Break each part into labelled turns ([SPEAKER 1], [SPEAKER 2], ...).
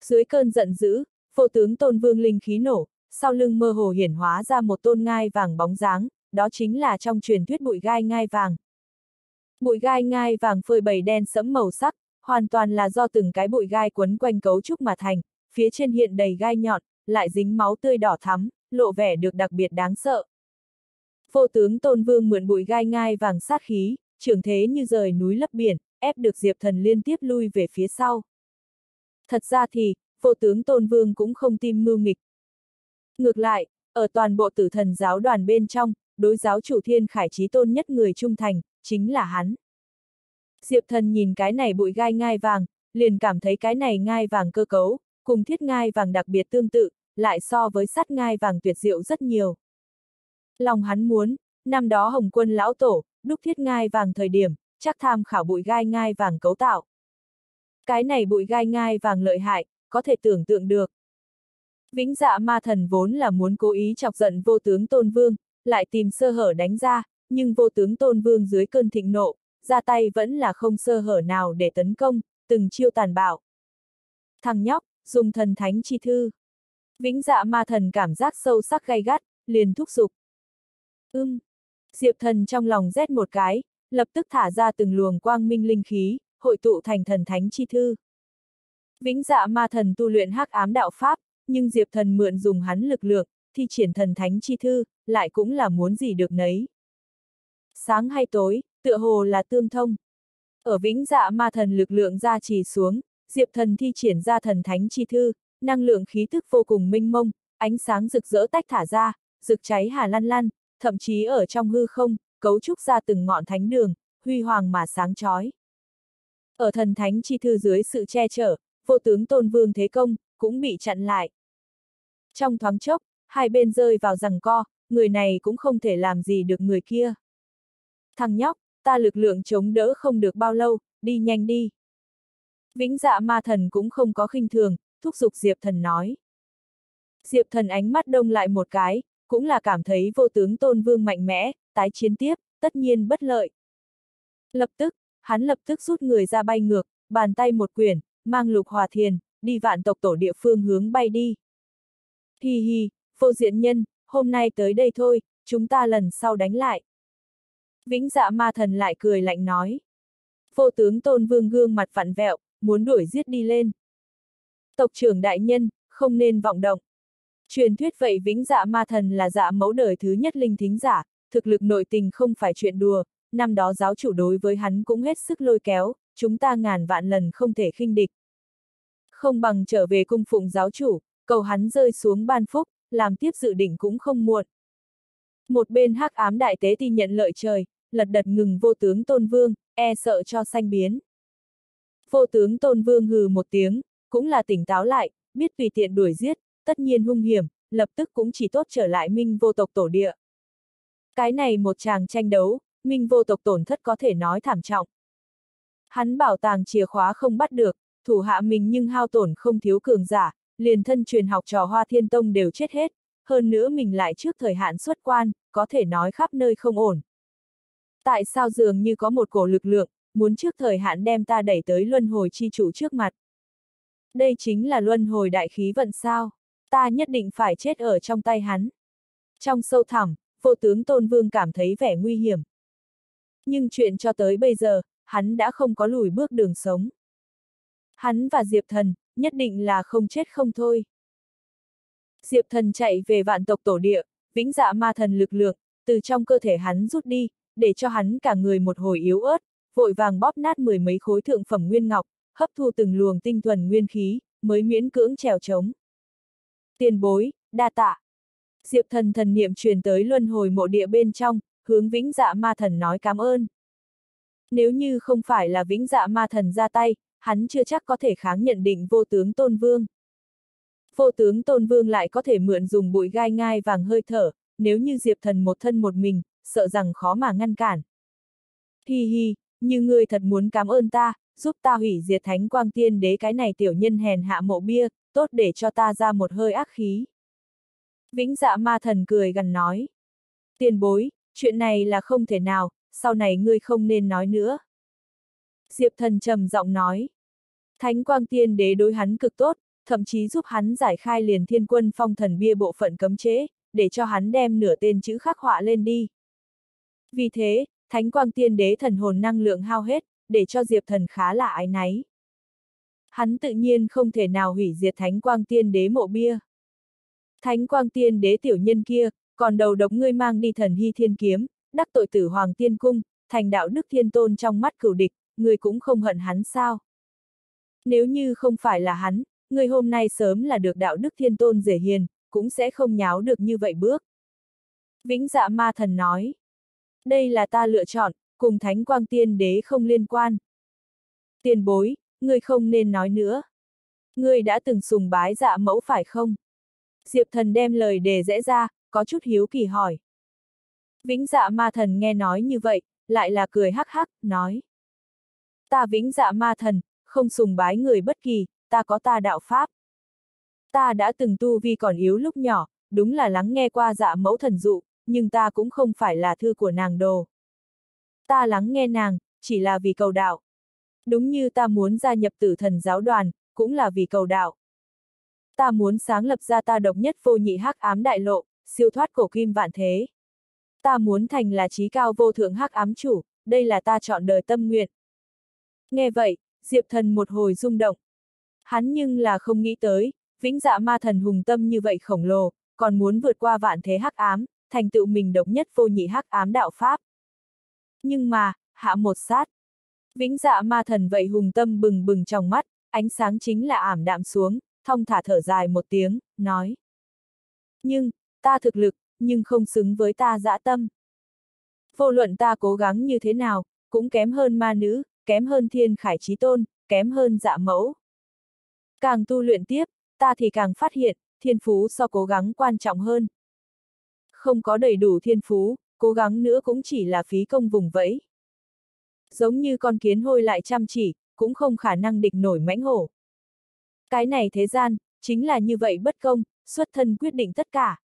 [SPEAKER 1] Dưới cơn giận dữ, vô tướng Tôn Vương linh khí nổ, sau lưng mơ hồ hiển hóa ra một tôn ngai vàng bóng dáng, đó chính là trong truyền thuyết bụi gai ngai vàng. Bụi gai ngai vàng phơi bày đen sẫm màu sắc, hoàn toàn là do từng cái bụi gai quấn quanh cấu trúc mà thành, phía trên hiện đầy gai nhọn, lại dính máu tươi đỏ thắm, lộ vẻ được đặc biệt đáng sợ. Vô tướng Tôn Vương mượn bụi gai ngai vàng sát khí, trưởng thế như rời núi lấp biển, ép được Diệp Thần liên tiếp lui về phía sau. Thật ra thì, vô tướng Tôn Vương cũng không tim mưu nghịch. Ngược lại, ở toàn bộ Tử Thần giáo đoàn bên trong, đối giáo chủ Thiên Khải chí tôn nhất người trung thành, chính là hắn. Diệp Thần nhìn cái này bụi gai ngai vàng, liền cảm thấy cái này ngai vàng cơ cấu, cùng thiết ngai vàng đặc biệt tương tự, lại so với sắt ngai vàng tuyệt diệu rất nhiều. Lòng hắn muốn, năm đó Hồng Quân lão tổ, đúc thiết ngai vàng thời điểm, chắc tham khảo bụi gai ngai vàng cấu tạo. Cái này bụi gai ngai vàng lợi hại, có thể tưởng tượng được. Vĩnh Dạ Ma Thần vốn là muốn cố ý chọc giận vô tướng Tôn Vương, lại tìm sơ hở đánh ra, nhưng vô tướng Tôn Vương dưới cơn thịnh nộ, ra tay vẫn là không sơ hở nào để tấn công, từng chiêu tàn bạo. Thằng nhóc, dùng thần thánh chi thư. Vĩnh Dạ Ma Thần cảm giác sâu sắc gay gắt, liền thúc giục. Diệp Thần trong lòng rét một cái, lập tức thả ra từng luồng quang minh linh khí, hội tụ thành thần thánh chi thư. Vĩnh Dạ Ma Thần tu luyện hắc ám đạo pháp, nhưng Diệp Thần mượn dùng hắn lực lượng, thi triển thần thánh chi thư, lại cũng là muốn gì được nấy. Sáng hay tối, tựa hồ là tương thông. Ở Vĩnh Dạ Ma Thần lực lượng gia trì xuống, Diệp Thần thi triển ra thần thánh chi thư, năng lượng khí tức vô cùng minh mông, ánh sáng rực rỡ tách thả ra, rực cháy hà lăn lăn, thậm chí ở trong hư không, cấu trúc ra từng ngọn thánh đường, huy hoàng mà sáng chói. Ở thần thánh chi thư dưới sự che chở, vô tướng Tôn Vương thế công, cũng bị chặn lại. Trong thoáng chốc, hai bên rơi vào giằng co, người này cũng không thể làm gì được người kia. Thằng nhóc, ta lực lượng chống đỡ không được bao lâu, đi nhanh đi. Vĩnh Dạ Ma Thần cũng không có khinh thường, thúc giục Diệp Thần nói. Diệp Thần ánh mắt đông lại một cái, cũng là cảm thấy vô tướng Tôn Vương mạnh mẽ, tái chiến tiếp, tất nhiên bất lợi. Hắn lập tức rút người ra bay ngược, bàn tay một quyển, mang Lục Hòa Thiền, đi Vạn Tộc Tổ địa phương hướng bay đi. Hi hi, Vô Diện Nhân, hôm nay tới đây thôi, chúng ta lần sau đánh lại. Vĩnh Dạ Ma Thần lại cười lạnh nói. Vô tướng Tôn Vương gương mặt vặn vẹo, muốn đuổi giết đi lên. Tộc trưởng đại nhân, không nên vọng động. Truyền thuyết vậy Vĩnh Dạ Ma Thần là dạ mẫu đời thứ nhất linh thính giả, thực lực nội tình không phải chuyện đùa, năm đó giáo chủ đối với hắn cũng hết sức lôi kéo, chúng ta ngàn vạn lần không thể khinh địch. Không bằng trở về cung phụng giáo chủ, cầu hắn rơi xuống ban phúc, làm tiếp dự định cũng không muộn. Một bên hắc ám đại tế ti nhận lợi trời, lật đật ngừng vô tướng Tôn Vương, e sợ cho sanh biến. Vô tướng Tôn Vương hừ một tiếng, cũng là tỉnh táo lại, biết tùy tiện đuổi giết, tất nhiên hung hiểm, lập tức cũng chỉ tốt trở lại Minh Vô tộc tổ địa. Cái này một tràng tranh đấu, Minh Vô tộc tổn thất có thể nói thảm trọng. Hắn bảo tàng chìa khóa không bắt được, thủ hạ mình nhưng hao tổn không thiếu cường giả, liền thân truyền học trò Hoa Thiên Tông đều chết hết, hơn nữa mình lại trước thời hạn xuất quan, có thể nói khắp nơi không ổn. Tại sao dường như có một cổ lực lượng, muốn trước thời hạn đem ta đẩy tới luân hồi chi chủ trước mặt? Đây chính là luân hồi đại khí vận sao? Ta nhất định phải chết ở trong tay hắn. Trong sâu thẳm, vô tướng Tôn Vương cảm thấy vẻ nguy hiểm. Nhưng chuyện cho tới bây giờ, hắn đã không có lùi bước đường sống. Hắn và Diệp Thần, nhất định là không chết không thôi. Diệp Thần chạy về Vạn Tộc Tổ địa, Vĩnh Dạ Ma Thần lực lượng, từ trong cơ thể hắn rút đi, để cho hắn cả người một hồi yếu ớt, vội vàng bóp nát mười mấy khối thượng phẩm nguyên ngọc, hấp thu từng luồng tinh thuần nguyên khí, mới miễn cưỡng trèo trống. Tiền bối, đa tạ. Diệp Thần thần niệm truyền tới luân hồi mộ địa bên trong, hướng Vĩnh Dạ Ma Thần nói cảm ơn. Nếu như không phải là Vĩnh Dạ Ma Thần ra tay, hắn chưa chắc có thể kháng nhận định vô tướng Tôn Vương. Vô tướng Tôn Vương lại có thể mượn dùng bụi gai ngai vàng hơi thở, nếu như Diệp Thần một thân một mình, sợ rằng khó mà ngăn cản. Hi hi, như ngươi thật muốn cảm ơn ta, giúp ta hủy diệt Thánh Quang Tiên Đế cái này tiểu nhân hèn hạ mộ bia, tốt để cho ta ra một hơi ác khí. Vĩnh Dạ Ma Thần cười gằn nói. Tiền bối, chuyện này là không thể nào, sau này ngươi không nên nói nữa. Diệp Thần trầm giọng nói. Thánh Quang Tiên Đế đối hắn cực tốt, thậm chí giúp hắn giải khai liền thiên quân phong thần bia bộ phận cấm chế, để cho hắn đem nửa tên chữ khắc họa lên đi. Vì thế, Thánh Quang Tiên Đế thần hồn năng lượng hao hết, để cho Diệp Thần khá là áy náy. Hắn tự nhiên không thể nào hủy diệt Thánh Quang Tiên Đế mộ bia. Thánh Quang Tiên Đế tiểu nhân kia, còn đầu độc ngươi mang đi thần hy thiên kiếm, đắc tội Tử Hoàng Tiên Cung, thành đạo đức thiên tôn trong mắt cửu địch, ngươi cũng không hận hắn sao? Nếu như không phải là hắn, ngươi hôm nay sớm là được đạo đức thiên tôn dễ hiền, cũng sẽ không nháo được như vậy bước. Vĩnh Dạ Ma Thần nói. Đây là ta lựa chọn, cùng Thánh Quang Tiên Đế không liên quan. Tiền bối, ngươi không nên nói nữa. Ngươi đã từng sùng bái Dạ mẫu phải không? Diệp Thần đem lời đề rẽ ra, có chút hiếu kỳ hỏi. Vĩnh Dạ Ma Thần nghe nói như vậy, lại là cười hắc hắc, nói. Ta Vĩnh Dạ Ma Thần, không sùng bái người bất kỳ, ta có ta đạo pháp. Ta đã từng tu vi còn yếu lúc nhỏ, đúng là lắng nghe qua Dạ mẫu thần dụ, nhưng ta cũng không phải là thư của nàng đồ. Ta lắng nghe nàng, chỉ là vì cầu đạo. Đúng như ta muốn gia nhập Tử Thần giáo đoàn, cũng là vì cầu đạo. Ta muốn sáng lập ra ta độc nhất vô nhị hắc ám đại lộ, siêu thoát cổ kim vạn thế. Ta muốn thành là chí cao vô thượng hắc ám chủ, đây là ta chọn đời tâm nguyện. Nghe vậy, Diệp Thần một hồi rung động. Hắn nhưng là không nghĩ tới, Vĩnh Dạ Ma Thần hùng tâm như vậy khổng lồ, còn muốn vượt qua vạn thế hắc ám, thành tựu mình độc nhất vô nhị hắc ám đạo pháp. Nhưng mà, hạ một sát. Vĩnh Dạ Ma Thần vậy hùng tâm bừng bừng trong mắt, ánh sáng chính là ảm đạm xuống, thong thả thở dài một tiếng, nói. Nhưng, ta thực lực, nhưng không xứng với ta dã tâm. Vô luận ta cố gắng như thế nào, cũng kém hơn ma nữ, kém hơn thiên khải chí tôn, kém hơn Dạ mẫu. Càng tu luyện tiếp, ta thì càng phát hiện, thiên phú so cố gắng quan trọng hơn. Không có đầy đủ thiên phú, cố gắng nữa cũng chỉ là phí công vùng vẫy. Giống như con kiến hôi lại chăm chỉ, cũng không khả năng địch nổi mãnh hổ. Cái này thế gian, chính là như vậy bất công, xuất thân quyết định tất cả.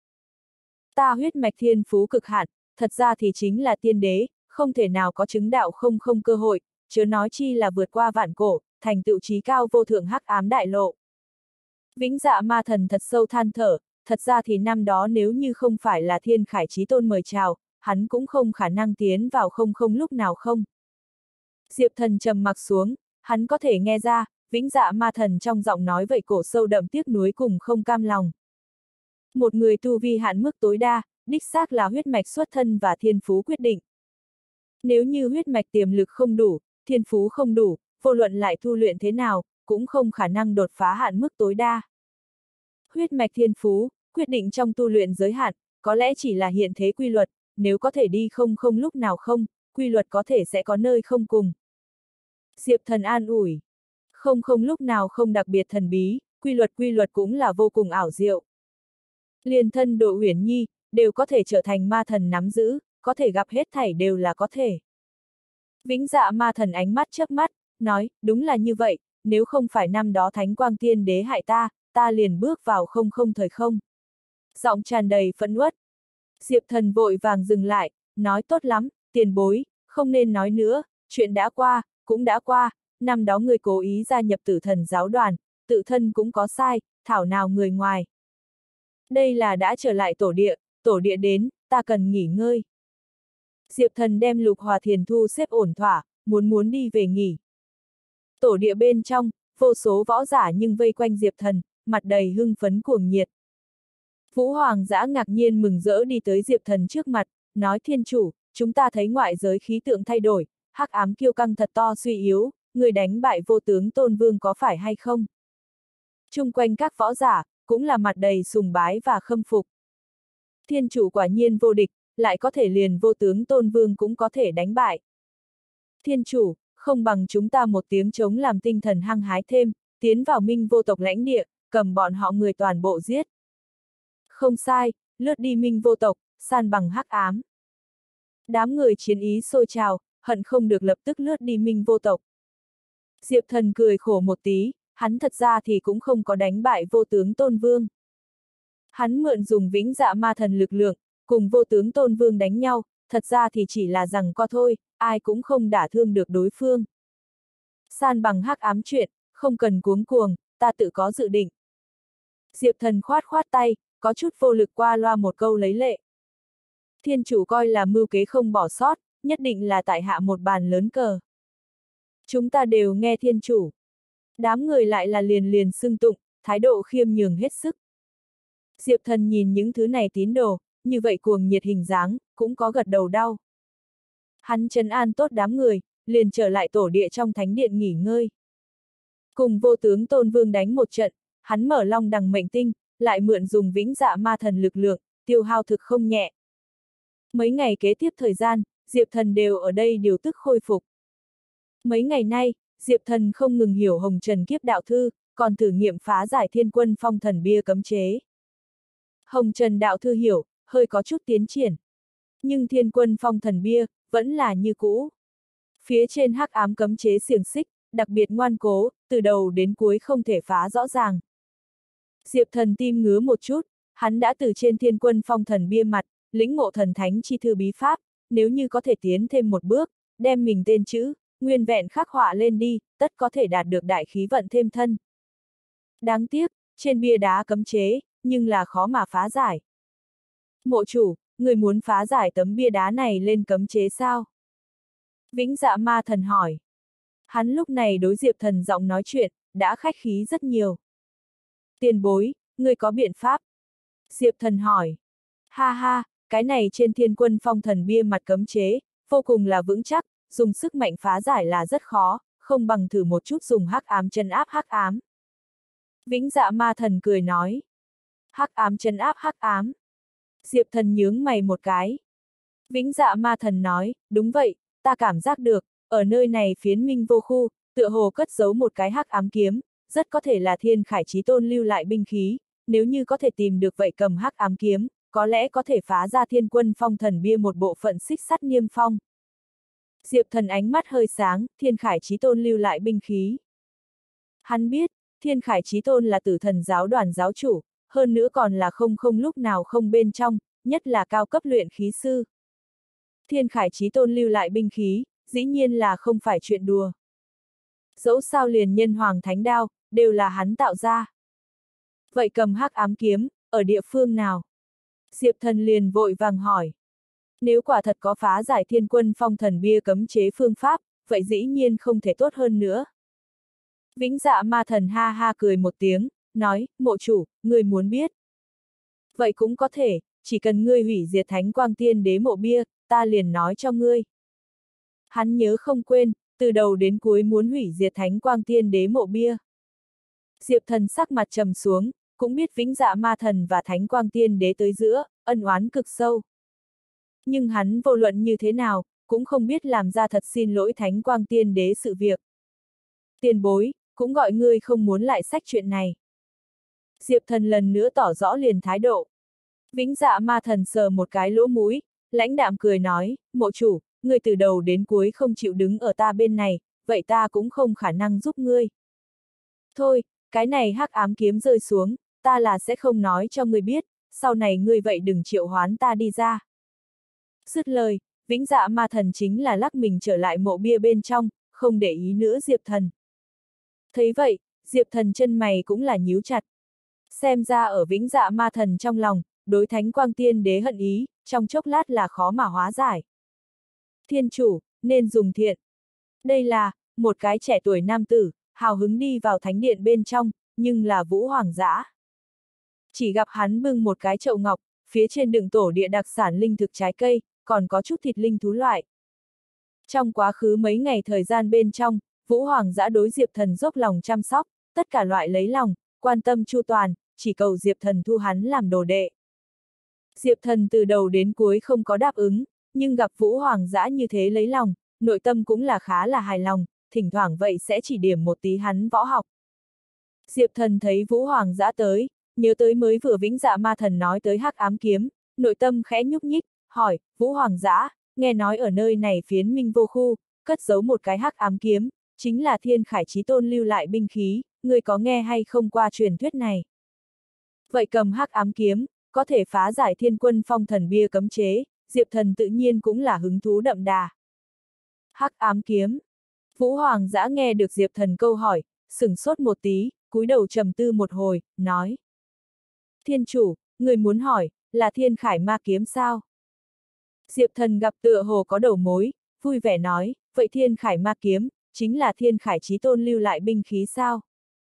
[SPEAKER 1] Ta huyết mạch thiên phú cực hạn, thật ra thì chính là tiên đế, không thể nào có chứng đạo không cơ hội, chớ nói chi là vượt qua vạn cổ, thành tựu chí cao vô thượng hắc ám đại lộ. Vĩnh Dạ Ma Thần thật sâu than thở, thật ra thì năm đó nếu như không phải là thiên khải chí tôn mời chào, hắn cũng không khả năng tiến vào không lúc nào không. Diệp Thần trầm mặc xuống, hắn có thể nghe ra, Vĩnh Dạ Ma Thần trong giọng nói vậy cổ sâu đậm tiếc nuối cùng không cam lòng. Một người tu vi hạn mức tối đa, đích xác là huyết mạch xuất thân và thiên phú quyết định. Nếu như huyết mạch tiềm lực không đủ, thiên phú không đủ, vô luận lại tu luyện thế nào, cũng không khả năng đột phá hạn mức tối đa. Huyết mạch thiên phú, quyết định trong tu luyện giới hạn, có lẽ chỉ là hiện thế quy luật, nếu có thể đi không lúc nào không, quy luật có thể sẽ có nơi không cùng. Diệp Thần an ủi. Không lúc nào không đặc biệt thần bí, quy luật cũng là vô cùng ảo diệu. Liền thân Độ Uyển Nhi, đều có thể trở thành ma thần nắm giữ, có thể gặp hết thảy đều là có thể. Vĩnh Dạ Ma Thần ánh mắt chớp mắt, nói, đúng là như vậy, nếu không phải năm đó Thánh Quang Tiên Đế hại ta, ta liền bước vào không thời không. Giọng tràn đầy phẫn uất. Diệp Thần vội vàng dừng lại, nói tốt lắm, tiền bối, không nên nói nữa, chuyện đã qua, cũng đã qua, năm đó người cố ý gia nhập Tử Thần giáo đoàn, tự thân cũng có sai, thảo nào người ngoài. Đây là đã trở lại tổ địa đến, ta cần nghỉ ngơi. Diệp Thần đem Lục Hòa Thiền thu xếp ổn thỏa, muốn đi về nghỉ. Tổ địa bên trong, vô số võ giả nhưng vây quanh Diệp Thần, mặt đầy hưng phấn cuồng nhiệt. Vũ Hoàng Dã ngạc nhiên mừng rỡ đi tới Diệp Thần trước mặt, nói thiên chủ, chúng ta thấy ngoại giới khí tượng thay đổi, hắc ám kiêu căng thật to suy yếu, người đánh bại vô tướng Tôn Vương có phải hay không? Chung quanh các võ giả, cũng là mặt đầy sùng bái và khâm phục. Thiên chủ quả nhiên vô địch, lại có thể liền vô tướng Tôn Vương cũng có thể đánh bại. Thiên chủ, không bằng chúng ta một tiếng chống làm tinh thần hăng hái thêm, tiến vào Minh vô tộc lãnh địa, cầm bọn họ người toàn bộ giết. Không sai, lướt đi Minh vô tộc, san bằng hắc ám. Đám người chiến ý sôi trào, hận không được lập tức lướt đi Minh vô tộc. Diệp Thần cười khổ một tí, hắn thật ra thì cũng không có đánh bại vô tướng Tôn Vương. Hắn mượn dùng Vĩnh Dạ Ma Thần lực lượng, cùng vô tướng Tôn Vương đánh nhau, thật ra thì chỉ là giằng co thôi, ai cũng không đả thương được đối phương. San bằng hắc ám chuyện, không cần cuống cuồng, ta tự có dự định. Diệp Thần khoát khoát tay, có chút vô lực qua loa một câu lấy lệ. Thiên chủ coi là mưu kế không bỏ sót, nhất định là tại hạ một bàn lớn cờ. Chúng ta đều nghe thiên chủ. Đám người lại là liền liền xưng tụng, thái độ khiêm nhường hết sức. Diệp Thần nhìn những thứ này tín đồ, như vậy cuồng nhiệt hình dáng, cũng có gật đầu đau. Hắn trấn an tốt đám người, liền trở lại tổ địa trong thánh điện nghỉ ngơi. Cùng vô tướng Tôn Vương đánh một trận, hắn mở long đằng mệnh tinh, lại mượn dùng vĩnh dạ ma thần lực lượng, tiêu hao thực không nhẹ. Mấy ngày kế tiếp thời gian, Diệp Thần đều ở đây điều tức khôi phục. Mấy ngày nay, Diệp Thần không ngừng hiểu hồng trần kiếp đạo thư, còn thử nghiệm phá giải thiên quân phong thần bia cấm chế. Hồng trần đạo thư hiểu, hơi có chút tiến triển. Nhưng thiên quân phong thần bia, vẫn là như cũ. Phía trên hắc ám cấm chế xiềng xích, đặc biệt ngoan cố, từ đầu đến cuối không thể phá rõ ràng. Diệp Thần tim ngứa một chút, hắn đã từ trên thiên quân phong thần bia mặt, lĩnh ngộ thần thánh chi thư bí pháp, nếu như có thể tiến thêm một bước, đem mình tên chữ, nguyên vẹn khắc họa lên đi, tất có thể đạt được đại khí vận thêm thân. Đáng tiếc, trên bia đá cấm chế, nhưng là khó mà phá giải. Mộ chủ, người muốn phá giải tấm bia đá này lên cấm chế sao? Vĩnh dạ ma thần hỏi. Hắn lúc này đối Diệp Thần giọng nói chuyện, đã khách khí rất nhiều. Tiền bối, người có biện pháp? Diệp Thần hỏi. Ha ha, cái này trên thiên quân phong thần bia mặt cấm chế, vô cùng là vững chắc, dùng sức mạnh phá giải là rất khó, không bằng thử một chút dùng hắc ám trấn áp hắc ám. Vĩnh dạ ma thần cười nói. Hắc ám trấn áp hắc ám. Diệp Thần nhướng mày một cái. Vĩnh dạ ma thần nói, đúng vậy, ta cảm giác được, ở nơi này phiến minh vô khu, tựa hồ cất giấu một cái hắc ám kiếm, rất có thể là Thiên Khải Chí Tôn lưu lại binh khí, nếu như có thể tìm được vậy cầm hắc ám kiếm, có lẽ có thể phá ra thiên quân phong thần bia một bộ phận xích sắt niêm phong. Diệp Thần ánh mắt hơi sáng, Thiên Khải Chí Tôn lưu lại binh khí. Hắn biết, Thiên Khải Chí Tôn là Tử Thần giáo đoàn giáo chủ, hơn nữa còn là không lúc nào không bên trong, nhất là cao cấp luyện khí sư. Thiên Khải Chí Tôn lưu lại binh khí, dĩ nhiên là không phải chuyện đùa. Dẫu sao liền nhân hoàng thánh đao, đều là hắn tạo ra. Vậy cầm hắc ám kiếm, ở địa phương nào? Diệp Thần liền vội vàng hỏi. Nếu quả thật có phá giải thiên quân phong thần bia cấm chế phương pháp, vậy dĩ nhiên không thể tốt hơn nữa. Vĩnh dạ ma thần ha ha cười một tiếng, nói, mộ chủ, ngươi muốn biết. Vậy cũng có thể, chỉ cần ngươi hủy diệt thánh quang tiên đế mộ bia, ta liền nói cho ngươi. Hắn nhớ không quên, từ đầu đến cuối muốn hủy diệt thánh quang tiên đế mộ bia. Diệp Thần sắc mặt trầm xuống, cũng biết vĩnh dạ ma thần và thánh quang tiên đế tới giữa, ân oán cực sâu. Nhưng hắn vô luận như thế nào, cũng không biết làm ra thật xin lỗi thánh quang tiên đế sự việc. Tiền bối, cũng gọi ngươi không muốn lại sách chuyện này. Diệp Thần lần nữa tỏ rõ liền thái độ. Vĩnh dạ ma thần sờ một cái lỗ mũi, lãnh đạm cười nói, mộ chủ, ngươi từ đầu đến cuối không chịu đứng ở ta bên này, vậy ta cũng không khả năng giúp ngươi. Thôi, cái này hắc ám kiếm rơi xuống, ta là sẽ không nói cho ngươi biết, sau này ngươi vậy đừng triệu hoán ta đi ra. Dứt lời, vĩnh dạ ma thần chính là lắc mình trở lại mộ bia bên trong, không để ý nữa Diệp Thần. Thấy vậy, Diệp Thần chân mày cũng là nhíu chặt. Xem ra ở vĩnh dạ ma thần trong lòng, đối thánh quang tiên đế hận ý, trong chốc lát là khó mà hóa giải. Thiên chủ, nên dùng thiện. Đây là, một cái trẻ tuổi nam tử, hào hứng đi vào thánh điện bên trong, nhưng là Vũ Hoàng Dã. Chỉ gặp hắn bưng một cái chậu ngọc, phía trên đựng tổ địa đặc sản linh thực trái cây, còn có chút thịt linh thú loại. Trong quá khứ mấy ngày thời gian bên trong, Vũ Hoàng Dã đối Diệp Thần dốc lòng chăm sóc, tất cả loại lấy lòng, quan tâm chu toàn, chỉ cầu Diệp Thần thu hắn làm đồ đệ. Diệp Thần từ đầu đến cuối không có đáp ứng, nhưng gặp Vũ Hoàng Dã như thế lấy lòng, nội tâm cũng là khá là hài lòng, thỉnh thoảng vậy sẽ chỉ điểm một tí hắn võ học. Diệp Thần thấy Vũ Hoàng Dã tới, nhớ tới mới vừa vĩnh dạ ma thần nói tới hắc ám kiếm, nội tâm khẽ nhúc nhích, hỏi, Vũ Hoàng Dã, nghe nói ở nơi này phiến minh vô khu, cất giấu một cái hắc ám kiếm, chính là Thiên Khải Chí Tôn lưu lại binh khí, người có nghe hay không qua truyền thuyết này? Vậy cầm hắc ám kiếm, có thể phá giải thiên quân phong thần bia cấm chế, Diệp Thần tự nhiên cũng là hứng thú đậm đà. Hắc ám kiếm. Vũ Hoàng Dã nghe được Diệp Thần câu hỏi, sửng sốt một tí, cúi đầu trầm tư một hồi, nói. Thiên chủ, người muốn hỏi, là Thiên Khải Ma Kiếm sao? Diệp Thần gặp tựa hồ có đầu mối, vui vẻ nói, vậy Thiên Khải Ma Kiếm, chính là Thiên Khải Chí Tôn lưu lại binh khí sao?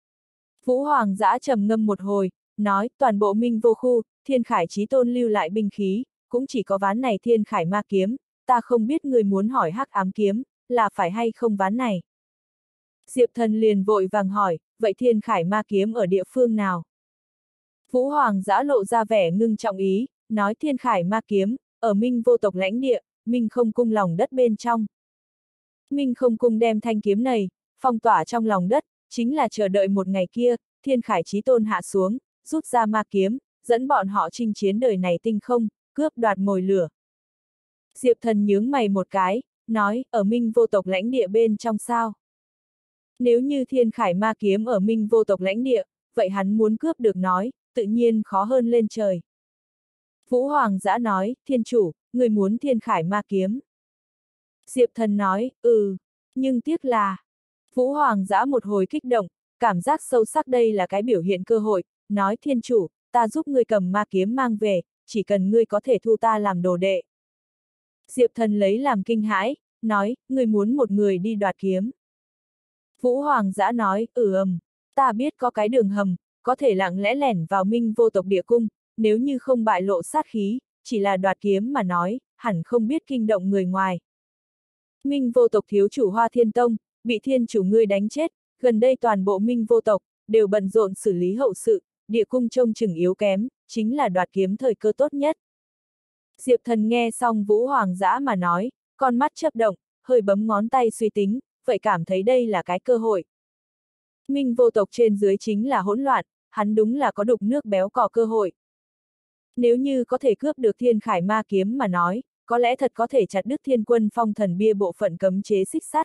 [SPEAKER 1] Vũ Hoàng Dã trầm ngâm một hồi, nói, toàn bộ Minh Vô Khu, Thiên Khải Chí Tôn lưu lại binh khí, cũng chỉ có ván này Thiên Khải Ma Kiếm, ta không biết người muốn hỏi Hắc Ám Kiếm, là phải hay không ván này. Diệp Thần liền vội vàng hỏi, vậy Thiên Khải Ma Kiếm ở địa phương nào? Vũ Hoàng Dã lộ ra vẻ ngưng trọng ý, nói Thiên Khải Ma Kiếm, ở Minh Vô tộc lãnh địa, Minh Không cung lòng đất bên trong. Minh Không cung đem thanh kiếm này, phong tỏa trong lòng đất, chính là chờ đợi một ngày kia, Thiên Khải Chí Tôn hạ xuống, rút ra ma kiếm, dẫn bọn họ chinh chiến đời này tinh không, cướp đoạt mồi lửa. Diệp Thần nhướng mày một cái, nói, ở Minh Vô tộc lãnh địa bên trong sao? Nếu như Thiên Khải Ma Kiếm ở Minh Vô tộc lãnh địa, vậy hắn muốn cướp được nói, tự nhiên khó hơn lên trời. Vũ Hoàng Dã nói, Thiên chủ, người muốn Thiên Khải Ma Kiếm. Diệp Thần nói, nhưng tiếc là... Vũ Hoàng Dã một hồi kích động, cảm giác sâu sắc đây là cái biểu hiện cơ hội, nói Thiên chủ, ta giúp ngươi cầm ma kiếm mang về, chỉ cần ngươi có thể thu ta làm đồ đệ. Diệp Thần lấy làm kinh hãi, nói, ngươi muốn một người đi đoạt kiếm. Vũ Hoàng Dã nói, ta biết có cái đường hầm, có thể lặng lẽ lẻn vào Minh Vô tộc địa cung, nếu như không bại lộ sát khí, chỉ là đoạt kiếm mà nói, hẳn không biết kinh động người ngoài. Minh Vô tộc thiếu chủ Hoa Thiên Tông, bị thiên chủ ngươi đánh chết, gần đây toàn bộ Minh Vô tộc, đều bận rộn xử lý hậu sự, địa cung trông chừng yếu kém, chính là đoạt kiếm thời cơ tốt nhất. Diệp Thần nghe xong Vũ Hoàng Dã mà nói, con mắt chớp động, hơi bấm ngón tay suy tính, vậy cảm thấy đây là cái cơ hội. Minh Vô tộc trên dưới chính là hỗn loạn, hắn đúng là có đục nước béo cò cơ hội. Nếu như có thể cướp được Thiên Khải Ma Kiếm mà nói, có lẽ thật có thể chặt đứt Thiên Quân Phong Thần Bia bộ phận cấm chế xích sắt.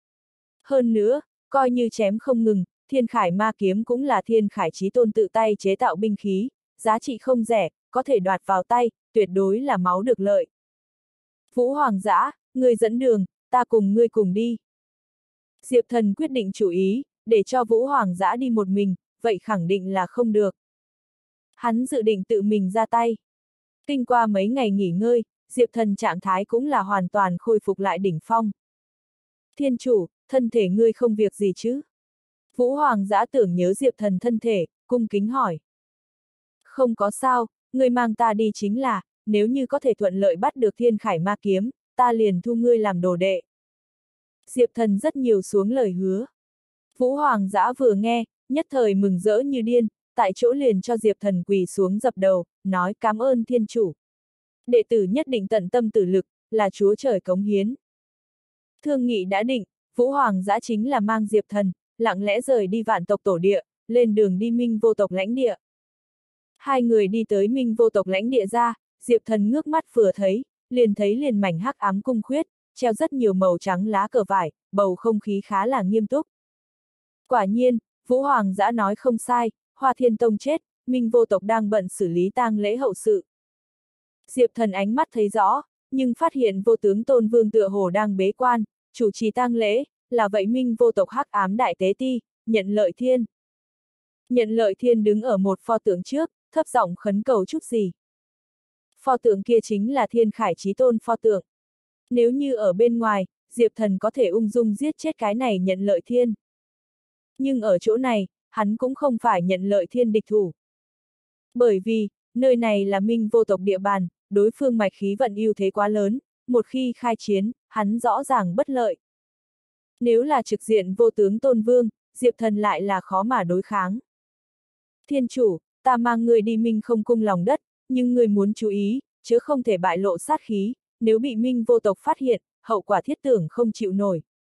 [SPEAKER 1] Hơn nữa, coi như chém không ngừng, Thiên Khải Ma Kiếm cũng là Thiên Khải Chí Tôn tự tay chế tạo binh khí, giá trị không rẻ, có thể đoạt vào tay, tuyệt đối là máu được lợi. Vũ Hoàng Dã, ngươi dẫn đường, ta cùng ngươi cùng đi. Diệp Thần quyết định chủ ý, để cho Vũ Hoàng Dã đi một mình, vậy khẳng định là không được. Hắn dự định tự mình ra tay. Kinh qua mấy ngày nghỉ ngơi, Diệp Thần trạng thái cũng là hoàn toàn khôi phục lại đỉnh phong. Thiên chủ, thân thể ngươi không việc gì chứ? Vũ Hoàng Dã tưởng nhớ Diệp Thần thân thể, cung kính hỏi. Không có sao, ngươi mang ta đi chính là, nếu như có thể thuận lợi bắt được Thiên Khải Ma Kiếm, ta liền thu ngươi làm đồ đệ. Diệp Thần rất nhiều xuống lời hứa. Vũ Hoàng Dã vừa nghe, nhất thời mừng rỡ như điên, tại chỗ liền cho Diệp Thần quỳ xuống dập đầu, nói cảm ơn thiên chủ. Đệ tử nhất định tận tâm tử lực, là Chúa Trời cống hiến. Thương nghị đã định, Vũ Hoàng Dã chính là mang Diệp Thần, lặng lẽ rời đi Vạn tộc tổ địa, lên đường đi Minh Vô tộc lãnh địa. Hai người đi tới Minh Vô tộc lãnh địa ra, Diệp Thần ngước mắt vừa thấy, liền mảnh hắc ám cung khuyết, treo rất nhiều màu trắng lá cờ vải, bầu không khí khá là nghiêm túc. Quả nhiên, Vũ Hoàng Dã nói không sai, Hoa Thiên Tông chết, Minh Vô tộc đang bận xử lý tang lễ hậu sự. Diệp Thần ánh mắt thấy rõ, nhưng phát hiện Vô tướng Tôn Vương tựa hồ đang bế quan, chủ trì tang lễ, là vậy Minh Vô tộc hắc ám đại tế ti, Nhận Lợi Thiên. Nhận Lợi Thiên đứng ở một pho tượng trước, thấp giọng khấn cầu chút gì. Pho tượng kia chính là Thiên Khải Chí Tôn pho tượng. Nếu như ở bên ngoài, Diệp Thần có thể ung dung giết chết cái này Nhận Lợi Thiên. Nhưng ở chỗ này, hắn cũng không phải Nhận Lợi Thiên địch thủ. Bởi vì, nơi này là Minh Vô tộc địa bàn, đối phương mạch khí vận ưu thế quá lớn, một khi khai chiến, hắn rõ ràng bất lợi. Nếu là trực diện Vô tướng Tôn Vương, Diệp Thần lại là khó mà đối kháng. Thiên chủ, ta mang người đi Minh Không cung lòng đất, nhưng người muốn chú ý, chứ không thể bại lộ sát khí, nếu bị Minh Vô tộc phát hiện, hậu quả thiết tưởng không chịu nổi.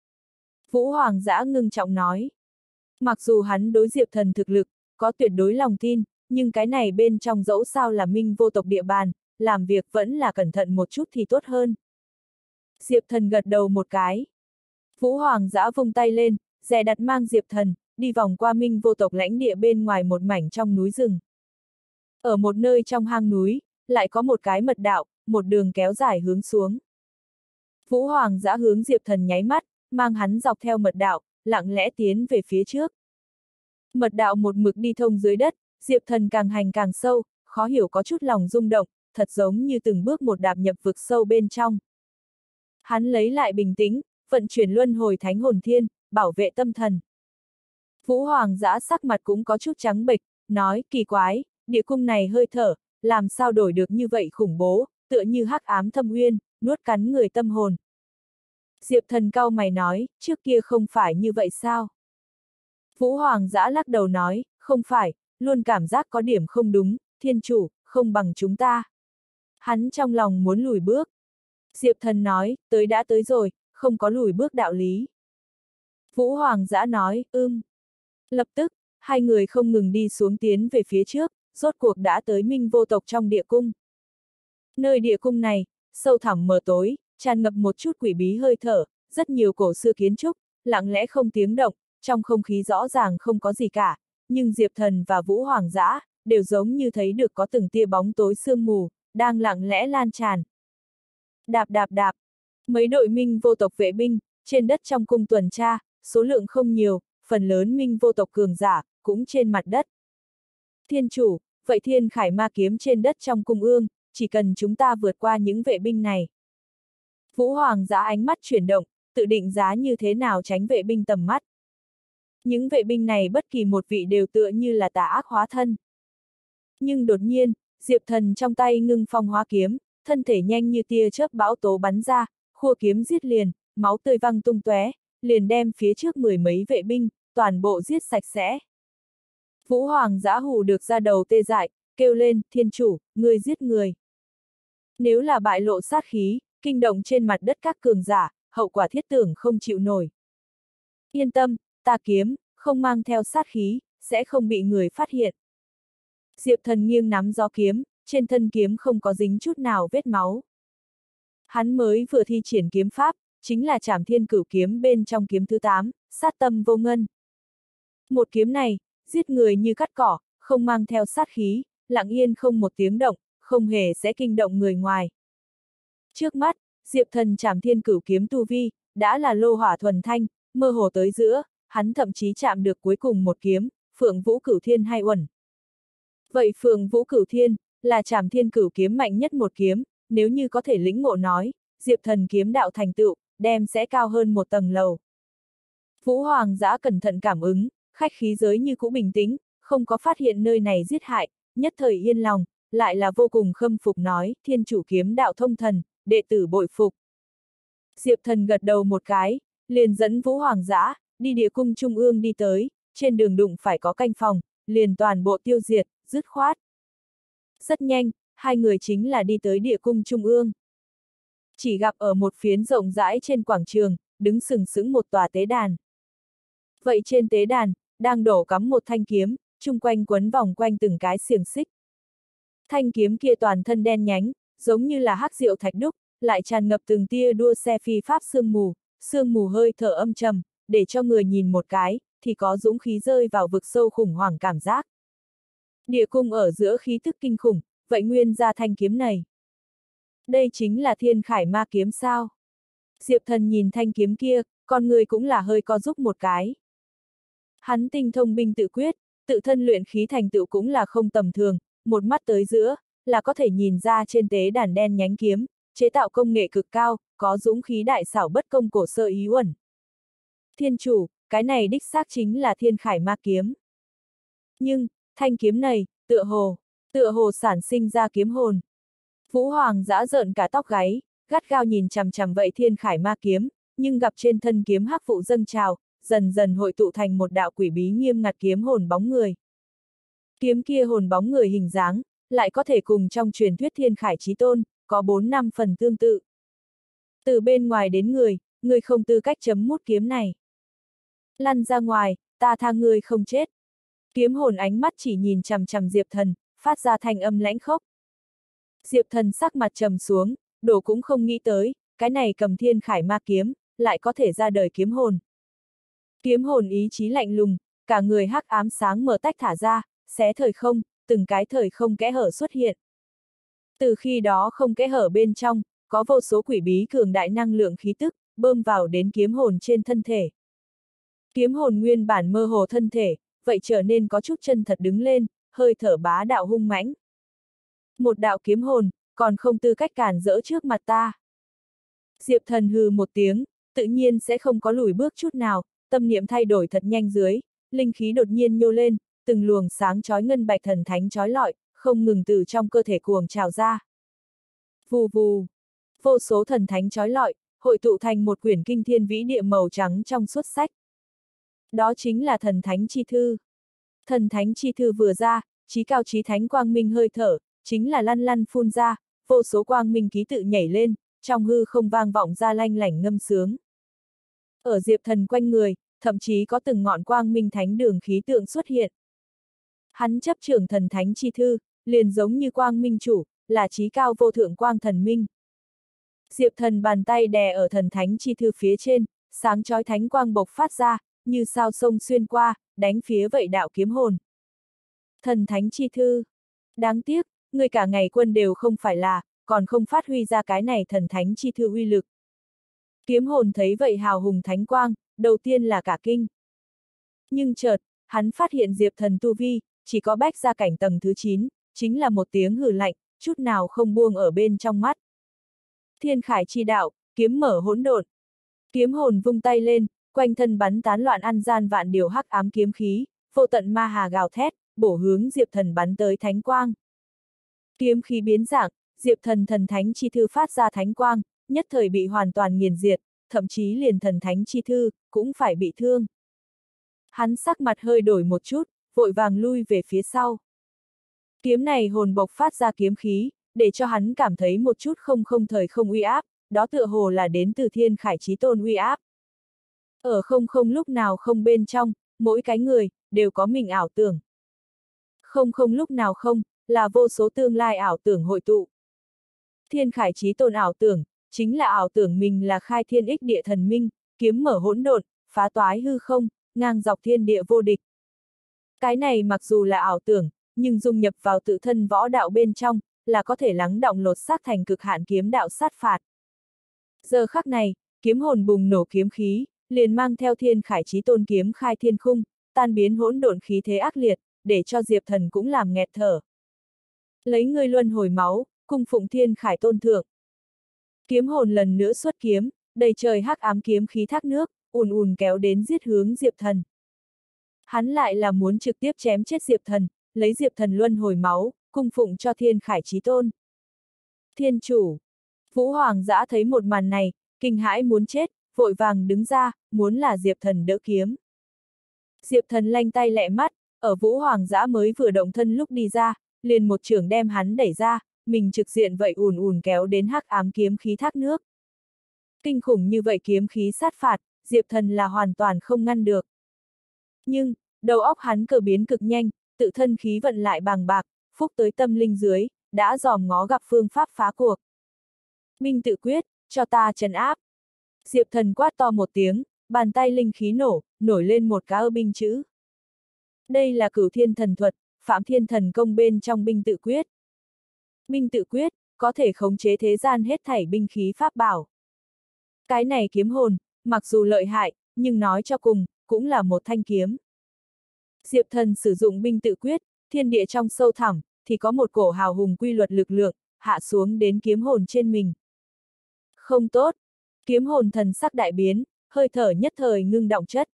[SPEAKER 1] Vũ Hoàng Dã ngưng trọng nói. Mặc dù hắn đối Diệp Thần thực lực, có tuyệt đối lòng tin, nhưng cái này bên trong dẫu sao là Minh Vô tộc địa bàn, làm việc vẫn là cẩn thận một chút thì tốt hơn. Diệp Thần gật đầu một cái. Vũ Hoàng Dã vung tay lên, dè đặt mang Diệp Thần, đi vòng qua Minh Vô tộc lãnh địa bên ngoài một mảnh trong núi rừng. Ở một nơi trong hang núi, lại có một cái mật đạo, một đường kéo dài hướng xuống. Vũ Hoàng Dã hướng Diệp Thần nháy mắt, mang hắn dọc theo mật đạo, lặng lẽ tiến về phía trước. Mật đạo một mực đi thông dưới đất, Diệp Thần càng hành càng sâu, khó hiểu có chút lòng rung động, thật giống như từng bước một đạp nhập vực sâu bên trong. Hắn lấy lại bình tĩnh, vận chuyển luân hồi thánh hồn thiên, bảo vệ tâm thần. Vũ Hoàng Dã sắc mặt cũng có chút trắng bệch, nói, kỳ quái, địa cung này hơi thở, làm sao đổi được như vậy khủng bố, tựa như hắc ám thâm uyên, nuốt cắn người tâm hồn. Diệp Thần cau mày nói, trước kia không phải như vậy sao? Vũ Hoàng Dã lắc đầu nói, không phải, luôn cảm giác có điểm không đúng, thiên chủ, không bằng chúng ta. Hắn trong lòng muốn lùi bước. Diệp Thần nói, tới đã tới rồi, không có lùi bước đạo lý. Vũ Hoàng Dã nói, Lập tức, hai người không ngừng đi xuống tiến về phía trước, rốt cuộc đã tới Minh Vô Tộc trong địa cung. Nơi địa cung này, sâu thẳm mờ tối, tràn ngập một chút quỷ bí hơi thở, rất nhiều cổ xưa kiến trúc, lặng lẽ không tiếng động, trong không khí rõ ràng không có gì cả, nhưng Diệp Thần và Vũ Hoàng Dã đều giống như thấy được có từng tia bóng tối sương mù, đang lặng lẽ lan tràn. Đạp đạp đạp, mấy đội Minh Vô Tộc vệ binh, trên đất trong cung tuần tra, số lượng không nhiều, phần lớn Minh Vô Tộc cường giả, cũng trên mặt đất. Thiên chủ, vậy Thiên Khải Ma kiếm trên đất trong cung ương, chỉ cần chúng ta vượt qua những vệ binh này. Vũ Hoàng Dã ánh mắt chuyển động, tự định giá như thế nào tránh vệ binh tầm mắt. Những vệ binh này bất kỳ một vị đều tựa như là tà ác hóa thân. Nhưng đột nhiên, Diệp Thần trong tay ngưng phong hóa kiếm, thân thể nhanh như tia chớp bão tố bắn ra, khua kiếm giết liền, máu tươi văng tung tóe, liền đem phía trước mười mấy vệ binh, toàn bộ giết sạch sẽ. Vũ Hoàng Dã hù được ra đầu tê dại, kêu lên, thiên chủ, ngươi giết người. Nếu là bại lộ sát khí, kinh động trên mặt đất các cường giả, hậu quả thiết tưởng không chịu nổi. Yên tâm, ta kiếm, không mang theo sát khí, sẽ không bị người phát hiện. Diệp Thần nghiêng nắm gió kiếm, trên thân kiếm không có dính chút nào vết máu. Hắn mới vừa thi triển kiếm pháp, chính là Trảm Thiên Cửu kiếm bên trong kiếm thứ 8, sát tâm vô ngân. Một kiếm này, giết người như cắt cỏ, không mang theo sát khí, lặng yên không một tiếng động, không hề sẽ kinh động người ngoài. Trước mắt, Diệp Thần Trảm Thiên Cửu kiếm tu vi, đã là lô hỏa thuần thanh, mơ hồ tới giữa, hắn thậm chí chạm được cuối cùng một kiếm, Phượng Vũ Cửu Thiên hay uẩn. Vậy Phượng Vũ Cửu Thiên, là Trảm Thiên Cửu kiếm mạnh nhất một kiếm, nếu như có thể lĩnh ngộ nói, Diệp Thần kiếm đạo thành tựu, đem sẽ cao hơn một tầng lầu. Vũ Hoàng Dã cẩn thận cảm ứng, khách khí giới như cũ bình tĩnh, không có phát hiện nơi này giết hại, nhất thời yên lòng, lại là vô cùng khâm phục nói, thiên chủ kiếm đạo thông thần, đệ tử bội phục. Diệp Thần gật đầu một cái, liền dẫn Vũ Hoàng Dã đi địa cung trung ương đi tới, trên đường đụng phải có canh phòng, liền toàn bộ tiêu diệt, dứt khoát. Rất nhanh, hai người chính là đi tới địa cung trung ương. Chỉ gặp ở một phiến rộng rãi trên quảng trường, đứng sừng sững một tòa tế đàn. Vậy trên tế đàn, đang đổ cắm một thanh kiếm, chung quanh quấn vòng quanh từng cái xiềng xích. Thanh kiếm kia toàn thân đen nhánh, giống như là hắc diệu thạch đúc, lại tràn ngập từng tia đua xe phi pháp sương mù hơi thở âm trầm, để cho người nhìn một cái, thì có dũng khí rơi vào vực sâu khủng hoảng cảm giác. Địa cung ở giữa khí tức kinh khủng, vậy nguyên ra thanh kiếm này. Đây chính là Thiên Khải Ma kiếm sao? Diệp Thần nhìn thanh kiếm kia, con người cũng là hơi co giúp một cái. Hắn tinh thông binh tự quyết, tự thân luyện khí thành tựu cũng là không tầm thường, một mắt tới giữa, là có thể nhìn ra trên tế đàn đen nhánh kiếm, chế tạo công nghệ cực cao, có dũng khí đại xảo bất công cổ sơ ý uẩn. Thiên chủ, cái này đích xác chính là Thiên Khải Ma kiếm. Nhưng, thanh kiếm này, tựa hồ sản sinh ra kiếm hồn. Vũ Hoàng Dã rợn cả tóc gáy, gắt gao nhìn chằm chằm vậy Thiên Khải Ma kiếm, nhưng gặp trên thân kiếm hắc vụ dâng trào, dần dần hội tụ thành một đạo quỷ bí nghiêm ngặt kiếm hồn bóng người. Kiếm kia hồn bóng người hình dáng, lại có thể cùng trong truyền thuyết Thiên Khải Chí Tôn, có 4-5 phần tương tự. Từ bên ngoài đến người không tư cách chấm mút kiếm này. Lăn ra ngoài, ta tha ngươi không chết. Kiếm hồn ánh mắt chỉ nhìn chằm chằm Diệp Thần, phát ra thanh âm lãnh khốc. Diệp Thần sắc mặt trầm xuống, đổ cũng không nghĩ tới, cái này cầm Thiên Khải Ma kiếm, lại có thể ra đời kiếm hồn. Kiếm hồn ý chí lạnh lùng, cả người hắc ám sáng mở tách thả ra, xé thời không, từng cái thời không kẽ hở xuất hiện. Từ khi đó không kẽ hở bên trong, có vô số quỷ bí cường đại năng lượng khí tức, bơm vào đến kiếm hồn trên thân thể. Kiếm hồn nguyên bản mơ hồ thân thể, vậy trở nên có chút chân thật đứng lên, hơi thở bá đạo hung mãnh. Một đạo kiếm hồn, còn không tư cách cản rỡ trước mặt ta. Diệp Thần hừ một tiếng, tự nhiên sẽ không có lùi bước chút nào, tâm niệm thay đổi thật nhanh dưới, linh khí đột nhiên nhô lên, từng luồng sáng chói ngân bạch thần thánh chói lọi, không ngừng từ trong cơ thể cuồng trào ra. Vù vù, vô số thần thánh chói lọi, hội tụ thành một quyển kinh thiên vĩ địa màu trắng trong suốt sách. Đó chính là thần thánh chi thư. Thần thánh chi thư vừa ra, chí cao chí thánh quang minh hơi thở, chính là lăn lăn phun ra, vô số quang minh ký tự nhảy lên, trong hư không vang vọng ra lanh lảnh ngâm sướng. Ở Diệp Thần quanh người, thậm chí có từng ngọn quang minh thánh đường khí tượng xuất hiện. Hắn chấp trưởng thần thánh chi thư, liền giống như quang minh chủ, là chí cao vô thượng quang thần minh. Diệp Thần bàn tay đè ở thần thánh chi thư phía trên, sáng chói thánh quang bộc phát ra, như sao sông xuyên qua, đánh phía vậy đạo kiếm hồn. Thần thánh chi thư. Đáng tiếc, người cả ngày quân đều không phải là, còn không phát huy ra cái này thần thánh chi thư uy lực. Kiếm hồn thấy vậy hào hùng thánh quang, đầu tiên là cả kinh. Nhưng chợt, hắn phát hiện Diệp Thần tu vi, chỉ có bách gia cảnh tầng thứ 9, chính là một tiếng hừ lạnh, chút nào không buông ở bên trong mắt. Thiên khải chi đạo, kiếm mở hỗn độn. Kiếm hồn vung tay lên, quanh thân bắn tán loạn ăn gian vạn điều hắc ám kiếm khí, vô tận ma hà gào thét, bổ hướng Diệp Thần bắn tới thánh quang. Kiếm khí biến dạng, Diệp Thần thần thánh chi thư phát ra thánh quang, nhất thời bị hoàn toàn nghiền diệt, thậm chí liền thần thánh chi thư, cũng phải bị thương. Hắn sắc mặt hơi đổi một chút, vội vàng lui về phía sau. Kiếm này hồn bộc phát ra kiếm khí, để cho hắn cảm thấy một chút không thời không uy áp, đó tựa hồ là đến từ thiên khải chí tôn uy áp. Ở không lúc nào không bên trong, mỗi cái người, đều có mình ảo tưởng. Không lúc nào không, là vô số tương lai ảo tưởng hội tụ. Thiên khải chí tôn ảo tưởng, chính là ảo tưởng mình là khai thiên ích địa thần minh, kiếm mở hỗn độn, phá toái hư không, ngang dọc thiên địa vô địch. Cái này mặc dù là ảo tưởng, nhưng dung nhập vào tự thân võ đạo bên trong, là có thể lắng đọng lột xác thành cực hạn kiếm đạo sát phạt. Giờ khắc này, kiếm hồn bùng nổ kiếm khí, liền mang theo thiên khải chí tôn kiếm khai thiên khung, tan biến hỗn độn khí thế ác liệt, để cho Diệp Thần cũng làm nghẹt thở. Lấy ngươi luân hồi máu, cung phụng thiên khải tôn thượng. Kiếm hồn lần nữa xuất kiếm, đầy trời hắc ám kiếm khí thác nước, ùn ùn kéo đến giết hướng Diệp Thần. Hắn lại là muốn trực tiếp chém chết Diệp Thần, lấy Diệp Thần luân hồi máu, cung phụng cho thiên khải chí tôn. Thiên chủ. Vũ Hoàng Dã thấy một màn này, kinh hãi muốn chết, vội vàng đứng ra, muốn là Diệp Thần đỡ kiếm. Diệp Thần lanh tay lẹ mắt, ở Vũ Hoàng Dã mới vừa động thân lúc đi ra, liền một chưởng đem hắn đẩy ra, mình trực diện vậy ùn ùn kéo đến hắc ám kiếm khí thác nước. Kinh khủng như vậy kiếm khí sát phạt, Diệp Thần là hoàn toàn không ngăn được. Nhưng, đầu óc hắn cờ biến cực nhanh, tự thân khí vận lại bàng bạc, phúc tới tâm linh dưới, đã dòm ngó gặp phương pháp phá cuộc. Minh tự quyết, cho ta trấn áp. Diệp Thần quát to một tiếng, bàn tay linh khí nổi lên một cá binh chữ. Đây là Cửu Thiên Thần Thuật, Phạm Thiên Thần Công bên trong binh tự quyết. Binh tự quyết, có thể khống chế thế gian hết thảy binh khí pháp bảo. Cái này kiếm hồn, mặc dù lợi hại, nhưng nói cho cùng, cũng là một thanh kiếm. Diệp Thần sử dụng binh tự quyết, thiên địa trong sâu thẳm, thì có một cổ hào hùng quy luật lực lượng, hạ xuống đến kiếm hồn trên mình. Không tốt, kiếm hồn thần sắc đại biến, hơi thở nhất thời ngưng động chất.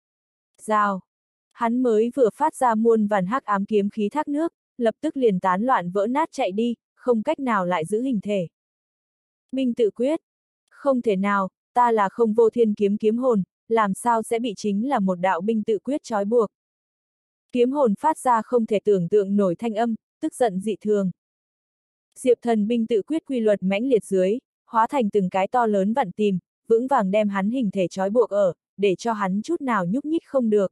[SPEAKER 1] Rào, hắn mới vừa phát ra muôn vàn hắc ám kiếm khí thác nước, lập tức liền tán loạn vỡ nát chạy đi, không cách nào lại giữ hình thể. Binh tự quyết, không thể nào, ta là không vô thiên kiếm kiếm hồn, làm sao sẽ bị chính là một đạo binh tự quyết trói buộc. Kiếm hồn phát ra không thể tưởng tượng nổi thanh âm, tức giận dị thường. Diệp Thần binh tự quyết quy luật mãnh liệt dưới, hóa thành từng cái to lớn vặn tìm, vững vàng đem hắn hình thể trói buộc ở, để cho hắn chút nào nhúc nhích không được.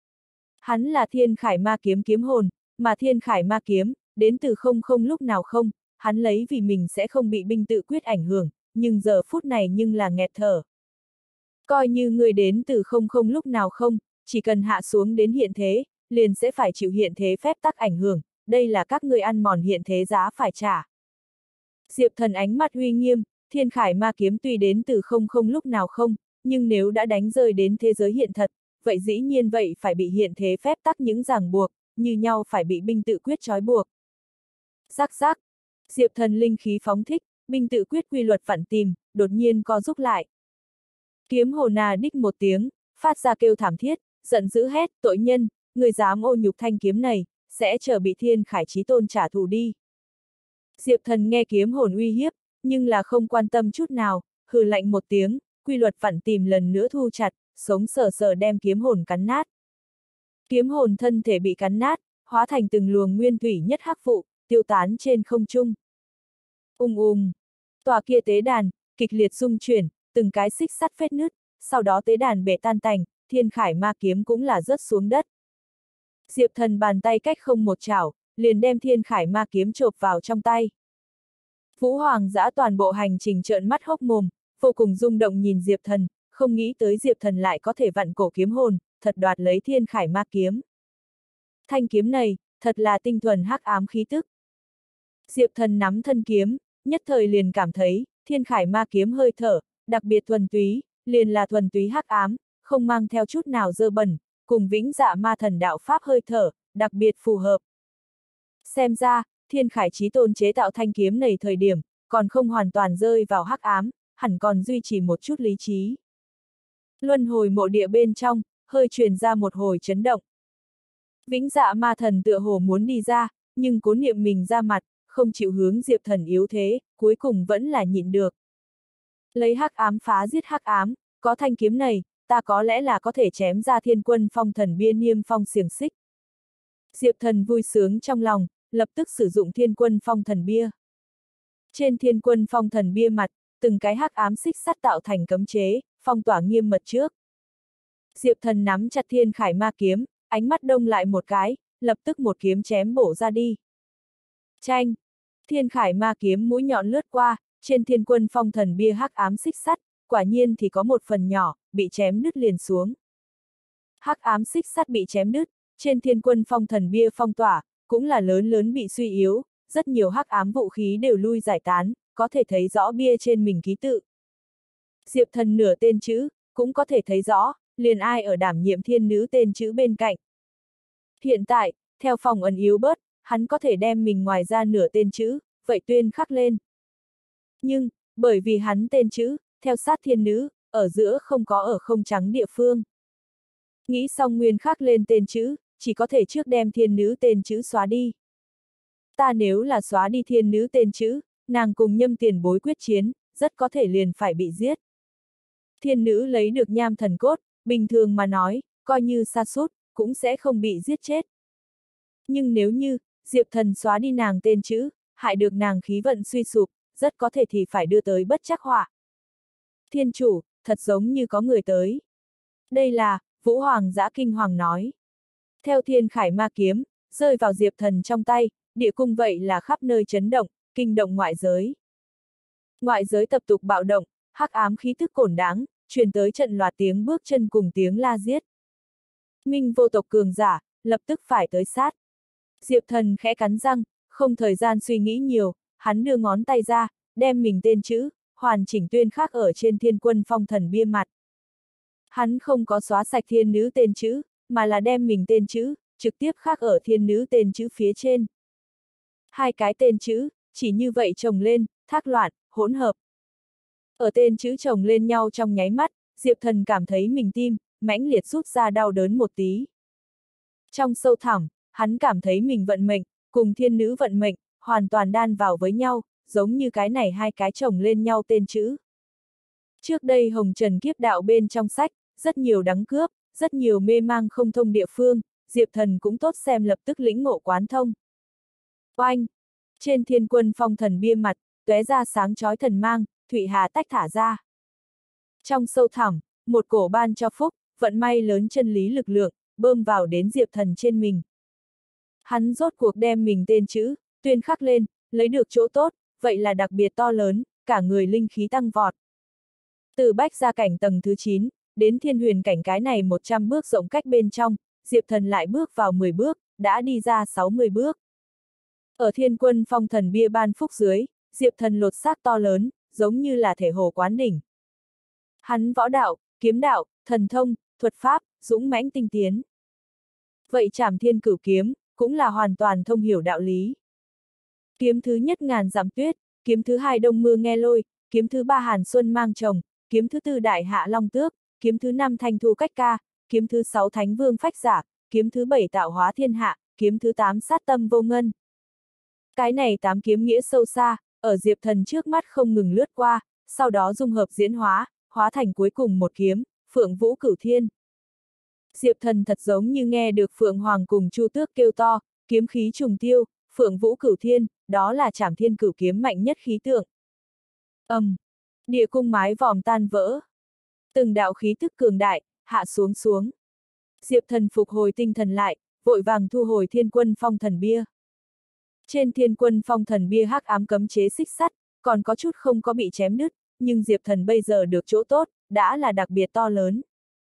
[SPEAKER 1] Hắn là thiên khải ma kiếm kiếm hồn, mà thiên khải ma kiếm, đến từ không lúc nào không, hắn lấy vì mình sẽ không bị binh tự quyết ảnh hưởng, nhưng giờ phút này nhưng là nghẹt thở. Coi như người đến từ không lúc nào không, chỉ cần hạ xuống đến hiện thế, liền sẽ phải chịu hiện thế phép tắc ảnh hưởng, đây là các người ăn mòn hiện thế giá phải trả. Diệp Thần ánh mặt uy nghiêm, thiên khải ma kiếm tuy đến từ không lúc nào không, nhưng nếu đã đánh rơi đến thế giới hiện thật, vậy dĩ nhiên vậy phải bị hiện thế phép tắc những ràng buộc, như nhau phải bị binh tự quyết trói buộc. Rắc rắc, Diệp Thần linh khí phóng thích, binh tự quyết quy luật phản tìm, đột nhiên co rút lại. Kiếm hồn đích một tiếng, phát ra kêu thảm thiết, giận dữ hét, tội nhân, người dám ô nhục thanh kiếm này, sẽ chờ bị Thiên Khải Chí Tôn trả thù đi. Diệp Thần nghe kiếm hồn uy hiếp, nhưng là không quan tâm chút nào, hừ lạnh một tiếng, quy luật phản tìm lần nữa thu chặt, sống sờ sờ đem kiếm hồn cắn nát. Kiếm hồn thân thể bị cắn nát, hóa thành từng luồng nguyên thủy nhất hắc vụ, tiêu tán trên không trung. Tòa kia tế đàn, kịch liệt rung chuyển, từng cái xích sắt phết nứt, sau đó tế đàn bể tan tành, Thiên Khải Ma kiếm cũng là rớt xuống đất. Diệp Thần bàn tay cách không một chảo, liền đem Thiên Khải Ma kiếm chộp vào trong tay. Vũ Hoàng Dã toàn bộ hành trình trợn mắt hốc mồm, vô cùng rung động nhìn Diệp Thần, không nghĩ tới Diệp Thần lại có thể vặn cổ kiếm hồn, thật đoạt lấy Thiên Khải Ma kiếm. Thanh kiếm này, thật là tinh thuần hắc ám khí tức. Diệp Thần nắm thân kiếm, nhất thời liền cảm thấy, Thiên Khải Ma kiếm hơi thở, đặc biệt thuần túy, liền là thuần túy hắc ám, không mang theo chút nào dơ bẩn, cùng Vĩnh Dạ Ma Thần đạo pháp hơi thở, đặc biệt phù hợp. Xem ra, Thiên Khải Chí Tôn chế tạo thanh kiếm này thời điểm, còn không hoàn toàn rơi vào hắc ám, hẳn còn duy trì một chút lý trí. Luân hồi mộ địa bên trong, hơi truyền ra một hồi chấn động. Vĩnh Dạ Ma Thần tựa hồ muốn đi ra, nhưng cố niệm mình ra mặt, không chịu hướng Diệp Thần yếu thế, cuối cùng vẫn là nhịn được. Lấy hắc ám phá giết hắc ám, có thanh kiếm này, ta có lẽ là có thể chém ra Thiên Quân Phong Thần bia niêm phong xiềng xích. Diệp Thần vui sướng trong lòng, lập tức sử dụng Thiên Quân Phong Thần bia. Trên Thiên Quân Phong Thần bia mặt, từng cái hắc ám xích sắt tạo thành cấm chế, phong tỏa nghiêm mật trước. Diệp Thần nắm chặt Thiên Khải Ma kiếm, ánh mắt đông lại một cái, lập tức một kiếm chém bổ ra đi. Chanh! Thiên Khải Ma kiếm mũi nhọn lướt qua, trên Thiên Quân Phong Thần bia hắc ám xích sắt, quả nhiên thì có một phần nhỏ, bị chém đứt liền xuống. Hắc ám xích sắt bị chém đứt, trên Thiên Quân Phong Thần bia phong tỏa, cũng là lớn lớn bị suy yếu, rất nhiều hắc ám vũ khí đều lui giải tán, có thể thấy rõ bia trên mình ký tự. Diệp Thần nửa tên chữ, cũng có thể thấy rõ, liền ai ở đảm nhiệm thiên nữ tên chữ bên cạnh. Hiện tại, theo phong ấn yếu bớt, hắn có thể đem mình ngoài ra nửa tên chữ, vậy tuyên khắc lên. Nhưng, bởi vì hắn tên chữ, theo sát thiên nữ, ở giữa không có ở không trắng địa phương. Nghĩ xong nguyên khắc lên tên chữ, chỉ có thể trước đem thiên nữ tên chữ xóa đi. Ta nếu là xóa đi thiên nữ tên chữ, nàng cùng Nhâm tiền bối quyết chiến, rất có thể liền phải bị giết. Thiên nữ lấy được nham thần cốt, bình thường mà nói, coi như sa sút cũng sẽ không bị giết chết. Nhưng nếu như, Diệp Thần xóa đi nàng tên chữ, hại được nàng khí vận suy sụp, rất có thể thì phải đưa tới bất trắc họa. Thiên chủ, thật giống như có người tới. Đây là, Vũ Hoàng Dã kinh hoàng nói. Theo Thiên Khải Ma kiếm, rơi vào Diệp Thần trong tay, địa cung vậy là khắp nơi chấn động, kinh động ngoại giới. Ngoại giới tập tục bạo động, hắc ám khí tức cổn đáng, truyền tới trận loạt tiếng bước chân cùng tiếng la giết. Minh vô tộc cường giả, lập tức phải tới sát. Diệp Thần khẽ cắn răng, không thời gian suy nghĩ nhiều, hắn đưa ngón tay ra, đem mình tên chữ, hoàn chỉnh tuyên khắc ở trên Thiên Quân Phong Thần bia mặt. Hắn không có xóa sạch thiên nữ tên chữ, mà là đem mình tên chữ, trực tiếp khắc ở thiên nữ tên chữ phía trên. Hai cái tên chữ, chỉ như vậy chồng lên, thác loạn, hỗn hợp. Ở tên chữ chồng lên nhau trong nháy mắt, Diệp Thần cảm thấy mình tim, mãnh liệt rút ra đau đớn một tí. Trong sâu thẳm, hắn cảm thấy mình vận mệnh, cùng thiên nữ vận mệnh, hoàn toàn đan vào với nhau, giống như cái này hai cái chồng lên nhau tên chữ. Trước đây Hồng Trần Kiếp Đạo bên trong sách, rất nhiều đắng cướp, rất nhiều mê mang không thông địa phương, Diệp Thần cũng tốt xem lập tức lĩnh ngộ quán thông. Oanh! Trên Thiên Quân Phong Thần bia mặt, tóe ra sáng chói thần mang, Thụy Hà tách thả ra. Trong sâu thẳm, một cổ ban cho phúc, vận may lớn chân lý lực lượng, bơm vào đến Diệp Thần trên mình. Hắn rốt cuộc đem mình tên chữ, tuyên khắc lên, lấy được chỗ tốt, vậy là đặc biệt to lớn, cả người linh khí tăng vọt. Từ bách gia cảnh tầng thứ 9, đến thiên huyền cảnh cái này 100 bước rộng cách bên trong, Diệp Thần lại bước vào 10 bước, đã đi ra 60 bước. Ở Thiên Quân Phong Thần bia ban phúc dưới, Diệp Thần lột xác to lớn, giống như là thể hồ quán đỉnh. Hắn võ đạo, kiếm đạo, thần thông, thuật pháp, dũng mãnh tinh tiến. Vậy Trảm Thiên Cửu kiếm, cũng là hoàn toàn thông hiểu đạo lý. Kiếm thứ nhất ngàn dặm tuyết, kiếm thứ hai đông mưa nghe lôi, kiếm thứ ba hàn xuân mang chồng, kiếm thứ tư đại hạ long tước, kiếm thứ năm thanh thu cách ca, kiếm thứ sáu thánh vương phách giả, kiếm thứ bảy tạo hóa thiên hạ, kiếm thứ tám sát tâm vô ngân. Cái này 8 kiếm nghĩa sâu xa, ở Diệp Thần trước mắt không ngừng lướt qua, sau đó dung hợp diễn hóa, hóa thành cuối cùng một kiếm, Phượng Vũ Cửu Thiên. Diệp Thần thật giống như nghe được Phượng Hoàng cùng Chu Tước kêu to, kiếm khí trùng tiêu, Phượng Vũ Cửu Thiên, đó là Trảm Thiên Cửu kiếm mạnh nhất khí tượng. Địa cung mái vòm tan vỡ. Từng đạo khí tức cường đại, hạ xuống xuống. Diệp Thần phục hồi tinh thần lại, vội vàng thu hồi Thiên Quân Phong Thần Bia. Trên Thiên Quân Phong Thần Bia hắc ám cấm chế xích sắt, còn có chút không có bị chém nứt, nhưng Diệp Thần bây giờ được chỗ tốt, đã là đặc biệt to lớn.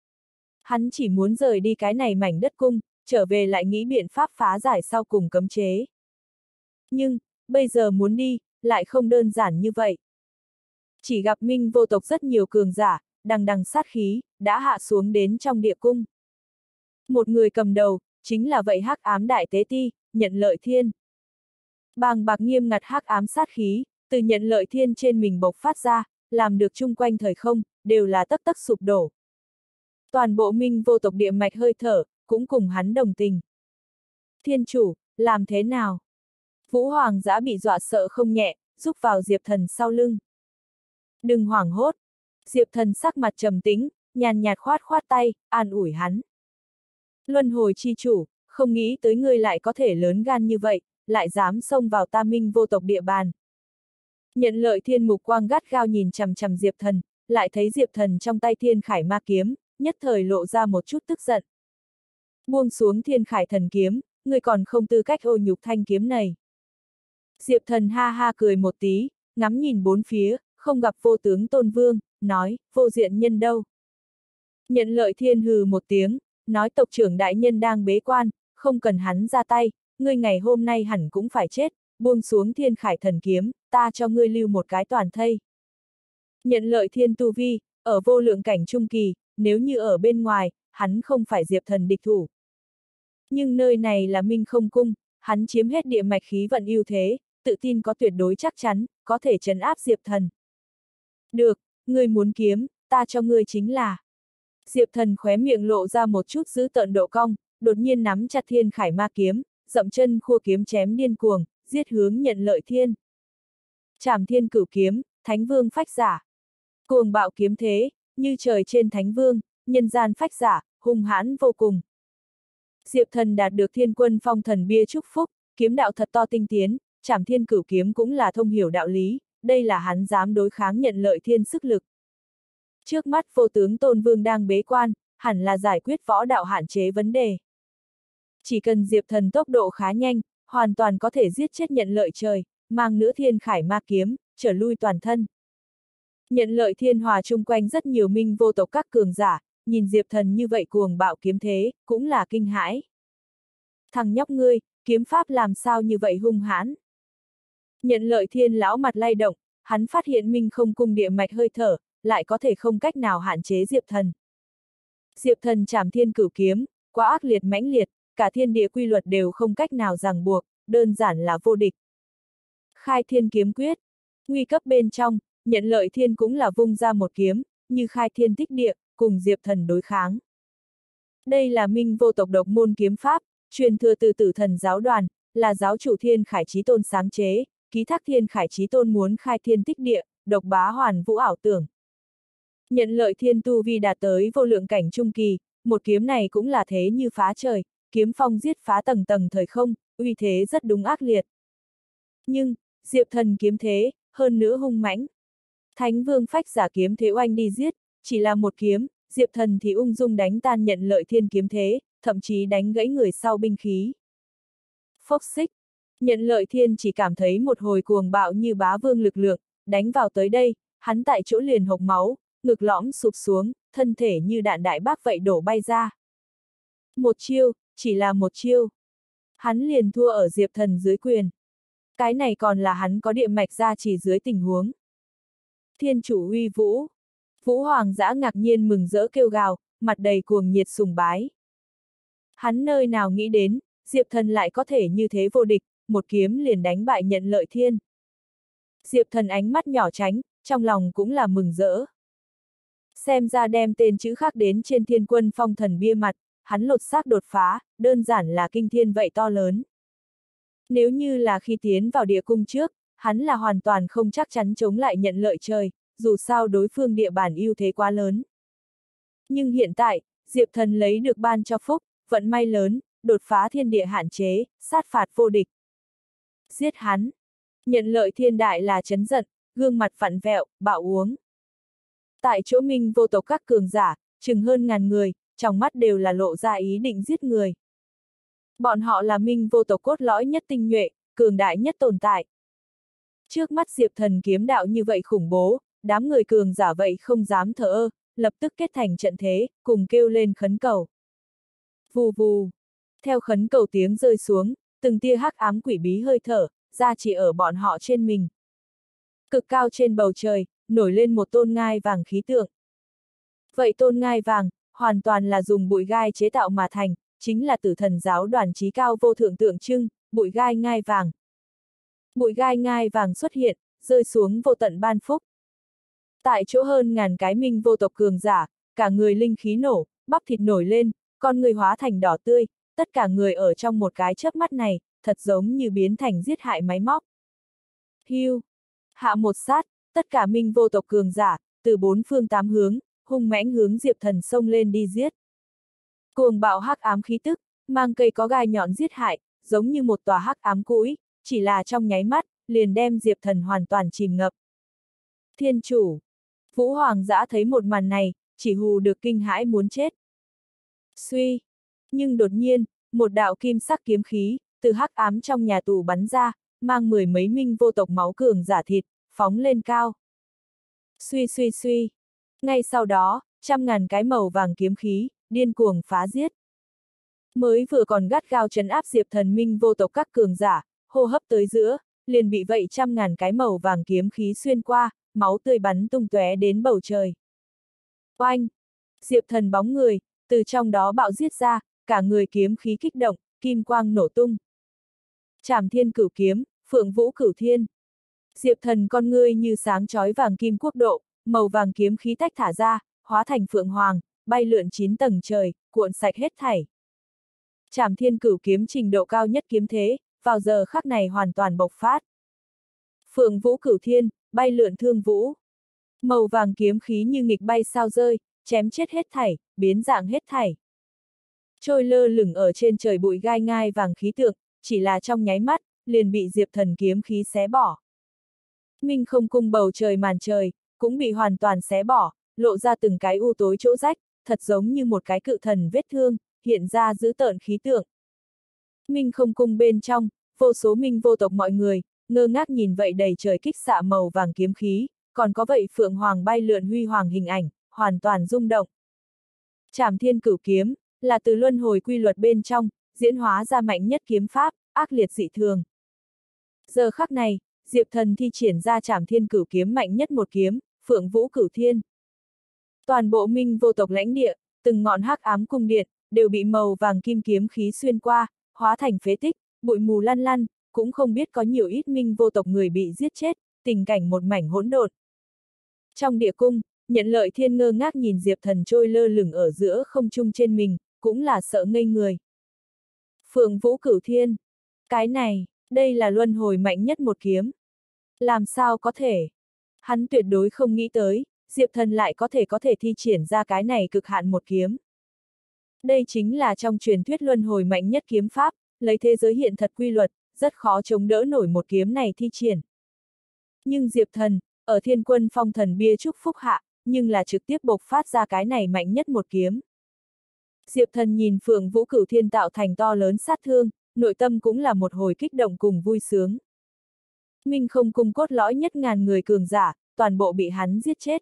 [SPEAKER 1] Hắn chỉ muốn rời đi cái này mảnh đất cung, trở về lại nghĩ biện pháp phá giải sau cùng cấm chế. Nhưng, bây giờ muốn đi, lại không đơn giản như vậy. Chỉ gặp Minh vô tộc rất nhiều cường giả, đằng đằng sát khí, đã hạ xuống đến trong địa cung. Một người cầm đầu, chính là vậy hắc ám đại tế ti, Nhận Lợi Thiên. Bàng bạc nghiêm ngặt hắc ám sát khí, từ Nhận Lợi Thiên trên mình bộc phát ra, làm được chung quanh thời không, đều là tấp tấp sụp đổ. Toàn bộ Minh vô tộc địa mạch hơi thở, cũng cùng hắn đồng tình. Thiên chủ, làm thế nào? Vũ Hoàng dã bị dọa sợ không nhẹ, rúc vào Diệp Thần sau lưng. Đừng hoảng hốt. Diệp Thần sắc mặt trầm tĩnh, nhàn nhạt khoát khoát tay, an ủi hắn. Luân hồi chi chủ, không nghĩ tới ngươi lại có thể lớn gan như vậy, lại dám xông vào ta Minh vô tộc địa bàn. Nhận Lợi Thiên mục quang gắt gao nhìn chằm chằm Diệp Thần, lại thấy Diệp Thần trong tay Thiên Khải Ma kiếm, nhất thời lộ ra một chút tức giận. Buông xuống Thiên Khải thần kiếm, ngươi còn không tư cách ô nhục thanh kiếm này. Diệp Thần ha ha cười một tí, ngắm nhìn bốn phía, không gặp vô tướng Tôn Vương, nói, vô diện nhân đâu. Nhận Lợi Thiên hừ một tiếng, nói tộc trưởng đại nhân đang bế quan, không cần hắn ra tay, ngươi ngày hôm nay hẳn cũng phải chết, buông xuống Thiên Khải thần kiếm, ta cho ngươi lưu một cái toàn thây. Nhận Lợi Thiên tu vi, ở vô lượng cảnh trung kỳ, nếu như ở bên ngoài, hắn không phải Diệp Thần địch thủ. Nhưng nơi này là Minh Không Cung, hắn chiếm hết địa mạch khí vận ưu thế, tự tin có tuyệt đối chắc chắn, có thể trấn áp Diệp Thần. Được, ngươi muốn kiếm, ta cho ngươi chính là. Diệp Thần khóe miệng lộ ra một chút dữ tợn độ cong, đột nhiên nắm chặt Thiên Khải Ma kiếm, dậm chân khua kiếm chém điên cuồng, giết hướng Nhận Lợi Thiên. Trảm Thiên Cửu kiếm, Thánh Vương phách giả. Cuồng bạo kiếm thế, như trời trên Thánh Vương, nhân gian phách giả, hung hãn vô cùng. Diệp Thần đạt được Thiên Quân Phong Thần Bia chúc phúc, kiếm đạo thật to tinh tiến, Trảm Thiên Cửu kiếm cũng là thông hiểu đạo lý, đây là hắn dám đối kháng Nhận Lợi Thiên sức lực. Trước mắt vô tướng Tôn Vương đang bế quan, hẳn là giải quyết võ đạo hạn chế vấn đề. Chỉ cần Diệp Thần tốc độ khá nhanh, hoàn toàn có thể giết chết Nhận Lợi Trời, mang nữa Thiên Khải Ma kiếm, trở lui toàn thân. Nhận Lợi Thiên hòa chung quanh rất nhiều Minh vô tộc các cường giả, nhìn Diệp Thần như vậy cuồng bạo kiếm thế, cũng là kinh hãi. Thằng nhóc ngươi, kiếm pháp làm sao như vậy hung hãn? Nhận Lợi Thiên lão mặt lay động, hắn phát hiện Minh Không Cung địa mạch hơi thở, lại có thể không cách nào hạn chế Diệp Thần. Diệp Thần Trảm Thiên Cửu kiếm, quá ác liệt mãnh liệt, cả thiên địa quy luật đều không cách nào ràng buộc, đơn giản là vô địch. Khai Thiên kiếm quyết, nguy cấp bên trong, Nhận Lợi Thiên cũng là vung ra một kiếm, như khai thiên tích địa, cùng Diệp Thần đối kháng. Đây là Minh vô tộc độc môn kiếm pháp, truyền thừa từ Tử Thần giáo đoàn, là giáo chủ Thiên Khải Chí Tôn sáng chế, ký thác Thiên Khải Chí Tôn muốn khai thiên tích địa, độc bá hoàn vũ ảo tưởng. Nhận Lợi Thiên tu vi đạt tới vô lượng cảnh trung kỳ, một kiếm này cũng là thế như phá trời, kiếm phong giết phá tầng tầng thời không, uy thế rất đúng ác liệt. Nhưng, Diệp Thần kiếm thế, hơn nữa hung mãnh. Thánh Vương phách giả kiếm thế oanh đi giết, chỉ là một kiếm, Diệp Thần thì ung dung đánh tan Nhận Lợi Thiên kiếm thế, thậm chí đánh gãy người sau binh khí. Phốc xích, Nhận Lợi Thiên chỉ cảm thấy một hồi cuồng bạo như bá vương lực lượng, đánh vào tới đây, hắn tại chỗ liền hộc máu, ngực lõm sụp xuống, thân thể như đạn đại bác vậy đổ bay ra. Một chiêu, chỉ là một chiêu. Hắn liền thua ở Diệp Thần dưới quyền. Cái này còn là hắn có địa mạch gia chỉ dưới tình huống. Thiên chủ uy vũ. Vũ Hoàng dã ngạc nhiên mừng rỡ kêu gào, mặt đầy cuồng nhiệt sùng bái. Hắn nơi nào nghĩ đến, Diệp Thần lại có thể như thế vô địch, một kiếm liền đánh bại Nhận Lợi Thiên. Diệp Thần ánh mắt nhỏ tránh, trong lòng cũng là mừng rỡ. Xem ra đem tên chữ khác đến trên Thiên Quân Phong Thần bia mặt, hắn lột xác đột phá, đơn giản là kinh thiên vậy to lớn. Nếu như là khi tiến vào địa cung trước, hắn là hoàn toàn không chắc chắn chống lại Nhận Lợi Trời, dù sao đối phương địa bản ưu thế quá lớn. Nhưng hiện tại, Diệp Thần lấy được ban cho phúc, vận may lớn, đột phá thiên địa hạn chế, sát phạt vô địch. Giết hắn! Nhận Lợi Thiên đại là chấn giận, gương mặt vặn vẹo, bạo uống. Tại chỗ Minh vô tộc các cường giả, chừng hơn ngàn người, trong mắt đều là lộ ra ý định giết người. Bọn họ là Minh vô tộc cốt lõi nhất tinh nhuệ, cường đại nhất tồn tại. Trước mắt Diệp Thần kiếm đạo như vậy khủng bố, đám người cường giả vậy không dám thờ ơ, lập tức kết thành trận thế, cùng kêu lên khấn cầu. Vù vù. Theo khấn cầu tiếng rơi xuống, từng tia hắc ám quỷ bí hơi thở, ra chỉ ở bọn họ trên mình. Cực cao trên bầu trời, nổi lên một tôn ngai vàng khí tượng. Vậy tôn ngai vàng, hoàn toàn là dùng bụi gai chế tạo mà thành, chính là Tử Thần giáo đoàn chí cao vô thượng tượng trưng, bụi gai ngai vàng. Bụi gai ngai vàng xuất hiện, rơi xuống vô tận ban phúc. Tại chỗ hơn ngàn cái Minh vô tộc cường giả, cả người linh khí nổ, bắp thịt nổi lên, con người hóa thành đỏ tươi, tất cả người ở trong một cái chớp mắt này, thật giống như biến thành giết hại máy móc. Hiu! Hạ một sát, tất cả Minh vô tộc cường giả, từ bốn phương tám hướng, hung mãnh hướng Diệp Thần xông lên đi giết. Cuồng bạo hắc ám khí tức, mang cây có gai nhọn giết hại, giống như một tòa hắc ám cũi, chỉ là trong nháy mắt, liền đem Diệp Thần hoàn toàn chìm ngập. Thiên chủ! Vũ Hoàng Dã thấy một màn này, chỉ hù được kinh hãi muốn chết. Suy! Nhưng đột nhiên, một đạo kim sắc kiếm khí, từ hắc ám trong nhà tù bắn ra, mang mười mấy Minh vô tộc máu cường giả thịt, phóng lên cao. Suy suy suy! Ngay sau đó, trăm ngàn cái màu vàng kiếm khí, điên cuồng phá giết. Mới vừa còn gắt gao trấn áp Diệp Thần Minh vô tộc các cường giả, hô hấp tới giữa, liền bị vậy trăm ngàn cái màu vàng kiếm khí xuyên qua, máu tươi bắn tung tóe đến bầu trời. Oanh! Diệp Thần bóng người, từ trong đó bạo giết ra, cả người kiếm khí kích động, kim quang nổ tung. Trảm Thiên Cửu Kiếm, Phượng Vũ Cửu Thiên. Diệp Thần con ngươi như sáng chói vàng kim quốc độ, màu vàng kiếm khí tách thả ra, hóa thành phượng hoàng, bay lượn 9 tầng trời, cuộn sạch hết thảy. Trảm Thiên Cửu Kiếm trình độ cao nhất kiếm thế, vào giờ khắc này hoàn toàn bộc phát. Phượng Vũ Cửu Thiên, bay lượn thương vũ. Màu vàng kiếm khí như nghịch bay sao rơi, chém chết hết thảy, biến dạng hết thảy. Trôi lơ lửng ở trên trời bụi gai ngai vàng khí tượng, chỉ là trong nháy mắt, liền bị Diệp Thần kiếm khí xé bỏ. Minh không cung bầu trời màn trời, cũng bị hoàn toàn xé bỏ, lộ ra từng cái u tối chỗ rách, thật giống như một cái cự thần vết thương, hiện ra dữ tợn khí tượng. Minh không cung bên trong, vô số Minh vô tộc mọi người, ngơ ngác nhìn vậy đầy trời kích xạ màu vàng kiếm khí, còn có vậy phượng hoàng bay lượn huy hoàng hình ảnh, hoàn toàn rung động. Trảm Thiên Cửu Kiếm, là từ luân hồi quy luật bên trong, diễn hóa ra mạnh nhất kiếm pháp, ác liệt dị thường. Giờ khắc này, Diệp Thần thi triển ra Trảm Thiên Cửu Kiếm mạnh nhất một kiếm, Phượng Vũ Cửu Thiên. Toàn bộ Minh vô tộc lãnh địa, từng ngọn hắc ám cung điện, đều bị màu vàng kim kiếm khí xuyên qua, hóa thành phế tích, bụi mù lăn lăn, cũng không biết có nhiều ít Minh vô tộc người bị giết chết, tình cảnh một mảnh hỗn độn. Trong địa cung, Nhận Lợi Thiên ngơ ngác nhìn Diệp Thần trôi lơ lửng ở giữa không trung trên mình, cũng là sợ ngây người. Phượng Vũ Cửu Thiên. Cái này, đây là luân hồi mạnh nhất một kiếm. Làm sao có thể? Hắn tuyệt đối không nghĩ tới, Diệp Thần lại có thể thi triển ra cái này cực hạn một kiếm. Đây chính là trong truyền thuyết luân hồi mạnh nhất kiếm pháp, lấy thế giới hiện thật quy luật, rất khó chống đỡ nổi một kiếm này thi triển. Nhưng Diệp Thần, ở Thiên Quân Phong Thần bia chúc phúc hạ, nhưng là trực tiếp bộc phát ra cái này mạnh nhất một kiếm. Diệp Thần nhìn Phượng Vũ Cửu Thiên tạo thành to lớn sát thương, nội tâm cũng là một hồi kích động cùng vui sướng. Minh không cung cốt lõi nhất ngàn người cường giả, toàn bộ bị hắn giết chết.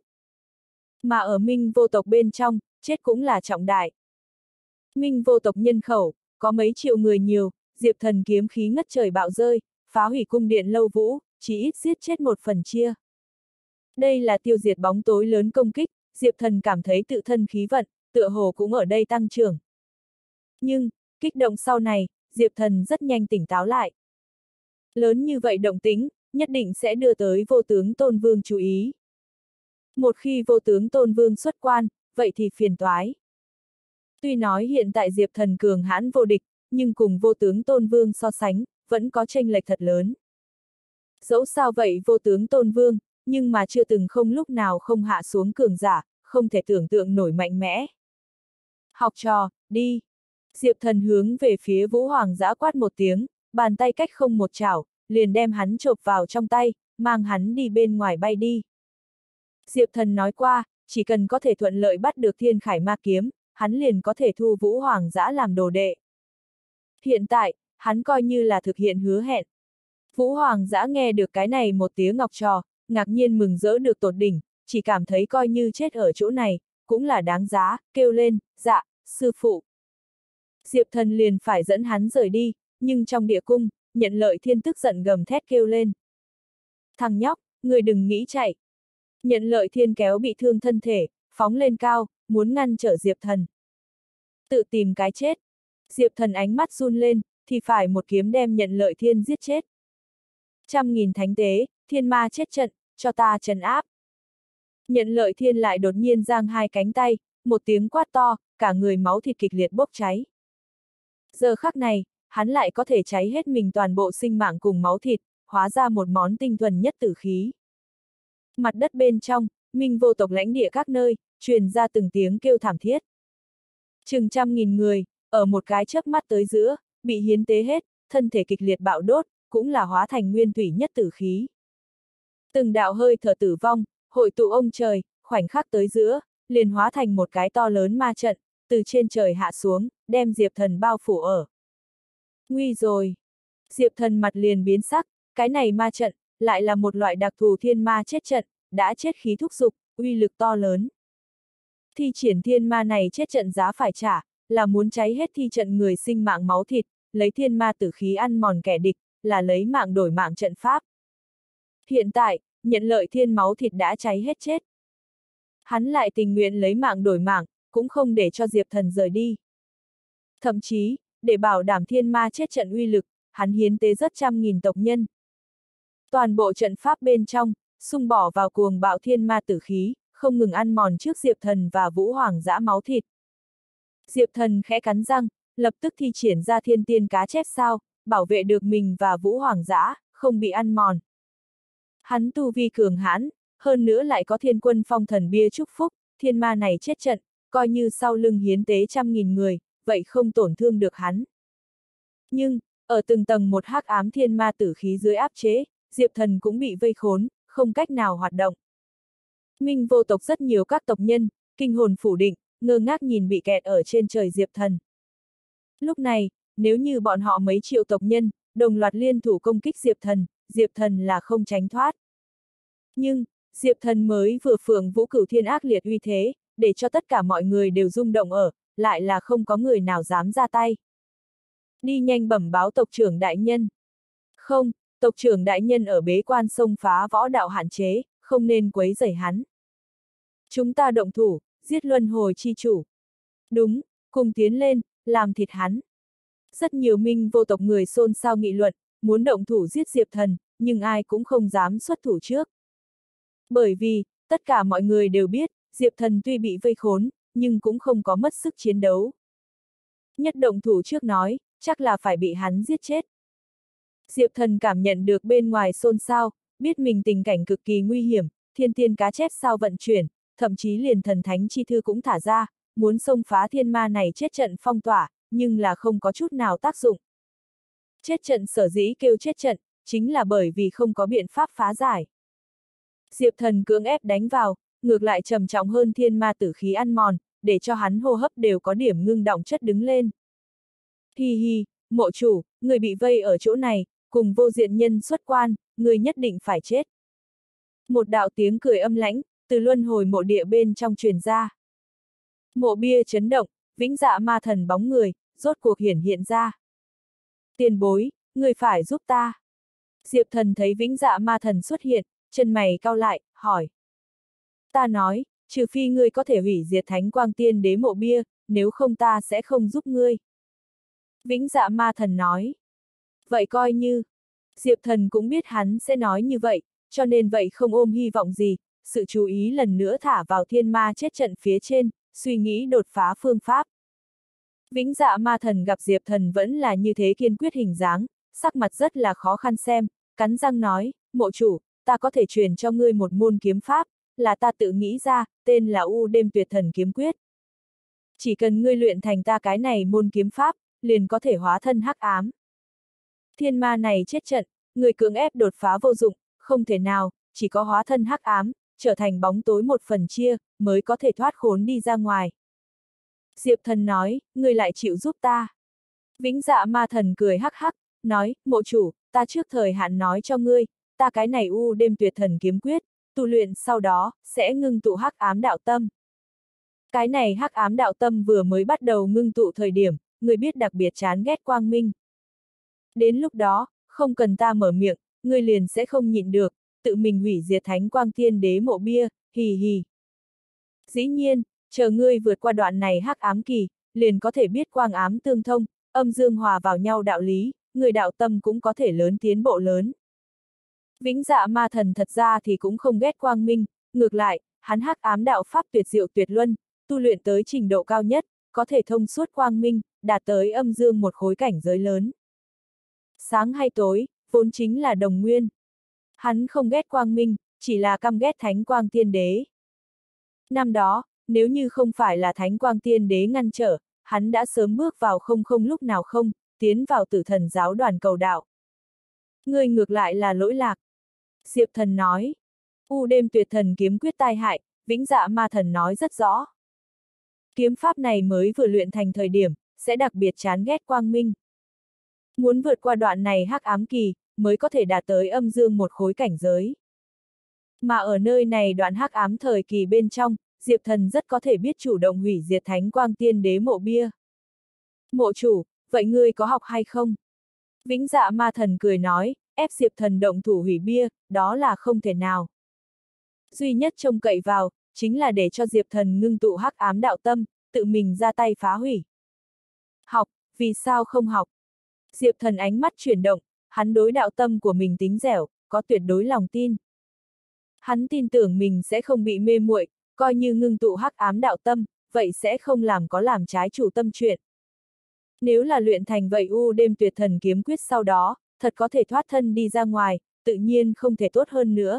[SPEAKER 1] Mà ở Minh vô tộc bên trong, chết cũng là trọng đại. Minh vô tộc nhân khẩu, có mấy triệu người nhiều, Diệp Thần kiếm khí ngất trời bạo rơi, phá hủy cung điện Lâu Vũ, chỉ ít giết chết một phần chia. Đây là tiêu diệt bóng tối lớn công kích, Diệp Thần cảm thấy tự thân khí vận, tựa hồ cũng ở đây tăng trưởng. Nhưng, kích động sau này, Diệp Thần rất nhanh tỉnh táo lại. Lớn như vậy động tĩnh, nhất định sẽ đưa tới vô tướng Tôn Vương chú ý. Một khi vô tướng Tôn Vương xuất quan, vậy thì phiền toái. Tuy nói hiện tại Diệp Thần cường hãn vô địch, nhưng cùng vô tướng Tôn Vương so sánh, vẫn có chênh lệch thật lớn. Dẫu sao vậy vô tướng Tôn Vương, nhưng mà chưa từng không lúc nào không hạ xuống cường giả, không thể tưởng tượng nổi mạnh mẽ. Học trò, đi! Diệp Thần hướng về phía Vũ Hoàng Dã quát một tiếng, bàn tay cách không một chảo, liền đem hắn chộp vào trong tay, mang hắn đi bên ngoài bay đi. Diệp Thần nói qua, chỉ cần có thể thuận lợi bắt được Thiên Khải Ma Kiếm, hắn liền có thể thu Vũ Hoàng Dã làm đồ đệ. Hiện tại, hắn coi như là thực hiện hứa hẹn. Vũ Hoàng Dã nghe được cái này một tiếng ngọc trò, ngạc nhiên mừng rỡ được tột đỉnh, chỉ cảm thấy coi như chết ở chỗ này, cũng là đáng giá, kêu lên, dạ, sư phụ. Diệp Thần liền phải dẫn hắn rời đi, nhưng trong địa cung, Nhận Lợi Thiên tức giận gầm thét kêu lên. Thằng nhóc, người đừng nghĩ chạy. Nhận Lợi Thiên kéo bị thương thân thể, phóng lên cao, muốn ngăn trở Diệp Thần. Tự tìm cái chết. Diệp Thần ánh mắt run lên, thì phải một kiếm đem Nhận Lợi Thiên giết chết. 100.000 thánh tế, thiên ma chết trận, cho ta trấn áp. Nhận Lợi Thiên lại đột nhiên giang hai cánh tay, một tiếng quát to, cả người máu thịt kịch liệt bốc cháy. Giờ khắc này, hắn lại có thể cháy hết mình toàn bộ sinh mạng cùng máu thịt, hóa ra một món tinh thuần nhất tử khí. Mặt đất bên trong, Minh Vô tộc lãnh địa các nơi, truyền ra từng tiếng kêu thảm thiết. Chừng 100.000 người, ở một cái chớp mắt tới giữa, bị hiến tế hết, thân thể kịch liệt bạo đốt, cũng là hóa thành nguyên thủy nhất tử khí. Từng đạo hơi thở tử vong, hội tụ ông trời, khoảnh khắc tới giữa, liền hóa thành một cái to lớn ma trận, từ trên trời hạ xuống, đem Diệp Thần bao phủ ở. Nguy rồi! Diệp Thần mặt liền biến sắc, cái này ma trận, lại là một loại đặc thù thiên ma chết trận, đã chết khí thúc dục, uy lực to lớn. Thi triển thiên ma này chết trận giá phải trả, là muốn cháy hết thi trận người sinh mạng máu thịt, lấy thiên ma tử khí ăn mòn kẻ địch, là lấy mạng đổi mạng trận pháp. Hiện tại, Nhận Lợi Thiên máu thịt đã cháy hết chết. Hắn lại tình nguyện lấy mạng đổi mạng, cũng không để cho Diệp Thần rời đi. Thậm chí, để bảo đảm thiên ma chết trận uy lực, hắn hiến tế rất 100.000 tộc nhân. Toàn bộ trận pháp bên trong, xung bỏ vào cuồng bạo thiên ma tử khí, không ngừng ăn mòn trước Diệp Thần và Vũ Hoàng Dã máu thịt. Diệp Thần khẽ cắn răng, lập tức thi triển ra thiên tiên cá chép sao, bảo vệ được mình và Vũ Hoàng Dã, không bị ăn mòn. Hắn tu vi cường hãn, hơn nữa lại có Thiên Quân Phong Thần bia chúc phúc, thiên ma này chết trận, coi như sau lưng hiến tế 100.000 người, vậy không tổn thương được hắn. Nhưng, ở từng tầng một hắc ám thiên ma tử khí dưới áp chế, Diệp Thần cũng bị vây khốn, không cách nào hoạt động. Minh Vô tộc rất nhiều các tộc nhân, kinh hồn phủ định, ngơ ngác nhìn bị kẹt ở trên trời Diệp Thần. Lúc này, nếu như bọn họ mấy triệu tộc nhân, đồng loạt liên thủ công kích Diệp Thần là không tránh thoát. Nhưng, Diệp Thần mới vừa phượng vũ cửu thiên ác liệt uy thế, để cho tất cả mọi người đều rung động ở, lại là không có người nào dám ra tay. Đi nhanh bẩm báo tộc trưởng đại nhân. Không, tộc trưởng đại nhân ở bế quan xông phá võ đạo hạn chế, không nên quấy rầy hắn. Chúng ta động thủ, giết luân hồi chi chủ. Đúng, cùng tiến lên, làm thịt hắn. Rất nhiều Minh Vô tộc người xôn xao nghị luận, muốn động thủ giết Diệp Thần, nhưng ai cũng không dám xuất thủ trước. Bởi vì, tất cả mọi người đều biết, Diệp Thần tuy bị vây khốn, nhưng cũng không có mất sức chiến đấu. Nhất động thủ trước nói, chắc là phải bị hắn giết chết. Diệp Thần cảm nhận được bên ngoài xôn xao, biết mình tình cảnh cực kỳ nguy hiểm, thiên tiên cá chép sao vận chuyển, thậm chí liền thần thánh chi thư cũng thả ra, muốn xông phá thiên ma này chết trận phong tỏa, nhưng là không có chút nào tác dụng. Chết trận sở dĩ kêu chết trận, chính là bởi vì không có biện pháp phá giải. Diệp Thần cưỡng ép đánh vào, ngược lại trầm trọng hơn thiên ma tử khí ăn mòn, để cho hắn hô hấp đều có điểm ngưng động chất đứng lên. Hi hi, mộ chủ, người bị vây ở chỗ này, cùng vô diện nhân xuất quan, người nhất định phải chết. Một đạo tiếng cười âm lãnh, từ luân hồi mộ địa bên trong truyền ra. Mộ bia chấn động, Vĩnh Dạ Ma Thần bóng người, rốt cuộc hiển hiện ra. Tiền bối, người phải giúp ta. Diệp Thần thấy Vĩnh Dạ Ma Thần xuất hiện, chân mày cau lại, hỏi. Ta nói, trừ phi ngươi có thể hủy diệt Thánh Quang Tiên Đế mộ bia, nếu không ta sẽ không giúp ngươi. Vĩnh Dạ Ma Thần nói. Vậy coi như, Diệp Thần cũng biết hắn sẽ nói như vậy, cho nên vậy không ôm hy vọng gì, sự chú ý lần nữa thả vào thiên ma chết trận phía trên, suy nghĩ đột phá phương pháp. Vĩnh Dạ Ma Thần gặp Diệp Thần vẫn là như thế kiên quyết hình dáng, sắc mặt rất là khó khăn xem, cắn răng nói, mộ chủ, ta có thể truyền cho ngươi một môn kiếm pháp, là ta tự nghĩ ra, tên là U Đêm Tuyệt Thần Kiếm Quyết. Chỉ cần ngươi luyện thành ta cái này môn kiếm pháp, liền có thể hóa thân hắc ám. Thiên ma này chết trận, người cưỡng ép đột phá vô dụng, không thể nào, chỉ có hóa thân hắc ám, trở thành bóng tối một phần chia, mới có thể thoát khốn đi ra ngoài. Diệp Thần nói, ngươi lại chịu giúp ta. Vĩnh Dạ Ma Thần cười hắc hắc, nói, mộ chủ, ta trước thời hạn nói cho ngươi, ta cái này U Đêm Tuyệt Thần Kiếm Quyết, tu luyện sau đó, sẽ ngưng tụ hắc ám đạo tâm. Cái này hắc ám đạo tâm vừa mới bắt đầu ngưng tụ thời điểm, ngươi biết đặc biệt chán ghét quang minh. Đến lúc đó, không cần ta mở miệng, ngươi liền sẽ không nhịn được, tự mình hủy diệt Thánh Quang Tiên Đế mộ bia, hì hì. Dĩ nhiên, chờ ngươi vượt qua đoạn này hắc ám kỳ, liền có thể biết quang ám tương thông, âm dương hòa vào nhau đạo lý, người đạo tâm cũng có thể lớn tiến bộ lớn. Vĩnh Dạ Ma Thần thật ra thì cũng không ghét quang minh, ngược lại, hắn hắc ám đạo pháp tuyệt diệu tuyệt luân, tu luyện tới trình độ cao nhất, có thể thông suốt quang minh, đạt tới âm dương một khối cảnh giới lớn. Sáng hay tối, vốn chính là đồng nguyên. Hắn không ghét quang minh, chỉ là căm ghét Thánh Quang Tiên Đế. Năm đó, nếu như không phải là Thánh Quang Tiên Đế ngăn trở, hắn đã sớm bước vào không không lúc nào không, tiến vào Tử Thần giáo đoàn cầu đạo. Ngươi ngược lại là lỗi lạc. Diệp Thần nói. U Đêm Tuyệt Thần Kiếm Quyết tai hại, Vĩnh Dạ Ma Thần nói rất rõ. Kiếm pháp này mới vừa luyện thành thời điểm, sẽ đặc biệt chán ghét quang minh. Muốn vượt qua đoạn này hắc ám kỳ, mới có thể đạt tới âm dương một khối cảnh giới. Mà ở nơi này đoạn hắc ám thời kỳ bên trong, Diệp Thần rất có thể biết chủ động hủy diệt Thánh Quang Tiên Đế mộ bia. Mộ chủ, vậy ngươi có học hay không? Vĩnh Dạ Ma Thần cười nói, ép Diệp Thần động thủ hủy bia, đó là không thể nào. Duy nhất trông cậy vào, chính là để cho Diệp Thần ngưng tụ hắc ám đạo tâm, tự mình ra tay phá hủy. Học, vì sao không học? Diệp Thần ánh mắt chuyển động, hắn đối đạo tâm của mình tính dẻo, có tuyệt đối lòng tin. Hắn tin tưởng mình sẽ không bị mê muội, coi như ngưng tụ hắc ám đạo tâm, vậy sẽ không làm trái chủ tâm chuyện. Nếu là luyện thành vậy U Đêm Tuyệt Thần Kiếm Quyết sau đó, thật có thể thoát thân đi ra ngoài, tự nhiên không thể tốt hơn nữa.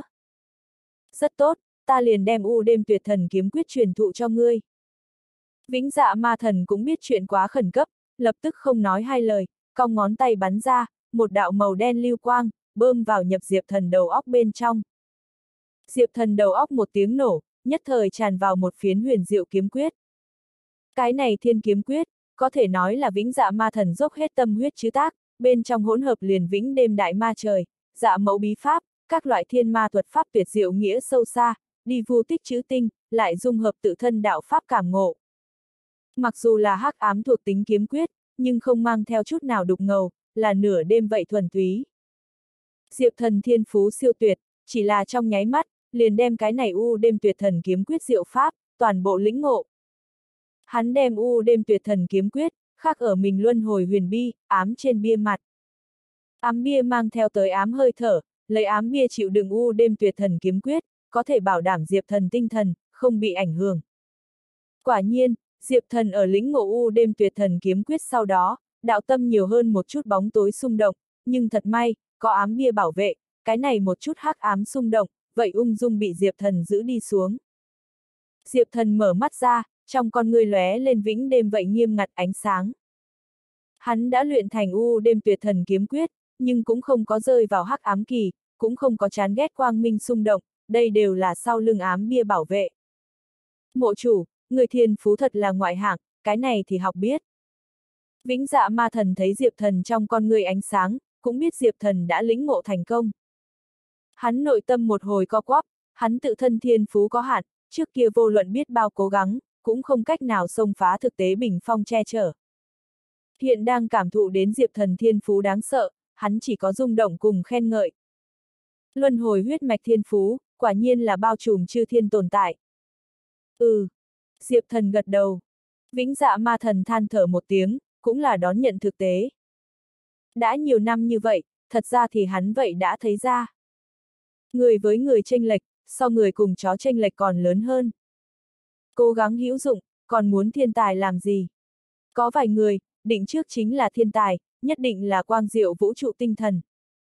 [SPEAKER 1] Rất tốt, ta liền đem U Đêm Tuyệt Thần Kiếm Quyết truyền thụ cho ngươi. Vĩnh Dạ Ma Thần cũng biết chuyện quá khẩn cấp, lập tức không nói hai lời, cong ngón tay bắn ra, một đạo màu đen lưu quang, bơm vào nhập Diệp Thần đầu óc bên trong. Diệp Thần đầu óc một tiếng nổ, nhất thời tràn vào một phiến huyền diệu kiếm quyết. Cái này thiên kiếm quyết, có thể nói là Vĩnh Dạ Ma Thần dốc hết tâm huyết chứ tác, bên trong hỗn hợp liền vĩnh đêm đại ma trời, dạ mẫu bí pháp, các loại thiên ma thuật pháp tuyệt diệu nghĩa sâu xa, đi vu tích trữ tinh, lại dung hợp tự thân đạo pháp cảm ngộ. Mặc dù là hắc ám thuộc tính kiếm quyết, nhưng không mang theo chút nào đục ngầu, là nửa đêm vậy thuần túy. Diệp Thần thiên phú siêu tuyệt, chỉ là trong nháy mắt, liền đem cái này U Đêm Tuyệt Thần Kiếm Quyết diệu pháp, toàn bộ lĩnh ngộ. Hắn đem U Đêm Tuyệt Thần Kiếm Quyết, khắc ở mình luân hồi huyền bi, ám trên bia mặt. Ám bia mang theo tới ám hơi thở, lấy ám bia chịu đựng U Đêm Tuyệt Thần Kiếm Quyết, có thể bảo đảm Diệp Thần tinh thần, không bị ảnh hưởng. Quả nhiên, Diệp Thần ở lĩnh ngộ U Đêm Tuyệt Thần Kiếm Quyết sau đó, đạo tâm nhiều hơn một chút bóng tối xung động, nhưng thật may, có ám bia bảo vệ, cái này một chút hắc ám xung động, vậy ung dung bị Diệp Thần giữ đi xuống. Diệp Thần mở mắt ra, trong con ngươi lóe lên vĩnh đêm vậy nghiêm ngặt ánh sáng. Hắn đã luyện thành U Đêm Tuyệt Thần Kiếm Quyết, nhưng cũng không có rơi vào hắc ám kỳ, cũng không có chán ghét quang minh xung động, đây đều là sau lưng ám bia bảo vệ. Mộ chủ, người thiên phú thật là ngoại hạng, cái này thì học biết. Vĩnh Dạ Ma Thần thấy Diệp Thần trong con ngươi ánh sáng, cũng biết Diệp Thần đã lĩnh ngộ thành công. Hắn nội tâm một hồi co quắp, hắn tự thân thiên phú có hạn, trước kia vô luận biết bao cố gắng, cũng không cách nào xông phá thực tế bình phong che chở. Hiện đang cảm thụ đến Diệp Thần thiên phú đáng sợ, hắn chỉ có rung động cùng khen ngợi. Luân hồi huyết mạch thiên phú, quả nhiên là bao trùm chư thiên tồn tại. Diệp Thần gật đầu. Vĩnh Dạ Ma Thần than thở một tiếng, cũng là đón nhận thực tế. Đã nhiều năm như vậy, thật ra thì hắn vậy đã thấy ra. Người với người chênh lệch, so người cùng chó chênh lệch còn lớn hơn. Cố gắng hữu dụng, còn muốn thiên tài làm gì? Có vài người, định trước chính là thiên tài, nhất định là quang diệu vũ trụ tinh thần.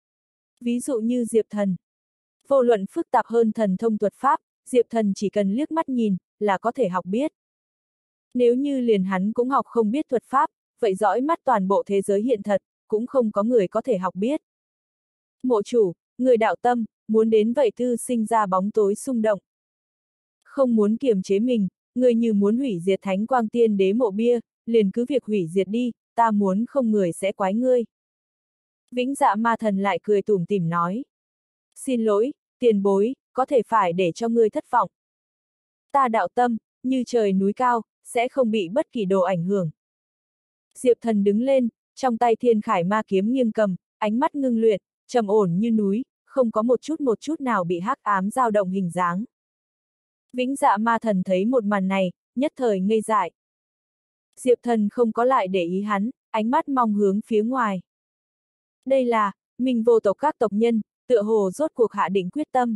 [SPEAKER 1] Ví dụ như Diệp Thần. Vô luận phức tạp hơn thần thông thuật pháp, Diệp Thần chỉ cần liếc mắt nhìn, là có thể học biết. Nếu như liền hắn cũng học không biết thuật pháp, vậy dõi mắt toàn bộ thế giới hiện thật, cũng không có người có thể học biết. Mộ chủ, người đạo tâm, muốn đến vậy tư sinh ra bóng tối xung động. Không muốn kiềm chế mình, người như muốn hủy diệt Thánh Quang Tiên Đế mộ bia, liền cứ việc hủy diệt đi, ta muốn không người sẽ quái ngươi. Vĩnh Dạ Ma Thần lại cười tủm tỉm nói. Xin lỗi, tiền bối, có thể phải để cho ngươi thất vọng. Ta đạo tâm, như trời núi cao, sẽ không bị bất kỳ đồ ảnh hưởng. Diệp Thần đứng lên, trong tay Thiên Khải Ma kiếm nghiêng cầm, ánh mắt ngưng luyện, trầm ổn như núi, không có một chút nào bị hắc ám dao động hình dáng. Vĩnh Dạ Ma Thần thấy một màn này, nhất thời ngây dại. Diệp Thần không có lại để ý hắn, ánh mắt mong hướng phía ngoài. Đây là, Minh Vô tộc các tộc nhân, tựa hồ rốt cuộc hạ định quyết tâm.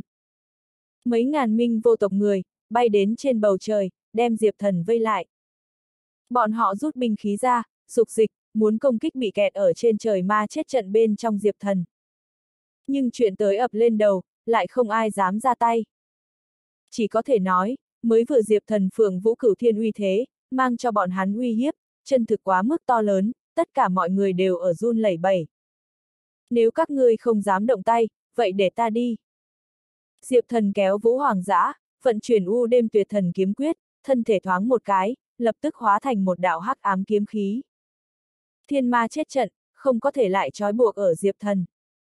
[SPEAKER 1] Mấy ngàn Minh Vô tộc người, bay đến trên bầu trời, đem Diệp Thần vây lại. Bọn họ rút binh khí ra, dục dịch, muốn công kích bị kẹt ở trên trời ma chết trận bên trong Diệp Thần. Nhưng chuyện tới ập lên đầu, lại không ai dám ra tay. Chỉ có thể nói, mới vừa Diệp Thần Phượng Vũ Cửu Thiên uy thế, mang cho bọn hắn uy hiếp, chân thực quá mức to lớn, tất cả mọi người đều ở run lẩy bẩy. Nếu các ngươi không dám động tay, vậy để ta đi. Diệp Thần kéo Vũ Hoàng Dã, vận chuyển U Đêm Tuyệt Thần kiếm quyết, thân thể thoáng một cái, lập tức hóa thành một đạo hắc ám kiếm khí. Thiên ma chết trận, không có thể lại trói buộc ở Diệp Thần.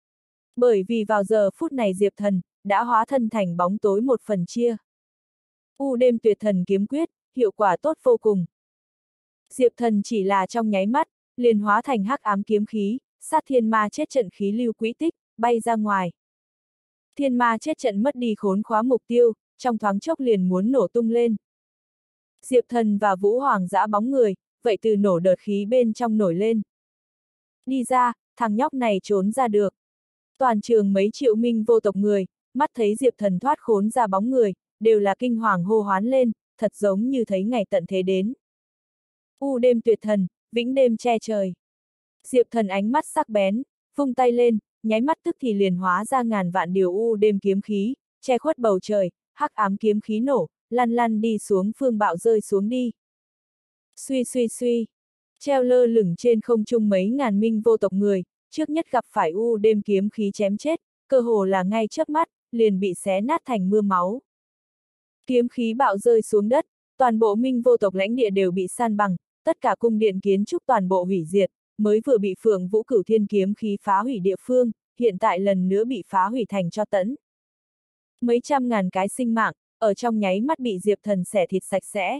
[SPEAKER 1] Bởi vì vào giờ phút này Diệp Thần đã hóa thân thành bóng tối một phần chia. U Đêm Tuyệt Thần kiếm quyết, hiệu quả tốt vô cùng. Diệp Thần chỉ là trong nháy mắt, liền hóa thành hắc ám kiếm khí, sát thiên ma chết trận khí lưu quỹ tích, bay ra ngoài. Thiên ma chết trận mất đi khốn khóa mục tiêu, trong thoáng chốc liền muốn nổ tung lên. Diệp Thần và Vũ Hoàng Dã bóng người, vậy từ nổ đợt khí bên trong nổi lên. Đi ra, thằng nhóc này trốn ra được. Toàn trường mấy triệu Minh Vô tộc người, mắt thấy Diệp Thần thoát khốn ra bóng người, đều là kinh hoàng hô hoán lên, thật giống như thấy ngày tận thế đến. U Đêm Tuyệt Thần, vĩnh đêm che trời. Diệp Thần ánh mắt sắc bén, vung tay lên, nháy mắt tức thì liền hóa ra ngàn vạn điều U Đêm kiếm khí, che khuất bầu trời, hắc ám kiếm khí nổ, lăn lăn đi xuống phương bạo rơi xuống đi. Suy suy suy, treo lơ lửng trên không trung mấy ngàn Minh Vô tộc người, trước nhất gặp phải U Đêm kiếm khí chém chết, cơ hồ là ngay chớp mắt, liền bị xé nát thành mưa máu. Kiếm khí bạo rơi xuống đất, toàn bộ Minh Vô tộc lãnh địa đều bị san bằng, tất cả cung điện kiến trúc toàn bộ hủy diệt, mới vừa bị Phượng Vũ Cửu Thiên kiếm khí phá hủy địa phương, hiện tại lần nữa bị phá hủy thành tro tẫn. Mấy trăm ngàn cái sinh mạng, ở trong nháy mắt bị Diệp Thần xẻ thịt sạch sẽ.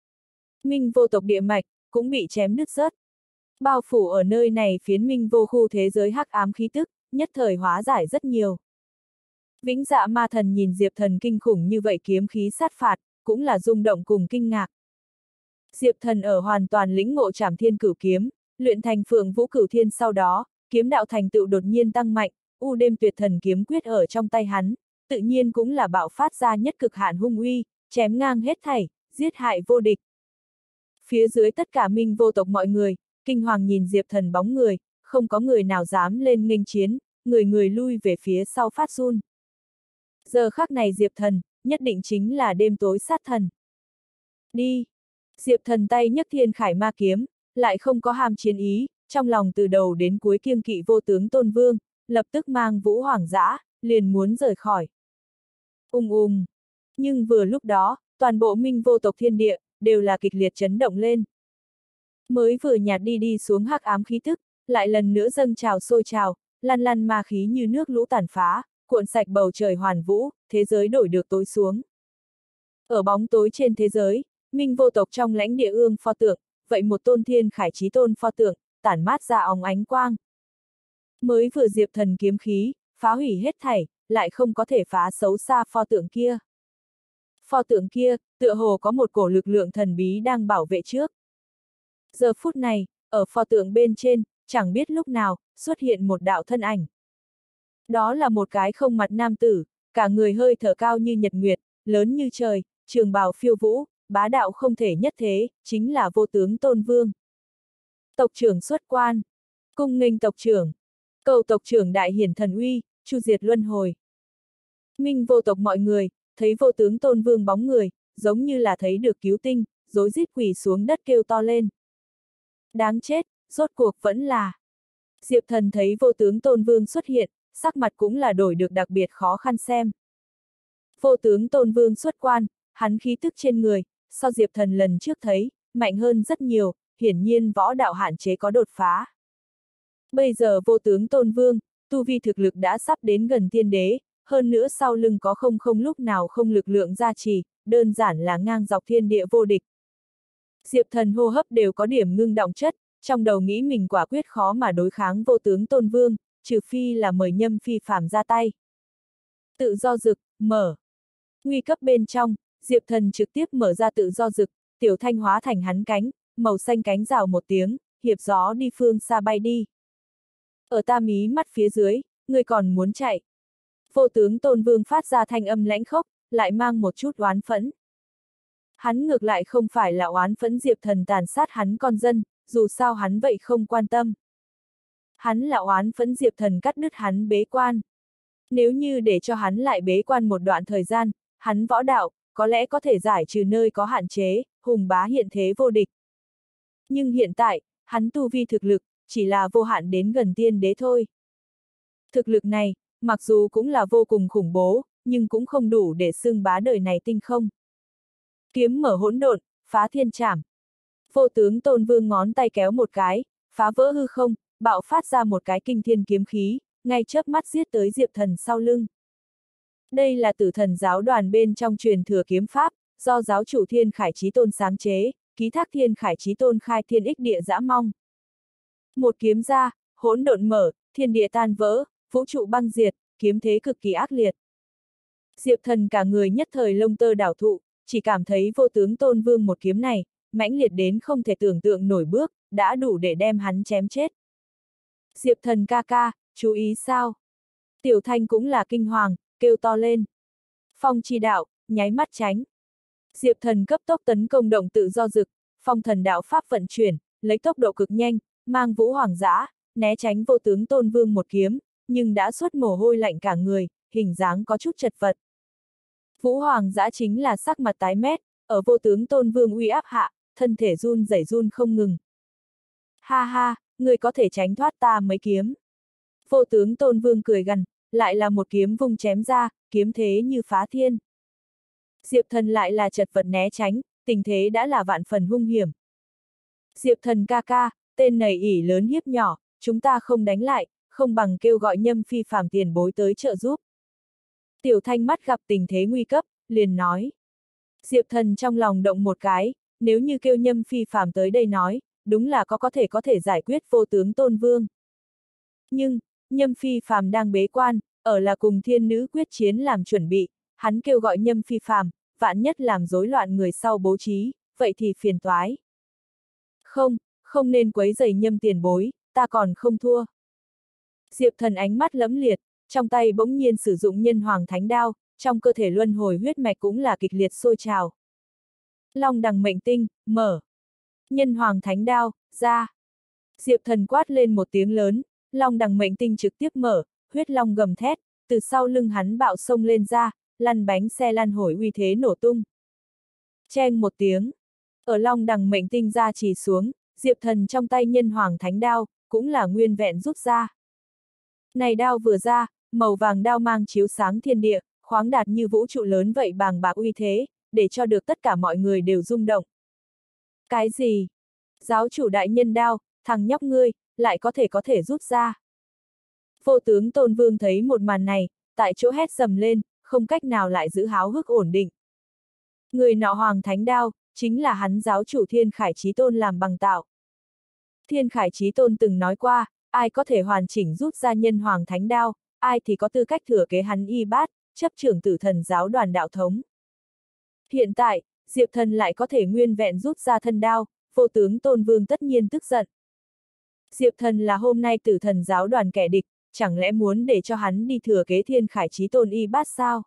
[SPEAKER 1] Minh Vô tộc địa mạch, cũng bị chém nứt rớt. Bao phủ ở nơi này phiến Minh Vô khu thế giới hắc ám khí tức, nhất thời hóa giải rất nhiều. Vĩnh Dạ Ma Thần nhìn Diệp Thần kinh khủng như vậy kiếm khí sát phạt, cũng là rung động cùng kinh ngạc. Diệp Thần ở hoàn toàn lĩnh ngộ Trảm Thiên Cửu kiếm, luyện thành Phượng Vũ Cửu Thiên sau đó, kiếm đạo thành tựu đột nhiên tăng mạnh, U Đêm Tuyệt Thần kiếm quyết ở trong tay hắn, tự nhiên cũng là bạo phát ra nhất cực hạn hung uy, chém ngang hết thảy, giết hại vô địch. Phía dưới tất cả Minh Vô tộc mọi người, kinh hoàng nhìn Diệp Thần bóng người, không có người nào dám lên nghênh chiến, người người lui về phía sau phát run. Giờ khắc này Diệp Thần, nhất định chính là đêm tối sát thần. Đi! Diệp Thần tay nhấc Thiên Khải Ma kiếm, lại không có ham chiến ý, trong lòng từ đầu đến cuối kiêng kỵ vô tướng Tôn Vương, lập tức mang Vũ Hoàng Dã, liền muốn rời khỏi. Nhưng vừa lúc đó, toàn bộ Minh Vô tộc thiên địa, đều là kịch liệt chấn động lên. Mới vừa nhạt đi xuống hắc ám khí tức, lại lần nữa dâng trào sôi trào, lăn lăn ma khí như nước lũ tàn phá, cuộn sạch bầu trời hoàn vũ, thế giới đổi được tối xuống. Ở bóng tối trên thế giới, Minh Vô tộc trong lãnh địa ương pho tượng, vậy một tôn Thiên Khải Chí Tôn pho tượng, tản mát ra óng ánh quang. Mới vừa Diệp Thần kiếm khí, phá hủy hết thảy, lại không có thể phá xấu xa pho tượng kia. Pho tượng kia, tựa hồ có một cổ lực lượng thần bí đang bảo vệ trước. Giờ phút này, ở pho tượng bên trên, chẳng biết lúc nào, xuất hiện một đạo thân ảnh. Đó là một cái không mặt nam tử, cả người hơi thở cao như nhật nguyệt, lớn như trời, trường bào phiêu vũ, bá đạo không thể nhất thế, chính là vô tướng Tôn Vương. Tộc trưởng xuất quan, cung nghênh tộc trưởng, cầu tộc trưởng đại hiển thần uy, chu diệt luân hồi. Minh vô tộc mọi người, thấy vô tướng Tôn Vương bóng người, giống như là thấy được cứu tinh, rối rít quỳ xuống đất kêu to lên. Đáng chết, rốt cuộc vẫn là. Diệp Thần thấy vô tướng Tôn Vương xuất hiện, sắc mặt cũng là đổi được đặc biệt khó khăn xem. Vô tướng Tôn Vương xuất quan, hắn khí tức trên người, so Diệp Thần lần trước thấy, mạnh hơn rất nhiều, hiển nhiên võ đạo hạn chế có đột phá. Bây giờ vô tướng Tôn Vương, tu vi thực lực đã sắp đến gần tiên đế, hơn nữa sau lưng có không lúc nào không lực lượng gia trì, đơn giản là ngang dọc thiên địa vô địch. Diệp Thần hô hấp đều có điểm ngưng động chất, trong đầu nghĩ mình quả quyết khó mà đối kháng vô tướng Tôn Vương, trừ phi là mời Nhâm Phi Phàm ra tay. Tự do dực, mở. Nguy cấp bên trong, Diệp Thần trực tiếp mở ra tự do dực, tiểu thanh hóa thành hắn cánh, màu xanh cánh rào một tiếng, hiệp gió đi phương xa bay đi. Ở ta mí mắt phía dưới, người còn muốn chạy. Vô tướng Tôn Vương phát ra thanh âm lãnh khốc, lại mang một chút oán phẫn. Hắn ngược lại không phải là oán phẫn Diệp Thần tàn sát hắn con dân, dù sao hắn vậy không quan tâm. Hắn là oán phẫn Diệp Thần cắt đứt hắn bế quan. Nếu như để cho hắn lại bế quan một đoạn thời gian, hắn võ đạo, có lẽ có thể giải trừ nơi có hạn chế, hùng bá hiện thế vô địch. Nhưng hiện tại, hắn tu vi thực lực, chỉ là vô hạn đến gần tiên đế thôi. Thực lực này, mặc dù cũng là vô cùng khủng bố, nhưng cũng không đủ để xưng bá đời này tinh không. Kiếm mở hỗn độn, phá thiên trảm. Vô tướng Tôn Vương ngón tay kéo một cái, phá vỡ hư không, bạo phát ra một cái kinh thiên kiếm khí, ngay chớp mắt giết tới Diệp Thần sau lưng. Đây là Tử Thần giáo đoàn bên trong truyền thừa kiếm pháp, do giáo chủ Thiên Khải Chí Tôn sáng chế, ký thác Thiên Khải Chí Tôn khai thiên ích địa dã mong. Một kiếm ra, hỗn độn mở, thiên địa tan vỡ, vũ trụ băng diệt, kiếm thế cực kỳ ác liệt. Diệp Thần cả người nhất thời lông tơ đảo thụ, chỉ cảm thấy vô tướng Tôn Vương một kiếm này, mãnh liệt đến không thể tưởng tượng nổi bước, đã đủ để đem hắn chém chết. Diệp Thần ca ca, chú ý sao? Tiểu Thanh cũng là kinh hoàng, kêu to lên. Phong chi đạo, nháy mắt tránh. Diệp Thần cấp tốc tấn công động tự do dực, phong thần đạo pháp vận chuyển, lấy tốc độ cực nhanh, mang vũ hoàng dã, né tránh vô tướng Tôn Vương một kiếm, nhưng đã xuất mồ hôi lạnh cả người, hình dáng có chút chật vật. Vũ hoàng dã chính là sắc mặt tái mét, ở vô tướng Tôn Vương uy áp hạ, thân thể run rẩy run không ngừng. Ha ha, người có thể tránh thoát ta mấy kiếm. Vô tướng Tôn Vương cười gằn, lại là một kiếm vung chém ra, kiếm thế như phá thiên. Diệp Thần lại là chật vật né tránh, tình thế đã là vạn phần hung hiểm. Diệp Thần ca ca, tên này ỷ lớn hiếp nhỏ, chúng ta không đánh lại, không bằng kêu gọi Nhâm Phi Phàm tiền bối tới trợ giúp. Tiểu Thanh mắt gặp tình thế nguy cấp, liền nói. Diệp Thần trong lòng động một cái, nếu như kêu Nhâm Phi Phàm tới đây nói, đúng là có thể giải quyết vô tướng Tôn Vương. Nhưng, Nhâm Phi Phàm đang bế quan, ở là cùng thiên nữ quyết chiến làm chuẩn bị, hắn kêu gọi Nhâm Phi Phàm, vạn nhất làm rối loạn người sau bố trí, vậy thì phiền toái. Không nên quấy rầy Nhâm tiền bối, ta còn không thua. Diệp Thần ánh mắt lẫm liệt, trong tay bỗng nhiên sử dụng nhân hoàng thánh đao, trong cơ thể luân hồi huyết mạch cũng là kịch liệt sôi trào. Long đằng mệnh tinh, mở. Nhân hoàng thánh đao, ra. Diệp Thần quát lên một tiếng lớn, long đằng mệnh tinh trực tiếp mở, huyết long gầm thét, từ sau lưng hắn bạo xông lên ra, lăn bánh xe lăn hổi uy thế nổ tung. Cheng một tiếng. Ở long đằng mệnh tinh ra chỉ xuống, Diệp Thần trong tay nhân hoàng thánh đao, cũng là nguyên vẹn rút ra. Này đao vừa ra, màu vàng đao mang chiếu sáng thiên địa, khoáng đạt như vũ trụ lớn vậy bàng bạc uy thế, để cho được tất cả mọi người đều rung động. Cái gì? Giáo chủ đại nhân đao, thằng nhóc ngươi, lại có thể rút ra. Vô tướng Tôn Vương thấy một màn này, tại chỗ hét dầm lên, không cách nào lại giữ háo hức ổn định. Người nọ hoàng thánh đao, chính là hắn giáo chủ Thiên Khải Chí Tôn làm bằng tạo. Thiên Khải Chí Tôn từng nói qua, ai có thể hoàn chỉnh rút ra nhân hoàng thánh đao, ai thì có tư cách thừa kế hắn y bát, chấp trưởng Tử Thần giáo đoàn đạo thống. Hiện tại, Diệp Thần lại có thể nguyên vẹn rút ra thân đao, vô tướng Tôn Vương tất nhiên tức giận. Diệp Thần là hôm nay Tử Thần giáo đoàn kẻ địch, chẳng lẽ muốn để cho hắn đi thừa kế Thiên Khải Chí Tôn y bát sao?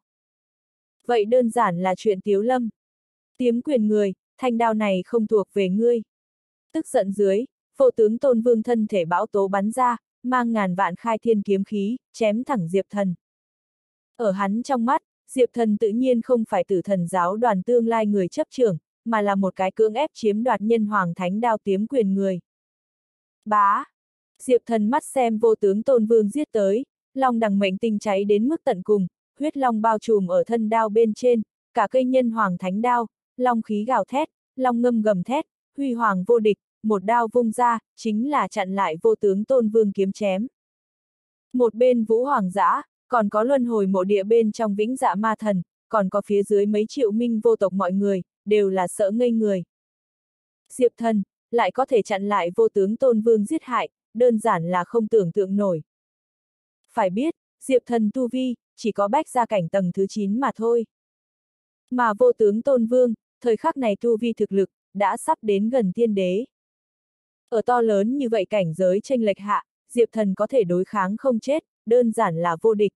[SPEAKER 1] Vậy đơn giản là chuyện Tiếu Lâm. Tiếm quyền người, thanh đao này không thuộc về ngươi. Tức giận dưới, vô tướng Tôn Vương thân thể bão tố bắn ra, mang ngàn vạn khai thiên kiếm khí, chém thẳng Diệp Thần. Ở hắn trong mắt, Diệp Thần tự nhiên không phải Tử Thần giáo đoàn tương lai người chấp trưởng, mà là một cái cưỡng ép chiếm đoạt nhân hoàng thánh đao tiếm quyền người. Bá! Diệp Thần mắt xem vô tướng Tôn Vương giết tới, long đằng mệnh tinh cháy đến mức tận cùng, huyết long bao trùm ở thân đao bên trên, cả cây nhân hoàng thánh đao, long khí gào thét, long ngâm gầm thét, huy hoàng vô địch, một đao vung ra, chính là chặn lại vô tướng Tôn Vương kiếm chém. Một bên Vũ Hoàng Dã, còn có luân hồi mộ địa bên trong Vĩnh Dạ Ma Thần, còn có phía dưới mấy triệu minh vô tộc mọi người, đều là sợ ngây người. Diệp Thần, lại có thể chặn lại vô tướng Tôn Vương giết hại, đơn giản là không tưởng tượng nổi. Phải biết, Diệp Thần tu vi, chỉ có bách gia cảnh tầng thứ 9 mà thôi. Mà vô tướng Tôn Vương, thời khắc này tu vi thực lực, đã sắp đến gần thiên đế. Ở to lớn như vậy cảnh giới chênh lệch hạ, Diệp Thần có thể đối kháng không chết, đơn giản là vô địch.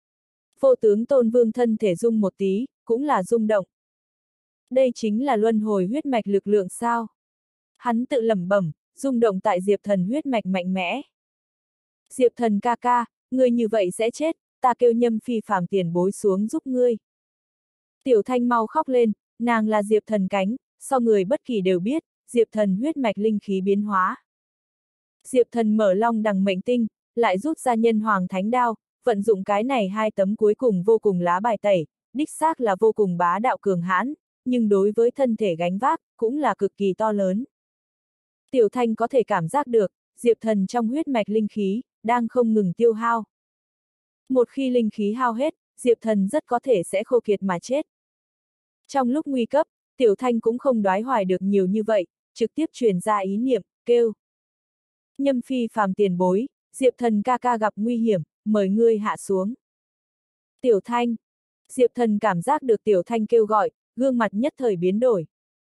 [SPEAKER 1] Vô tướng Tôn Vương thân thể rung một tí, cũng là rung động. Đây chính là luân hồi huyết mạch lực lượng sao? Hắn tự lẩm bẩm, rung động tại Diệp Thần huyết mạch mạnh mẽ. Diệp Thần ca ca, ngươi như vậy sẽ chết, ta kêu Nhâm Phi Phàm tiền bối xuống giúp ngươi. Tiểu Thanh mau khóc lên, nàng là Diệp Thần cánh, so người bất kỳ đều biết, Diệp Thần huyết mạch linh khí biến hóa. Diệp Thần mở long đằng mệnh tinh, lại rút ra nhân hoàng thánh đao, vận dụng cái này hai tấm cuối cùng vô cùng lá bài tẩy, đích xác là vô cùng bá đạo cường hãn, nhưng đối với thân thể gánh vác, cũng là cực kỳ to lớn. Tiểu Thanh có thể cảm giác được, Diệp Thần trong huyết mạch linh khí, đang không ngừng tiêu hao. Một khi linh khí hao hết, Diệp Thần rất có thể sẽ khô kiệt mà chết. Trong lúc nguy cấp, Tiểu Thanh cũng không đoái hoài được nhiều như vậy, trực tiếp truyền ra ý niệm, kêu. Nhâm Phi Phàm tiền bối, Diệp Thần ca ca gặp nguy hiểm, mời ngươi hạ xuống. Tiểu Thanh. Diệp Thần cảm giác được Tiểu Thanh kêu gọi, gương mặt nhất thời biến đổi.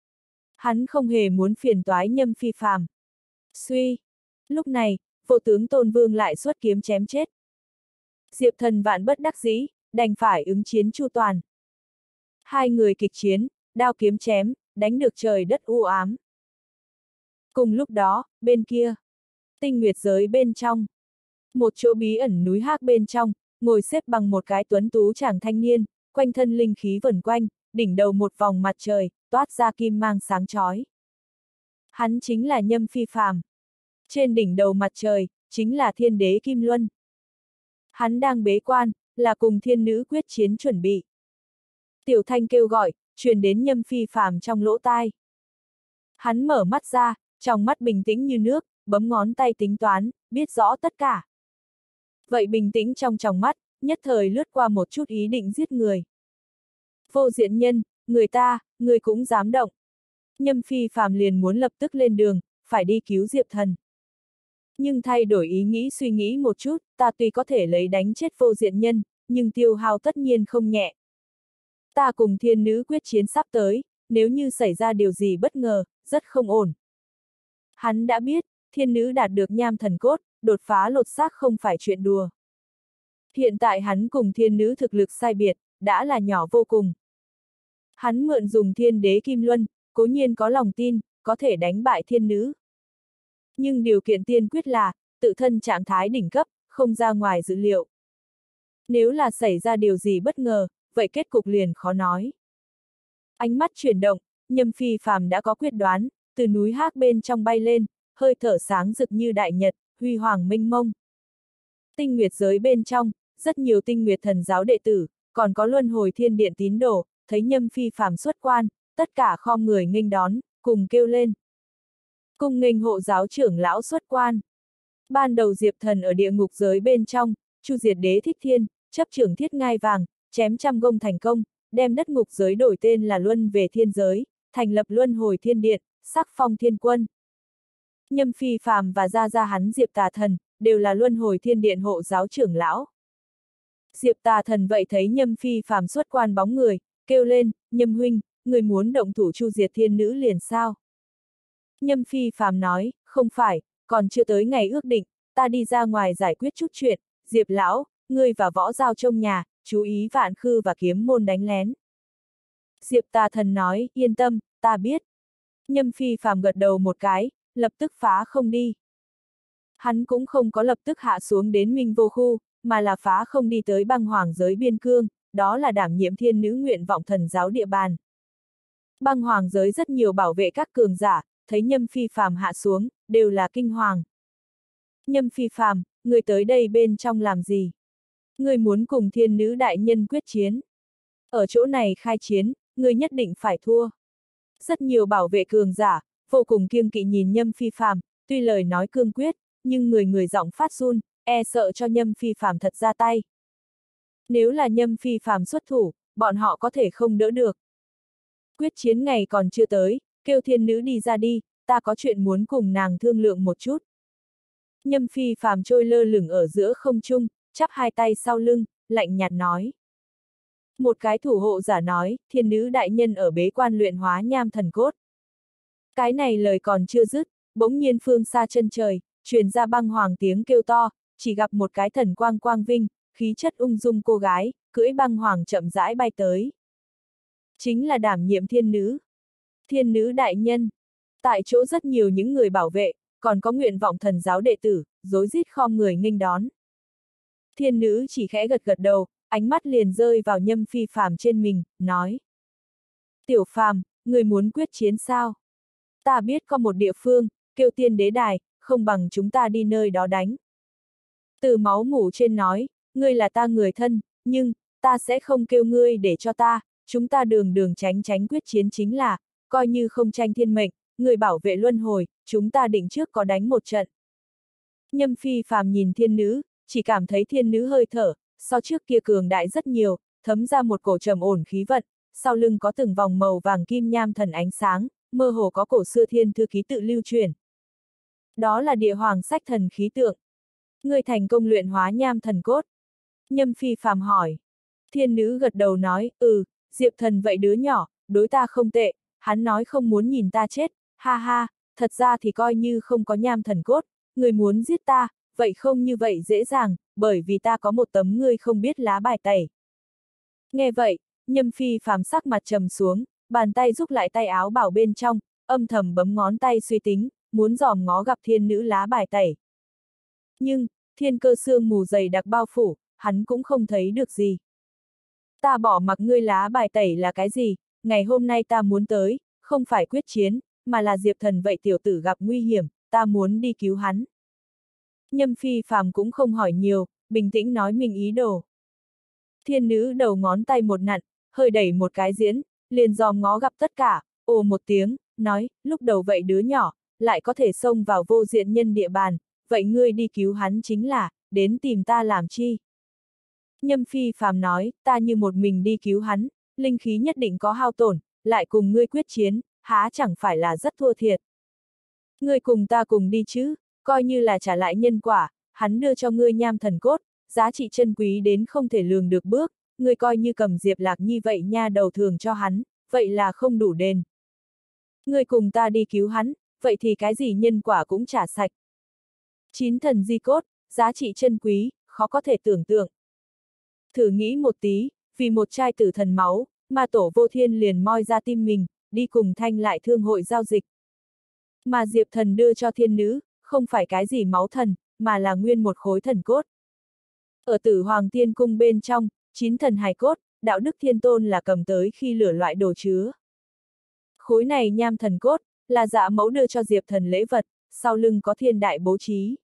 [SPEAKER 1] Hắn không hề muốn phiền toái Nhâm Phi Phàm. Suy. Lúc này, vô tướng Tôn Vương lại xuất kiếm chém chết. Diệp Thần vạn bất đắc dĩ, đành phải ứng chiến chu toàn. Hai người kịch chiến, đao kiếm chém, đánh được trời đất u ám. Cùng lúc đó, bên kia, Tinh Nguyệt giới bên trong, một chỗ bí ẩn núi Hắc bên trong, ngồi xếp bằng một cái tuấn tú chàng thanh niên, quanh thân linh khí vẩn quanh, đỉnh đầu một vòng mặt trời, toát ra kim mang sáng chói. Hắn chính là Nhâm Phi Phàm. Trên đỉnh đầu mặt trời, chính là thiên đế Kim Luân. Hắn đang bế quan, là cùng thiên nữ quyết chiến chuẩn bị. Tiểu Thanh kêu gọi, truyền đến Nhâm Phi Phàm trong lỗ tai. Hắn mở mắt ra, trong mắt bình tĩnh như nước, bấm ngón tay tính toán, biết rõ tất cả. Vậy bình tĩnh trong tròng mắt, nhất thời lướt qua một chút ý định giết người. Vô diện nhân, người cũng dám động. Nhâm Phi Phàm liền muốn lập tức lên đường, phải đi cứu Diệp Thần. Nhưng thay đổi ý nghĩ suy nghĩ một chút, ta tuy có thể lấy đánh chết vô diện nhân, nhưng tiêu hao tất nhiên không nhẹ. Ta cùng thiên nữ quyết chiến sắp tới, nếu như xảy ra điều gì bất ngờ, rất không ổn. Hắn đã biết, thiên nữ đạt được nham thần cốt, đột phá lột xác không phải chuyện đùa. Hiện tại hắn cùng thiên nữ thực lực sai biệt, đã là nhỏ vô cùng. Hắn mượn dùng thiên đế Kim Luân, cố nhiên có lòng tin, có thể đánh bại thiên nữ. Nhưng điều kiện tiên quyết là, tự thân trạng thái đỉnh cấp, không ra ngoài dự liệu. Nếu là xảy ra điều gì bất ngờ, vậy kết cục liền khó nói. Ánh mắt chuyển động, Nhâm Phi Phàm đã có quyết đoán, từ núi Hắc bên trong bay lên, hơi thở sáng rực như đại nhật, huy hoàng minh mông. Tinh Nguyệt giới bên trong, rất nhiều Tinh Nguyệt thần giáo đệ tử, còn có luân hồi thiên điện tín đồ, thấy Nhâm Phi Phàm xuất quan, tất cả khom người nghênh đón, cùng kêu lên. Cùng nghênh hộ giáo trưởng lão xuất quan. Ban đầu Diệp Thần ở địa ngục giới bên trong, chu diệt đế thích thiên, chấp trưởng thiết ngai vàng, chém trăm gông thành công, đem đất ngục giới đổi tên là Luân về thiên giới, thành lập luân hồi thiên điện, sắc phong thiên quân. Nhâm Phi Phàm và gia gia hắn Diệp Tà Thần, đều là luân hồi thiên điện hộ giáo trưởng lão. Diệp Tà Thần vậy thấy Nhâm Phi Phàm xuất quan bóng người, kêu lên, Nhâm huynh, người muốn động thủ chu diệt thiên nữ liền sao? Nhâm Phi Phàm nói, không phải, còn chưa tới ngày ước định, ta đi ra ngoài giải quyết chút chuyện, Diệp lão, ngươi và Võ Giao trông nhà, chú ý Vạn Khư và Kiếm Môn đánh lén. Diệp Tà Thần nói, yên tâm, ta biết. Nhâm Phi Phàm gật đầu một cái, lập tức phá không đi. Hắn cũng không có lập tức hạ xuống đến Minh Vô Khu, mà là phá không đi tới băng hoàng giới biên cương, đó là đảm nhiệm thiên nữ nguyện vọng thần giáo địa bàn. Băng hoàng giới rất nhiều bảo vệ các cường giả, thấy Nhâm Phi Phàm hạ xuống, đều là kinh hoàng. Nhâm Phi Phàm, người tới đây bên trong làm gì? Người muốn cùng thiên nữ đại nhân quyết chiến. Ở chỗ này khai chiến, người nhất định phải thua. Rất nhiều bảo vệ cường giả, vô cùng kiêng kỵ nhìn Nhâm Phi Phàm, tuy lời nói cương quyết, nhưng người giọng phát run, e sợ cho Nhâm Phi Phàm thật ra tay. Nếu là Nhâm Phi Phàm xuất thủ, bọn họ có thể không đỡ được. Quyết chiến ngày còn chưa tới, kêu thiên nữ đi ra đi, ta có chuyện muốn cùng nàng thương lượng một chút. Nhâm Phi Phàm trôi lơ lửng ở giữa không trung, chắp hai tay sau lưng, lạnh nhạt nói. Một cái thủ hộ giả nói, thiên nữ đại nhân ở bế quan luyện hóa nham thần cốt. Cái này lời còn chưa dứt, bỗng nhiên phương xa chân trời, truyền ra băng hoàng tiếng kêu to, chỉ gặp một cái thần quang quang vinh, khí chất ung dung cô gái, cưỡi băng hoàng chậm rãi bay tới. Chính là đảm nhiệm thiên nữ. Thiên nữ đại nhân. Tại chỗ rất nhiều những người bảo vệ, còn có nguyện vọng thần giáo đệ tử, rối rít khom người nghênh đón. Thiên nữ chỉ khẽ gật gật đầu, ánh mắt liền rơi vào Nhâm Phi Phàm trên mình, nói. Tiểu Phàm, người muốn quyết chiến sao? Ta biết có một địa phương, kêu Tiên Đế Đài, không bằng chúng ta đi nơi đó đánh. Từ máu mủ trên nói, ngươi là ta người thân, nhưng, ta sẽ không kêu ngươi để cho ta, chúng ta đường tránh quyết chiến chính là, coi như không tranh thiên mệnh, người bảo vệ luân hồi, chúng ta định trước có đánh một trận. Nhâm Phi Phàm nhìn thiên nữ, chỉ cảm thấy thiên nữ hơi thở, so trước kia cường đại rất nhiều, thấm ra một cổ trầm ổn khí vận, sau lưng có từng vòng màu vàng kim nham thần ánh sáng, mơ hồ có cổ xưa thiên thư ký tự lưu truyền. Đó là địa hoàng sách thần khí tượng. Người thành công luyện hóa nham thần cốt. Nhâm Phi Phàm hỏi. Thiên nữ gật đầu nói, Diệp Thần vậy đứa nhỏ, đối ta không tệ, hắn nói không muốn nhìn ta chết, ha ha, thật ra thì coi như không có nham thần cốt, người muốn giết ta, vậy không như vậy dễ dàng, bởi vì ta có một tấm ngươi không biết lá bài tẩy. Nghe vậy, Nhâm Phi Phàm sắc mặt trầm xuống, bàn tay rúc lại tay áo bảo bên trong, âm thầm bấm ngón tay suy tính, muốn dòm ngó gặp thiên nữ lá bài tẩy. Nhưng, thiên cơ sương mù dày đặc bao phủ, hắn cũng không thấy được gì. Ta bỏ mặc ngươi lá bài tẩy là cái gì, ngày hôm nay ta muốn tới, không phải quyết chiến, mà là Diệp Thần vậy tiểu tử gặp nguy hiểm, ta muốn đi cứu hắn. Nhâm Phi Phàm cũng không hỏi nhiều, bình tĩnh nói mình ý đồ. Thiên nữ đầu ngón tay một nặn, hơi đẩy một cái diễn, liền dòm ngó gặp tất cả, ồ một tiếng, nói, lúc đầu vậy đứa nhỏ, lại có thể xông vào vô diện nhân địa bàn, vậy ngươi đi cứu hắn chính là, đến tìm ta làm chi? Nhâm Phi Phàm nói, ta như một mình đi cứu hắn, linh khí nhất định có hao tổn, lại cùng ngươi quyết chiến, há chẳng phải là rất thua thiệt. Ngươi cùng ta cùng đi chứ, coi như là trả lại nhân quả, hắn đưa cho ngươi nham thần cốt, giá trị chân quý đến không thể lường được bước, ngươi coi như cầm Diệp Lạc Nhi vậy nha đầu thường cho hắn, vậy là không đủ đền. Ngươi cùng ta đi cứu hắn, vậy thì cái gì nhân quả cũng trả sạch. 9 thần di cốt, giá trị chân quý, khó có thể tưởng tượng. Thử nghĩ một tí, vì một chai tử thần máu, mà tổ vô thiên liền moi ra tim mình, đi cùng Thanh lại thương hội giao dịch. Mà Diệp Thần đưa cho thiên nữ, không phải cái gì máu thần, mà là nguyên một khối thần cốt. Ở Tử Hoàng Tiên Cung bên trong, 9 thần hài cốt, đạo đức thiên tôn là cầm tới khi lửa loại đồ chứa. Khối này nham thần cốt, là Dạ Mẫu đưa cho Diệp Thần lễ vật, sau lưng có thiên đại bố trí.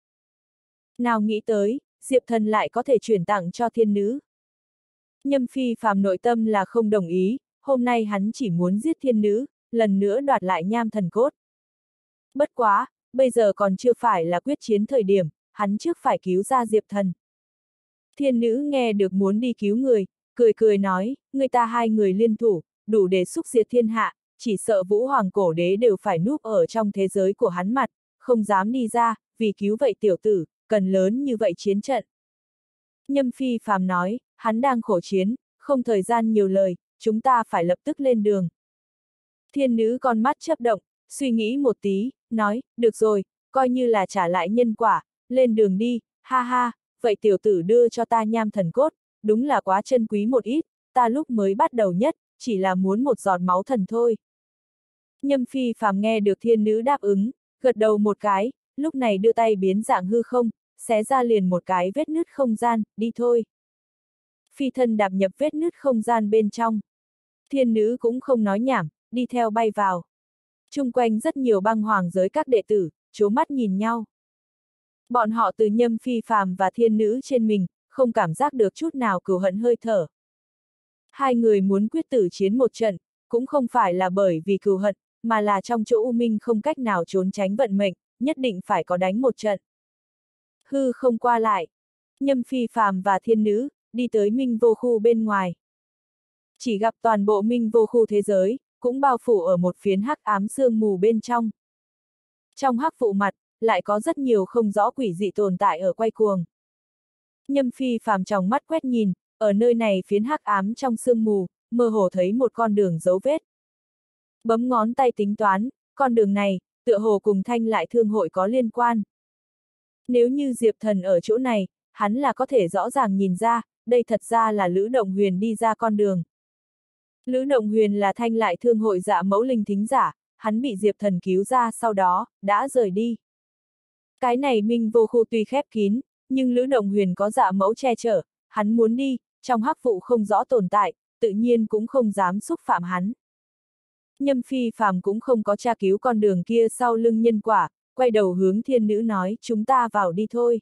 [SPEAKER 1] Nào nghĩ tới, Diệp Thần lại có thể chuyển tặng cho thiên nữ. Nhâm Phi Phàm nội tâm là không đồng ý, hôm nay hắn chỉ muốn giết thiên nữ, lần nữa đoạt lại nham thần cốt. Bất quá, bây giờ còn chưa phải là quyết chiến thời điểm, hắn trước phải cứu ra Diệp Thần. Thiên nữ nghe được muốn đi cứu người, cười nói, người ta hai người liên thủ, đủ để xúc diệt thiên hạ, chỉ sợ Vũ Hoàng Cổ Đế đều phải núp ở trong thế giới của hắn mặt, không dám đi ra, vì cứu vậy tiểu tử, cần lớn như vậy chiến trận. Nhâm Phi Phàm nói, hắn đang khổ chiến, không thời gian nhiều lời, chúng ta phải lập tức lên đường. Thiên nữ con mắt chớp động, suy nghĩ một tí, nói, được rồi, coi như là trả lại nhân quả, lên đường đi, ha ha, vậy tiểu tử đưa cho ta nham thần cốt, đúng là quá chân quý một ít, ta lúc mới bắt đầu nhất, chỉ là muốn một giọt máu thần thôi. Nhâm Phi Phàm nghe được thiên nữ đáp ứng, gật đầu một cái, lúc này đưa tay biến dạng hư không, xé ra liền một cái vết nứt không gian, đi thôi. Phi thân đạp nhập vết nứt không gian bên trong. Thiên nữ cũng không nói nhảm, đi theo bay vào. Chung quanh rất nhiều băng hoàng giới các đệ tử, trố mắt nhìn nhau. Bọn họ từ Nhâm Phi Phàm và thiên nữ trên mình, không cảm giác được chút nào cừu hận hơi thở. Hai người muốn quyết tử chiến một trận, cũng không phải là bởi vì cừu hận, mà là trong chỗ U Minh không cách nào trốn tránh vận mệnh, nhất định phải có đánh một trận. Hư không qua lại. Nhâm Phi Phàm và thiên nữ, đi tới Minh Vô Khu bên ngoài. Chỉ gặp toàn bộ Minh Vô Khu thế giới, cũng bao phủ ở một phiến hắc ám sương mù bên trong. Trong hắc vụ mặt, lại có rất nhiều không rõ quỷ dị tồn tại ở quay cuồng. Nhâm Phi Phàm trong mắt quét nhìn, ở nơi này phiến hắc ám trong sương mù, mơ hồ thấy một con đường dấu vết. Bấm ngón tay tính toán, con đường này, tựa hồ cùng Thanh Lại Thương hội có liên quan. Nếu như Diệp Thần ở chỗ này, hắn là có thể rõ ràng nhìn ra, đây thật ra là Lữ Động Huyền đi ra con đường. Lữ Động Huyền là Thanh Lại Thương hội dạ mẫu linh thính giả, hắn bị Diệp Thần cứu ra sau đó, đã rời đi. Cái này Minh Vô Khu tuy khép kín, nhưng Lữ Động Huyền có dạ mẫu che chở, hắn muốn đi, trong hắc vụ không rõ tồn tại, tự nhiên cũng không dám xúc phạm hắn. Nhâm Phi Phàm cũng không có tra cứu con đường kia sau lưng nhân quả, quay đầu hướng thiên nữ nói, chúng ta vào đi thôi.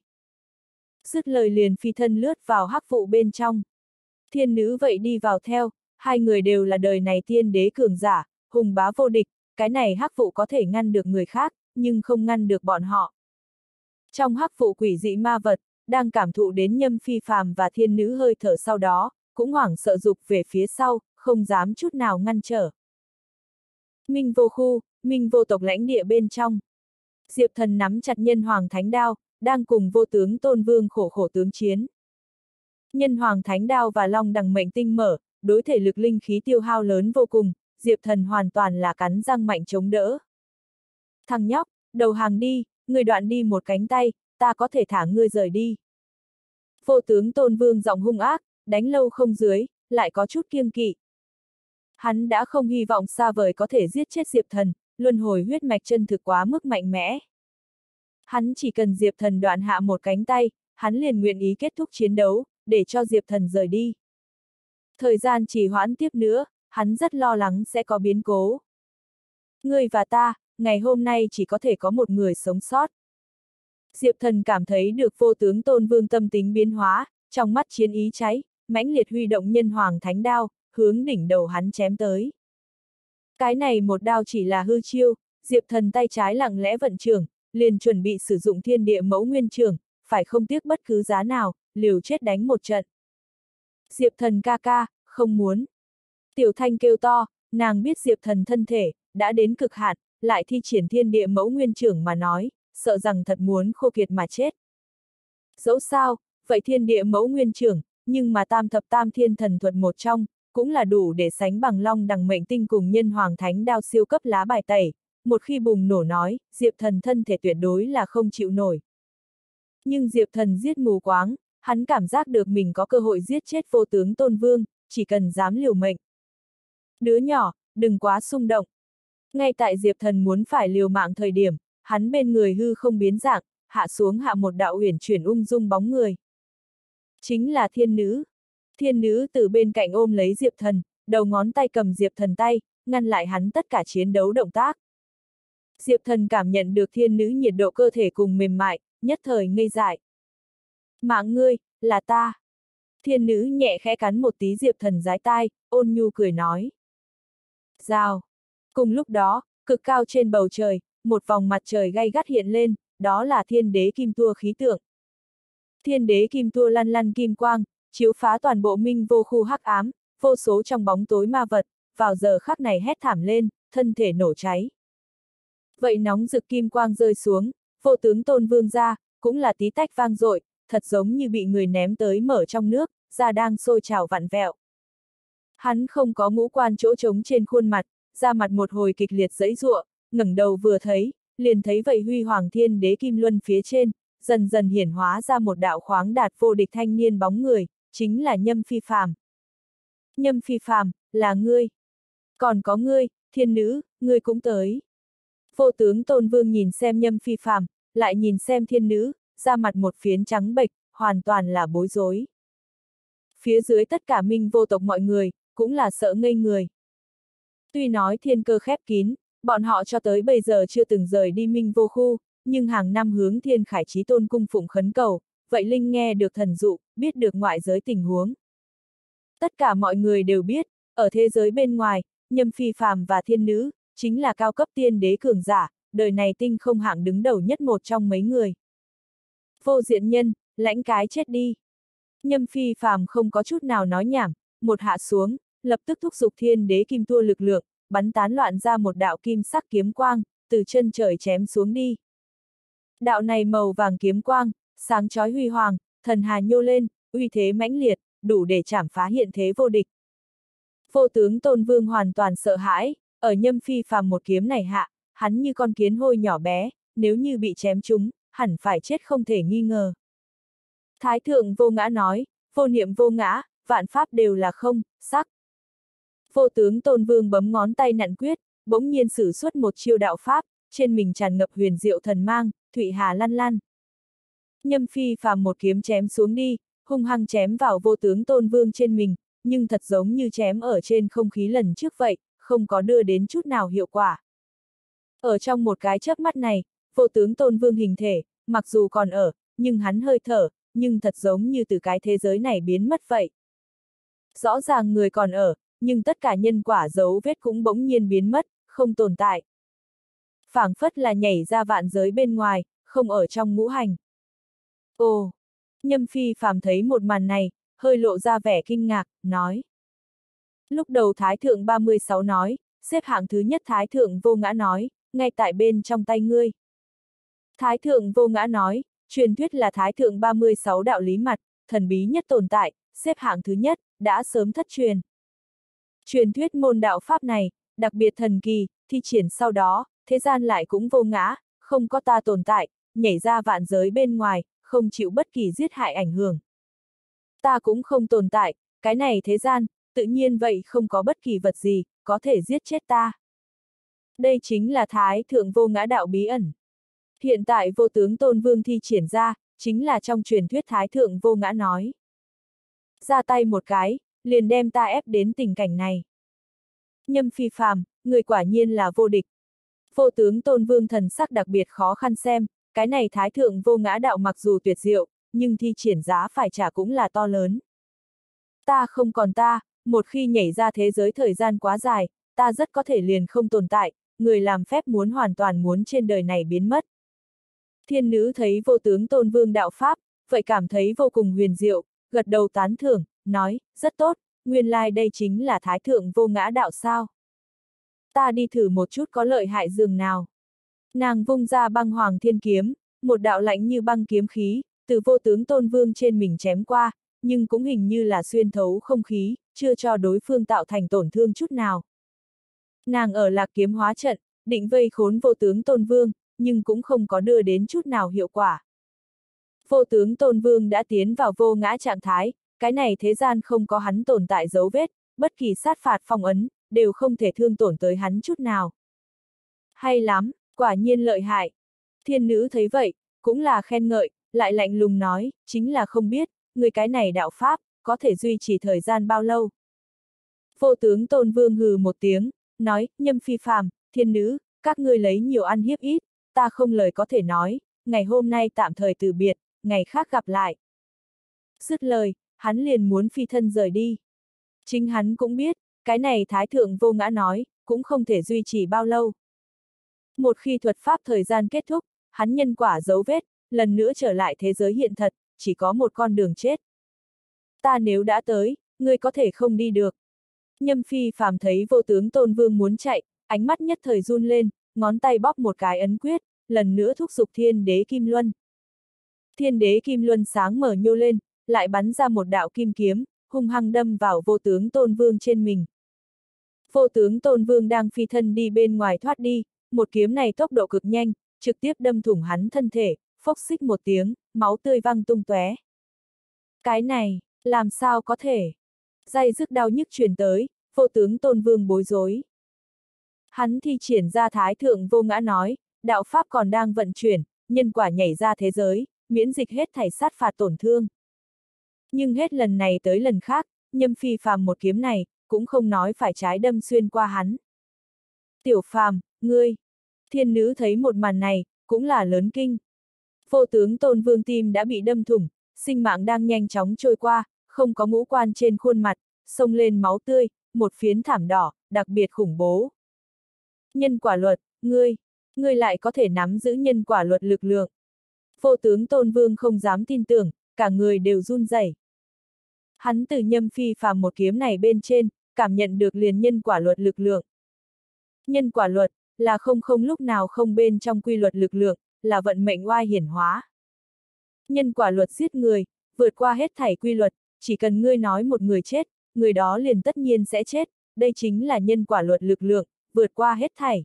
[SPEAKER 1] Dứt lời liền phi thân lướt vào hắc vụ bên trong. Thiên nữ vậy đi vào theo, hai người đều là đời này tiên đế cường giả, hùng bá vô địch, cái này hắc vụ có thể ngăn được người khác, nhưng không ngăn được bọn họ. Trong hắc vụ quỷ dị ma vật, đang cảm thụ đến Nhâm Phi Phàm và thiên nữ hơi thở sau đó, cũng hoảng sợ rụt về phía sau, không dám chút nào ngăn trở. Minh Vô Khu, Minh Vô tộc lãnh địa bên trong. Diệp Thần nắm chặt Nhân Hoàng Thánh Đao, đang cùng Vô Tướng Tôn Vương khổ tướng chiến. Nhân Hoàng Thánh Đao và Long Đằng mệnh tinh mở, đối thể lực linh khí tiêu hao lớn vô cùng, Diệp Thần hoàn toàn là cắn răng mạnh chống đỡ. Thằng nhóc, đầu hàng đi, người đoạn đi một cánh tay, ta có thể thả ngươi rời đi. Vô Tướng Tôn Vương giọng hung ác, đánh lâu không dưới, lại có chút kiêng kỵ. Hắn đã không hy vọng xa vời có thể giết chết Diệp Thần, luân hồi huyết mạch chân thực quá mức mạnh mẽ. Hắn chỉ cần Diệp Thần đoạn hạ một cánh tay, hắn liền nguyện ý kết thúc chiến đấu, để cho Diệp Thần rời đi. Thời gian trì hoãn tiếp nữa, hắn rất lo lắng sẽ có biến cố. Ngươi và ta, ngày hôm nay chỉ có thể có một người sống sót. Diệp Thần cảm thấy được Vô Tướng Tôn Vương tâm tính biến hóa, trong mắt chiến ý cháy, mãnh liệt huy động Nhân Hoàng Thánh Đao, hướng đỉnh đầu hắn chém tới. Cái này một đao chỉ là hư chiêu, Diệp Thần tay trái lặng lẽ vận trưởng, liền chuẩn bị sử dụng Thiên Địa Mẫu Nguyên Trưởng, phải không tiếc bất cứ giá nào, liều chết đánh một trận. Diệp Thần ca ca, không muốn. Tiểu Thanh kêu to, nàng biết Diệp Thần thân thể, đã đến cực hạn, lại thi triển Thiên Địa Mẫu Nguyên Trưởng mà nói, sợ rằng thật muốn khô kiệt mà chết. Dẫu sao, vậy Thiên Địa Mẫu Nguyên Trưởng, nhưng mà tam thập tam thiên thần thuật một trong, cũng là đủ để sánh bằng Long Đằng mệnh tinh cùng Nhân Hoàng Thánh Đao siêu cấp lá bài tẩy, một khi bùng nổ nói, Diệp Thần thân thể tuyệt đối là không chịu nổi. Nhưng Diệp Thần giết mù quáng, hắn cảm giác được mình có cơ hội giết chết Vô Tướng Tôn Vương, chỉ cần dám liều mệnh. Đứa nhỏ, đừng quá xung động. Ngay tại Diệp Thần muốn phải liều mạng thời điểm, hắn bên người hư không biến dạng, hạ xuống hạ một đạo uyển chuyển ung dung bóng người. Chính là thiên nữ. Thiên nữ từ bên cạnh ôm lấy Diệp Thần, đầu ngón tay cầm Diệp Thần tay, ngăn lại hắn tất cả chiến đấu động tác. Diệp Thần cảm nhận được thiên nữ nhiệt độ cơ thể cùng mềm mại, nhất thời ngây dại. Mạng ngươi, là ta. Thiên nữ nhẹ khẽ cắn một tí Diệp Thần dái tai, ôn nhu cười nói. Rào. Cùng lúc đó, cực cao trên bầu trời, một vòng mặt trời gay gắt hiện lên, đó là thiên đế kim tua khí tượng. Thiên đế kim tua lăn lăn kim quang, chiếu phá toàn bộ Minh Vô Khu hắc ám, vô số trong bóng tối ma vật, vào giờ khắc này hét thảm lên, thân thể nổ cháy. Vậy nóng rực kim quang rơi xuống, Vô Tướng Tôn Vương ra, cũng là tí tách vang dội, thật giống như bị người ném tới mở trong nước, da đang sôi trào vặn vẹo. Hắn không có ngũ quan chỗ trống trên khuôn mặt, da mặt một hồi kịch liệt giãy giụa, ngẩng đầu vừa thấy, liền thấy vậy huy hoàng thiên đế kim luân phía trên, dần dần hiển hóa ra một đạo khoáng đạt vô địch thanh niên bóng người, chính là Nhâm Phi Phàm. Nhâm Phi Phàm, là ngươi. Còn có ngươi, thiên nữ, ngươi cũng tới. Vô tướng Tôn Vương nhìn xem Nhâm Phi Phàm, lại nhìn xem thiên nữ, da mặt một phiến trắng bệch, hoàn toàn là bối rối. Phía dưới tất cả Minh Vô tộc mọi người, cũng là sợ ngây người. Tuy nói thiên cơ khép kín, bọn họ cho tới bây giờ chưa từng rời đi Minh Vô khu, nhưng hàng năm hướng Thiên Khải Chí Tôn cung phụng khấn cầu, vậy Linh nghe được thần dụ, biết được ngoại giới tình huống. Tất cả mọi người đều biết, ở thế giới bên ngoài, Nhâm Phi Phàm và thiên nữ, chính là cao cấp tiên đế cường giả, đời này tinh không hạng đứng đầu nhất một trong mấy người. Vô diện nhân, lãnh cái chết đi. Nhâm Phi Phàm không có chút nào nói nhảm, một hạ xuống, lập tức thúc giục thiên đế kim tua lực lượng, bắn tán loạn ra một đạo kim sắc kiếm quang, từ chân trời chém xuống đi. Đạo này màu vàng kiếm quang, sáng chói huy hoàng, thần hà nhô lên, uy thế mãnh liệt, đủ để chảm phá hiện thế vô địch. Vô tướng Tôn Vương hoàn toàn sợ hãi, ở Nhâm Phi Phàm một kiếm này hạ, hắn như con kiến hôi nhỏ bé, nếu như bị chém trúng, hẳn phải chết không thể nghi ngờ. Thái thượng vô ngã nói, vô niệm vô ngã, vạn pháp đều là không, sắc. Vô tướng Tôn Vương bấm ngón tay nặn quyết, bỗng nhiên sử xuất một chiêu đạo pháp, trên mình tràn ngập huyền diệu thần mang, thụy hà lăn lăn. Nhâm Phi Phàm một kiếm chém xuống đi, hung hăng chém vào vô tướng Tôn Vương trên mình, nhưng thật giống như chém ở trên không khí lần trước vậy, không có đưa đến chút nào hiệu quả. Ở trong một cái chớp mắt này, vô tướng Tôn Vương hình thể, mặc dù còn ở, nhưng hắn hơi thở, nhưng thật giống như từ cái thế giới này biến mất vậy. Rõ ràng người còn ở, nhưng tất cả nhân quả dấu vết cũng bỗng nhiên biến mất, không tồn tại. Phảng phất là nhảy ra vạn giới bên ngoài, không ở trong ngũ hành. Ồ! Nhâm Phi Phàm thấy một màn này, hơi lộ ra vẻ kinh ngạc, nói. Lúc đầu Thái Thượng 36 nói, xếp hạng thứ nhất Thái Thượng Vô Ngã nói, ngay tại bên trong tay ngươi. Thái Thượng Vô Ngã nói, truyền thuyết là Thái Thượng 36 đạo lý mặt, thần bí nhất tồn tại, xếp hạng thứ nhất, đã sớm thất truyền. Truyền thuyết môn đạo pháp này, đặc biệt thần kỳ, thi triển sau đó, thế gian lại cũng vô ngã, không có ta tồn tại, nhảy ra vạn giới bên ngoài, không chịu bất kỳ giết hại ảnh hưởng. Ta cũng không tồn tại, cái này thế gian, tự nhiên vậy không có bất kỳ vật gì, có thể giết chết ta. Đây chính là Thái Thượng Vô Ngã đạo bí ẩn. Hiện tại vô tướng Tôn Vương thi triển ra, chính là trong truyền thuyết Thái Thượng Vô Ngã nói. Ra tay một cái, liền đem ta ép đến tình cảnh này. Nhâm Phi Phàm, người quả nhiên là vô địch. Vô tướng Tôn Vương thần sắc đặc biệt khó khăn xem, cái này Thái Thượng Vô Ngã đạo mặc dù tuyệt diệu, nhưng thi triển giá phải trả cũng là to lớn. Ta không còn ta, một khi nhảy ra thế giới thời gian quá dài, ta rất có thể liền không tồn tại, người làm phép muốn hoàn toàn muốn trên đời này biến mất. Thiên nữ thấy vô tướng Tôn Vương đạo pháp, vậy cảm thấy vô cùng huyền diệu, gật đầu tán thưởng, nói, rất tốt, nguyên lai đây chính là Thái Thượng Vô Ngã đạo sao. Ta đi thử một chút có lợi hại dường nào. Nàng vung ra băng hoàng thiên kiếm, một đạo lạnh như băng kiếm khí, từ vô tướng Tôn Vương trên mình chém qua, nhưng cũng hình như là xuyên thấu không khí, chưa cho đối phương tạo thành tổn thương chút nào. Nàng ở Lạc Kiếm hóa trận, định vây khốn vô tướng Tôn Vương, nhưng cũng không có đưa đến chút nào hiệu quả. Vô tướng Tôn Vương đã tiến vào vô ngã trạng thái, cái này thế gian không có hắn tồn tại dấu vết, bất kỳ sát phạt phong ấn, đều không thể thương tổn tới hắn chút nào. Hay lắm, quả nhiên lợi hại. Thiên nữ thấy vậy, cũng là khen ngợi, lại lạnh lùng nói, chính là không biết, người cái này đạo pháp, có thể duy trì thời gian bao lâu. Vô tướng Tôn Vương hừ một tiếng, nói, Nhâm Phi Phàm, thiên nữ, các ngươi lấy nhiều ăn hiếp ít, ta không lời có thể nói, ngày hôm nay tạm thời từ biệt, ngày khác gặp lại. Dứt lời, hắn liền muốn phi thân rời đi. Chính hắn cũng biết, cái này Thái Thượng Vô Ngã nói, cũng không thể duy trì bao lâu. Một khi thuật pháp thời gian kết thúc, hắn nhân quả dấu vết, lần nữa trở lại thế giới hiện thật, chỉ có một con đường chết. Ta nếu đã tới, ngươi có thể không đi được. Nhâm Phi Phàm thấy vô tướng Tôn Vương muốn chạy, ánh mắt nhất thời run lên, ngón tay bóp một cái ấn quyết, lần nữa thúc giục Thiên Đế Kim Luân. Thiên Đế Kim Luân sáng mở nhô lên, lại bắn ra một đạo kim kiếm, hung hăng đâm vào vô tướng Tôn Vương trên mình. Vô tướng Tôn Vương đang phi thân đi bên ngoài thoát đi, một kiếm này tốc độ cực nhanh, trực tiếp đâm thủng hắn thân thể, phốc xích một tiếng, máu tươi văng tung tóe. Cái này, làm sao có thể? Day dứt đau nhức truyền tới, vô tướng Tôn Vương bối rối. Hắn thi triển ra Thái Thượng Vô Ngã nói, đạo pháp còn đang vận chuyển, nhân quả nhảy ra thế giới, miễn dịch hết thảy sát phạt tổn thương. Nhưng hết lần này tới lần khác, Nhâm Phi Phàm một kiếm này, cũng không nói phải trái đâm xuyên qua hắn. Tiểu Phàm, ngươi! Thiên nữ thấy một màn này, cũng là lớn kinh. Vô tướng Tôn Vương tim đã bị đâm thủng, sinh mạng đang nhanh chóng trôi qua, không có ngũ quan trên khuôn mặt, xông lên máu tươi, một phiến thảm đỏ, đặc biệt khủng bố. Nhân quả luật, ngươi lại có thể nắm giữ nhân quả luật lực lượng. Vô tướng Tôn Vương không dám tin tưởng, cả người đều run rẩy. Hắn từ Nhâm Phi Phàm một kiếm này bên trên, cảm nhận được liền nhân quả luật lực lượng. Nhân quả luật, là không lúc nào không bên trong quy luật lực lượng, là vận mệnh oai hiển hóa. Nhân quả luật giết người, vượt qua hết thảy quy luật, chỉ cần ngươi nói một người chết, người đó liền tất nhiên sẽ chết, đây chính là nhân quả luật lực lượng, vượt qua hết thảy.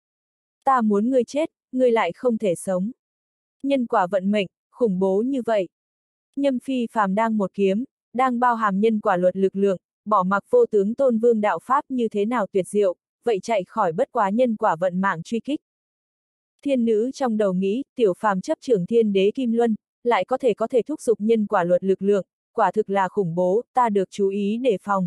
[SPEAKER 1] Ta muốn ngươi chết, ngươi lại không thể sống. Nhân quả vận mệnh, khủng bố như vậy. Nhâm Phi Phàm đang một kiếm, đang bao hàm nhân quả luật lực lượng, bỏ mặc vô tướng Tôn Vương đạo pháp như thế nào tuyệt diệu, vậy chạy khỏi bất quá nhân quả vận mạng truy kích. Thiên nữ trong đầu nghĩ, Tiểu Phàm chấp trưởng Thiên Đế Kim Luân, lại có thể thúc giục nhân quả luật lực lượng, quả thực là khủng bố, ta được chú ý đề phòng.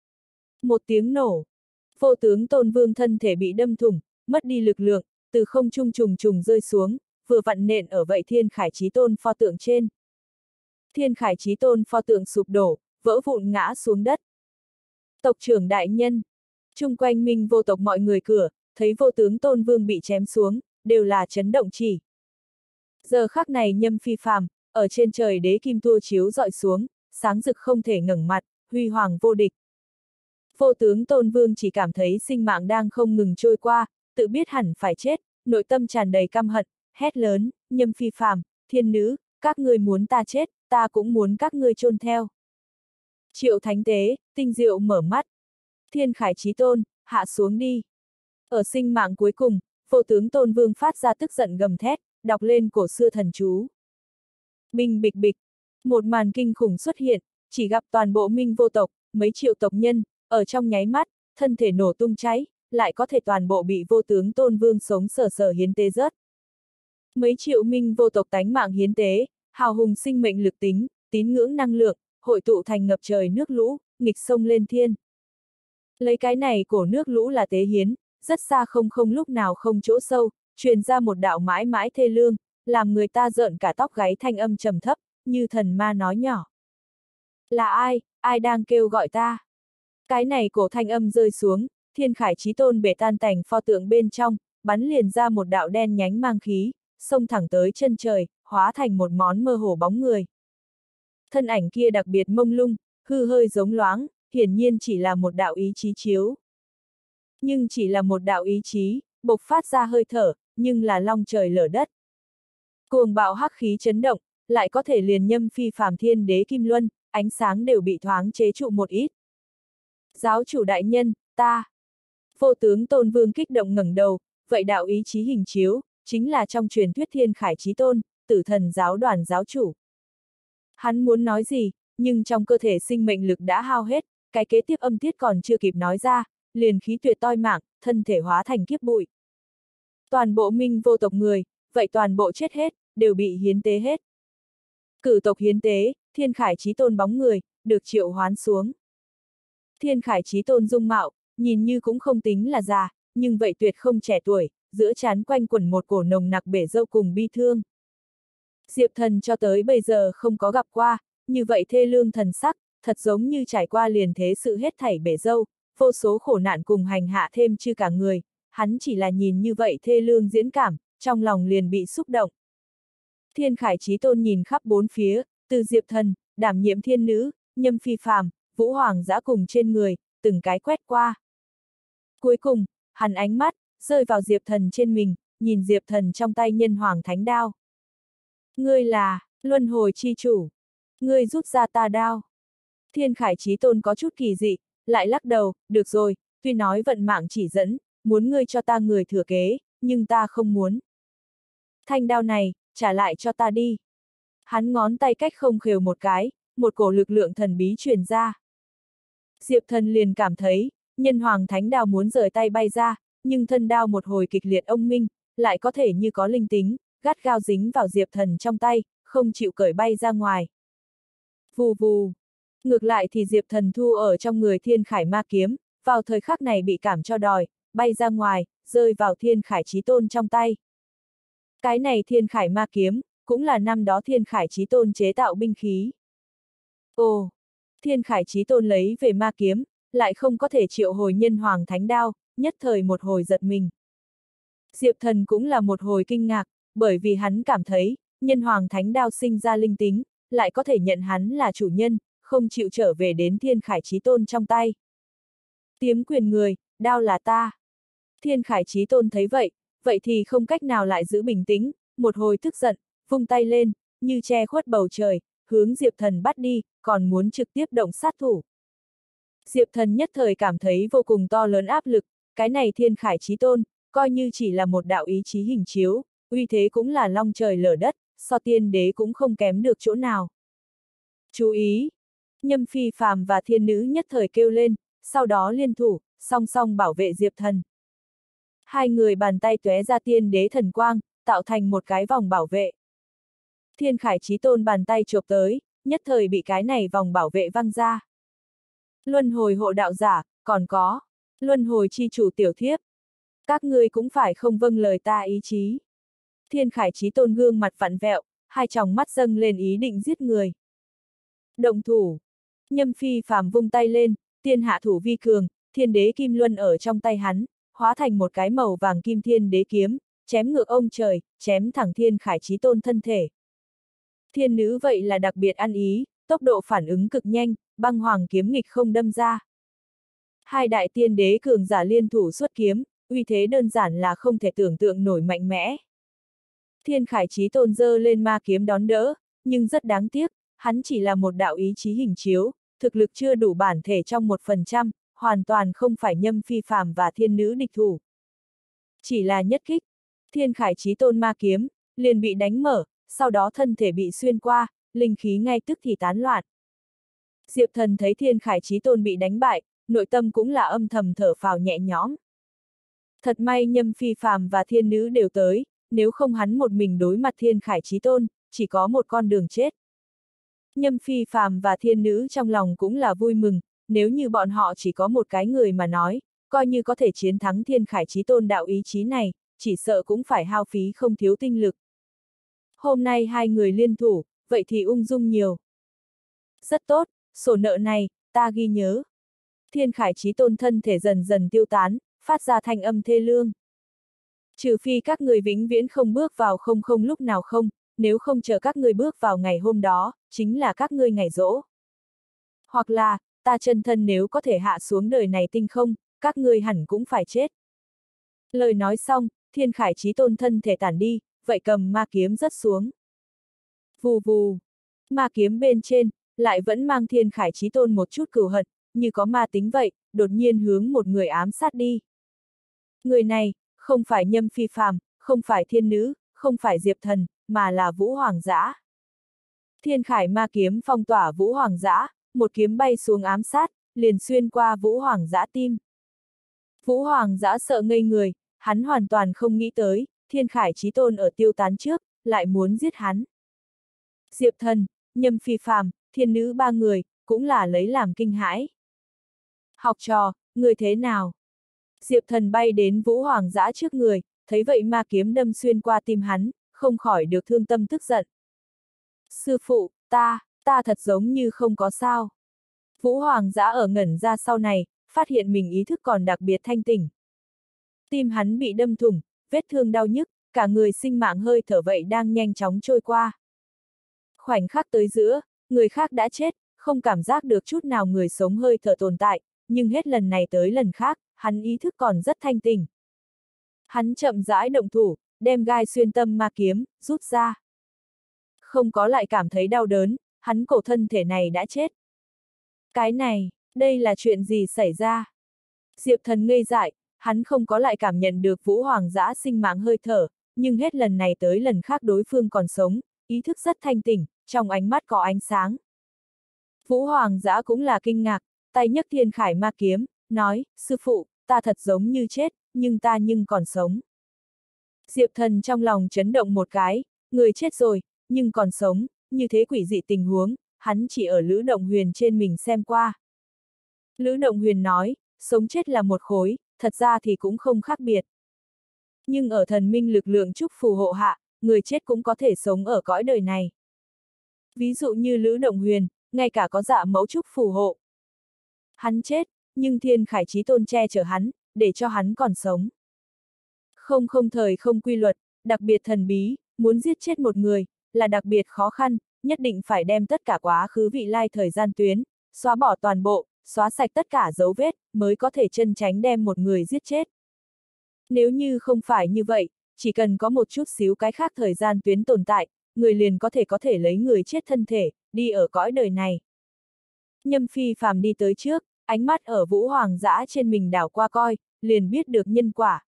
[SPEAKER 1] Một tiếng nổ, vô tướng Tôn Vương thân thể bị đâm thủng, mất đi lực lượng, từ không trung trùng rơi xuống, vừa vặn nện ở vậy Thiên Khải Chí Tôn pho tượng trên. Thiên Khải Chí Tôn pho tượng sụp đổ, vỡ vụn ngã xuống đất. Tộc trưởng đại nhân, chung quanh Minh Vô tộc mọi người cửa, thấy vô tướng Tôn Vương bị chém xuống, đều là chấn động chỉ. Giờ khắc này Nhâm Phi Phàm, ở trên trời đế kim tua chiếu dọi xuống, sáng rực không thể ngẩng mặt, huy hoàng vô địch. Vô tướng Tôn Vương chỉ cảm thấy sinh mạng đang không ngừng trôi qua, tự biết hẳn phải chết, nội tâm tràn đầy căm hận, hét lớn, Nhâm Phi Phàm, thiên nữ, các ngươi muốn ta chết, ta cũng muốn các ngươi chôn theo. Triệu Thánh Tế, tinh diệu mở mắt. Thiên Khải Chí Tôn, hạ xuống đi. Ở sinh mạng cuối cùng, vô tướng Tôn Vương phát ra tức giận gầm thét, đọc lên cổ xưa thần chú. Binh bịch bịch, một màn kinh khủng xuất hiện, chỉ gặp toàn bộ Minh Vô tộc, mấy triệu tộc nhân, ở trong nháy mắt, thân thể nổ tung cháy, lại có thể toàn bộ bị vô tướng Tôn Vương sống sờ hiến tế rớt. Mấy triệu Minh Vô tộc tánh mạng hiến tế, hào hùng sinh mệnh lực tính, tín ngưỡng năng lượng, hội tụ thành ngập trời nước lũ, nghịch sông lên thiên. Lấy cái này cổ nước lũ là tế hiến, rất xa không lúc nào không chỗ sâu, truyền ra một đạo mãi mãi thê lương, làm người ta rợn cả tóc gáy thanh âm trầm thấp, như thần ma nói nhỏ. Là ai đang kêu gọi ta? Cái này cổ thanh âm rơi xuống, Thiên Khải Chí Tôn bể tan tành pho tượng bên trong, bắn liền ra một đạo đen nhánh mang khí, xông thẳng tới chân trời, hóa thành một món mơ hồ bóng người. Thân ảnh kia đặc biệt mông lung, hư hơi giống loáng, hiển nhiên chỉ là một đạo ý chí chiếu. Nhưng chỉ là một đạo ý chí, bộc phát ra hơi thở, nhưng là long trời lở đất. Cuồng bạo hắc khí chấn động, lại có thể liền Nhâm Phi Phàm Thiên Đế Kim Luân, ánh sáng đều bị thoáng chế trụ một ít. Giáo chủ đại nhân, ta. Vô tướng Tôn Vương kích động ngẩng đầu, vậy đạo ý chí hình chiếu, chính là trong truyền thuyết Thiên Khải Chí Tôn, Tử Thần giáo đoàn giáo chủ. Hắn muốn nói gì, nhưng trong cơ thể sinh mệnh lực đã hao hết, cái kế tiếp âm tiết còn chưa kịp nói ra, liền khí tuyệt toi mạng, thân thể hóa thành kiếp bụi. Toàn bộ Minh Vô tộc người, vậy toàn bộ chết hết, đều bị hiến tế hết. Cử tộc hiến tế, Thiên Khải Chí Tôn bóng người, được triệu hoán xuống. Thiên Khải Chí Tôn dung mạo, nhìn như cũng không tính là già, nhưng vậy tuyệt không trẻ tuổi, giữa trán quanh quẩn một cổ nồng nặc bể dâu cùng bi thương. Diệp Thần cho tới bây giờ không có gặp qua, như vậy thê lương thần sắc, thật giống như trải qua liền thế sự hết thảy bể dâu, vô số khổ nạn cùng hành hạ thêm chư cả người, hắn chỉ là nhìn như vậy thê lương diễn cảm, trong lòng liền bị xúc động. Thiên Khải Chí Tôn nhìn khắp bốn phía, từ Diệp Thần, đảm nhiệm thiên nữ, Nhâm Phi Phàm, Vũ Hoàng Dã cùng trên người, từng cái quét qua. Cuối cùng, hắn ánh mắt, rơi vào Diệp Thần trên mình, nhìn Diệp Thần trong tay Nhân Hoàng Thánh Đao. Ngươi là, Luân Hồi Chi Chủ. Ngươi rút ra ta đao. Thiên Khải Chí Tôn có chút kỳ dị, lại lắc đầu, được rồi, tuy nói vận mạng chỉ dẫn, muốn ngươi cho ta người thừa kế, nhưng ta không muốn. Thanh đao này, trả lại cho ta đi. Hắn ngón tay cách không khều một cái, một cổ lực lượng thần bí truyền ra. Diệp Thần liền cảm thấy, nhân hoàng thánh đao muốn rời tay bay ra, nhưng thân đao một hồi kịch liệt ông minh, lại có thể như có linh tính, gắt gao dính vào Diệp Thần trong tay, không chịu cởi bay ra ngoài. Vù vù. Ngược lại thì Diệp Thần thu ở trong người Thiên Khải Ma Kiếm, vào thời khắc này bị cảm cho đòi, bay ra ngoài, rơi vào Thiên Khải Chí Tôn trong tay. Cái này Thiên Khải Ma Kiếm, cũng là năm đó Thiên Khải Chí Tôn chế tạo binh khí. Ồ! Thiên Khải Chí Tôn lấy về ma kiếm, lại không có thể triệu hồi nhân hoàng thánh đao, nhất thời một hồi giật mình. Diệp Thần cũng là một hồi kinh ngạc, bởi vì hắn cảm thấy, nhân hoàng thánh đao sinh ra linh tính, lại có thể nhận hắn là chủ nhân, không chịu trở về đến Thiên Khải Chí Tôn trong tay. Tiếm quyền người, đao là ta. Thiên Khải Chí Tôn thấy vậy thì không cách nào lại giữ bình tĩnh, một hồi tức giận, vung tay lên, như che khuất bầu trời, hướng Diệp Thần bắt đi, còn muốn trực tiếp động sát thủ. Diệp Thần nhất thời cảm thấy vô cùng to lớn áp lực, cái này Thiên Khải Chí Tôn, coi như chỉ là một đạo ý chí hình chiếu, uy thế cũng là long trời lở đất, so tiên đế cũng không kém được chỗ nào. Chú ý! Nhâm Phi Phàm và thiên nữ nhất thời kêu lên, sau đó liên thủ, song song bảo vệ Diệp Thần. Hai người bàn tay tóe ra tiên đế thần quang, tạo thành một cái vòng bảo vệ. Thiên Khải Chí Tôn bàn tay chộp tới, nhất thời bị cái này vòng bảo vệ văng ra. Luân hồi hộ đạo giả, còn có luân hồi chi chủ tiểu thiếp. Các ngươi cũng phải không vâng lời ta ý chí. Thiên Khải Chí Tôn gương mặt vặn vẹo, hai tròng mắt dâng lên ý định giết người. Động thủ. Nhâm Phi Phàm vung tay lên, tiên hạ thủ vi cường, thiên đế kim luân ở trong tay hắn, hóa thành một cái màu vàng kim thiên đế kiếm, chém ngược ông trời, chém thẳng Thiên Khải Chí Tôn thân thể. Thiên nữ vậy là đặc biệt ăn ý, tốc độ phản ứng cực nhanh, băng hoàng kiếm nghịch không đâm ra. Hai đại tiên đế cường giả liên thủ xuất kiếm, uy thế đơn giản là không thể tưởng tượng nổi mạnh mẽ. Thiên Khải Chí Tôn giơ lên ma kiếm đón đỡ, nhưng rất đáng tiếc, hắn chỉ là một đạo ý chí hình chiếu, thực lực chưa đủ bản thể trong 1%, hoàn toàn không phải Nhâm Phi Phàm và thiên nữ địch thủ. Chỉ là nhất kích, Thiên Khải Chí Tôn ma kiếm, liền bị đánh mở, sau đó thân thể bị xuyên qua, linh khí ngay tức thì tán loạn. Diệp Thần thấy Thiên Khải Chí Tôn bị đánh bại, nội tâm cũng là âm thầm thở phào nhẹ nhõm. Thật may Nhâm Phi Phàm và thiên nữ đều tới, nếu không hắn một mình đối mặt Thiên Khải Chí Tôn, chỉ có một con đường chết. Nhâm Phi Phàm và thiên nữ trong lòng cũng là vui mừng, nếu như bọn họ chỉ có một cái người mà nói, coi như có thể chiến thắng Thiên Khải Chí Tôn đạo ý chí này, chỉ sợ cũng phải hao phí không thiếu tinh lực. Hôm nay hai người liên thủ, vậy thì ung dung nhiều. Rất tốt, sổ nợ này, ta ghi nhớ. Thiên Khải Chí Tôn thân thể dần dần tiêu tán, phát ra thanh âm thê lương. Trừ phi các người vĩnh viễn không bước vào không không lúc nào không, nếu không chờ các người bước vào ngày hôm đó, chính là các ngươi ngày giỗ. Hoặc là, ta chân thân nếu có thể hạ xuống đời này tinh không, các ngươi hẳn cũng phải chết. Lời nói xong, Thiên Khải Chí Tôn thân thể tản đi, vậy cầm ma kiếm rớt xuống. Vù vù. Ma kiếm bên trên, lại vẫn mang Thiên Khải Chí Tôn một chút cừu hận, như có ma tính vậy, đột nhiên hướng một người ám sát đi. Người này, không phải Nhâm Phi Phàm, không phải thiên nữ, không phải Diệp Thần, mà là Vũ Hoàng Dã. Thiên Khải ma kiếm phong tỏa Vũ Hoàng Dã, một kiếm bay xuống ám sát, liền xuyên qua Vũ Hoàng Dã tim. Vũ Hoàng Dã sợ ngây người, hắn hoàn toàn không nghĩ tới, Thiên Khải Chí Tôn ở tiêu tán trước, lại muốn giết hắn. Diệp Thần, Nhâm Phi Phàm, thiên nữ ba người, cũng là lấy làm kinh hãi. Học trò, người thế nào? Diệp Thần bay đến Vũ Hoàng Dã trước người, thấy vậy ma kiếm đâm xuyên qua tim hắn, không khỏi được thương tâm tức giận. Sư phụ, ta thật giống như không có sao. Vũ Hoàng Dã ở ngẩn ra sau này, phát hiện mình ý thức còn đặc biệt thanh tỉnh. Tim hắn bị đâm thủng, vết thương đau nhức, cả người sinh mạng hơi thở vậy đang nhanh chóng trôi qua. Khoảnh khắc tới giữa, người khác đã chết, không cảm giác được chút nào người sống hơi thở tồn tại, nhưng hết lần này tới lần khác, hắn ý thức còn rất thanh tỉnh. Hắn chậm rãi động thủ, đem gai xuyên tâm ma kiếm, rút ra. Không có lại cảm thấy đau đớn, hắn cổ thân thể này đã chết. Cái này, đây là chuyện gì xảy ra? Diệp Thần ngây dại, hắn không có lại cảm nhận được Vũ Hoàng Dã sinh mạng hơi thở, nhưng hết lần này tới lần khác đối phương còn sống, ý thức rất thanh tỉnh, trong ánh mắt có ánh sáng. Vũ Hoàng Dã cũng là kinh ngạc, tay nhấc Thiên Khải Ma kiếm, nói, sư phụ, ta thật giống như chết, nhưng ta còn sống. Diệp Thần trong lòng chấn động một cái, người chết rồi, nhưng còn sống, như thế quỷ dị tình huống, hắn chỉ ở Lữ Động Huyền trên mình xem qua. Lữ Động Huyền nói, sống chết là một khối, thật ra thì cũng không khác biệt. Nhưng ở thần minh lực lượng chúc phù hộ hạ, người chết cũng có thể sống ở cõi đời này. Ví dụ như Lữ Động Huyền, ngay cả có Dạ Mẫu chúc phù hộ. Hắn chết, nhưng Thiên Khải Chí Tôn che chở hắn, để cho hắn còn sống. Không thời không quy luật, đặc biệt thần bí, muốn giết chết một người, là đặc biệt khó khăn, nhất định phải đem tất cả quá khứ vị lai thời gian tuyến, xóa bỏ toàn bộ, xóa sạch tất cả dấu vết, mới có thể chân tránh đem một người giết chết. Nếu như không phải như vậy, chỉ cần có một chút xíu cái khác thời gian tuyến tồn tại, người liền có thể lấy người chết thân thể, đi ở cõi đời này. Nhâm Phi Phàm đi tới trước, ánh mắt ở Vũ Hoàng Dã trên mình đảo qua coi, liền biết được nhân quả.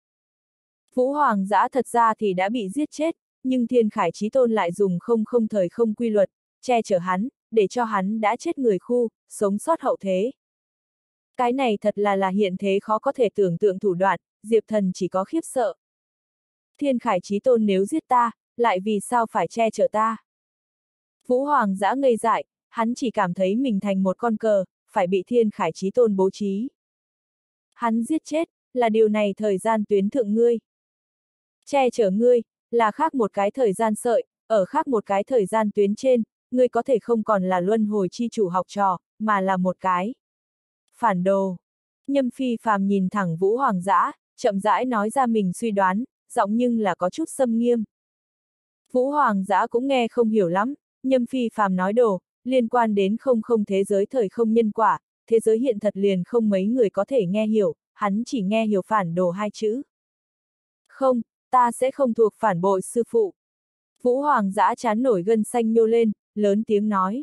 [SPEAKER 1] Vũ Hoàng Dã thật ra thì đã bị giết chết, nhưng Thiên Khải Chí Tôn lại dùng không thời không quy luật, che chở hắn, để cho hắn đã chết người khu, sống sót hậu thế. Cái này thật là hiện thế khó có thể tưởng tượng thủ đoạn, Diệp Thần chỉ có khiếp sợ. Thiên Khải Chí Tôn nếu giết ta, lại vì sao phải che chở ta? Vũ Hoàng Dã ngây dại, hắn chỉ cảm thấy mình thành một con cờ, phải bị Thiên Khải Chí Tôn bố trí. Hắn giết chết, là điều này thời gian tuyến thượng ngươi. Che chở ngươi, là khác một cái thời gian sợi, ở khác một cái thời gian tuyến trên, ngươi có thể không còn là luân hồi chi chủ học trò, mà là một cái phản đồ. Nhâm Phi Phàm nhìn thẳng Vũ Hoàng Dã, chậm rãi nói ra mình suy đoán, giọng nhưng là có chút xâm nghiêm. Vũ Hoàng Dã cũng nghe không hiểu lắm, Nhâm Phi Phàm nói đồ, liên quan đến không thế giới thời không nhân quả, thế giới hiện thật liền không mấy người có thể nghe hiểu, hắn chỉ nghe hiểu phản đồ hai chữ. Không, ta sẽ không thuộc phản bội sư phụ. Vũ Hoàng Dã chán nổi gân xanh nhô lên, lớn tiếng nói.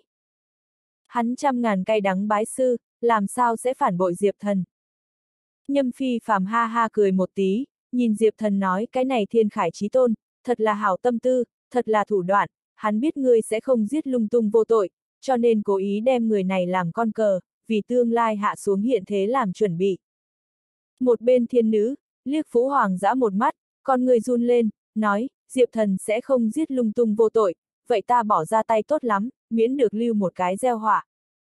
[SPEAKER 1] Hắn trăm ngàn cay đắng bái sư, làm sao sẽ phản bội Diệp Thần. Nhâm Phi Phàm ha ha cười một tí, nhìn Diệp Thần nói cái này Thiên Khải Chí Tôn, thật là hảo tâm tư, thật là thủ đoạn, hắn biết ngươi sẽ không giết lung tung vô tội, cho nên cố ý đem người này làm con cờ, vì tương lai hạ xuống hiện thế làm chuẩn bị. Một bên thiên nữ, liếc Vũ Hoàng Dã một mắt, con người run lên, nói, Diệp Thần sẽ không giết lung tung vô tội, vậy ta bỏ ra tay tốt lắm, miễn được lưu một cái gieo họa.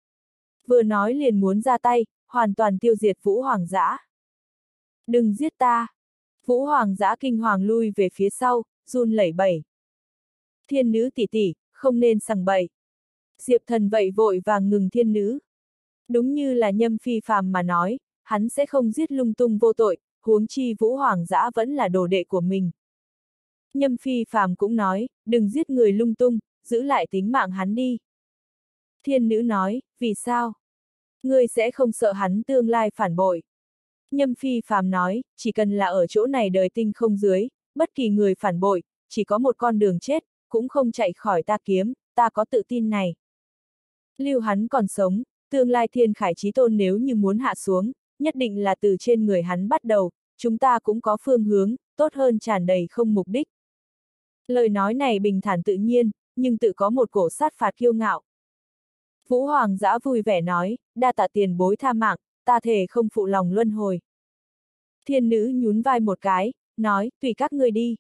[SPEAKER 1] Vừa nói liền muốn ra tay, hoàn toàn tiêu diệt Vũ Hoàng Dã. Đừng giết ta! Vũ Hoàng Dã kinh hoàng lui về phía sau, run lẩy bẩy. Thiên nữ tỷ tỷ, không nên sằng bậy. Diệp Thần vậy vội vàng ngừng thiên nữ. Đúng như là Nhâm Phi Phàm mà nói, hắn sẽ không giết lung tung vô tội, huống chi Vũ Hoàng Dã vẫn là đồ đệ của mình. Nhâm Phi Phàm cũng nói, đừng giết người lung tung, giữ lại tính mạng hắn đi. Thiên nữ nói, vì sao? Ngươi sẽ không sợ hắn tương lai phản bội. Nhâm Phi Phàm nói, chỉ cần là ở chỗ này đời tinh không dưới, bất kỳ người phản bội, chỉ có một con đường chết, cũng không chạy khỏi ta kiếm, ta có tự tin này. Lưu hắn còn sống, tương lai Thiên Khải Chí Tôn nếu như muốn hạ xuống, nhất định là từ trên người hắn bắt đầu, chúng ta cũng có phương hướng, tốt hơn tràn đầy không mục đích. Lời nói này bình thản tự nhiên, nhưng tự có một cổ sát phạt kiêu ngạo. Vũ Hoàng Dã vui vẻ nói, đa tạ tiền bối tha mạng, ta thề không phụ lòng luân hồi. Thiên nữ nhún vai một cái, nói, tùy các ngươi đi.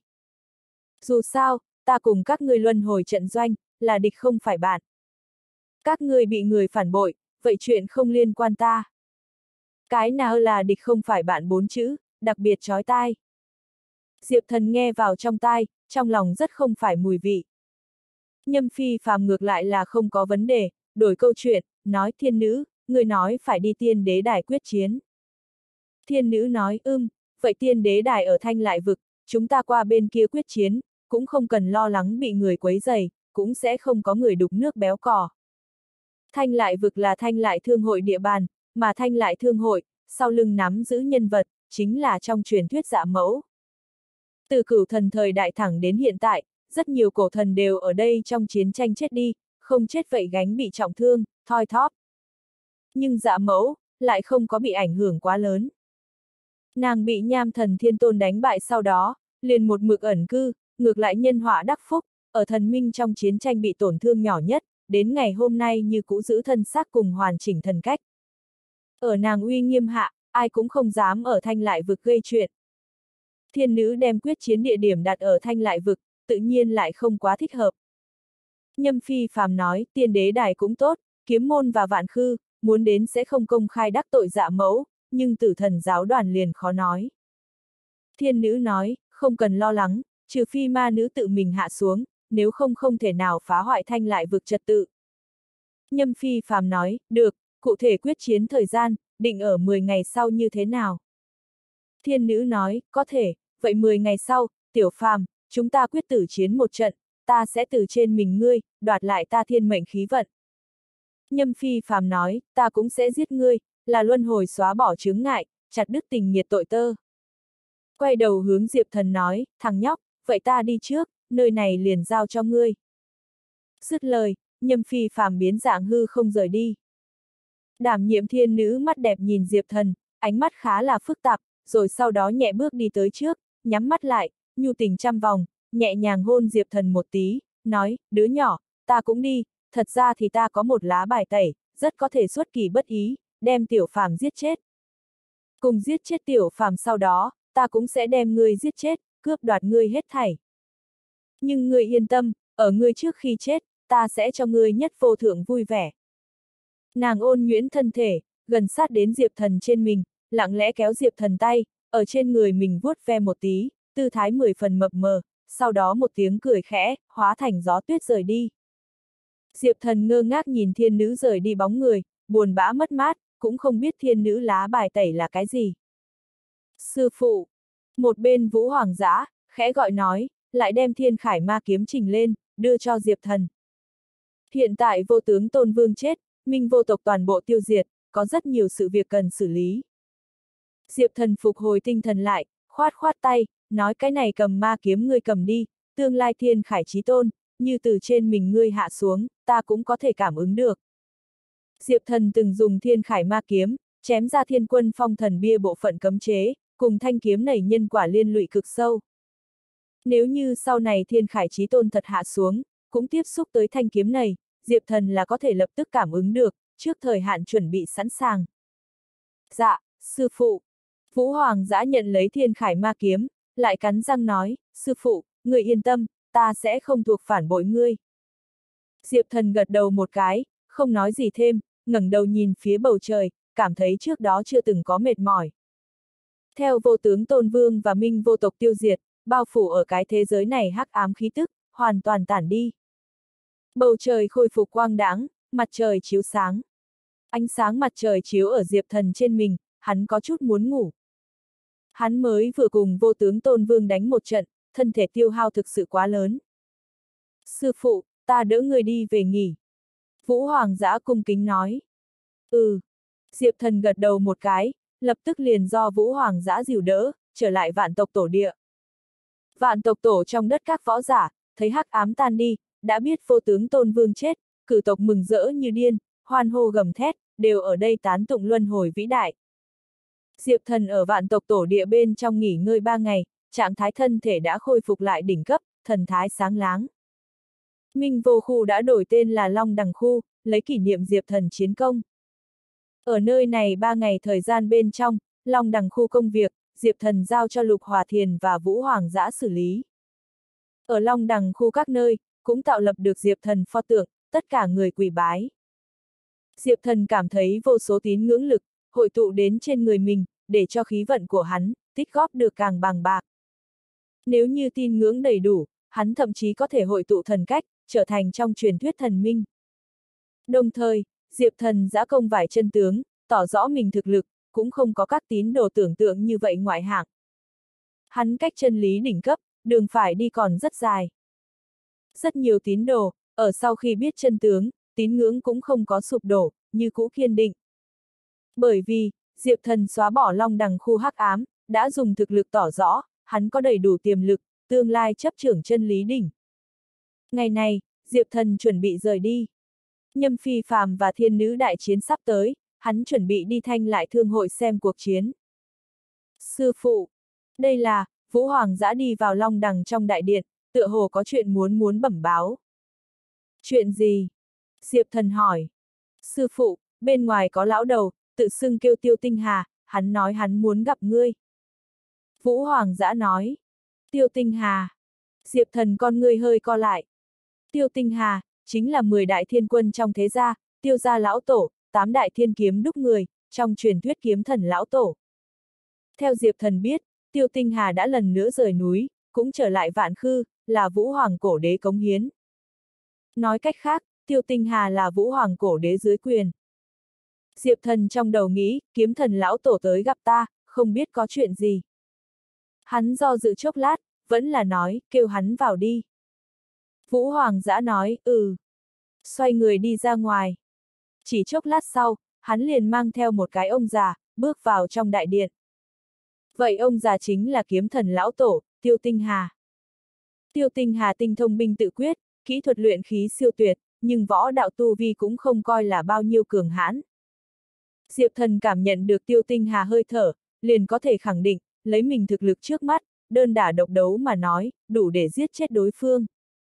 [SPEAKER 1] Dù sao, ta cùng các ngươi luân hồi trận doanh, là địch không phải bạn. Các ngươi bị người phản bội, vậy chuyện không liên quan ta. Cái nào là địch không phải bạn bốn chữ, đặc biệt chói tai. Diệp Thần nghe vào trong tai, trong lòng rất không phải mùi vị. Nhâm Phi Phàm ngược lại là không có vấn đề, đổi câu chuyện, nói thiên nữ, người nói phải đi tiên đế đài quyết chiến. Thiên nữ nói vậy tiên đế đài ở Thanh Lại Vực, chúng ta qua bên kia quyết chiến, cũng không cần lo lắng bị người quấy rầy, cũng sẽ không có người đục nước béo cò. Thanh Lại Vực là Thanh Lại Thương hội địa bàn, mà Thanh Lại Thương hội, sau lưng nắm giữ nhân vật, chính là trong truyền thuyết Dạ Mẫu. Từ Cửu Thần thời đại thẳng đến hiện tại, rất nhiều cổ thần đều ở đây trong chiến tranh chết đi, không chết vậy gánh bị trọng thương, thoi thóp. Nhưng Dạ Mẫu, lại không có bị ảnh hưởng quá lớn. Nàng bị Nham Thần Thiên Tôn đánh bại sau đó, liền một mực ẩn cư, ngược lại nhân họa đắc phúc, ở thần minh trong chiến tranh bị tổn thương nhỏ nhất, đến ngày hôm nay như cũ giữ thân xác cùng hoàn chỉnh thần cách. Ở nàng uy nghiêm hạ, ai cũng không dám ở Thanh Lại Vực gây chuyện. Thiên nữ đem quyết chiến địa điểm đặt ở Thanh Lại Vực, tự nhiên lại không quá thích hợp. Nhâm Phi Phàm nói, Tiên Đế Đài cũng tốt, Kiếm Môn và Vạn Khư, muốn đến sẽ không công khai đắc tội Dạ Mẫu, nhưng Tử Thần giáo đoàn liền khó nói. Thiên nữ nói, không cần lo lắng, trừ phi ma nữ tự mình hạ xuống, nếu không không thể nào phá hoại Thanh Lại Vực trật tự. Nhâm Phi Phàm nói, được, cụ thể quyết chiến thời gian, định ở 10 ngày sau như thế nào? Thiên nữ nói, có thể, vậy 10 ngày sau, Tiểu Phàm, chúng ta quyết tử chiến một trận, ta sẽ từ trên mình ngươi, đoạt lại ta thiên mệnh khí vận. Nhâm Phi Phàm nói, ta cũng sẽ giết ngươi, là luân hồi xóa bỏ chướng ngại, chặt đứt tình nhiệt tội tơ. Quay đầu hướng Diệp Thần nói, thằng nhóc, vậy ta đi trước, nơi này liền giao cho ngươi. Dứt lời, Nhâm Phi Phàm biến dạng hư không rời đi. Đảm nhiệm thiên nữ mắt đẹp nhìn Diệp Thần, ánh mắt khá là phức tạp, rồi sau đó nhẹ bước đi tới trước, nhắm mắt lại, nhu tình trăm vòng, nhẹ nhàng hôn Diệp Thần một tí, nói, đứa nhỏ, ta cũng đi, thật ra thì ta có một lá bài tẩy, rất có thể xuất kỳ bất ý, đem Tiểu Phàm giết chết. Cùng giết chết Tiểu Phàm sau đó, ta cũng sẽ đem ngươi giết chết, cướp đoạt ngươi hết thảy. Nhưng ngươi yên tâm, ở ngươi trước khi chết, ta sẽ cho ngươi nhất vô thượng vui vẻ. Nàng ôn nhuyễn thân thể, gần sát đến Diệp Thần trên mình, lặng lẽ kéo Diệp Thần tay, ở trên người mình vuốt ve một tí, tư thái 10 phần mập mờ, sau đó một tiếng cười khẽ, hóa thành gió tuyết rời đi. Diệp Thần ngơ ngác nhìn thiên nữ rời đi bóng người, buồn bã mất mát, cũng không biết thiên nữ lá bài tẩy là cái gì. Sư phụ! Một bên Vũ Hoàng Dã, khẽ gọi nói, lại đem Thiên Khải Ma kiếm trình lên, đưa cho Diệp Thần. Hiện tại vô tướng Tôn Vương chết, Minh vô tộc toàn bộ tiêu diệt, có rất nhiều sự việc cần xử lý. Diệp Thần phục hồi tinh thần lại, khoát khoát tay, nói cái này cầm ma kiếm ngươi cầm đi, tương lai Thiên Khải chí tôn, như từ trên mình ngươi hạ xuống, ta cũng có thể cảm ứng được. Diệp Thần từng dùng Thiên Khải Ma kiếm, chém ra Thiên Quân Phong Thần bia bộ phận cấm chế, cùng thanh kiếm này nhân quả liên lụy cực sâu. Nếu như sau này Thiên Khải chí tôn thật hạ xuống, cũng tiếp xúc tới thanh kiếm này, Diệp Thần là có thể lập tức cảm ứng được, trước thời hạn chuẩn bị sẵn sàng. Dạ, sư phụ. Vũ Hoàng Dã nhận lấy Thiên Khải Ma kiếm, lại cắn răng nói, sư phụ, người yên tâm, ta sẽ không thuộc phản bội ngươi. Diệp Thần gật đầu một cái, không nói gì thêm, ngẩng đầu nhìn phía bầu trời, cảm thấy trước đó chưa từng có mệt mỏi. Theo vô tướng Tôn Vương và Minh vô tộc tiêu diệt, bao phủ ở cái thế giới này hắc ám khí tức, hoàn toàn tản đi. Bầu trời khôi phục quang đãng, mặt trời chiếu sáng. Ánh sáng mặt trời chiếu ở Diệp Thần trên mình, hắn có chút muốn ngủ. Hắn mới vừa cùng vô tướng Tôn Vương đánh một trận, thân thể tiêu hao thực sự quá lớn. Sư phụ, ta đỡ người đi về nghỉ. Vũ Hoàng Dã cung kính nói. Ừ. Diệp Thần gật đầu một cái, lập tức liền do Vũ Hoàng Dã dìu đỡ, trở lại vạn tộc tổ địa. Vạn tộc tổ trong đất các võ giả, thấy hắc ám tan đi, đã biết vô tướng Tôn Vương chết, cử tộc mừng rỡ như điên, hoan hô gầm thét, đều ở đây tán tụng luân hồi vĩ đại. Diệp Thần ở vạn tộc tổ địa bên trong nghỉ ngơi 3 ngày, trạng thái thân thể đã khôi phục lại đỉnh cấp, thần thái sáng láng. Minh vô khu đã đổi tên là Long Đằng khu, lấy kỷ niệm Diệp Thần chiến công. Ở nơi này 3 ngày thời gian bên trong, Long Đằng khu công việc, Diệp Thần giao cho Lục Hòa Thiền và Vũ Hoàng Dã xử lý. Ở Long Đằng khu các nơi, cũng tạo lập được Diệp Thần pho tượng, tất cả người quỳ bái. Diệp Thần cảm thấy vô số tín ngưỡng lực, hội tụ đến trên người mình, để cho khí vận của hắn, tích góp được càng bằng bạc. Nếu như tín ngưỡng đầy đủ, hắn thậm chí có thể hội tụ thần cách, trở thành trong truyền thuyết thần minh. Đồng thời, Diệp Thần giã công vải chân tướng, tỏ rõ mình thực lực, cũng không có các tín đồ tưởng tượng như vậy ngoại hạng. Hắn cách chân lý đỉnh cấp, đường phải đi còn rất dài. Rất nhiều tín đồ, ở sau khi biết chân tướng, tín ngưỡng cũng không có sụp đổ, như cũ kiên định. Bởi vì, Diệp Thần xóa bỏ Long Đằng khu hắc ám, đã dùng thực lực tỏ rõ, hắn có đầy đủ tiềm lực, tương lai chấp trưởng chân lý đỉnh. Ngày này, Diệp Thần chuẩn bị rời đi. Nhâm Phi Phàm và Thiên Nữ đại chiến sắp tới, hắn chuẩn bị đi Thanh Lại Thương hội xem cuộc chiến. Sư phụ, đây là, Vũ Hoàng Dã đi vào Long Đằng trong đại điện, tựa hồ có chuyện muốn bẩm báo. Chuyện gì? Diệp Thần hỏi. Sư phụ, bên ngoài có lão đầu, tự xưng kêu Tiêu Tinh Hà, hắn nói hắn muốn gặp ngươi. Vũ Hoàng Dã nói. Tiêu Tinh Hà. Diệp Thần con ngươi hơi co lại. Tiêu Tinh Hà, chính là 10 đại thiên quân trong thế gia, Tiêu gia lão tổ, 8 đại thiên kiếm đúc người, trong truyền thuyết kiếm thần lão tổ. Theo Diệp Thần biết, Tiêu Tinh Hà đã lần nữa rời núi, cũng trở lại Vạn Khư, là Vũ Hoàng cổ đế cống hiến. Nói cách khác, Tiêu Tinh Hà là Vũ Hoàng cổ đế dưới quyền. Diệp Thần trong đầu nghĩ, kiếm thần lão tổ tới gặp ta, không biết có chuyện gì. Hắn do dự chốc lát, vẫn là nói, kêu hắn vào đi. Vũ Hoàng Dã nói, xoay người đi ra ngoài. Chỉ chốc lát sau, hắn liền mang theo một cái ông già, bước vào trong đại điện. Vậy ông già chính là kiếm thần lão tổ, Tiêu Tinh Hà. Tiêu Tinh Hà tinh thông binh tự quyết, kỹ thuật luyện khí siêu tuyệt, nhưng võ đạo tu vi cũng không coi là bao nhiêu cường hãn. Diệp Thần cảm nhận được Tiêu Tinh Hà hơi thở, liền có thể khẳng định, lấy mình thực lực trước mắt, đơn đả độc đấu mà nói, đủ để giết chết đối phương.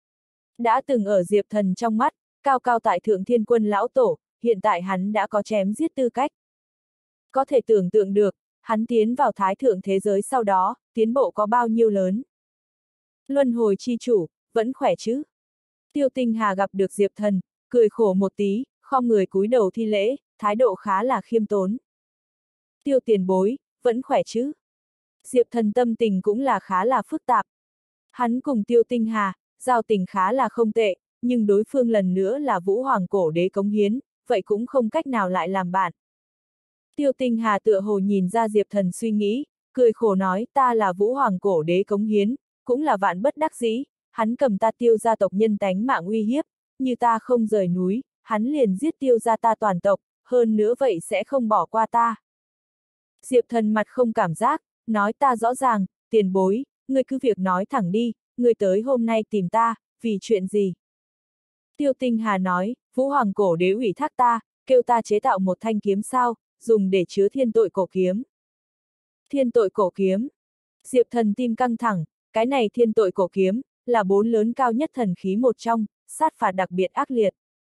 [SPEAKER 1] Đã từng ở Diệp Thần trong mắt, cao cao tại thượng thiên quân lão tổ, hiện tại hắn đã có chém giết tư cách. Có thể tưởng tượng được, hắn tiến vào thái thượng thế giới sau đó, tiến bộ có bao nhiêu lớn. Luân hồi chi chủ, vẫn khỏe chứ? Tiêu Tinh Hà gặp được Diệp Thần, cười khổ một tí, khom người cúi đầu thi lễ, thái độ khá là khiêm tốn. Tiêu tiền bối, vẫn khỏe chứ? Diệp Thần tâm tình cũng là khá là phức tạp. Hắn cùng Tiêu Tinh Hà, giao tình khá là không tệ, nhưng đối phương lần nữa là Vũ Hoàng cổ đế cống hiến, vậy cũng không cách nào lại làm bạn. Tiêu Tinh Hà tựa hồ nhìn ra Diệp Thần suy nghĩ, cười khổ nói ta là Vũ Hoàng cổ đế cống hiến, cũng là vạn bất đắc dĩ, hắn cầm ta Tiêu gia tộc nhân tánh mạng uy hiếp, như ta không rời núi, hắn liền giết Tiêu gia ta toàn tộc, hơn nữa vậy sẽ không bỏ qua ta. Diệp Thần mặt không cảm giác, nói ta rõ ràng, tiền bối, ngươi cứ việc nói thẳng đi, ngươi tới hôm nay tìm ta, vì chuyện gì? Tiêu Tinh Hà nói, Vũ Hoàng cổ đế ủy thác ta, kêu ta chế tạo một thanh kiếm sao, dùng để chứa thiên tội cổ kiếm. Thiên tội cổ kiếm. Diệp Thần tim căng thẳng, cái này thiên tội cổ kiếm, là 4 lớn cao nhất thần khí một trong, sát phạt đặc biệt ác liệt.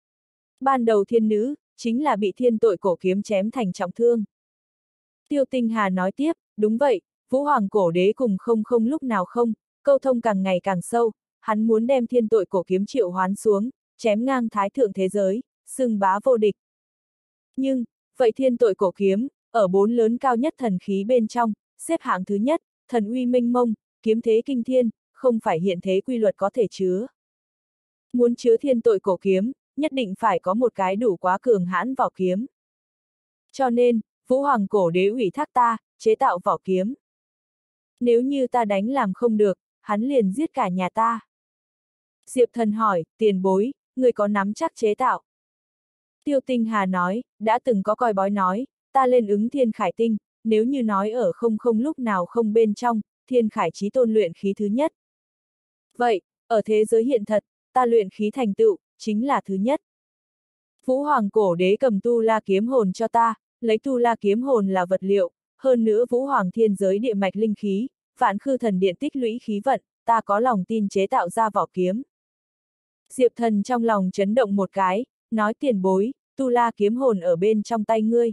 [SPEAKER 1] Ban đầu thiên nữ, chính là bị thiên tội cổ kiếm chém thành trọng thương. Tiêu Tinh Hà nói tiếp, đúng vậy, Vũ Hoàng cổ đế cùng không lúc nào không, câu thông càng ngày càng sâu, hắn muốn đem thiên tội cổ kiếm triệu hoán xuống, chém ngang thái thượng thế giới, xưng bá vô địch. Nhưng, vậy thiên tội cổ kiếm, ở 4 lớn cao nhất thần khí bên trong, xếp hạng thứ nhất, thần uy minh mông, kiếm thế kinh thiên, không phải hiện thế quy luật có thể chứa. Muốn chứa thiên tội cổ kiếm, nhất định phải có một cái đủ quá cường hãn vỏ kiếm. Cho nên, Vũ Hoàng cổ đế ủy thác ta, chế tạo vỏ kiếm. Nếu như ta đánh làm không được, hắn liền giết cả nhà ta. Diệp Thần hỏi, tiền bối, người có nắm chắc chế tạo? Tiêu Tinh Hà nói, đã từng có coi bói nói, ta lên ứng thiên khải tinh, nếu như nói ở không lúc nào không bên trong, thiên khải chí tôn luyện khí thứ nhất. Vậy, ở thế giới hiện thật, ta luyện khí thành tựu, chính là thứ nhất. Vũ Hoàng cổ đế cầm tu la kiếm hồn cho ta, lấy tu la kiếm hồn là vật liệu, hơn nữa Vũ Hoàng thiên giới địa mạch linh khí, Vạn Khư thần điện tích lũy khí vận, ta có lòng tin chế tạo ra vỏ kiếm. Diệp Thần trong lòng chấn động một cái, nói tiền bối, tu la kiếm hồn ở bên trong tay ngươi.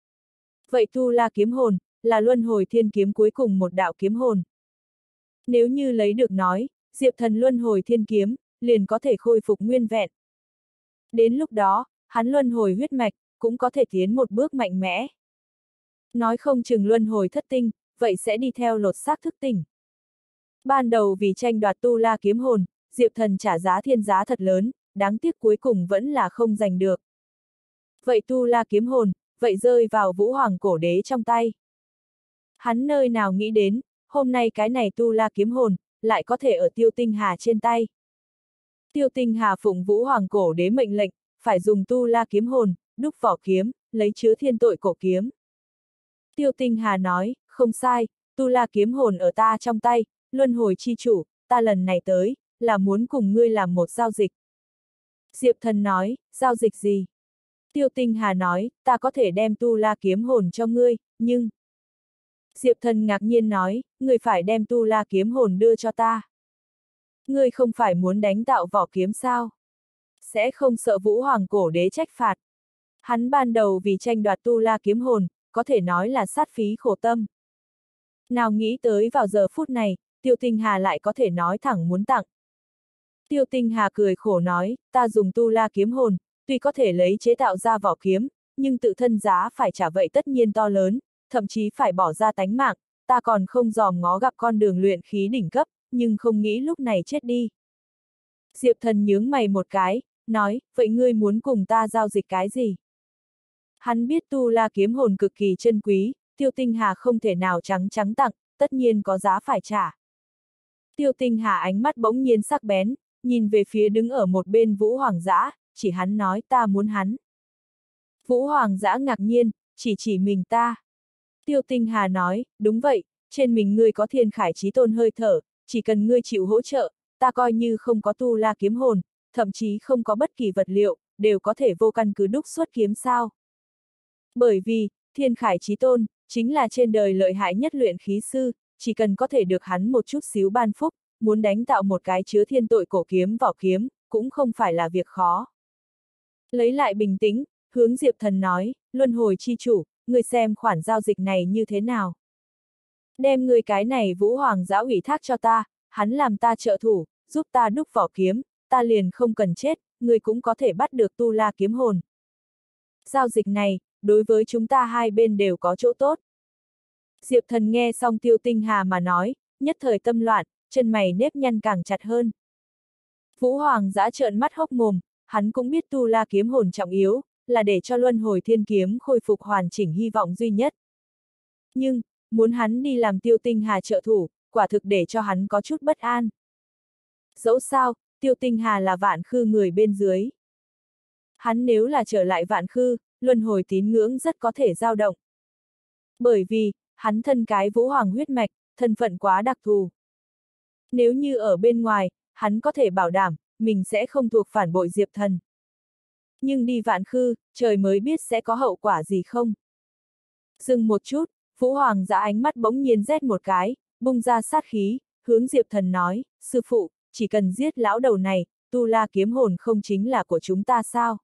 [SPEAKER 1] Vậy tu la kiếm hồn, là luân hồi thiên kiếm cuối cùng một đạo kiếm hồn. Nếu như lấy được nói, Diệp Thần luân hồi thiên kiếm, liền có thể khôi phục nguyên vẹn. Đến lúc đó, hắn luân hồi huyết mạch, cũng có thể tiến một bước mạnh mẽ. Nói không chừng luân hồi thất tinh, vậy sẽ đi theo lột xác thức tỉnh. Ban đầu vì tranh đoạt tu la kiếm hồn, Diệp Thần trả giá thiên giá thật lớn, đáng tiếc cuối cùng vẫn là không giành được. Vậy tu la kiếm hồn, vậy rơi vào Vũ Hoàng cổ đế trong tay. Hắn nơi nào nghĩ đến, hôm nay cái này tu la kiếm hồn, lại có thể ở Tiêu Tinh Hà trên tay. Tiêu Tinh Hà phụng Vũ Hoàng cổ đế mệnh lệnh, phải dùng tu la kiếm hồn, đúc vỏ kiếm, lấy chứa thiên tội cổ kiếm. Tiêu Tinh Hà nói, không sai, tu la kiếm hồn ở ta trong tay, luân hồi chi chủ, ta lần này tới, là muốn cùng ngươi làm một giao dịch. Diệp Thần nói, giao dịch gì? Tiêu Tinh Hà nói, ta có thể đem tu la kiếm hồn cho ngươi, nhưng... Diệp Thần ngạc nhiên nói, ngươi phải đem tu la kiếm hồn đưa cho ta. Ngươi không phải muốn đánh tạo vỏ kiếm sao? Sẽ không sợ Vũ Hoàng cổ đế trách phạt. Hắn ban đầu vì tranh đoạt tu la kiếm hồn, có thể nói là sát phí khổ tâm. Nào nghĩ tới vào giờ phút này, Tiêu Tinh Hà lại có thể nói thẳng muốn tặng. Tiêu Tinh Hà cười khổ nói, ta dùng tu la kiếm hồn, tuy có thể lấy chế tạo ra vỏ kiếm, nhưng tự thân giá phải trả vậy tất nhiên to lớn, thậm chí phải bỏ ra tánh mạng, ta còn không dòm ngó gặp con đường luyện khí đỉnh cấp, nhưng không nghĩ lúc này chết đi. Diệp Thần nhướng mày một cái, nói, vậy ngươi muốn cùng ta giao dịch cái gì? Hắn biết tu la kiếm hồn cực kỳ chân quý, Tiêu Tinh Hà không thể nào trắng trắng tặng, tất nhiên có giá phải trả. Tiêu Tinh Hà ánh mắt bỗng nhiên sắc bén, nhìn về phía đứng ở một bên Vũ Hoàng Dã, chỉ hắn nói ta muốn hắn. Vũ Hoàng Dã ngạc nhiên, chỉ mình ta. Tiêu Tinh Hà nói, đúng vậy, trên mình ngươi có thiên khải chí tôn hơi thở, chỉ cần ngươi chịu hỗ trợ, ta coi như không có tu la kiếm hồn, thậm chí không có bất kỳ vật liệu, đều có thể vô căn cứ đúc xuất kiếm sao. Bởi vì, thiên khải chí tôn, chính là trên đời lợi hại nhất luyện khí sư, chỉ cần có thể được hắn một chút xíu ban phúc, muốn đánh tạo một cái chứa thiên tội cổ kiếm vỏ kiếm, cũng không phải là việc khó. Lấy lại bình tĩnh, hướng Diệp Thần nói, luân hồi chi chủ, người xem khoản giao dịch này như thế nào. Đem người cái này Vũ Hoàng Dã ủy thác cho ta, hắn làm ta trợ thủ, giúp ta đúc vỏ kiếm, ta liền không cần chết, người cũng có thể bắt được tu la kiếm hồn. Giao dịch này, đối với chúng ta hai bên đều có chỗ tốt. Diệp Thần nghe xong Tiêu Tinh Hà mà nói, nhất thời tâm loạn, chân mày nếp nhăn càng chặt hơn. Vũ Hoàng Dã trợn mắt hốc mồm, hắn cũng biết tu la kiếm hồn trọng yếu, là để cho luân hồi thiên kiếm khôi phục hoàn chỉnh hy vọng duy nhất. Nhưng, muốn hắn đi làm Tiêu Tinh Hà trợ thủ, quả thực để cho hắn có chút bất an. Dẫu sao, Tiêu Tinh Hà là Vạn Khư người bên dưới. Hắn nếu là trở lại Vạn Khư, luân hồi tín ngưỡng rất có thể dao động. Bởi vì, hắn thân cái Vũ Hoàng huyết mạch, thân phận quá đặc thù. Nếu như ở bên ngoài, hắn có thể bảo đảm, mình sẽ không thuộc phản bội Diệp Thần. Nhưng đi Vạn Khư, trời mới biết sẽ có hậu quả gì không. Dừng một chút, Vũ Hoàng Dã ánh mắt bỗng nhiên rét một cái, bung ra sát khí, hướng Diệp Thần nói, sư phụ, chỉ cần giết lão đầu này, tu la kiếm hồn không chính là của chúng ta sao?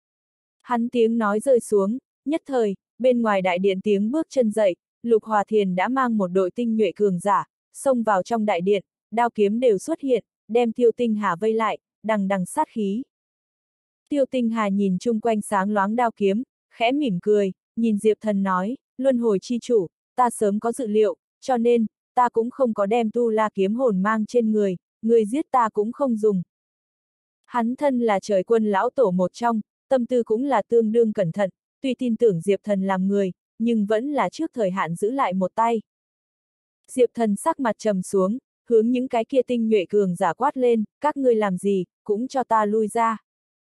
[SPEAKER 1] Hắn tiếng nói rơi xuống, nhất thời, bên ngoài đại điện tiếng bước chân dậy, Lục Hòa Thiền đã mang một đội tinh nhuệ cường giả, xông vào trong đại điện, đao kiếm đều xuất hiện, đem Tiêu Tinh Hà vây lại, đằng đằng sát khí. Tiêu Tinh Hà nhìn chung quanh sáng loáng đao kiếm, khẽ mỉm cười, nhìn Diệp Thần nói, luân hồi chi chủ, ta sớm có dự liệu, cho nên, ta cũng không có đem tu la kiếm hồn mang trên người giết ta cũng không dùng. Hắn thân là trời quân lão tổ một trong, tâm tư cũng là tương đương cẩn thận, tuy tin tưởng Diệp Thần làm người, nhưng vẫn là trước thời hạn giữ lại một tay. Diệp Thần sắc mặt trầm xuống, hướng những cái kia tinh nhuệ cường giả quát lên, các ngươi làm gì, cũng cho ta lui ra.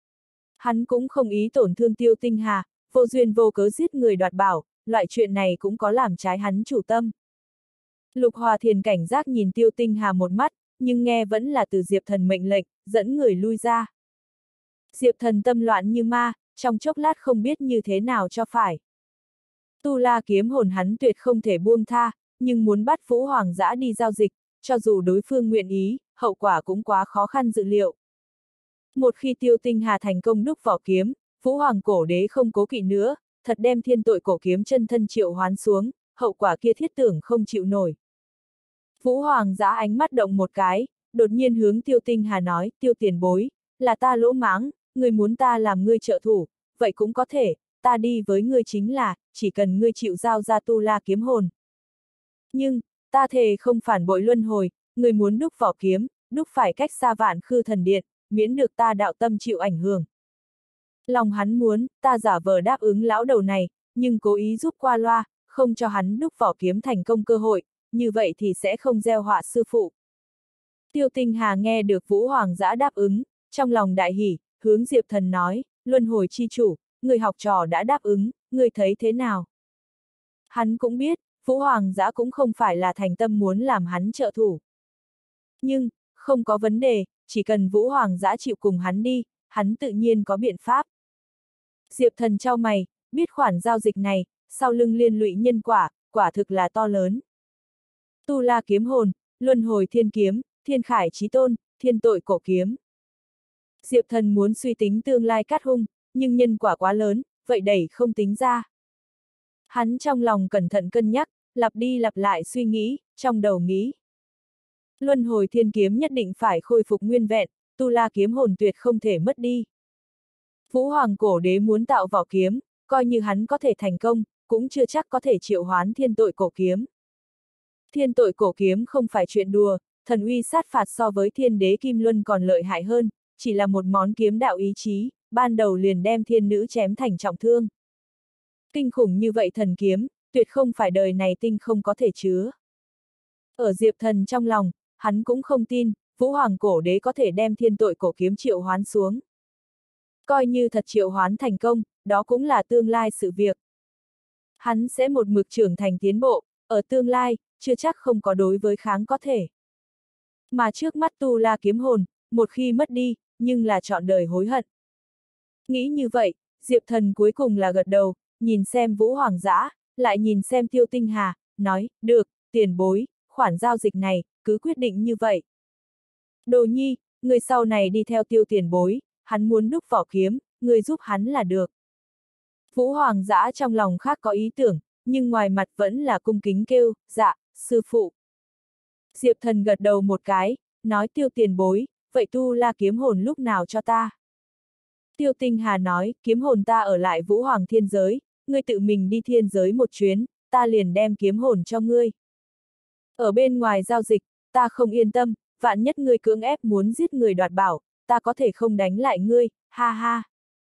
[SPEAKER 1] Hắn cũng không ý tổn thương Tiêu Tinh Hà, vô duyên vô cớ giết người đoạt bảo, loại chuyện này cũng có làm trái hắn chủ tâm. Lục Hòa Thiền cảnh giác nhìn Tiêu Tinh Hà một mắt, nhưng nghe vẫn là từ Diệp Thần mệnh lệnh, dẫn người lui ra. Diệp Thần tâm loạn như ma, trong chốc lát không biết như thế nào cho phải. Tu la kiếm hồn hắn tuyệt không thể buông tha, nhưng muốn bắt Vũ Hoàng Dã đi giao dịch, cho dù đối phương nguyện ý, hậu quả cũng quá khó khăn dự liệu. Một khi Tiêu Tinh Hà thành công đúc vỏ kiếm, Vũ Hoàng cổ đế không cố kỵ nữa, thật đem thiên tội cổ kiếm chân thân triệu hoán xuống, hậu quả kia thiết tưởng không chịu nổi. Vũ Hoàng Dã ánh mắt động một cái, đột nhiên hướng Tiêu Tinh Hà nói, Tiêu tiền bối, là ta lỗ mãng, ngươi muốn ta làm ngươi trợ thủ, vậy cũng có thể, ta đi với ngươi chính là, chỉ cần ngươi chịu giao ra tu la kiếm hồn. Nhưng, ta thề không phản bội luân hồi, ngươi muốn đúc vỏ kiếm, đúc phải cách xa Vạn Khư thần điện, miễn được ta đạo tâm chịu ảnh hưởng. Lòng hắn muốn, ta giả vờ đáp ứng lão đầu này, nhưng cố ý giúp qua loa, không cho hắn đúc vỏ kiếm thành công cơ hội, như vậy thì sẽ không gieo họa sư phụ. Tiêu Tinh Hà nghe được Vũ Hoàng Dã đáp ứng, trong lòng đại hỉ, hướng Diệp Thần nói, luân hồi chi chủ, người học trò đã đáp ứng, người thấy thế nào? Hắn cũng biết, Vũ Hoàng Dã cũng không phải là thành tâm muốn làm hắn trợ thủ. Nhưng, không có vấn đề, chỉ cần Vũ Hoàng Dã chịu cùng hắn đi, hắn tự nhiên có biện pháp. Diệp Thần chau mày, biết khoản giao dịch này, sau lưng liên lụy nhân quả, quả thực là to lớn. Tu la kiếm hồn, luân hồi thiên kiếm, thiên khải chí tôn, thiên tội cổ kiếm. Diệp Thần muốn suy tính tương lai cát hung, nhưng nhân quả quá lớn, vậy đẩy không tính ra. Hắn trong lòng cẩn thận cân nhắc, lặp đi lặp lại suy nghĩ, trong đầu nghĩ. Luân hồi thiên kiếm nhất định phải khôi phục nguyên vẹn, tu la kiếm hồn tuyệt không thể mất đi. Vũ Hoàng cổ đế muốn tạo vỏ kiếm, coi như hắn có thể thành công, cũng chưa chắc có thể triệu hoán thiên tội cổ kiếm. Thiên tội cổ kiếm không phải chuyện đùa, thần uy sát phạt so với thiên đế Kim Luân còn lợi hại hơn, chỉ là một món kiếm đạo ý chí, ban đầu liền đem thiên nữ chém thành trọng thương. Kinh khủng như vậy thần kiếm, tuyệt không phải đời này tinh không có thể chứa. Ở Diệp Thần trong lòng, hắn cũng không tin, Vũ Hoàng cổ đế có thể đem thiên tội cổ kiếm triệu hoán xuống. Coi như thật triệu hoán thành công, đó cũng là tương lai sự việc. Hắn sẽ một mực trưởng thành tiến bộ, ở tương lai, chưa chắc không có đối với kháng có thể. Mà trước mắt tu la kiếm hồn, một khi mất đi, nhưng là trọn đời hối hận. Nghĩ như vậy, Diệp Thần cuối cùng là gật đầu, nhìn xem Vũ Hoàng Dã, lại nhìn xem Tiêu Tinh Hà, nói, được, tiền bối, khoản giao dịch này, cứ quyết định như vậy. Đồ Nhi, người sau này đi theo Tiêu tiền bối, hắn muốn đúc vỏ kiếm, người giúp hắn là được. Vũ Hoàng Dã trong lòng khác có ý tưởng, nhưng ngoài mặt vẫn là cung kính kêu, dạ, sư phụ. Diệp Thần gật đầu một cái, nói Tiêu tiền bối, vậy tu la kiếm hồn lúc nào cho ta? Tiêu Tinh Hà nói, kiếm hồn ta ở lại Vũ Hoàng thiên giới, ngươi tự mình đi thiên giới một chuyến, ta liền đem kiếm hồn cho ngươi. Ở bên ngoài giao dịch, ta không yên tâm, vạn nhất ngươi cưỡng ép muốn giết người đoạt bảo, ta có thể không đánh lại ngươi, ha ha.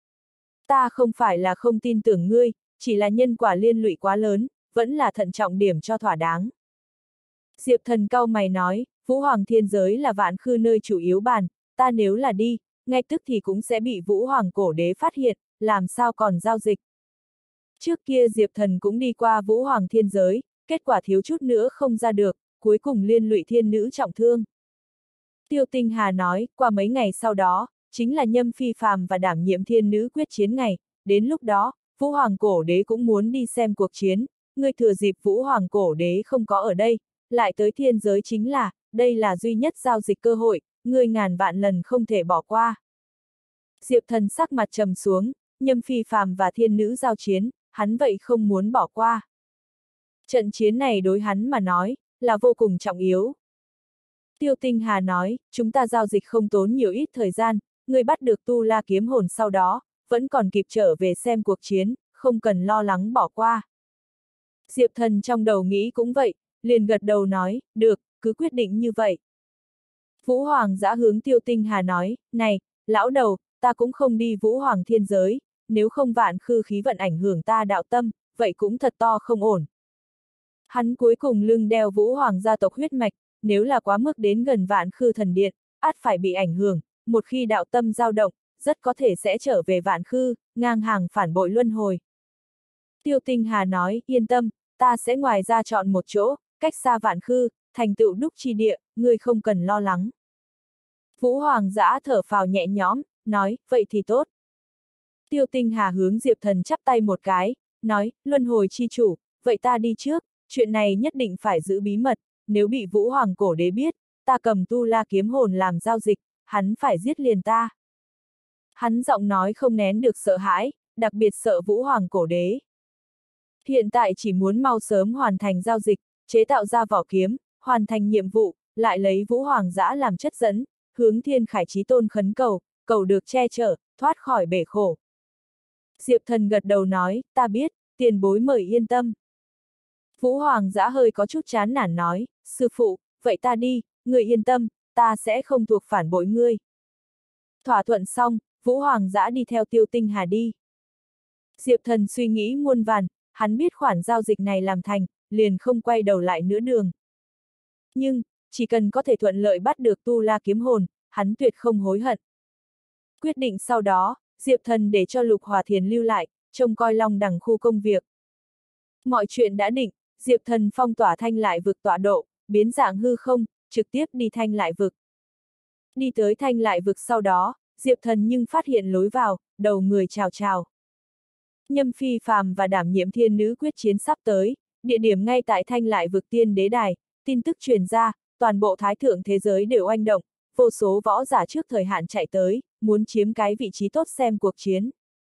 [SPEAKER 1] Ta không phải là không tin tưởng ngươi, chỉ là nhân quả liên lụy quá lớn, vẫn là thận trọng điểm cho thỏa đáng. Diệp Thần cau mày nói, Vũ Hoàng thiên giới là Vạn Khư nơi chủ yếu bàn, ta nếu là đi, ngay tức thì cũng sẽ bị Vũ Hoàng cổ đế phát hiện, làm sao còn giao dịch. Trước kia Diệp Thần cũng đi qua Vũ Hoàng thiên giới, kết quả thiếu chút nữa không ra được, cuối cùng liên lụy thiên nữ trọng thương. Tiêu Tinh Hà nói, qua mấy ngày sau đó, chính là Nhâm Phi Phàm và đảm nhiệm thiên nữ quyết chiến ngày, đến lúc đó, Vũ Hoàng cổ đế cũng muốn đi xem cuộc chiến, ngươi thừa dịp Vũ Hoàng cổ đế không có ở đây, lại tới thiên giới chính là, đây là duy nhất giao dịch cơ hội, ngươi ngàn vạn lần không thể bỏ qua. Diệp Thần sắc mặt trầm xuống, Nhâm Phi Phàm và thiên nữ giao chiến, hắn vậy không muốn bỏ qua. Trận chiến này đối hắn mà nói, là vô cùng trọng yếu. Tiêu Tinh Hà nói, chúng ta giao dịch không tốn nhiều ít thời gian, người bắt được tu la kiếm hồn sau đó, vẫn còn kịp trở về xem cuộc chiến, không cần lo lắng bỏ qua. Diệp Thần trong đầu nghĩ cũng vậy, liền gật đầu nói, được, cứ quyết định như vậy. Vũ Hoàng Dã hướng Tiêu Tinh Hà nói, này, lão đầu, ta cũng không đi Vũ Hoàng thiên giới, nếu không Vạn Khư khí vận ảnh hưởng ta đạo tâm, vậy cũng thật to không ổn. Hắn cuối cùng lưng đeo Vũ Hoàng gia tộc huyết mạch, nếu là quá mức đến gần Vạn Khư thần điện, ắt phải bị ảnh hưởng, một khi đạo tâm dao động, rất có thể sẽ trở về Vạn Khư, ngang hàng phản bội luân hồi. Tiêu Tinh Hà nói, yên tâm, ta sẽ ngoài ra chọn một chỗ, cách xa Vạn Khư, thành tựu đúc chi địa, ngươi không cần lo lắng. Vũ Hoàng Dã thở phào nhẹ nhõm, nói, vậy thì tốt. Tiêu Tinh Hà hướng Diệp Thần chắp tay một cái, nói, luân hồi chi chủ, vậy ta đi trước, chuyện này nhất định phải giữ bí mật, nếu bị Vũ Hoàng cổ đế biết, ta cầm tu la kiếm hồn làm giao dịch, hắn phải giết liền ta. Hắn giọng nói không nén được sợ hãi, đặc biệt sợ Vũ Hoàng cổ đế. Hiện tại chỉ muốn mau sớm hoàn thành giao dịch, chế tạo ra vỏ kiếm, hoàn thành nhiệm vụ, lại lấy Vũ Hoàng Dã làm chất dẫn, hướng Thiên Khải Chí Tôn khấn cầu, cầu được che chở, thoát khỏi bể khổ. Diệp Thần gật đầu nói, ta biết, tiền bối mời yên tâm. Vũ Hoàng Dã hơi có chút chán nản nói, sư phụ, vậy ta đi, người yên tâm, ta sẽ không thuộc phản bội ngươi. Thỏa thuận xong, Vũ Hoàng Dã đi theo Tiêu Tinh Hà đi. Diệp Thần suy nghĩ muôn vàn, hắn biết khoản giao dịch này làm thành, liền không quay đầu lại nữa đường. Nhưng, chỉ cần có thể thuận lợi bắt được tu la kiếm hồn, hắn tuyệt không hối hận. Quyết định sau đó, Diệp Thần để cho Lục Hòa Thiền lưu lại, trông coi Long Đằng khu công việc. Mọi chuyện đã định, Diệp Thần phong tỏa Thanh Lại vực tọa độ, biến dạng hư không, trực tiếp đi Thanh Lại vực. Đi tới Thanh Lại vực sau đó, Diệp Thần nhưng phát hiện lối vào, đầu người chào chào. Nhâm Phi Phàm và đảm nhiệm thiên nữ quyết chiến sắp tới, địa điểm ngay tại Thanh Lại vực Tiên Đế Đài, tin tức truyền ra, toàn bộ thái thượng thế giới đều oanh động, vô số võ giả trước thời hạn chạy tới, muốn chiếm cái vị trí tốt xem cuộc chiến.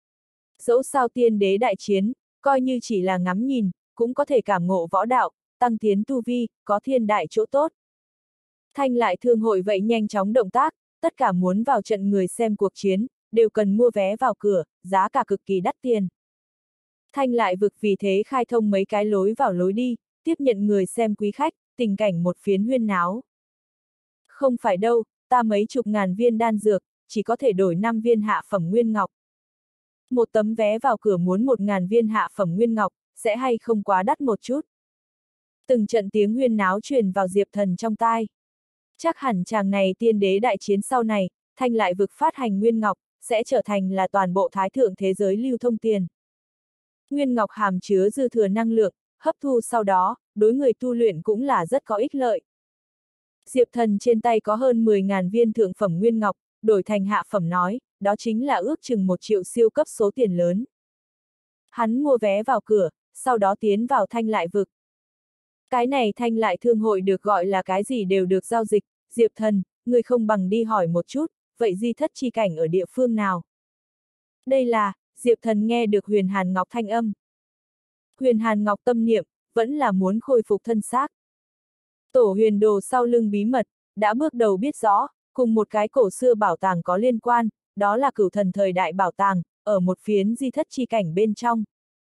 [SPEAKER 1] Dẫu sao tiên đế đại chiến, coi như chỉ là ngắm nhìn, cũng có thể cảm ngộ võ đạo, tăng tiến tu vi, có thiên đại chỗ tốt. Thanh Lại Thương hội vậy nhanh chóng động tác, tất cả muốn vào trận người xem cuộc chiến, đều cần mua vé vào cửa, giá cả cực kỳ đắt tiền. Thanh Lại vực vì thế khai thông mấy cái lối vào lối đi, tiếp nhận người xem quý khách, tình cảnh một phiến huyên náo. Không phải đâu, ta mấy chục ngàn viên đan dược, chỉ có thể đổi 5 viên hạ phẩm nguyên ngọc. Một tấm vé vào cửa muốn 1.000 viên hạ phẩm nguyên ngọc, sẽ hay không quá đắt một chút. Từng trận tiếng huyên náo truyền vào Diệp Thần trong tai. Chắc hẳn chàng này tiên đế đại chiến sau này, Thanh Lại vực phát hành nguyên ngọc, sẽ trở thành là toàn bộ thái thượng thế giới lưu thông tiền. Nguyên ngọc hàm chứa dư thừa năng lượng, hấp thu sau đó, đối người tu luyện cũng là rất có ích lợi. Diệp Thần trên tay có hơn 10.000 viên thượng phẩm nguyên ngọc, đổi thành hạ phẩm nói, đó chính là ước chừng 1 triệu siêu cấp số tiền lớn. Hắn mua vé vào cửa, sau đó tiến vào Thanh Lại vực. Cái này Thanh Lại thương hội được gọi là cái gì đều được giao dịch, Diệp Thần, người không bằng đi hỏi một chút, vậy di thất chi cảnh ở địa phương nào? Đây là, Diệp Thần nghe được Huyền Hàn Ngọc thanh âm. Huyền Hàn Ngọc tâm niệm, vẫn là muốn khôi phục thân xác. Tổ huyền đồ sau lưng bí mật, đã bước đầu biết rõ, cùng một cái cổ xưa bảo tàng có liên quan, đó là Cửu Thần thời đại bảo tàng, ở một phiến di thất chi cảnh bên trong.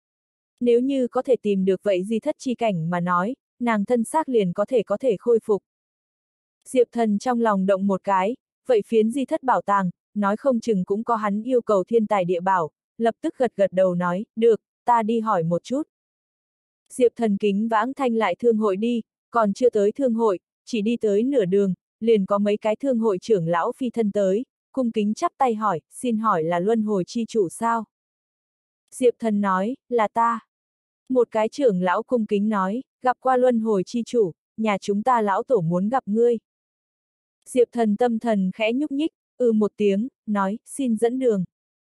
[SPEAKER 1] Nếu như có thể tìm được vậy di thất chi cảnh mà nói, nàng thân xác liền có thể khôi phục. Diệp Thần trong lòng động một cái, vậy phiến di thất bảo tàng, nói không chừng cũng có hắn yêu cầu thiên tài địa bảo, lập tức gật gật đầu nói, được, ta đi hỏi một chút. Diệp Thần kính vãng Thanh Lại thương hội đi, còn chưa tới thương hội, chỉ đi tới nửa đường, liền có mấy cái thương hội trưởng lão phi thân tới, cung kính chắp tay hỏi, xin hỏi là luân hồi chi chủ sao? Diệp Thần nói, là ta. Một cái trưởng lão cung kính nói, gặp qua luân hồi chi chủ, nhà chúng ta lão tổ muốn gặp ngươi. Diệp Thần tâm thần khẽ nhúc nhích, một tiếng, nói, xin dẫn đường.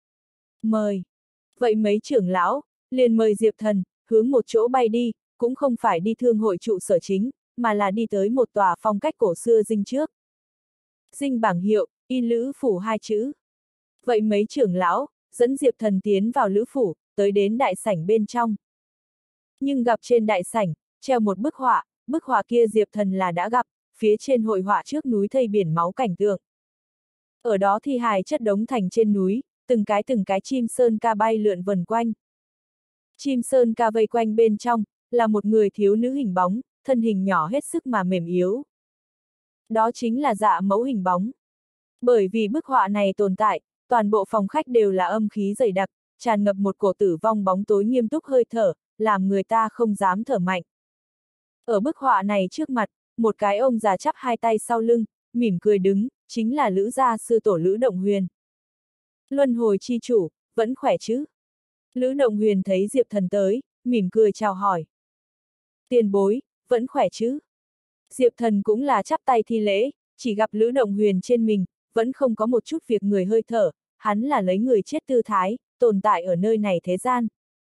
[SPEAKER 1] Mời. Vậy mấy trưởng lão, liền mời Diệp Thần, hướng một chỗ bay đi, cũng không phải đi thương hội trụ sở chính, mà là đi tới một tòa phong cách cổ xưa dinh trước. Dinh bảng hiệu, in Lữ phủ 2 chữ. Vậy mấy trưởng lão, dẫn Diệp Thần tiến vào Lữ phủ, tới đến đại sảnh bên trong. Nhưng gặp trên đại sảnh, treo một bức họa kia Diệp Thần là đã gặp, phía trên hội họa trước núi thây biển máu cảnh tượng. Ở đó thi hài chất đống thành trên núi, từng cái chim sơn ca bay lượn vần quanh. Chim sơn ca vây quanh bên trong, là một người thiếu nữ hình bóng, thân hình nhỏ hết sức mà mềm yếu. Đó chính là Dạ Mẫu hình bóng. Bởi vì bức họa này tồn tại, toàn bộ phòng khách đều là âm khí dày đặc, tràn ngập một cổ tử vong bóng tối nghiêm túc hơi thở, làm người ta không dám thở mạnh. Ở bức họa này trước mặt, một cái ông già chắp hai tay sau lưng, mỉm cười đứng, chính là Lữ gia sư tổ Lữ Động Huyền. Luân hồi chi chủ, vẫn khỏe chứ? Lữ Động Huyền thấy Diệp Thần tới, mỉm cười chào hỏi. Tiền bối, vẫn khỏe chứ? Diệp Thần cũng là chắp tay thi lễ, chỉ gặp Lữ Động Huyền trên mình, vẫn không có một chút việc người hơi thở, hắn là lấy người chết tư thái, tồn tại ở nơi này thế gian.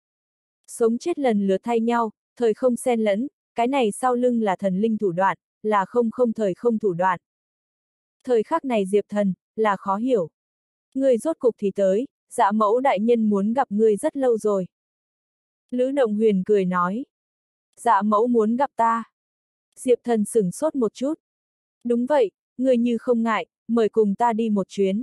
[SPEAKER 1] Sống chết lần lượt thay nhau, thời không xen lẫn, cái này sau lưng là thần linh thủ đoạn, là không thời không thủ đoạn. Thời khắc này Diệp Thần, là khó hiểu. Ngươi rốt cục thì tới, Dạ Mẫu đại nhân muốn gặp ngươi rất lâu rồi. Lữ Động Huyền cười nói. Dạ Mẫu muốn gặp ta. Diệp Thần sửng sốt một chút. Đúng vậy, ngươi như không ngại, mời cùng ta đi một chuyến.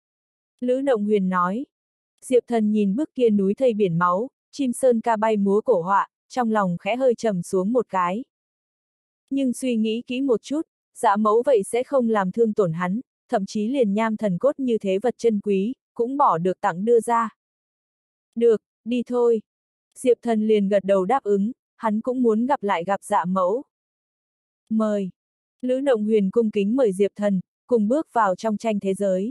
[SPEAKER 1] Lữ Động Huyền nói. Diệp Thần nhìn bức kia núi thây biển máu, chim sơn ca bay múa cổ họa, trong lòng khẽ hơi trầm xuống một cái. Nhưng suy nghĩ kỹ một chút, Dạ Mẫu vậy sẽ không làm thương tổn hắn, thậm chí liền nham thần cốt như thế vật chân quý, cũng bỏ được tặng đưa ra. Được, đi thôi. Diệp Thần liền gật đầu đáp ứng, hắn cũng muốn gặp Dạ Mẫu. Mời. Lữ Động Huyền cung kính mời Diệp Thần, cùng bước vào trong tranh thế giới.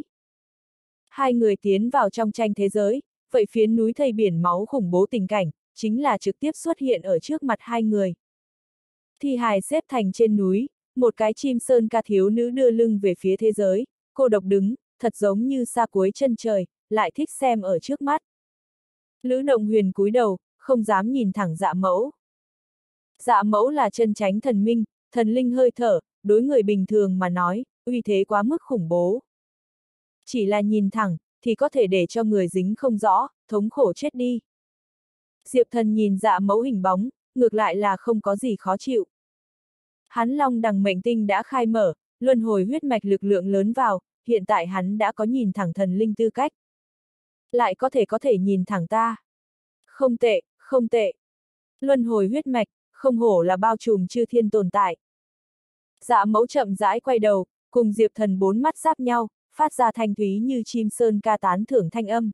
[SPEAKER 1] Hai người tiến vào trong tranh thế giới, vậy phiến núi thây biển máu khủng bố tình cảnh, chính là trực tiếp xuất hiện ở trước mặt hai người. Thi hài xếp thành trên núi, một cái chim sơn ca thiếu nữ đưa lưng về phía thế giới, cô độc đứng, thật giống như xa cuối chân trời, lại thích xem ở trước mắt. Lữ Động Huyền cúi đầu, không dám nhìn thẳng Dạ Mẫu. Dạ Mẫu là chân chánh thần minh, thần linh hơi thở, đối người bình thường mà nói, uy thế quá mức khủng bố. Chỉ là nhìn thẳng, thì có thể để cho người dính không rõ, thống khổ chết đi. Diệp Thần nhìn Dạ Mẫu hình bóng, ngược lại là không có gì khó chịu. Hắn long đằng mệnh tinh đã khai mở, luân hồi huyết mạch lực lượng lớn vào, hiện tại hắn đã có nhìn thẳng thần linh tư cách. Lại có thể nhìn thẳng ta. Không tệ, không tệ. Luân hồi huyết mạch, không hổ là bao trùm chư thiên tồn tại. Dạ Mẫu chậm rãi quay đầu, cùng Diệp Thần bốn mắt giáp nhau, phát ra thanh thúy như chim sơn ca tán thưởng thanh âm.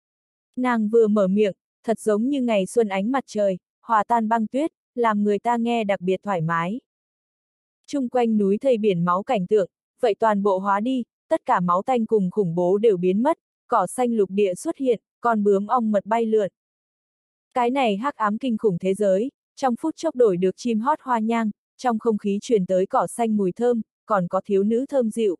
[SPEAKER 1] Nàng vừa mở miệng, thật giống như ngày xuân ánh mặt trời, hòa tan băng tuyết, làm người ta nghe đặc biệt thoải mái. Chung quanh núi thây biển máu cảnh tượng, vậy toàn bộ hóa đi, tất cả máu tanh cùng khủng bố đều biến mất, cỏ xanh lục địa xuất hiện, con bướm ong mật bay lượn. Cái này hắc ám kinh khủng thế giới, trong phút chốc đổi được chim hót hoa nhang, trong không khí truyền tới cỏ xanh mùi thơm, còn có thiếu nữ thơm dịu.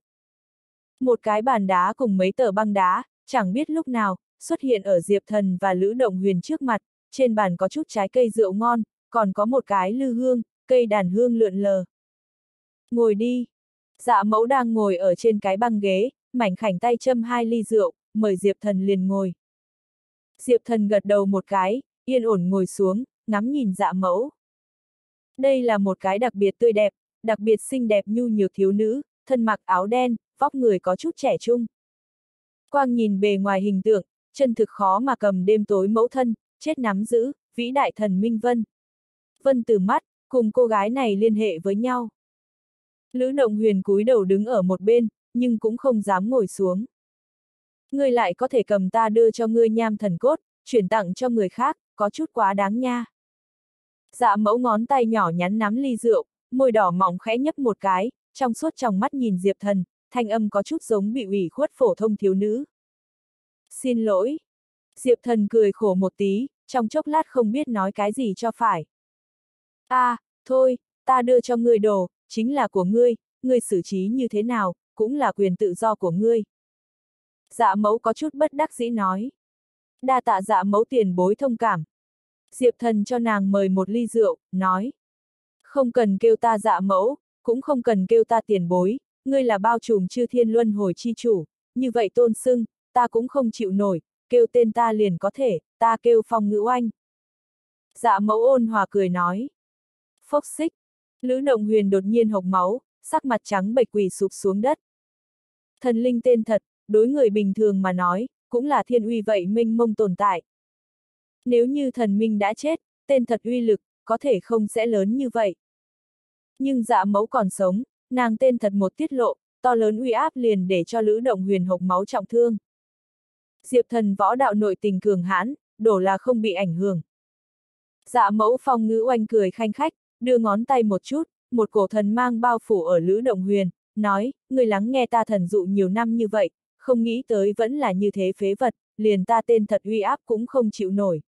[SPEAKER 1] Một cái bàn đá cùng mấy tờ băng đá, chẳng biết lúc nào, xuất hiện ở Diệp Thần và Lữ Động Huyền trước mặt, trên bàn có chút trái cây rượu ngon, còn có một cái lư hương, cây đàn hương lượn lờ. Ngồi đi. Dạ Mẫu đang ngồi ở trên cái băng ghế, mảnh khảnh tay châm 2 ly rượu, mời Diệp Thần liền ngồi. Diệp Thần gật đầu một cái, yên ổn ngồi xuống, ngắm nhìn Dạ Mẫu. Đây là một cái đặc biệt tươi đẹp, đặc biệt xinh đẹp nhu nhược thiếu nữ, thân mặc áo đen, vóc người có chút trẻ trung. Quang nhìn bề ngoài hình tượng, chân thực khó mà cầm đêm tối mẫu thân, chết nắm giữ, vĩ đại thần Minh Vân. Vân từ mắt, cùng cô gái này liên hệ với nhau. Lữ Động Huyền cúi đầu đứng ở một bên, nhưng cũng không dám ngồi xuống. Ngươi lại có thể cầm ta đưa cho ngươi nham thần cốt, chuyển tặng cho người khác, có chút quá đáng nha. Dạ Mẫu ngón tay nhỏ nhắn nắm ly rượu, môi đỏ mọng khẽ nhấp một cái, trong suốt tròng mắt nhìn Diệp Thần, thanh âm có chút giống bị ủy khuất phổ thông thiếu nữ. Xin lỗi. Diệp Thần cười khổ một tí, trong chốc lát không biết nói cái gì cho phải. Thôi, ta đưa cho ngươi đồ, chính là của ngươi, ngươi xử trí như thế nào, cũng là quyền tự do của ngươi. Dạ Mẫu có chút bất đắc dĩ nói. Đa tạ Dạ Mẫu tiền bối thông cảm. Diệp Thần cho nàng mời một ly rượu, nói. Không cần kêu ta Dạ Mẫu, cũng không cần kêu ta tiền bối, ngươi là bao trùm chư thiên luân hồi chi chủ, như vậy tôn xưng, ta cũng không chịu nổi, kêu tên ta liền có thể, ta kêu Phong Ngữ Oanh. Dạ Mẫu ôn hòa cười nói. Phốc xích. Lữ Động Huyền đột nhiên hộc máu, sắc mặt trắng bệch quỳ sụp xuống đất. Thần linh tên thật, đối người bình thường mà nói, cũng là thiên uy vậy minh mông tồn tại. Nếu như thần minh đã chết, tên thật uy lực, có thể không sẽ lớn như vậy. Nhưng Dạ Mẫu còn sống, nàng tên thật một tiết lộ, to lớn uy áp liền để cho Lữ Động Huyền hộc máu trọng thương. Diệp Thần võ đạo nội tình cường hãn, đổ là không bị ảnh hưởng. Dạ Mẫu Phong Ngữ Oanh cười khanh khách, đưa ngón tay một chút, một cổ thần mang bao phủ ở Lữ Động Huyền, nói, ngươi lắng nghe ta thần dụ nhiều năm như vậy, không nghĩ tới vẫn là như thế phế vật, liền ta tên thật uy áp cũng không chịu nổi.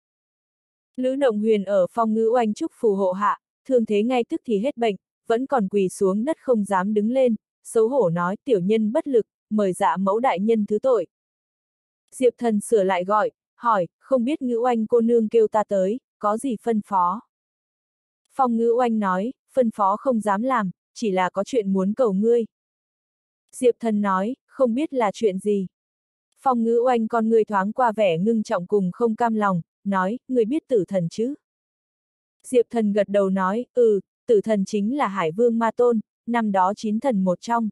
[SPEAKER 1] Lữ Động Huyền ở Phong Ngữ Oanh chúc phù hộ hạ, thương thế ngay tức thì hết bệnh, vẫn còn quỳ xuống đất không dám đứng lên, xấu hổ nói tiểu nhân bất lực, mời Dạ Mẫu đại nhân thứ tội. Diệp Thần sửa lại gọi, hỏi, không biết Ngữ Oanh cô nương kêu ta tới, có gì phân phó? Phong Ngữ Oanh nói, phân phó không dám làm, chỉ là có chuyện muốn cầu ngươi. Diệp Thần nói, không biết là chuyện gì. Phong Ngữ Oanh con ngươi thoáng qua vẻ ngưng trọng cùng không cam lòng, nói, ngươi biết tử thần chứ? Diệp Thần gật đầu nói, tử thần chính là Hải Vương Ma Tôn, năm đó 9 thần một trong.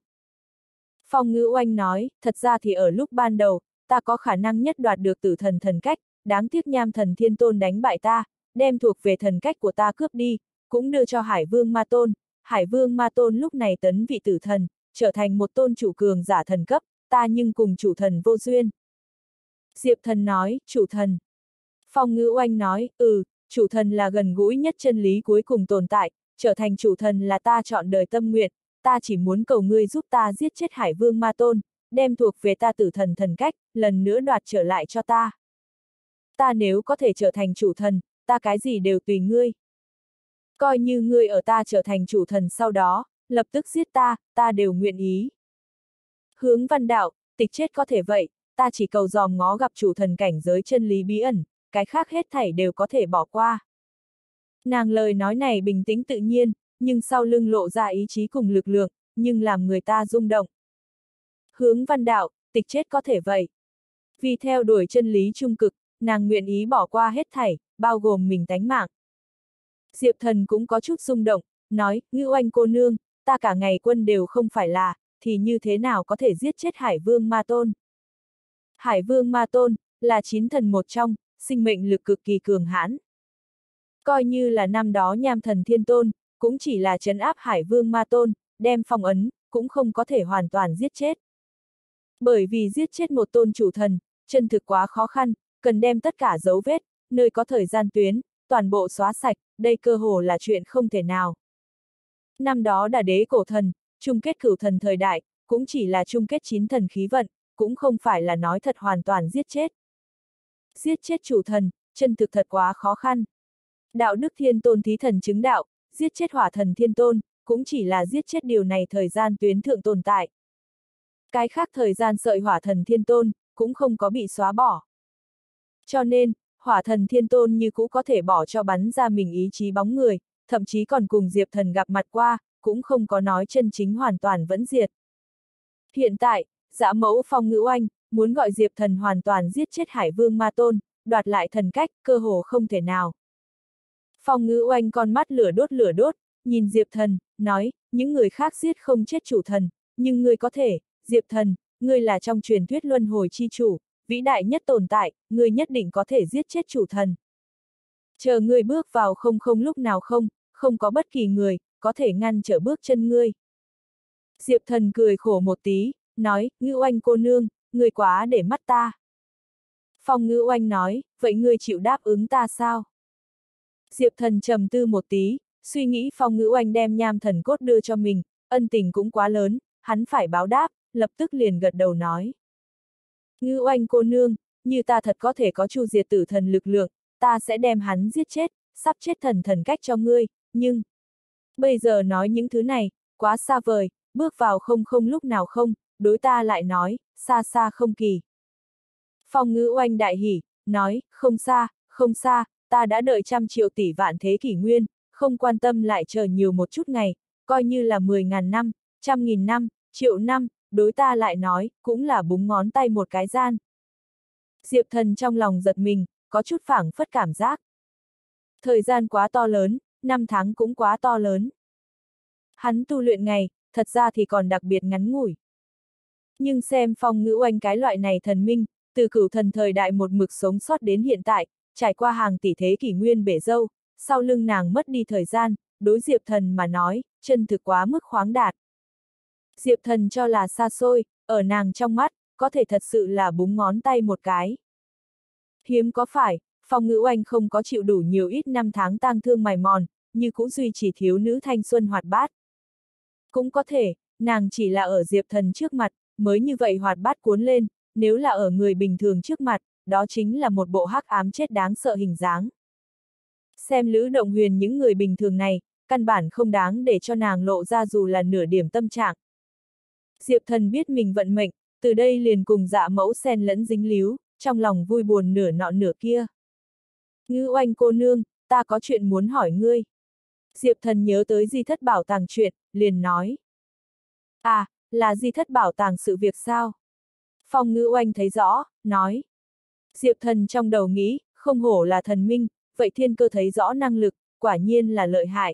[SPEAKER 1] Phong Ngữ Oanh nói, thật ra thì ở lúc ban đầu, ta có khả năng nhất đoạt được tử thần thần cách, đáng tiếc nham thần Thiên Tôn đánh bại ta, đem thuộc về thần cách của ta cướp đi, cũng đưa cho Hải Vương Ma Tôn. Hải Vương Ma Tôn lúc này tấn vị tử thần, trở thành một tôn chủ cường giả thần cấp, ta nhưng cùng chủ thần vô duyên. Diệp Thần nói, chủ thần. Phong Ngữ Oanh nói, chủ thần là gần gũi nhất chân lý cuối cùng tồn tại, trở thành chủ thần là ta chọn đời tâm nguyện, ta chỉ muốn cầu ngươi giúp ta giết chết Hải Vương Ma Tôn, đem thuộc về ta tử thần thần cách, lần nữa đoạt trở lại cho ta. Ta nếu có thể trở thành chủ thần, ta cái gì đều tùy ngươi. Coi như ngươi ở ta trở thành chủ thần sau đó, lập tức giết ta, ta đều nguyện ý. Hướng Văn Đạo, tịch chết có thể vậy, ta chỉ cầu dòm ngó gặp chủ thần cảnh giới chân lý bí ẩn, cái khác hết thảy đều có thể bỏ qua. Nàng lời nói này bình tĩnh tự nhiên, nhưng sau lưng lộ ra ý chí cùng lực lượng, nhưng làm người ta rung động. Hướng Văn đạo, tịch chết có thể vậy. Vì theo đuổi chân lý trung cực, nàng nguyện ý bỏ qua hết thảy, bao gồm mình tánh mạng. Diệp Thần cũng có chút rung động, nói, Ngưu Oanh cô nương, ta cả ngày quân đều không phải là, thì như thế nào có thể giết chết Hải Vương Ma Tôn? Hải Vương Ma Tôn, là 9 thần một trong, sinh mệnh lực cực kỳ cường hãn. Coi như là năm đó Nham Thần Thiên Tôn, cũng chỉ là trấn áp Hải Vương Ma Tôn, đem phong ấn, cũng không có thể hoàn toàn giết chết. Bởi vì giết chết một tôn chủ thần, chân thực quá khó khăn, cần đem tất cả dấu vết, nơi có thời gian tuyến, toàn bộ xóa sạch, đây cơ hồ là chuyện không thể nào. Năm đó Đà Đế cổ thần, chung kết cửu thần thời đại, cũng chỉ là chung kết 9 thần khí vận, cũng không phải là nói thật hoàn toàn giết chết. Giết chết chủ thần, chân thực thật quá khó khăn. Đạo Đức Thiên Tôn thí thần chứng đạo, giết chết Hỏa Thần Thiên Tôn, cũng chỉ là giết chết điều này thời gian tuyến thượng tồn tại. Cái khác thời gian sợi Hỏa Thần Thiên Tôn, cũng không có bị xóa bỏ. Cho nên, Hỏa Thần Thiên Tôn như cũ có thể bỏ cho bắn ra mình ý chí bóng người, thậm chí còn cùng Diệp Thần gặp mặt qua, cũng không có nói chân chính hoàn toàn vẫn diệt. Hiện tại, Dã Mẫu Phong Ngữ Oanh, muốn gọi Diệp Thần hoàn toàn giết chết Hải Vương Ma Tôn, đoạt lại thần cách, cơ hồ không thể nào. Phong Ngữ Oanh con mắt lửa đốt, nhìn Diệp Thần, nói, những người khác giết không chết chủ thần, nhưng ngươi có thể, Diệp Thần, ngươi là trong truyền thuyết luân hồi chi chủ, vĩ đại nhất tồn tại, ngươi nhất định có thể giết chết chủ thần. Chờ ngươi bước vào không lúc nào không có bất kỳ người, có thể ngăn trở bước chân ngươi. Diệp Thần cười khổ một tí, nói, Ngữ Oanh cô nương, ngươi quá để mắt ta. Phong Ngữ Oanh nói, vậy ngươi chịu đáp ứng ta sao? Diệp Thần trầm tư một tí, suy nghĩ Phong Ngữ Oanh đem nham thần cốt đưa cho mình, ân tình cũng quá lớn, hắn phải báo đáp, lập tức liền gật đầu nói. Ngữ Oanh cô nương, như ta thật có thể có chu diệt tử thần lực lượng, ta sẽ đem hắn giết chết, sắp chết thần cách cho ngươi, nhưng... Bây giờ nói những thứ này, quá xa vời, bước vào không lúc nào không, đối ta lại nói, xa không kỳ. Phong Ngữ Oanh đại hỉ, nói, không xa, ta đã đợi 100 triệu tỷ vạn thế kỷ nguyên, không quan tâm lại chờ nhiều một chút ngày, coi như là 10.000 năm, 100.000 năm, triệu năm, đối ta lại nói, cũng là búng ngón tay một cái gian. Diệp Thần trong lòng giật mình, có chút phảng phất cảm giác. Thời gian quá to lớn, năm tháng cũng quá to lớn. Hắn tu luyện ngày, thật ra thì còn đặc biệt ngắn ngủi. Nhưng xem Phong Ngữ Oanh cái loại này thần minh, từ cửu thần thời đại một mực sống sót đến hiện tại, trải qua hàng tỷ thế kỷ nguyên bể dâu, sau lưng nàng mất đi thời gian, đối Diệp Thần mà nói, chân thực quá mức khoáng đạt. Diệp Thần cho là xa xôi, ở nàng trong mắt, có thể thật sự là búng ngón tay một cái. Hiếm có phải, Phong Ngữ Oanh không có chịu đủ nhiều ít năm tháng tang thương mài mòn, như cũng duy trì thiếu nữ thanh xuân hoạt bát. Cũng có thể, nàng chỉ là ở Diệp Thần trước mặt, mới như vậy hoạt bát cuốn lên, nếu là ở người bình thường trước mặt, đó chính là một bộ hắc ám chết đáng sợ hình dáng. Xem Lữ Động Huyền những người bình thường này, căn bản không đáng để cho nàng lộ ra dù là nửa điểm tâm trạng. Diệp Thần biết mình vận mệnh, từ đây liền cùng Dạ Mẫu xen lẫn dính líu, trong lòng vui buồn nửa nọ nửa kia. Ngữ Oanh cô nương, ta có chuyện muốn hỏi ngươi. Diệp Thần nhớ tới Di Thất Bảo Tàng chuyện, liền nói. À, là Di Thất Bảo Tàng sự việc sao? Phong Ngữ Oanh thấy rõ, nói. Diệp Thần trong đầu nghĩ, không hổ là thần minh, vậy thiên cơ thấy rõ năng lực, quả nhiên là lợi hại.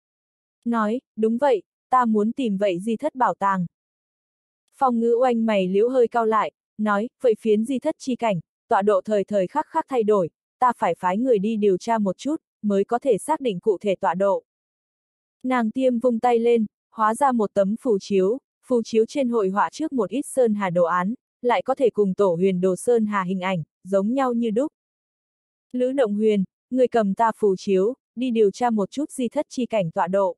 [SPEAKER 1] Nói, đúng vậy, ta muốn tìm vậy Di Thất Bảo Tàng. Phong Ngữ Oanh mày liễu hơi cao lại, nói, vậy phiến Di Thất chi cảnh, tọa độ thời khắc thay đổi, ta phải phái người đi điều tra một chút, mới có thể xác định cụ thể tọa độ. Nàng tiêm vung tay lên, hóa ra một tấm phù chiếu trên hội họa trước một ít sơn hà đồ án, lại có thể cùng Tổ Huyền Đồ sơn hà hình ảnh, giống nhau như đúc. Lữ Động Huyền, người cầm ta phù chiếu, đi điều tra một chút Di Thất chi cảnh tọa độ.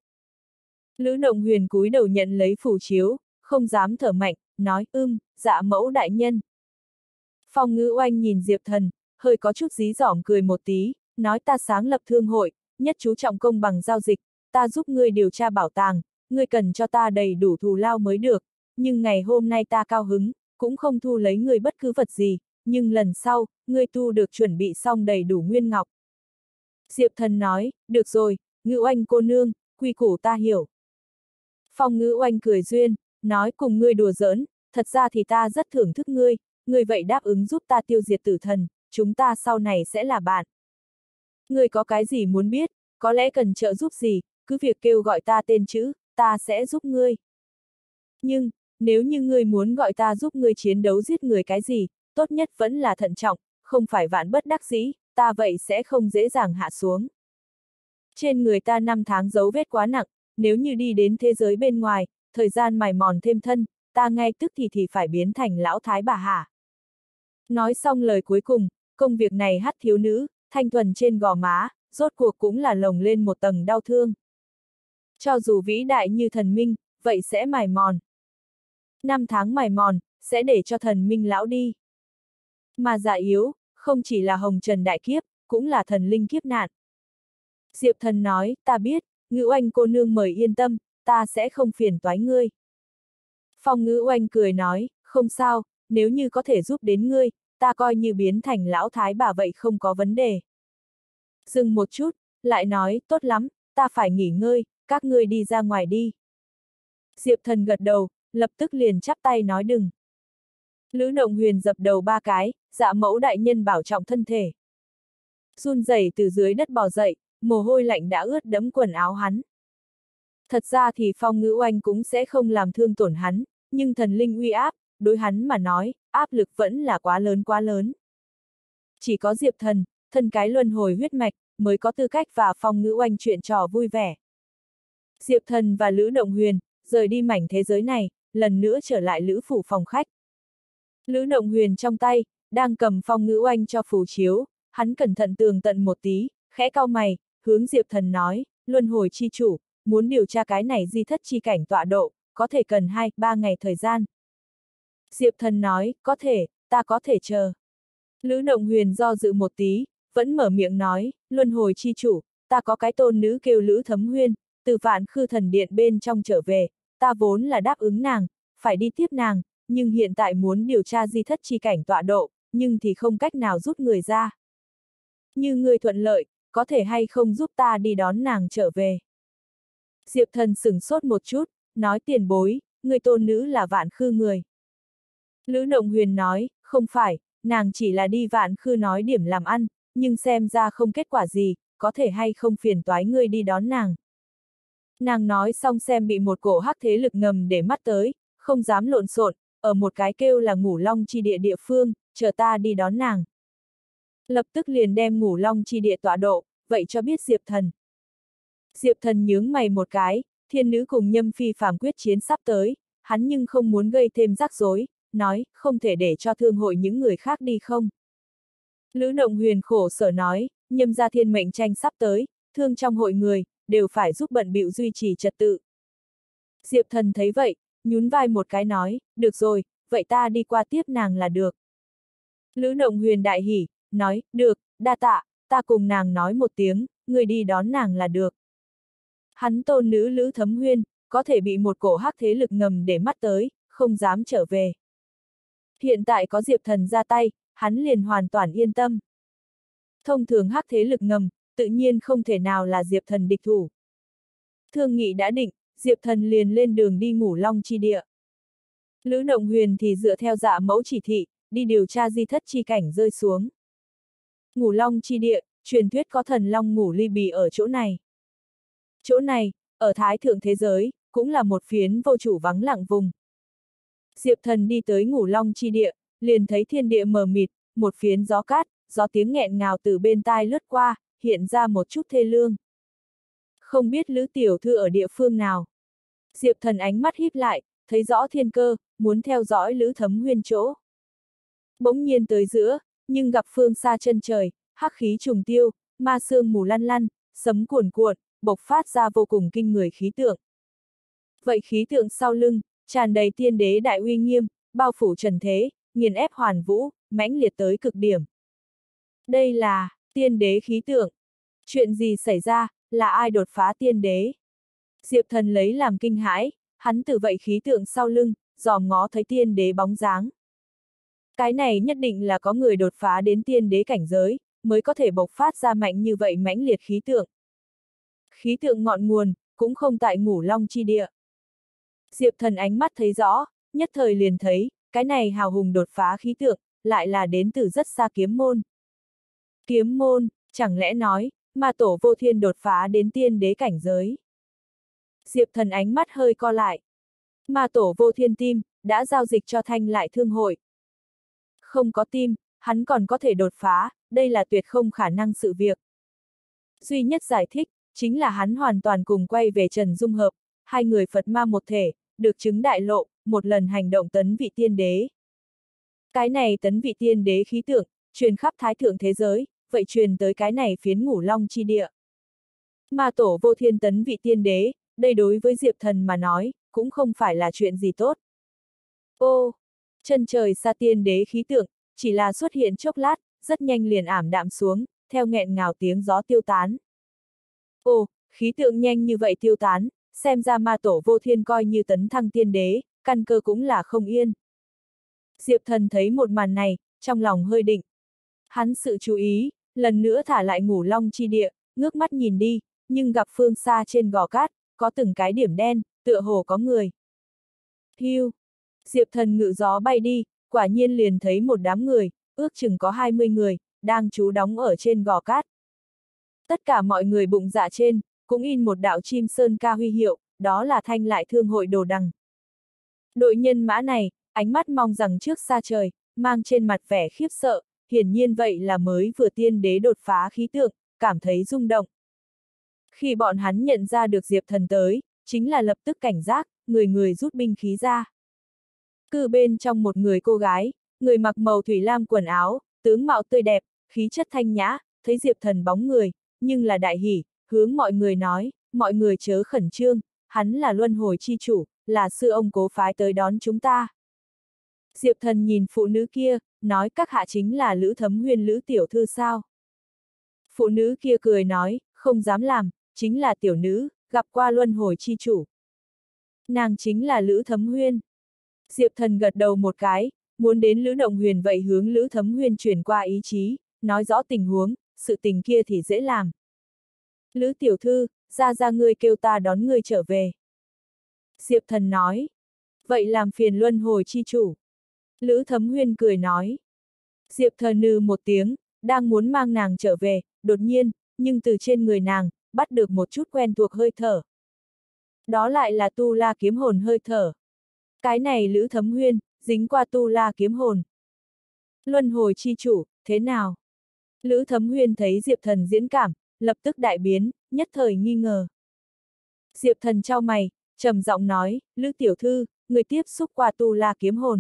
[SPEAKER 1] Lữ Động Huyền cúi đầu nhận lấy phù chiếu, không dám thở mạnh, nói, Dạ Mẫu đại nhân. Phong Ngữ Oanh nhìn Diệp Thần, hơi có chút dí dỏm cười một tí, nói ta sáng lập thương hội, nhất chú trọng công bằng giao dịch, ta giúp ngươi điều tra bảo tàng, ngươi cần cho ta đầy đủ thù lao mới được, nhưng ngày hôm nay ta cao hứng, cũng không thu lấy ngươi bất cứ vật gì, nhưng lần sau, ngươi tu được chuẩn bị xong đầy đủ nguyên ngọc. Diệp Thần nói, được rồi, Ngữ Oanh cô nương, quy củ ta hiểu. Phong Ngữ Oanh cười duyên, nói cùng ngươi đùa giỡn, thật ra thì ta rất thưởng thức ngươi, ngươi vậy đáp ứng giúp ta tiêu diệt tử thần, chúng ta sau này sẽ là bạn. Ngươi có cái gì muốn biết, có lẽ cần trợ giúp gì, cứ việc kêu gọi ta tên chữ, ta sẽ giúp ngươi. Nhưng, nếu như ngươi muốn gọi ta giúp ngươi chiến đấu giết người cái gì, tốt nhất vẫn là thận trọng, không phải vạn bất đắc dĩ, ta vậy sẽ không dễ dàng hạ xuống. Trên người ta 5 tháng dấu vết quá nặng, nếu như đi đến thế giới bên ngoài, thời gian mài mòn thêm thân, ta ngay tức thì phải biến thành lão thái bà hả. Nói xong lời cuối cùng, công việc này hắt thiếu nữ, thanh thuần trên gò má, rốt cuộc cũng là lồng lên một tầng đau thương. Cho dù vĩ đại như thần minh, vậy sẽ mài mòn. 5 tháng mài mòn, sẽ để cho thần minh lão đi. Mà già yếu, không chỉ là hồng trần đại kiếp, cũng là thần linh kiếp nạn. Diệp Thần nói, ta biết, Ngữ Oanh cô nương mời yên tâm, ta sẽ không phiền toái ngươi. Phong Ngữ Oanh cười nói, không sao, nếu như có thể giúp đến ngươi, ta coi như biến thành lão thái bà vậy không có vấn đề. Dừng một chút, lại nói, tốt lắm, ta phải nghỉ ngơi, các ngươi đi ra ngoài đi. Diệp Thần gật đầu, lập tức liền chắp tay nói đừng. Lữ Động Huyền dập đầu 3 cái, dạ mẫu đại nhân bảo trọng thân thể. Run rẩy từ dưới đất bò dậy, mồ hôi lạnh đã ướt đẫm quần áo hắn. Thật ra thì Phong Ngữ Oanh cũng sẽ không làm thương tổn hắn, nhưng thần linh uy áp, đối hắn mà nói, áp lực vẫn là quá lớn quá lớn. Chỉ có Diệp Thần, thân cái luân hồi huyết mạch, mới có tư cách và Phong Ngữ Oanh chuyện trò vui vẻ. Diệp Thần và Lữ Động Huyền, rời đi mảnh thế giới này, lần nữa trở lại Lữ phủ phòng khách. Lữ Động Huyền trong tay, đang cầm Phong Ngữ Oanh cho phù chiếu, hắn cẩn thận tường tận một tí, khẽ cau mày, hướng Diệp Thần nói, luân hồi chi chủ, muốn điều tra cái này di thất chi cảnh tọa độ, có thể cần 2-3 ngày thời gian. Diệp Thần nói, có thể, ta có thể chờ. Lữ Động Huyền do dự một tí, vẫn mở miệng nói, luân hồi chi chủ, ta có cái tôn nữ kêu Lữ Thấm Huyên, từ Vạn Khư thần điện bên trong trở về, ta vốn là đáp ứng nàng, phải đi tiếp nàng, nhưng hiện tại muốn điều tra di thất chi cảnh tọa độ, nhưng thì không cách nào rút người ra. Như người thuận lợi, có thể hay không giúp ta đi đón nàng trở về. Diệp Thần sửng sốt một chút, nói tiền bối, người tôn nữ là Vạn Khư người. Lữ Động Huyền nói, không phải, nàng chỉ là đi Vạn Khư nói điểm làm ăn, nhưng xem ra không kết quả gì, có thể hay không phiền toái ngươi đi đón nàng. Nàng nói xong xem bị một cổ hắc thế lực ngầm để mắt tới, không dám lộn xộn, ở một cái kêu là Ngũ Long chi địa địa phương, chờ ta đi đón nàng. Lập tức liền đem Ngũ Long chi địa tọa độ, vậy cho biết Diệp Thần. Diệp Thần nhướng mày một cái, thiên nữ cùng Nhâm Phi phàm quyết chiến sắp tới, hắn nhưng không muốn gây thêm rắc rối, nói, không thể để cho thương hội những người khác đi không. Lữ Động Huyền khổ sở nói, Nhâm gia thiên mệnh tranh sắp tới, thương trong hội người, đều phải giúp bận bịu duy trì trật tự. Diệp Thần thấy vậy, nhún vai một cái nói, được rồi, vậy ta đi qua tiếp nàng là được. Lữ Động Huyền đại hỉ, nói, được, đa tạ, ta cùng nàng nói một tiếng, người đi đón nàng là được. Hắn tôn nữ Lữ Thấm Huyên, có thể bị một cổ hắc thế lực ngầm để mắt tới, không dám trở về. Hiện tại có Diệp Thần ra tay, hắn liền hoàn toàn yên tâm. Thông thường hắc thế lực ngầm, tự nhiên không thể nào là Diệp Thần địch thủ. Thương nghị đã định, Diệp Thần liền lên đường đi Ngũ Long chi địa. Lữ Động Huyền thì dựa theo dạ mẫu chỉ thị, đi điều tra di thất chi cảnh rơi xuống. Ngũ Long chi địa, truyền thuyết có thần long ngủ ly bì ở chỗ này. Chỗ này, ở Thái Thượng thế giới, cũng là một phiến vô chủ vắng lặng vùng. Diệp Thần đi tới Ngũ Long chi địa, liền thấy thiên địa mờ mịt, một phiến gió cát, gió tiếng nghẹn ngào từ bên tai lướt qua, hiện ra một chút thê lương. Không biết Lữ tiểu thư ở địa phương nào. Diệp Thần ánh mắt híp lại, thấy rõ thiên cơ, muốn theo dõi Lữ Thấm Huyên chỗ. Bỗng nhiên tới giữa, nhưng gặp phương xa chân trời, hắc khí trùng tiêu, ma sương mù lăn lăn, sấm cuồn cuộn, bộc phát ra vô cùng kinh người khí tượng. Vậy khí tượng sau lưng, tràn đầy tiên đế đại uy nghiêm, bao phủ trần thế, nghiền ép hoàn vũ, mãnh liệt tới cực điểm. Đây là tiên đế khí tượng. Chuyện gì xảy ra, là ai đột phá tiên đế? Diệp Thần lấy làm kinh hãi, hắn từ vậy khí tượng sau lưng, dòm ngó thấy tiên đế bóng dáng. Cái này nhất định là có người đột phá đến tiên đế cảnh giới, mới có thể bộc phát ra mạnh như vậy mãnh liệt khí tượng. Khí tượng ngọn nguồn, cũng không tại Ngũ Long chi địa. Diệp Thần ánh mắt thấy rõ, nhất thời liền thấy, cái này hào hùng đột phá khí tượng, lại là đến từ rất xa kiếm môn. Kiếm môn, chẳng lẽ nói, mà tổ vô thiên đột phá đến tiên đế cảnh giới. Diệp Thần ánh mắt hơi co lại. Mà tổ vô thiên tim, đã giao dịch cho Thanh Lại Thương hội. Không có tim, hắn còn có thể đột phá, đây là tuyệt không khả năng sự việc. Duy nhất giải thích, chính là hắn hoàn toàn cùng quay về Trần Dung hợp, hai người Phật ma một thể, được chứng đại lộ, một lần hành động tấn vị tiên đế. Cái này tấn vị tiên đế khí tượng, truyền khắp thái thượng thế giới, vậy truyền tới cái này phiến Ngũ Long chi địa. Mà tổ vô thiên tấn vị tiên đế, đây đối với Diệp Thần mà nói, cũng không phải là chuyện gì tốt. Ô, chân trời xa tiên đế khí tượng, chỉ là xuất hiện chốc lát, rất nhanh liền ảm đạm xuống, theo nghẹn ngào tiếng gió tiêu tán. Ồ, khí tượng nhanh như vậy tiêu tán, xem ra ma tổ vô thiên coi như tấn thăng tiên đế, căn cơ cũng là không yên. Diệp Thần thấy một màn này, trong lòng hơi định. Hắn sự chú ý, lần nữa thả lại Ngũ Long chi địa, ngước mắt nhìn đi, nhưng gặp phương xa trên gò cát, có từng cái điểm đen, tựa hồ có người. Hiu! Diệp Thần ngự gió bay đi, quả nhiên liền thấy một đám người, ước chừng có 20 người, đang trú đóng ở trên gò cát. Tất cả mọi người bụng dạ trên, cũng in một đạo chim sơn ca huy hiệu, đó là Thanh Lại Thương hội đồ đằng. Đội nhân mã này, ánh mắt mong rằng trước xa trời, mang trên mặt vẻ khiếp sợ, hiển nhiên vậy là mới vừa tiên đế đột phá khí tượng, cảm thấy rung động. Khi bọn hắn nhận ra được Diệp Thần tới, chính là lập tức cảnh giác, người người rút binh khí ra. Cư bên trong một người cô gái, người mặc màu thủy lam quần áo, tướng mạo tươi đẹp, khí chất thanh nhã, thấy Diệp Thần bóng người, nhưng là đại hỉ, hướng mọi người nói, mọi người chớ khẩn trương, hắn là luân hồi chi chủ, là sư ông cố phái tới đón chúng ta. Diệp Thần nhìn phụ nữ kia, nói các hạ chính là Lữ Thấm Huyên Lữ tiểu thư sao. Phụ nữ kia cười nói, không dám làm, chính là tiểu nữ, gặp qua luân hồi chi chủ. Nàng chính là Lữ Thấm Huyên. Diệp Thần gật đầu một cái, muốn đến Lữ Động Huyền vậy hướng Lữ Thấm Huyên truyền qua ý chí, nói rõ tình huống, sự tình kia thì dễ làm. Lữ tiểu thư, ra ngươi kêu ta đón ngươi trở về. Diệp Thần nói. Vậy làm phiền luân hồi chi chủ. Lữ Thấm Huyên cười nói. Diệp Thần nừ một tiếng, đang muốn mang nàng trở về, đột nhiên, nhưng từ trên người nàng, bắt được một chút quen thuộc hơi thở. Đó lại là tu la kiếm hồn hơi thở. Cái này Lữ Thấm Huyên, dính qua tu la kiếm hồn. Luân hồi chi chủ, thế nào? Lữ Thấm Huyên thấy Diệp Thần diễn cảm, lập tức đại biến, nhất thời nghi ngờ. Diệp Thần trao mày, trầm giọng nói, Lữ tiểu thư, người tiếp xúc qua tu la kiếm hồn.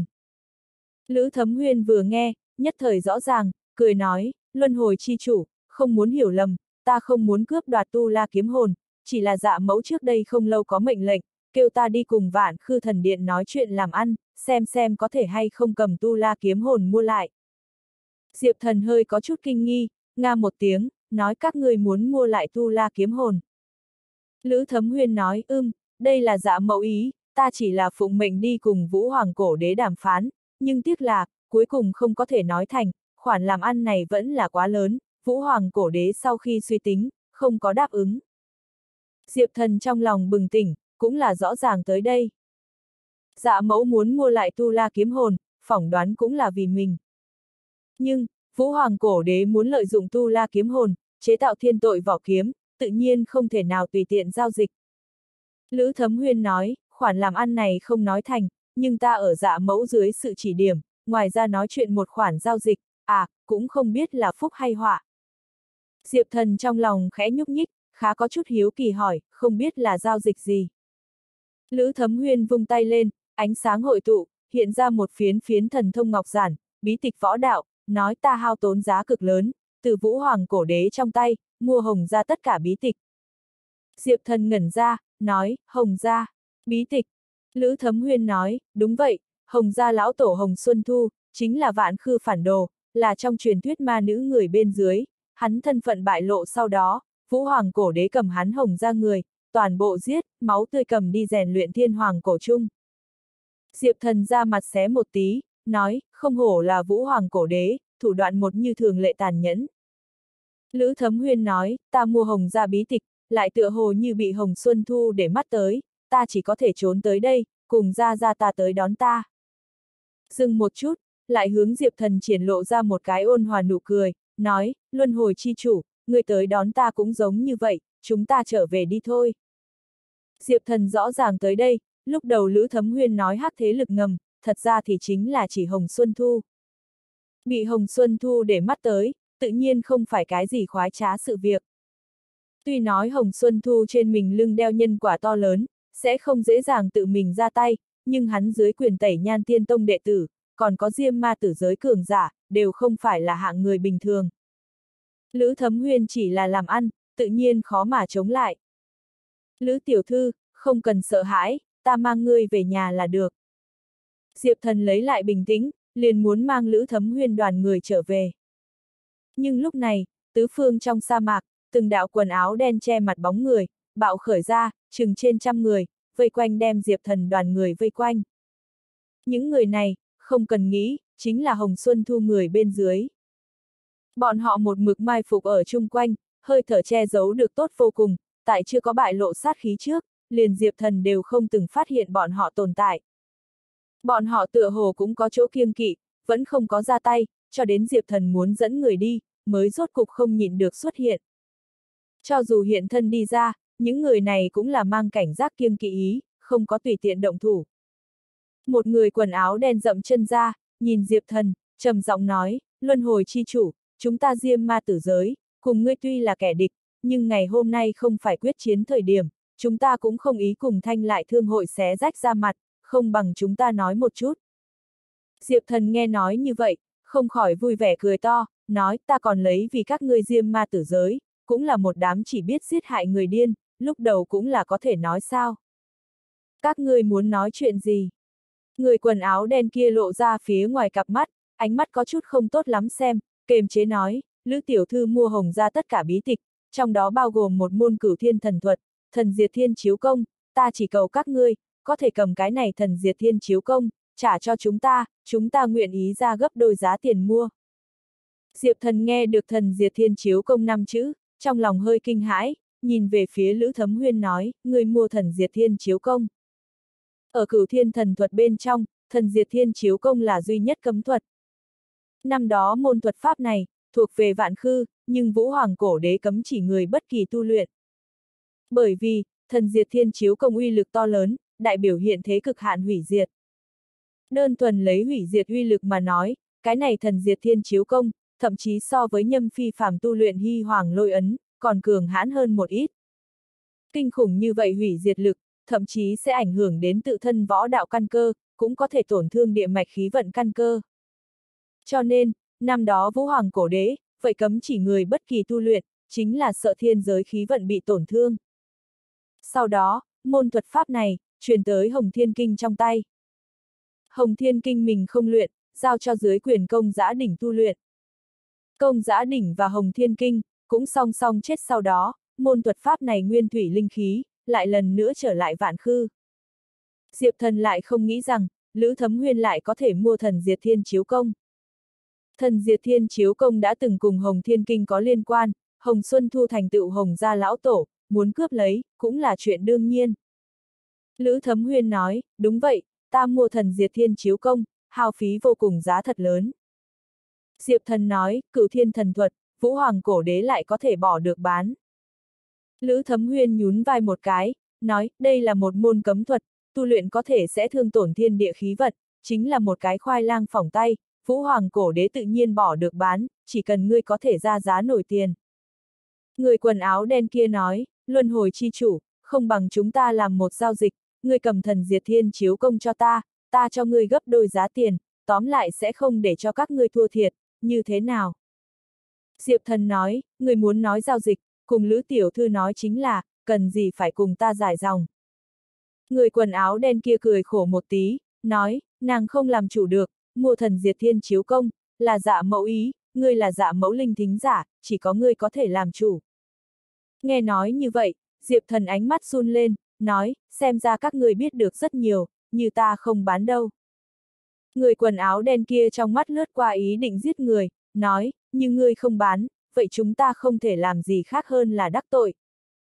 [SPEAKER 1] Lữ Thấm Huyên vừa nghe, nhất thời rõ ràng, cười nói, luân hồi chi chủ, không muốn hiểu lầm, ta không muốn cướp đoạt tu la kiếm hồn, chỉ là Dạ mẫu trước đây không lâu có mệnh lệnh, kêu ta đi cùng Vạn Khư Thần Điện nói chuyện làm ăn, xem có thể hay không cầm tu la kiếm hồn mua lại. Diệp Thần hơi có chút kinh nghi, nga một tiếng, nói các người muốn mua lại tu la kiếm hồn. Lữ Thấm Huyên nói, đây là Dạ mẫu ý, ta chỉ là phụng mệnh đi cùng Vũ Hoàng Cổ Đế đàm phán, nhưng tiếc là, cuối cùng không có thể nói thành, khoản làm ăn này vẫn là quá lớn, Vũ Hoàng Cổ Đế sau khi suy tính, không có đáp ứng. Diệp Thần trong lòng bừng tỉnh, cũng là rõ ràng tới đây. Dạ mẫu muốn mua lại tu la kiếm hồn, phỏng đoán cũng là vì mình. Nhưng, Vũ Hoàng Cổ Đế muốn lợi dụng tu la kiếm hồn, chế tạo thiên tội vỏ kiếm, tự nhiên không thể nào tùy tiện giao dịch. Lữ Thấm Huyên nói, khoản làm ăn này không nói thành, nhưng ta ở Dạ mẫu dưới sự chỉ điểm, ngoài ra nói chuyện một khoản giao dịch, cũng không biết là phúc hay họa. Diệp Thần trong lòng khẽ nhúc nhích, khá có chút hiếu kỳ hỏi, không biết là giao dịch gì. Lữ Thấm Huyên vung tay lên, ánh sáng hội tụ, hiện ra một phiến thần thông ngọc giản, bí tịch võ đạo, nói ta hao tốn giá cực lớn, từ Vũ Hoàng Cổ Đế trong tay, mua Hồng gia tất cả bí tịch. Diệp Thần ngẩn ra, nói, Hồng gia, bí tịch. Lữ Thấm Huyên nói, đúng vậy, Hồng gia lão tổ Hồng Xuân Thu, chính là Vạn Khư phản đồ, là trong truyền thuyết ma nữ người bên dưới, hắn thân phận bại lộ sau đó, Vũ Hoàng Cổ Đế cầm hắn Hồng gia người, toàn bộ giết, máu tươi cầm đi rèn luyện Thiên Hoàng Cổ Trung. Diệp Thần ra mặt xé một tí, nói, không hổ là Vũ Hoàng Cổ Đế, thủ đoạn một như thường lệ tàn nhẫn. Lữ Thấm Huyên nói, ta mua Hồng gia bí tịch, lại tựa hồ như bị Hồng Xuân Thu để mắt tới, ta chỉ có thể trốn tới đây, cùng ra ta tới đón ta. Dừng một chút, lại hướng Diệp Thần triển lộ ra một cái ôn hòa nụ cười, nói, luân hồi chi chủ, người tới đón ta cũng giống như vậy, chúng ta trở về đi thôi. Diệp Thần rõ ràng tới đây, lúc đầu Lữ Thấm Huyên nói hắc thế lực ngầm, thật ra thì chính là chỉ Hồng Xuân Thu. Bị Hồng Xuân Thu để mắt tới, tự nhiên không phải cái gì khoái trá sự việc. Tuy nói Hồng Xuân Thu trên mình lưng đeo nhân quả to lớn, sẽ không dễ dàng tự mình ra tay, nhưng hắn dưới quyền tẩy Nhan Tiên Tông đệ tử, còn có Diêm Ma tử giới cường giả, đều không phải là hạng người bình thường. Lữ Thấm Huyên chỉ là làm ăn, tự nhiên khó mà chống lại. Lữ tiểu thư, không cần sợ hãi, ta mang ngươi về nhà là được. Diệp Thần lấy lại bình tĩnh, liền muốn mang Lữ Thấm Huyên đoàn người trở về. Nhưng lúc này, tứ phương trong sa mạc, từng đạo quần áo đen che mặt bóng người, bạo khởi ra, chừng trên 100 người, vây quanh đem Diệp Thần đoàn người vây quanh. Những người này, không cần nghĩ, chính là Hồng Xuân Thu người bên dưới. Bọn họ một mực mai phục ở chung quanh, hơi thở che giấu được tốt vô cùng, tại chưa có bại lộ sát khí trước, liền Diệp Thần đều không từng phát hiện bọn họ tồn tại. Bọn họ tựa hồ cũng có chỗ kiêng kỵ, vẫn không có ra tay, cho đến Diệp Thần muốn dẫn người đi, mới rốt cục không nhịn được xuất hiện. Cho dù hiện thân đi ra, những người này cũng là mang cảnh giác kiêng kỵ ý, không có tùy tiện động thủ. Một người quần áo đen dậm chân ra, nhìn Diệp Thần, trầm giọng nói, luân hồi chi chủ, chúng ta Diêm Ma tử giới, cùng ngươi tuy là kẻ địch, nhưng ngày hôm nay không phải quyết chiến thời điểm, chúng ta cũng không ý cùng Thanh Lại Thương hội xé rách ra mặt, không bằng chúng ta nói một chút. Diệp Thần nghe nói như vậy, không khỏi vui vẻ cười to, nói ta còn lấy vì các ngươi Diêm Ma tử giới, cũng là một đám chỉ biết giết hại người điên, lúc đầu cũng là có thể nói sao. Các ngươi muốn nói chuyện gì? Người quần áo đen kia lộ ra phía ngoài cặp mắt, ánh mắt có chút không tốt lắm xem, kềm chế nói, Lữ tiểu thư mua Hồng ra tất cả bí tịch, trong đó bao gồm một môn Cửu Thiên thần thuật, thần diệt thiên chiếu công, ta chỉ cầu các ngươi, có thể cầm cái này thần diệt thiên chiếu công, trả cho chúng ta nguyện ý ra gấp đôi giá tiền mua. Diệp Thần nghe được thần diệt thiên chiếu công 5 chữ, trong lòng hơi kinh hãi, nhìn về phía Lữ Thấm Huyên nói, ngươi mua thần diệt thiên chiếu công. Ở Cửu Thiên thần thuật bên trong, thần diệt thiên chiếu công là duy nhất cấm thuật. Năm đó môn thuật pháp này, thuộc về vạn khư, nhưng Vũ Hoàng cổ đế cấm chỉ người bất kỳ tu luyện. Bởi vì, thần diệt thiên chiếu công uy lực to lớn, đại biểu hiện thế cực hạn hủy diệt. Đơn thuần lấy hủy diệt uy lực mà nói, cái này thần diệt thiên chiếu công, thậm chí so với nhâm phi phàm tu luyện hy hoàng lôi ấn, còn cường hãn hơn một ít. Kinh khủng như vậy hủy diệt lực, thậm chí sẽ ảnh hưởng đến tự thân võ đạo căn cơ, cũng có thể tổn thương địa mạch khí vận căn cơ. Cho nên, năm đó Vũ Hoàng cổ đế, vậy cấm chỉ người bất kỳ tu luyện, chính là sợ thiên giới khí vận bị tổn thương. Sau đó, môn thuật pháp này, truyền tới Hồng Thiên Kinh trong tay. Hồng Thiên Kinh mình không luyện, giao cho dưới quyền Công Giã Đỉnh tu luyện. Công Giã Đỉnh và Hồng Thiên Kinh, cũng song song chết sau đó, môn thuật pháp này nguyên thủy linh khí, lại lần nữa trở lại vạn khư. Diệp Thần lại không nghĩ rằng, Lữ Thấm Huyên lại có thể mua thần diệt thiên chiếu công. Thần diệt thiên chiếu công đã từng cùng Hồng Thiên Kinh có liên quan, Hồng Xuân Thu thành tựu Hồng gia lão tổ, muốn cướp lấy, cũng là chuyện đương nhiên. Lữ Thấm Huyên nói, đúng vậy, ta mua thần diệt thiên chiếu công, hao phí vô cùng giá thật lớn. Diệp Thần nói, Cửu Thiên thần thuật, Vũ Hoàng cổ đế lại có thể bỏ được bán. Lữ Thấm Huyên nhún vai một cái, nói, đây là một môn cấm thuật, tu luyện có thể sẽ thương tổn thiên địa khí vận, chính là một cái khoai lang phỏng tay, Vũ Hoàng cổ đế tự nhiên bỏ được bán, chỉ cần ngươi có thể ra giá nổi tiền. Người quần áo đen kia nói, luân hồi chi chủ, không bằng chúng ta làm một giao dịch, ngươi cầm thần diệt thiên chiếu công cho ta cho ngươi gấp đôi giá tiền, tóm lại sẽ không để cho các ngươi thua thiệt, như thế nào? Diệp Thần nói, ngươi muốn nói giao dịch, cùng Lữ tiểu thư nói chính là, cần gì phải cùng ta dài dòng. Người quần áo đen kia cười khổ một tí, nói, nàng không làm chủ được, mua thần diệt thiên chiếu công, là dạ mẫu ý, ngươi là dạ mẫu linh thính giả, chỉ có ngươi có thể làm chủ. Nghe nói như vậy, Diệp Thần ánh mắt run lên, nói, xem ra các ngươi biết được rất nhiều, như ta không bán đâu. Người quần áo đen kia trong mắt lướt qua ý định giết người, nói, như ngươi không bán, vậy chúng ta không thể làm gì khác hơn là đắc tội.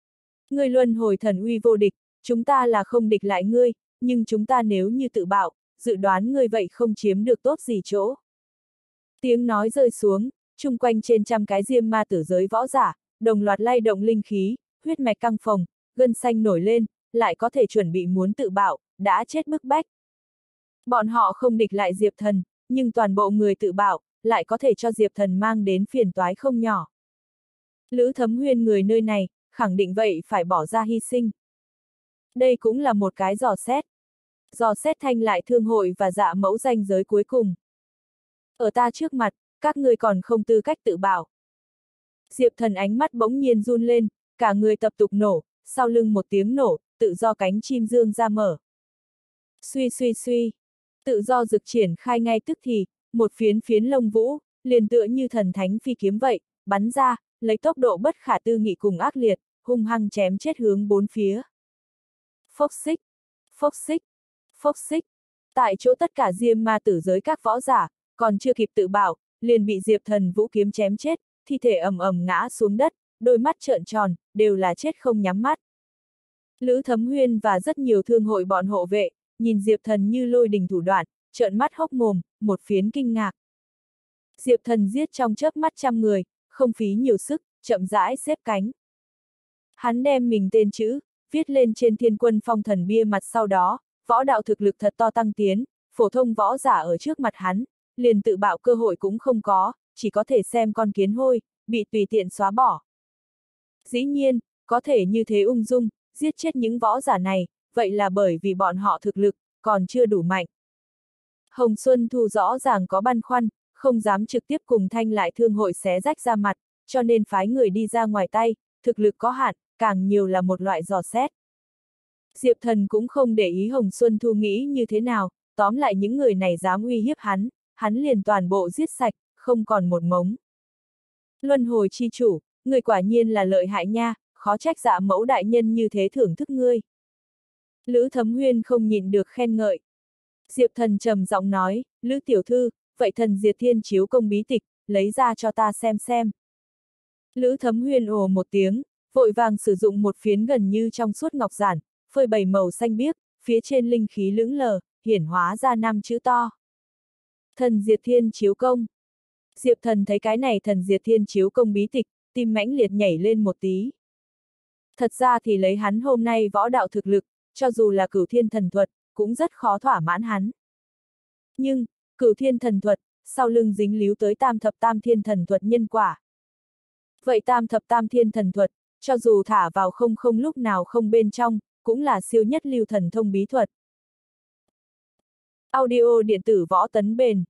[SPEAKER 1] Ngươi luân hồi thần uy vô địch, chúng ta là không địch lại ngươi, nhưng chúng ta nếu như tự bạo, dự đoán ngươi vậy không chiếm được tốt gì chỗ. Tiếng nói rơi xuống, chung quanh trên trăm cái diêm ma tử giới võ giả, đồng loạt lay động linh khí, huyết mạch căng phồng, gân xanh nổi lên, lại có thể chuẩn bị muốn tự bạo, đã chết bức bách. Bọn họ không địch lại Diệp Thần, nhưng toàn bộ người tự bạo, lại có thể cho Diệp Thần mang đến phiền toái không nhỏ. Lữ Thấm Huyên người nơi này, khẳng định vậy phải bỏ ra hy sinh. Đây cũng là một cái dò xét. Dò xét Thanh Lại Thương hội và Dạ Mẫu ranh giới cuối cùng. Ở ta trước mặt, các ngươi còn không tư cách tự bảo. Diệp Thần ánh mắt bỗng nhiên run lên, cả người tập tục nổ, sau lưng một tiếng nổ, tự do cánh chim dương ra mở. Suy suy suy, tự do dực triển khai ngay tức thì, một phiến phiến lông vũ, liền tựa như thần thánh phi kiếm vậy, bắn ra, lấy tốc độ bất khả tư nghị cùng ác liệt, hung hăng chém chết hướng bốn phía. Phốc xích, phốc xích, phốc xích. Tại chỗ tất cả diêm ma tử giới các võ giả, còn chưa kịp tự bảo, liền bị Diệp Thần vũ kiếm chém chết, thi thể ầm ầm ngã xuống đất, đôi mắt trợn tròn, đều là chết không nhắm mắt. Lữ Thấm Huyên và rất nhiều thương hội bọn hộ vệ, nhìn Diệp Thần như lôi đình thủ đoạn, trợn mắt hốc mồm, một phiến kinh ngạc. Diệp Thần giết trong chớp mắt trăm người, không phí nhiều sức, chậm rãi xếp cánh. Hắn đem mình tên chữ, viết lên trên Thiên Quân Phong Thần bia mặt, sau đó, võ đạo thực lực thật to tăng tiến, phổ thông võ giả ở trước mặt hắn, liền tự bạo cơ hội cũng không có, chỉ có thể xem con kiến hôi, bị tùy tiện xóa bỏ. Dĩ nhiên, có thể như thế ung dung, giết chết những võ giả này, vậy là bởi vì bọn họ thực lực, còn chưa đủ mạnh. Hồng Xuân Thu rõ ràng có băn khoăn, không dám trực tiếp cùng Thanh Lại Thương hội xé rách ra mặt, cho nên phái người đi ra ngoài tay, thực lực có hạn, càng nhiều là một loại dò xét. Diệp Thần cũng không để ý Hồng Xuân Thu nghĩ như thế nào, tóm lại những người này dám uy hiếp hắn liền toàn bộ giết sạch, không còn một mống. Luân hồi chi chủ, người quả nhiên là lợi hại nha, khó trách Dạ Mẫu đại nhân như thế thưởng thức ngươi. Lữ Thấm Huyên không nhịn được khen ngợi. Diệp Thần trầm giọng nói, Lữ tiểu thư, vậy thần diệt thiên chiếu công bí tịch, lấy ra cho ta xem. Lữ Thấm Huyên ồ một tiếng, vội vàng sử dụng một phiến gần như trong suốt ngọc giản, phơi bày màu xanh biếc, phía trên linh khí lững lờ, hiển hóa ra 5 chữ to. Thần diệt thiên chiếu công. Diệp Thần thấy cái này thần diệt thiên chiếu công bí tịch, tim mãnh liệt nhảy lên một tí. Thật ra thì lấy hắn hôm nay võ đạo thực lực, cho dù là Cửu Thiên thần thuật, cũng rất khó thỏa mãn hắn. Nhưng, Cửu Thiên thần thuật, sau lưng dính líu tới tam thập tam thiên thần thuật nhân quả. Vậy tam thập tam thiên thần thuật, cho dù thả vào không lúc nào không bên trong, cũng là siêu nhất lưu thần thông bí thuật. Audio điện tử Võ Tấn Bền.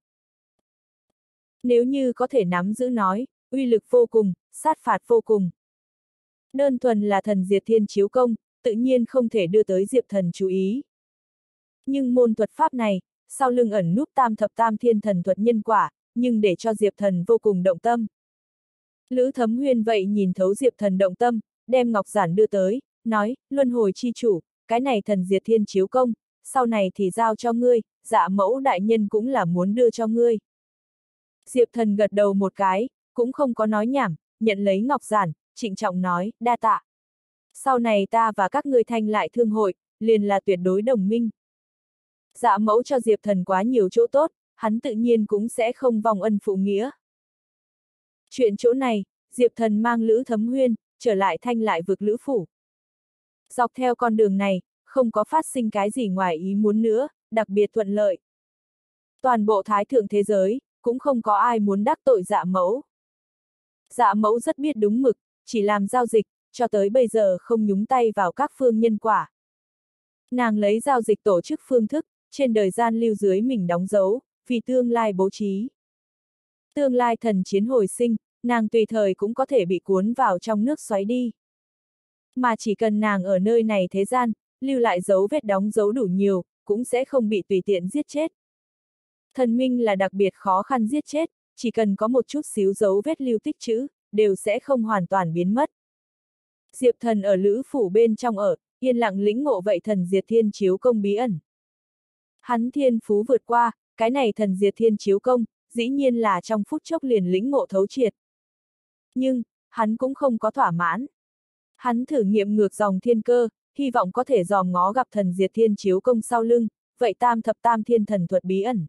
[SPEAKER 1] Nếu như có thể nắm giữ nói, uy lực vô cùng, sát phạt vô cùng. Đơn thuần là thần diệt thiên chiếu công, tự nhiên không thể đưa tới Diệp Thần chú ý. Nhưng môn thuật pháp này, sau lưng ẩn núp tam thập tam thiên thần thuật nhân quả, nhưng để cho Diệp Thần vô cùng động tâm. Lữ Thấm Huyên vậy nhìn thấu Diệp Thần động tâm, đem ngọc giản đưa tới, nói, luân hồi chi chủ, cái này thần diệt thiên chiếu công, sau này thì giao cho ngươi, Dạ Mẫu đại nhân cũng là muốn đưa cho ngươi. Diệp Thần gật đầu một cái, cũng không có nói nhảm, nhận lấy ngọc giản, trịnh trọng nói, đa tạ. Sau này ta và các ngươi Thanh Lại Thương hội, liền là tuyệt đối đồng minh. Dạ Mẫu cho Diệp Thần quá nhiều chỗ tốt, hắn tự nhiên cũng sẽ không vong ân phụ nghĩa. Chuyện chỗ này, Diệp Thần mang Lữ Thấm Huyên, trở lại Thanh Lại vực Lữ phủ. Dọc theo con đường này, không có phát sinh cái gì ngoài ý muốn nữa, đặc biệt thuận lợi. Toàn bộ thái thượng thế giới, cũng không có ai muốn đắc tội Dạ Mẫu. Dạ Mẫu rất biết đúng mực, chỉ làm giao dịch, cho tới bây giờ không nhúng tay vào các phương nhân quả. Nàng lấy giao dịch tổ chức phương thức, trên đời gian lưu dưới mình đóng dấu, vì tương lai bố trí. Tương lai thần chiến hồi sinh, nàng tùy thời cũng có thể bị cuốn vào trong nước xoáy đi. Mà chỉ cần nàng ở nơi này thế gian, lưu lại dấu vết đóng dấu đủ nhiều, cũng sẽ không bị tùy tiện giết chết. Thần minh là đặc biệt khó khăn giết chết, chỉ cần có một chút xíu dấu vết lưu tích trữ, đều sẽ không hoàn toàn biến mất. Diệp Thần ở Lữ phủ bên trong ở, yên lặng lĩnh ngộ vậy thần diệt thiên chiếu công bí ẩn. Hắn thiên phú vượt qua, cái này thần diệt thiên chiếu công, dĩ nhiên là trong phút chốc liền lĩnh ngộ thấu triệt. Nhưng, hắn cũng không có thỏa mãn. Hắn thử nghiệm ngược dòng thiên cơ, hy vọng có thể dòm ngó gặp thần diệt thiên chiếu công sau lưng, vậy tam thập tam thiên thần thuật bí ẩn.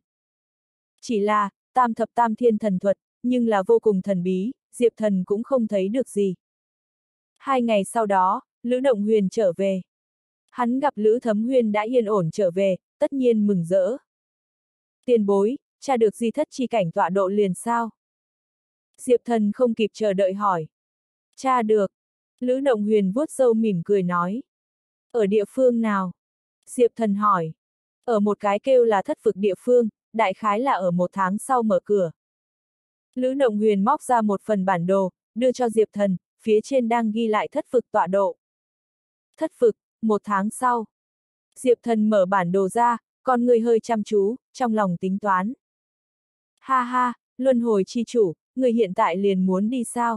[SPEAKER 1] Chỉ là, tam thập tam thiên thần thuật, nhưng là vô cùng thần bí, Diệp Thần cũng không thấy được gì. 2 ngày sau đó, Lữ Động Huyền trở về. Hắn gặp Lữ Thấm Huyên đã yên ổn trở về, tất nhiên mừng rỡ. Tiền bối, tra được di thất chi cảnh tọa độ liền sao? Diệp Thần không kịp chờ đợi hỏi. Tra được. Lữ Động Huyền vuốt râu mỉm cười nói. Ở địa phương nào? Diệp Thần hỏi. Ở một cái kêu là thất vực địa phương, đại khái là ở 1 tháng sau mở cửa. Lữ Động Huyền móc ra một phần bản đồ, đưa cho Diệp Thần, phía trên đang ghi lại thất vực tọa độ. Thất vực, 1 tháng sau. Diệp Thần mở bản đồ ra, con người hơi chăm chú, trong lòng tính toán. Ha ha, luân hồi chi chủ, người hiện tại liền muốn đi sao?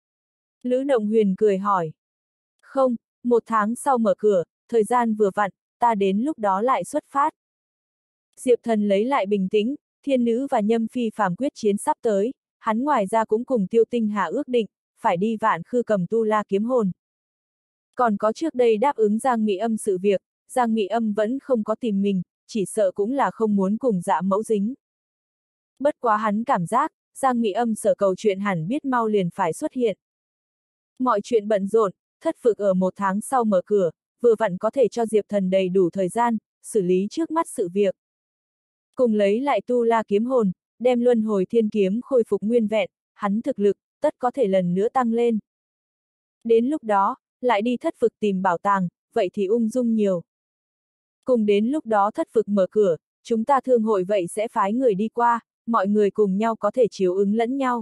[SPEAKER 1] Lữ Động Huyền cười hỏi. Không, 1 tháng sau mở cửa, thời gian vừa vặn, ta đến lúc đó lại xuất phát. Diệp Thần lấy lại bình tĩnh, thiên nữ và nhâm phi phàm quyết chiến sắp tới, hắn ngoài ra cũng cùng Tiêu Tinh Hà ước định, phải đi Vạn Khư cầm tu la kiếm hồn. Còn có trước đây đáp ứng Giang Mị Âm sự việc, Giang Mị Âm vẫn không có tìm mình, chỉ sợ cũng là không muốn cùng Dạ Mẫu dính. Bất quá hắn cảm giác, Giang Mị Âm sở cầu chuyện hẳn biết mau liền phải xuất hiện. Mọi chuyện bận rộn, thất vực ở 1 tháng sau mở cửa, vừa vặn có thể cho Diệp Thần đầy đủ thời gian, xử lý trước mắt sự việc. Cùng lấy lại tu la kiếm hồn, đem luân hồi thiên kiếm khôi phục nguyên vẹn, hắn thực lực, tất có thể lần nữa tăng lên. Đến lúc đó, lại đi thất vực tìm bảo tàng, vậy thì ung dung nhiều. Cùng đến lúc đó thất vực mở cửa, chúng ta thương hội vậy sẽ phái người đi qua, mọi người cùng nhau có thể chiếu ứng lẫn nhau.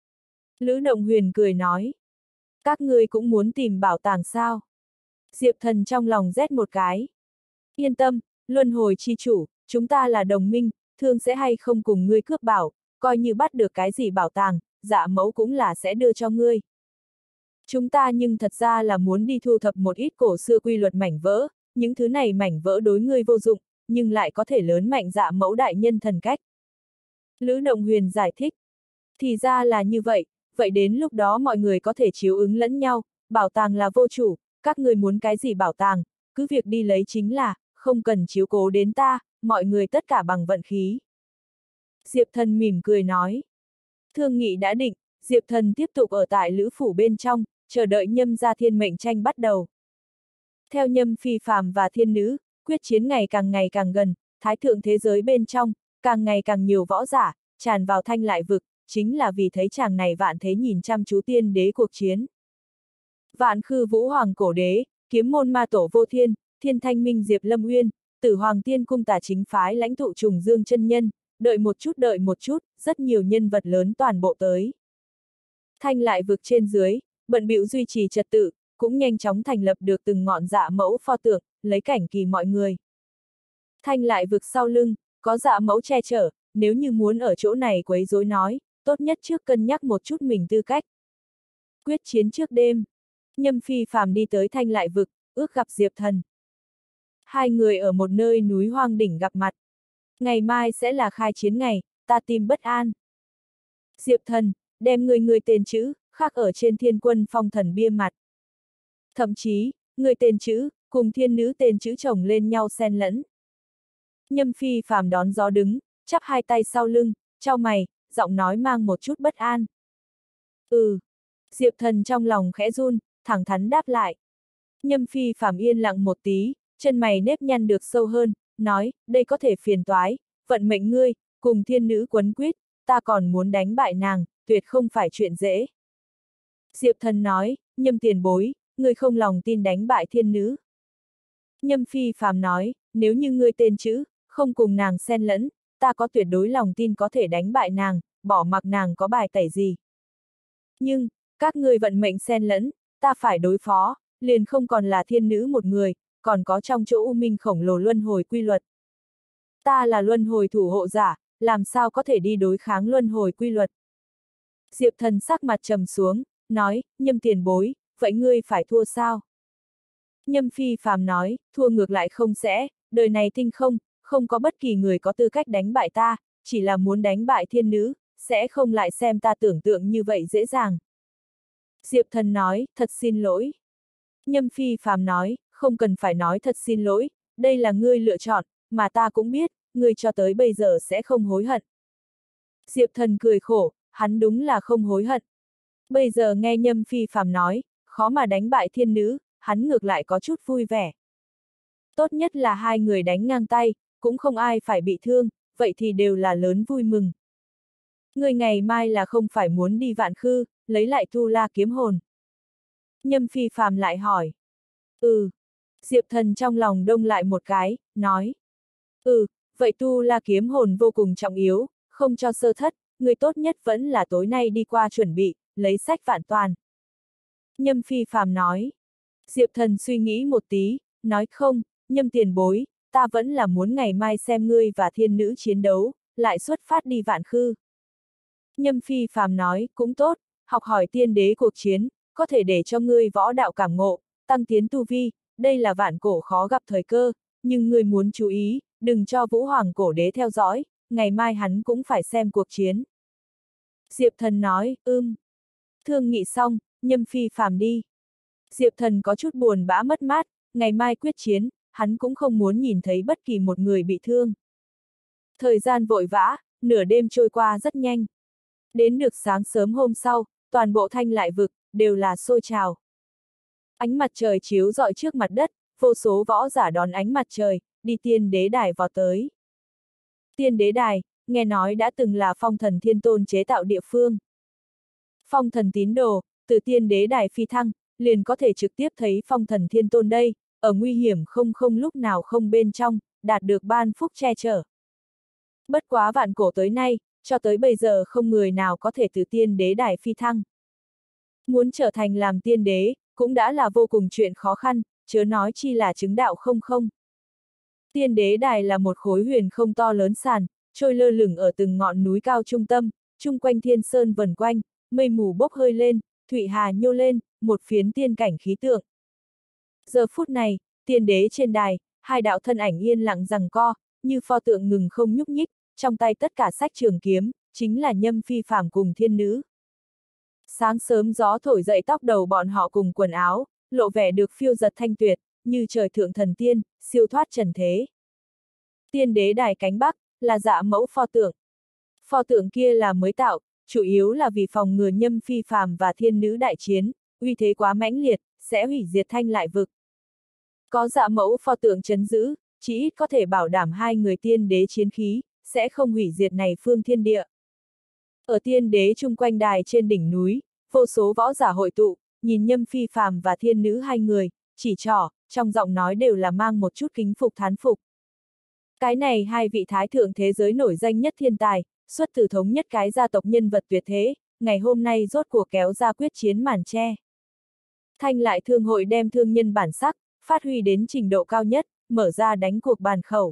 [SPEAKER 1] Lữ Động Huyền cười nói. Các ngươi cũng muốn tìm bảo tàng sao? Diệp Thần trong lòng rét một cái. Yên tâm, luân hồi chi chủ, chúng ta là đồng minh, thương sẽ hay không cùng ngươi cướp bảo, coi như bắt được cái gì bảo tàng, Dạ Mẫu cũng là sẽ đưa cho ngươi. Chúng ta nhưng thật ra là muốn đi thu thập một ít cổ xưa quy luật mảnh vỡ, những thứ này mảnh vỡ đối ngươi vô dụng, nhưng lại có thể lớn mạnh Dạ Mẫu đại nhân thần cách. Lữ Động Huyền giải thích. Thì ra là như vậy, vậy đến lúc đó mọi người có thể chiếu ứng lẫn nhau, bảo tàng là vô chủ, các người muốn cái gì bảo tàng, cứ việc đi lấy chính là, không cần chiếu cố đến ta, mọi người tất cả bằng vận khí. Diệp Thần mỉm cười nói. Thương nghị đã định, Diệp Thần tiếp tục ở tại Lữ phủ bên trong, chờ đợi Nhâm gia thiên mệnh tranh bắt đầu. Theo Nhâm phi phàm và thiên nữ, quyết chiến ngày càng gần, thái thượng thế giới bên trong, càng ngày càng nhiều võ giả, tràn vào Thanh Lại vực, chính là vì thấy chàng này vạn thế nhìn chăm chú tiên đế cuộc chiến. Vạn Khư Vũ Hoàng cổ đế, Kiếm môn ma tổ Vô Thiên, Thiên Thanh Minh Diệp Lâm Uyên, Tử Hoàng Tiên cung Tà chính phái lãnh tụ Trùng Dương chân nhân, đợi một chút, rất nhiều nhân vật lớn toàn bộ tới. Thanh Lại vực trên dưới, bận bịu duy trì trật tự, cũng nhanh chóng thành lập được từng ngọn Dạ Mẫu pho tượng, lấy cảnh kỳ mọi người. Thanh Lại vực sau lưng, có Dạ Mẫu che chở, nếu như muốn ở chỗ này quấy rối nói, tốt nhất trước cân nhắc một chút mình tư cách. Quyết chiến trước đêm, Nhâm phi phàm đi tới Thanh Lại vực, ước gặp Diệp Thần. Hai người ở một nơi núi hoang đỉnh gặp mặt. Ngày mai sẽ là khai chiến ngày, ta tim bất an. Diệp Thần, đem người tên chữ, khắc ở trên Thiên Quân Phong Thần bia mặt. Thậm chí, người tên chữ, cùng thiên nữ tên chữ chồng lên nhau xen lẫn. Nhâm phi phàm đón gió đứng, chắp hai tay sau lưng, chau mày, giọng nói mang một chút bất an. Diệp Thần trong lòng khẽ run, thẳng thắn đáp lại. Nhâm phi phàm yên lặng một tí, chân mày nếp nhăn được sâu hơn, nói, đây có thể phiền toái, vận mệnh ngươi, cùng thiên nữ quấn quýt, ta còn muốn đánh bại nàng, tuyệt không phải chuyện dễ. Diệp Thần nói, Nhâm tiền bối, ngươi không lòng tin đánh bại thiên nữ. Nhâm phi phàm nói, nếu như ngươi tên chữ, không cùng nàng xen lẫn, ta có tuyệt đối lòng tin có thể đánh bại nàng, bỏ mặc nàng có bài tẩy gì. Nhưng, các ngươi vận mệnh xen lẫn, ta phải đối phó, liền không còn là thiên nữ một người, còn có trong chỗ u minh khổng lồ luân hồi quy luật. Ta là luân hồi thủ hộ giả, làm sao có thể đi đối kháng luân hồi quy luật. Diệp Thần sắc mặt trầm xuống, nói, Nhâm tiền bối, vậy ngươi phải thua sao? Nhâm phi phàm nói, thua ngược lại không sẽ, đời này tinh không, không có bất kỳ người có tư cách đánh bại ta, chỉ là muốn đánh bại thiên nữ, sẽ không lại xem ta tưởng tượng như vậy dễ dàng. Diệp Thần nói, thật xin lỗi. Nhâm phi phàm nói, không cần phải nói thật xin lỗi, đây là ngươi lựa chọn, mà ta cũng biết, ngươi cho tới bây giờ sẽ không hối hận. Diệp Thần cười khổ, hắn đúng là không hối hận. Bây giờ nghe Nhâm Phi Phàm nói, khó mà đánh bại thiên nữ, hắn ngược lại có chút vui vẻ. Tốt nhất là hai người đánh ngang tay, cũng không ai phải bị thương, vậy thì đều là lớn vui mừng. Ngươi ngày mai là không phải muốn đi Vạn Khư, lấy lại Tu La kiếm hồn. Nhâm Phi Phàm lại hỏi. Diệp Thần trong lòng đông lại một cái, nói. Vậy Tu La kiếm hồn vô cùng trọng yếu, không cho sơ thất, người tốt nhất vẫn là tối nay đi qua chuẩn bị, lấy sách vạn toàn. Nhâm Phi Phàm nói. Diệp Thần suy nghĩ một tí, nói không, Nhâm tiền bối, ta vẫn là muốn ngày mai xem ngươi và thiên nữ chiến đấu, lại xuất phát đi Vạn Khư. Nhâm Phi Phàm nói, cũng tốt, học hỏi tiên đế cuộc chiến, có thể để cho ngươi võ đạo cảm ngộ, tăng tiến tu vi, đây là vạn cổ khó gặp thời cơ, nhưng ngươi muốn chú ý, đừng cho Vũ Hoàng cổ đế theo dõi, ngày mai hắn cũng phải xem cuộc chiến. Diệp Thần nói, Thương nghị xong, Nhâm Phi Phàm đi. Diệp Thần có chút buồn bã mất mát, ngày mai quyết chiến, hắn cũng không muốn nhìn thấy bất kỳ một người bị thương. Thời gian vội vã, nửa đêm trôi qua rất nhanh. Đến được sáng sớm hôm sau, toàn bộ Thanh Lại vực, đều là sôi trào. Ánh mặt trời chiếu rọi trước mặt đất, vô số võ giả đón ánh mặt trời, đi tiên đế đài vào tới. Tiên đế đài, nghe nói đã từng là Phong Thần Thiên Tôn chế tạo địa phương. Phong Thần tín đồ, từ tiên đế đài phi thăng, liền có thể trực tiếp thấy Phong Thần Thiên Tôn đây, ở nguy hiểm không lúc nào không bên trong, đạt được ban phúc che chở. Bất quá vạn cổ tới nay, cho tới bây giờ không người nào có thể từ tiên đế đài phi thăng. Muốn trở thành làm tiên đế, cũng đã là vô cùng chuyện khó khăn, chớ nói chi là chứng đạo không. Tiên đế đài là một khối huyền không to lớn sàn, trôi lơ lửng ở từng ngọn núi cao trung tâm, chung quanh thiên sơn vần quanh, mây mù bốc hơi lên, thủy hà nhô lên, một phiến tiên cảnh khí tượng. Giờ phút này, tiên đế trên đài, hai đạo thân ảnh yên lặng giằng co, như pho tượng ngừng không nhúc nhích, trong tay tất cả sách trường kiếm, chính là Nhâm Phi Phàm cùng thiên nữ. Sáng sớm gió thổi dậy tóc đầu bọn họ cùng quần áo, lộ vẻ được phiêu giật thanh tuyệt, như trời thượng thần tiên, siêu thoát trần thế. Tiên đế đài cánh bắc, là dạ mẫu pho tượng. Pho tượng kia là mới tạo, chủ yếu là vì phòng ngừa Nhâm Phi Phàm và thiên nữ đại chiến, uy thế quá mãnh liệt, sẽ hủy diệt Thanh Lại vực. Có dạ mẫu pho tượng trấn giữ, chỉ ít có thể bảo đảm hai người tiên đế chiến khí, sẽ không hủy diệt này phương thiên địa. Ở tiên đế chung quanh đài trên đỉnh núi, vô số võ giả hội tụ, nhìn Nhâm Phi Phàm và thiên nữ hai người, chỉ trỏ, trong giọng nói đều là mang một chút kính phục thán phục. Cái này hai vị thái thượng thế giới nổi danh nhất thiên tài, xuất từ thống nhất cái gia tộc nhân vật tuyệt thế, ngày hôm nay rốt cuộc kéo ra quyết chiến màn che. Thanh Lại thương hội đem thương nhân bản sắc, phát huy đến trình độ cao nhất, mở ra đánh cuộc bàn khẩu.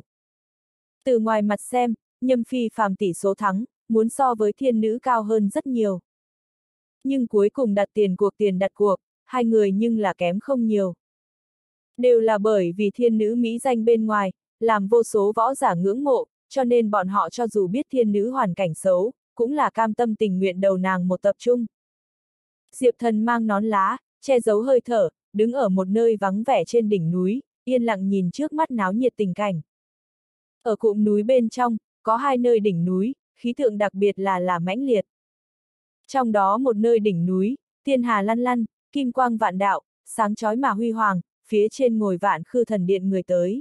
[SPEAKER 1] Từ ngoài mặt xem, Nhâm Phi Phàm tỷ số thắng, muốn so với thiên nữ cao hơn rất nhiều. Nhưng cuối cùng đặt tiền đặt cuộc, hai người nhưng là kém không nhiều. Đều là bởi vì thiên nữ mỹ danh bên ngoài, làm vô số võ giả ngưỡng mộ, cho nên bọn họ cho dù biết thiên nữ hoàn cảnh xấu, cũng là cam tâm tình nguyện đầu nàng một tập trung. Diệp Thần mang nón lá, che giấu hơi thở, đứng ở một nơi vắng vẻ trên đỉnh núi, yên lặng nhìn trước mắt náo nhiệt tình cảnh. Ở cụm núi bên trong, có hai nơi đỉnh núi, khí tượng đặc biệt là mãnh liệt. Trong đó một nơi đỉnh núi, tiên hà lăn lăn, kim quang vạn đạo, sáng chói mà huy hoàng, phía trên ngồi Vạn Khư thần điện người tới.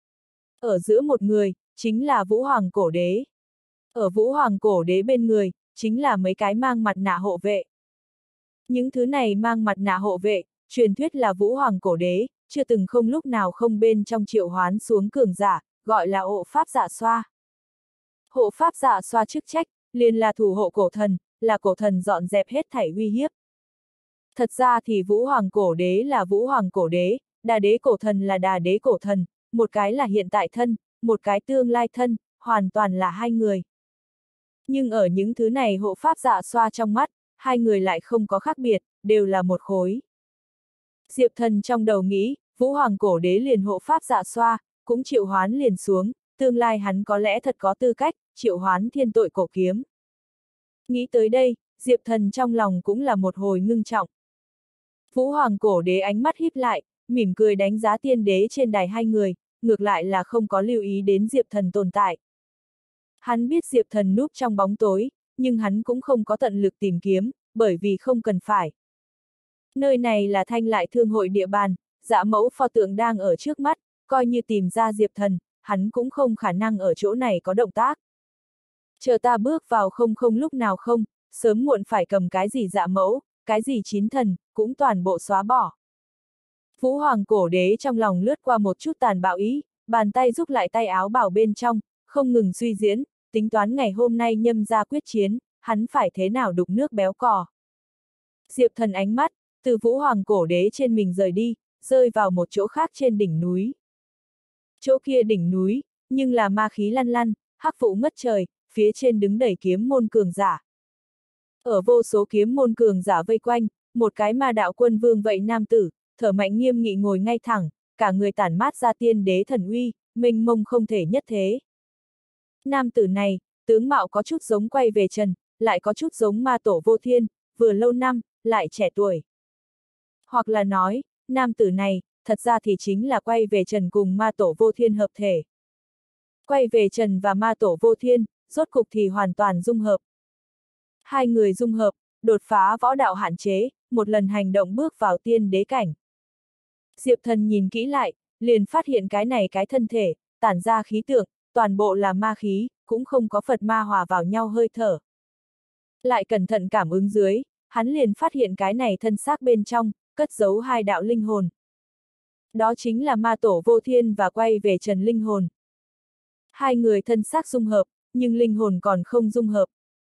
[SPEAKER 1] Ở giữa một người, chính là Vũ Hoàng cổ đế. Ở Vũ Hoàng cổ đế bên người, chính là mấy cái mang mặt nạ hộ vệ. Những thứ này mang mặt nạ hộ vệ, truyền thuyết là Vũ Hoàng cổ đế, chưa từng không lúc nào không bên trong triệu hoán xuống cường giả, gọi là hộ pháp dạ xoa. Hộ pháp dạ xoa chức trách, liền là thủ hộ cổ thần, là cổ thần dọn dẹp hết thảy uy hiếp. Thật ra thì Vũ Hoàng cổ đế là Vũ Hoàng cổ đế, Đà đế cổ thần là Đà đế cổ thần, một cái là hiện tại thân, một cái tương lai thân, hoàn toàn là hai người. Nhưng ở những thứ này hộ pháp dạ xoa trong mắt, hai người lại không có khác biệt, đều là một khối. Diệp Thần trong đầu nghĩ, Vũ Hoàng cổ đế liền hộ pháp dạ xoa, cũng triệu hoán liền xuống, tương lai hắn có lẽ thật có tư cách, triệu hoán thiên tội cổ kiếm. Nghĩ tới đây, Diệp Thần trong lòng cũng là một hồi ngưng trọng. Vũ Hoàng cổ đế ánh mắt híp lại, mỉm cười đánh giá tiên đế trên đài hai người, ngược lại là không có lưu ý đến Diệp Thần tồn tại. Hắn biết Diệp Thần núp trong bóng tối, nhưng hắn cũng không có tận lực tìm kiếm, bởi vì không cần phải. Nơi này là Thanh Lại Thương hội địa bàn, Dạ Mẫu pho tượng đang ở trước mắt, coi như tìm ra Diệp Thần, hắn cũng không khả năng ở chỗ này có động tác. Chờ ta bước vào không lúc nào không, sớm muộn phải cầm cái gì Dạ Mẫu, cái gì chín thần, cũng toàn bộ xóa bỏ. Vũ Hoàng cổ đế trong lòng lướt qua một chút tàn bạo ý, bàn tay rúc lại tay áo bảo bên trong, không ngừng suy diễn, tính toán ngày hôm nay nhâm ra quyết chiến, hắn phải thế nào đục nước béo cò. Diệp Thần ánh mắt, từ Vũ Hoàng cổ đế trên mình rời đi, rơi vào một chỗ khác trên đỉnh núi. Chỗ kia đỉnh núi, nhưng là ma khí lăn lăn, hắc vụ ngất trời, phía trên đứng đầy kiếm môn cường giả. Ở vô số kiếm môn cường giả vây quanh, một cái ma đạo quân vương vậy nam tử, thở mạnh nghiêm nghị ngồi ngay thẳng, cả người tản mát ra tiên đế thần uy, mênh mông không thể nhất thế. Nam tử này, tướng mạo có chút giống Quay Về Trần, lại có chút giống ma tổ Vô Thiên, vừa lâu năm, lại trẻ tuổi. Hoặc là nói, nam tử này, thật ra thì chính là Quay Về Trần cùng ma tổ Vô Thiên hợp thể. Quay Về Trần và ma tổ Vô Thiên, rốt cục thì hoàn toàn dung hợp. Hai người dung hợp, đột phá võ đạo hạn chế, một lần hành động bước vào tiên đế cảnh. Diệp Thần nhìn kỹ lại, liền phát hiện cái thân thể, tản ra khí tượng, toàn bộ là ma khí, cũng không có Phật ma hòa vào nhau hơi thở. Lại cẩn thận cảm ứng dưới, hắn liền phát hiện cái này thân xác bên trong, cất giấu hai đạo linh hồn. Đó chính là ma tổ Vô Thiên và Quay Về Trần linh hồn. Hai người thân xác dung hợp, nhưng linh hồn còn không dung hợp.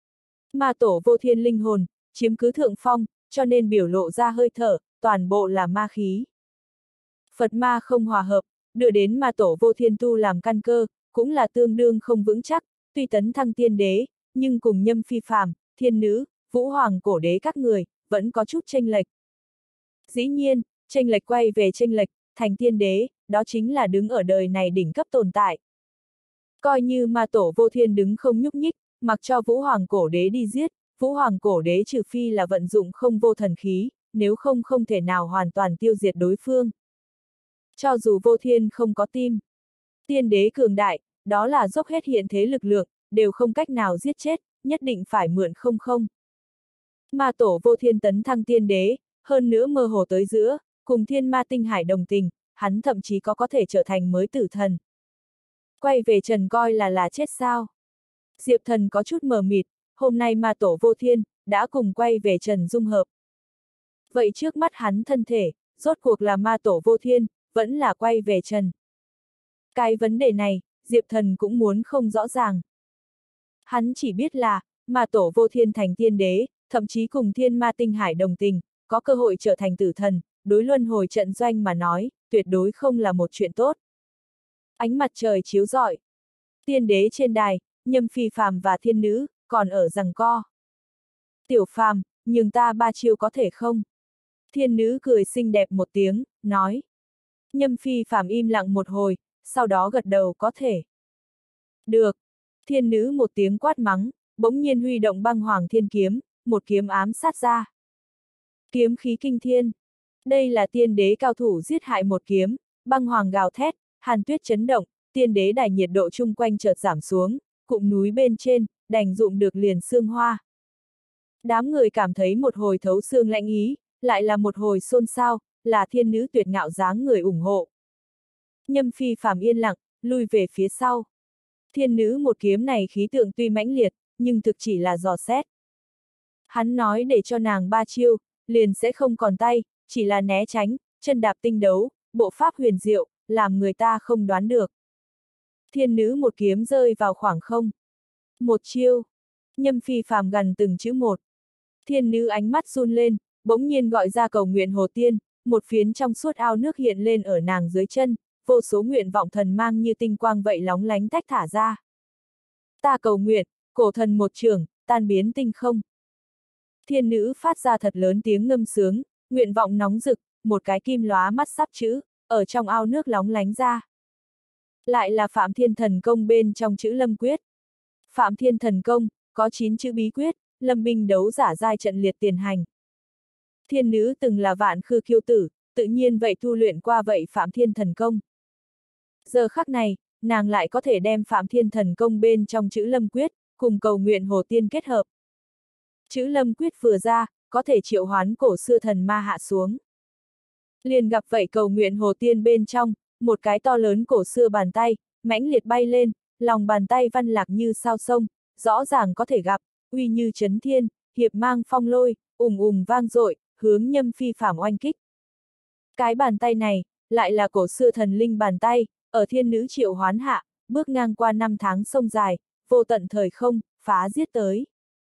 [SPEAKER 1] Ma tổ Vô Thiên linh hồn, chiếm cứ thượng phong, cho nên biểu lộ ra hơi thở, toàn bộ là ma khí. Phật ma không hòa hợp, đưa đến ma tổ Vô Thiên tu làm căn cơ, cũng là tương đương không vững chắc, tuy tấn thăng tiên đế, nhưng cùng Nhâm Phi Phàm, Thiên Nữ, Vũ Hoàng cổ đế các người, vẫn có chút chênh lệch. Dĩ nhiên, chênh lệch quay về chênh lệch, thành tiên đế, đó chính là đứng ở đời này đỉnh cấp tồn tại. Coi như ma tổ Vô Thiên đứng không nhúc nhích, mặc cho Vũ Hoàng cổ đế đi giết, Vũ Hoàng cổ đế trừ phi là vận dụng không vô thần khí, nếu không không thể nào hoàn toàn tiêu diệt đối phương. Cho dù Vô Thiên không có tim, tiên đế cường đại, đó là dốc hết hiện thế lực lượng, đều không cách nào giết chết, nhất định phải mượn không. Ma tổ Vô Thiên tấn thăng tiên đế, hơn nữa mơ hồ tới giữa, cùng thiên ma tinh hải đồng tình, hắn thậm chí có thể trở thành mới tử thần. Quay Về Trần coi là chết sao? Diệp Thần có chút mờ mịt, hôm nay ma tổ Vô Thiên, đã cùng Quay Về Trần dung hợp. Vậy trước mắt hắn thân thể, rốt cuộc là ma tổ Vô Thiên, vẫn là Quay Về Trần. Cái vấn đề này, Diệp Thần cũng muốn không rõ ràng. Hắn chỉ biết là, ma tổ Vô Thiên thành tiên đế, thậm chí cùng thiên ma tinh hải đồng tình, có cơ hội trở thành tử thần, đối luân hồi trận doanh mà nói, tuyệt đối không là một chuyện tốt. Ánh mặt trời chiếu rọi. Tiên đế trên đài, Nhâm Phi Phàm và Thiên Nữ, còn ở giằng co. Tiểu Phàm, nhường ta 3 chiêu có thể không? Thiên Nữ cười xinh đẹp một tiếng, nói. Nhâm Phi Phàm im lặng một hồi, sau đó gật đầu có thể. Được. Thiên Nữ một tiếng quát mắng, bỗng nhiên huy động băng hoàng thiên kiếm, một kiếm ám sát ra. Kiếm khí kinh thiên. Đây là tiên đế cao thủ giết hại một kiếm, băng hoàng gào thét, hàn tuyết chấn động, tiên đế đài nhiệt độ chung quanh chợt giảm xuống, cụm núi bên trên, đành rụng được liền sương hoa. Đám người cảm thấy một hồi thấu xương lạnh ý, lại là một hồi xôn xao, là Thiên Nữ tuyệt ngạo dáng người ủng hộ. Nhâm Phi Phàm yên lặng, lui về phía sau. Thiên Nữ một kiếm này khí tượng tuy mãnh liệt, nhưng thực chỉ là dò xét. Hắn nói để cho nàng 3 chiêu, liền sẽ không còn tay, chỉ là né tránh, chân đạp tinh đấu, bộ pháp huyền diệu, làm người ta không đoán được. Thiên Nữ một kiếm rơi vào khoảng không. Một chiêu. Nhâm Phi Phàm gần từng chữ một. Thiên Nữ ánh mắt run lên, bỗng nhiên gọi ra cầu nguyện hồ tiên, một phiến trong suốt ao nước hiện lên ở nàng dưới chân, vô số nguyện vọng thần mang như tinh quang vậy lóng lánh tách thả ra. Ta cầu nguyện, cổ thần một chưởng, tan biến tinh không. Thiên Nữ phát ra thật lớn tiếng ngâm sướng, nguyện vọng nóng rực, một cái kim lóa mắt sắp chữ, ở trong ao nước lóng lánh ra. Lại là Phạm Thiên Thần Công bên trong chữ Lâm Quyết. Phạm Thiên Thần Công, có 9 chữ bí quyết, lâm binh đấu giả giai trận liệt tiền hành. Thiên Nữ từng là vạn khư kiêu tử, tự nhiên vậy tu luyện qua vậy Phạm Thiên Thần Công. Giờ khắc này, nàng lại có thể đem Phạm Thiên Thần Công bên trong chữ Lâm Quyết, cùng cầu nguyện Hồ Tiên kết hợp. Chữ Lâm Quyết vừa ra, có thể triệu hoán cổ xưa thần ma hạ xuống. Liền gặp vậy cầu nguyện Hồ Tiên bên trong, một cái to lớn cổ xưa bàn tay, mãnh liệt bay lên, lòng bàn tay văn lạc như sao sông, rõ ràng có thể gặp, uy như chấn thiên, hiệp mang phong lôi, ùng ùng vang dội, hướng Nhâm Phi Phàm oanh kích. Cái bàn tay này, lại là cổ xưa thần linh bàn tay, ở thiên nữ triệu hoán hạ, bước ngang qua 5 tháng sông dài, vô tận thời không, phá giết tới.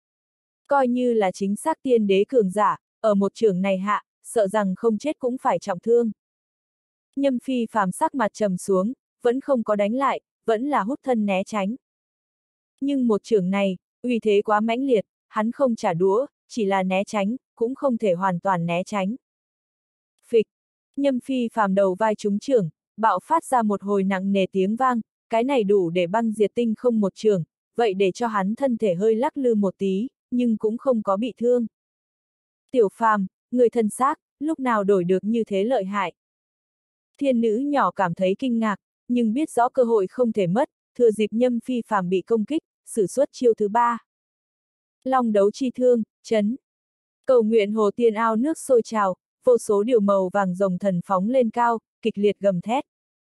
[SPEAKER 1] Coi như là chính xác tiên đế cường giả, ở một trường này hạ, sợ rằng không chết cũng phải trọng thương. Nhâm Phi Phàm sắc mặt trầm xuống, vẫn không có đánh lại, vẫn là hút thân né tránh. Nhưng một trường này, uy thế quá mãnh liệt, hắn không trả đũa, chỉ là né tránh, cũng không thể hoàn toàn né tránh. Phịch, Nhâm Phi Phàm đầu vai trúng chưởng, bạo phát ra một hồi nặng nề tiếng vang, cái này đủ để băng diệt tinh không một trường, vậy để cho hắn thân thể hơi lắc lư một tí, nhưng cũng không có bị thương. Tiểu Phàm, người thân xác, lúc nào đổi được như thế lợi hại. Thiên nữ nhỏ cảm thấy kinh ngạc, nhưng biết rõ cơ hội không thể mất, thừa dịp Nhâm Phi Phàm bị công kích, sử xuất chiêu thứ 3. Long đấu chi thương, chấn. Cầu nguyện Hồ Tiên ao nước sôi trào, vô số điều màu vàng rồng thần phóng lên cao, kịch liệt gầm thét.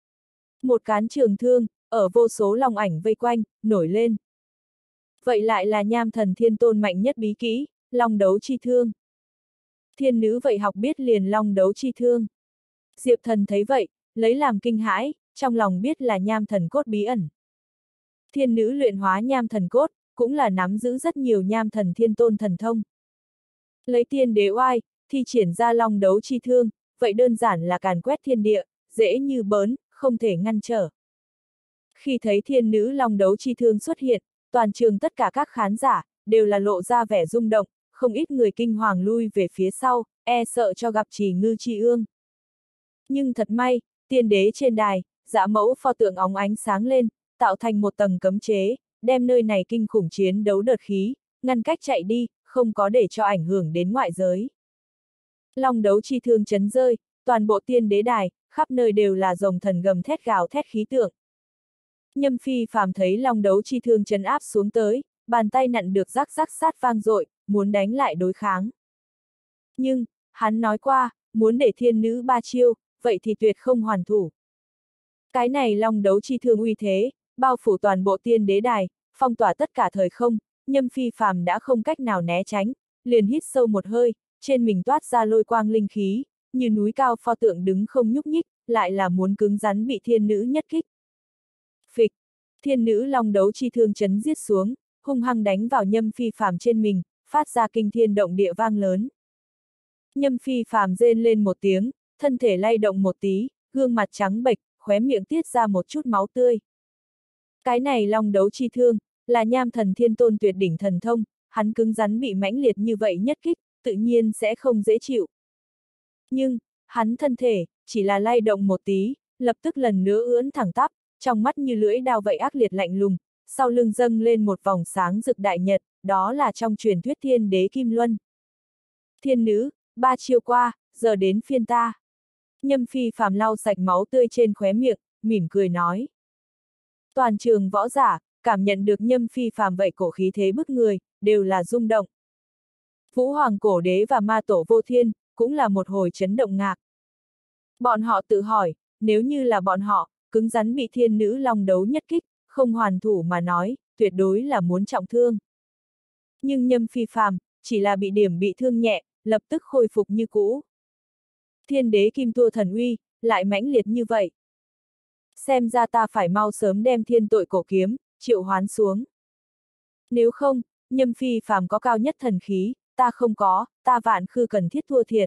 [SPEAKER 1] Một cán trường thương, ở vô số long ảnh vây quanh, nổi lên. Vậy lại là Nham Thần Thiên Tôn mạnh nhất bí kỹ, long đấu chi thương. Thiên nữ vậy học biết liền long đấu chi thương. Diệp Thần thấy vậy, lấy làm kinh hãi, trong lòng biết là Nham Thần cốt bí ẩn. Thiên nữ luyện hóa Nham Thần cốt, cũng là nắm giữ rất nhiều Nham Thần Thiên Tôn thần thông. Lấy tiên đế oai, thi triển ra long đấu chi thương, vậy đơn giản là càn quét thiên địa, dễ như bỡn, không thể ngăn trở. Khi thấy thiên nữ long đấu chi thương xuất hiện, toàn trường tất cả các khán giả, đều là lộ ra vẻ rung động, không ít người kinh hoàng lui về phía sau, e sợ cho gặp Trì Ngư Chi Ương. Nhưng thật may, tiên đế trên đài, Dạ Mẫu pho tượng óng ánh sáng lên, tạo thành một tầng cấm chế, đem nơi này kinh khủng chiến đấu đợt khí, ngăn cách chạy đi, không có để cho ảnh hưởng đến ngoại giới. Long đấu chi thương chấn rơi, toàn bộ tiên đế đài, khắp nơi đều là rồng thần gầm thét gào thét khí tượng. Nhâm Phi Phàm thấy long đấu chi thương chấn áp xuống tới, bàn tay nặn được rắc rắc sát vang dội, muốn đánh lại đối kháng. Nhưng, hắn nói qua, muốn để thiên nữ 3 chiêu, vậy thì tuyệt không hoàn thủ. Cái này long đấu chi thương uy thế, bao phủ toàn bộ tiên đế đài, phong tỏa tất cả thời không, Nhâm Phi Phàm đã không cách nào né tránh, liền hít sâu một hơi, trên mình toát ra lôi quang linh khí, như núi cao pho tượng đứng không nhúc nhích, lại là muốn cứng rắn bị thiên nữ nhất kích. Phịch, thiên nữ long đấu chi thương chấn giết xuống, hung hăng đánh vào Nhâm Phi Phàm trên mình, phát ra kinh thiên động địa vang lớn. Nhâm Phi Phàm rên lên một tiếng, thân thể lay động một tí, gương mặt trắng bệch, khóe miệng tiết ra một chút máu tươi. Cái này long đấu chi thương, là Nham Thần Thiên Tôn tuyệt đỉnh thần thông, hắn cứng rắn bị mãnh liệt như vậy nhất kích, tự nhiên sẽ không dễ chịu. Nhưng, hắn thân thể, chỉ là lay động một tí, lập tức lần nữa ưỡn thẳng tắp, trong mắt như lưỡi đao vậy ác liệt lạnh lùng, sau lưng dâng lên một vòng sáng rực đại nhật, đó là trong truyền thuyết thiên đế Kim Luân. Thiên nữ, 3 chiêu qua, giờ đến phiên ta. Nhâm Phi Phàm lau sạch máu tươi trên khóe miệng, mỉm cười nói. Toàn trường võ giả, cảm nhận được Nhâm Phi Phàm vậy cổ khí thế bức người, đều là rung động. Vũ Hoàng Cổ Đế và Ma Tổ Vô Thiên, cũng là một hồi chấn động ngạc. Bọn họ tự hỏi, nếu như là bọn họ, cứng rắn bị thiên nữ long đấu nhất kích, không hoàn thủ mà nói, tuyệt đối là muốn trọng thương. Nhưng Nhâm Phi Phàm, chỉ là bị điểm bị thương nhẹ, lập tức khôi phục như cũ. Thiên đế Kim Tua thần uy, lại mãnh liệt như vậy. Xem ra ta phải mau sớm đem thiên tội cổ kiếm, triệu hoán xuống. Nếu không, Nhâm Phi Phàm có cao nhất thần khí, ta không có, ta vạn khư cần thiết thua thiệt.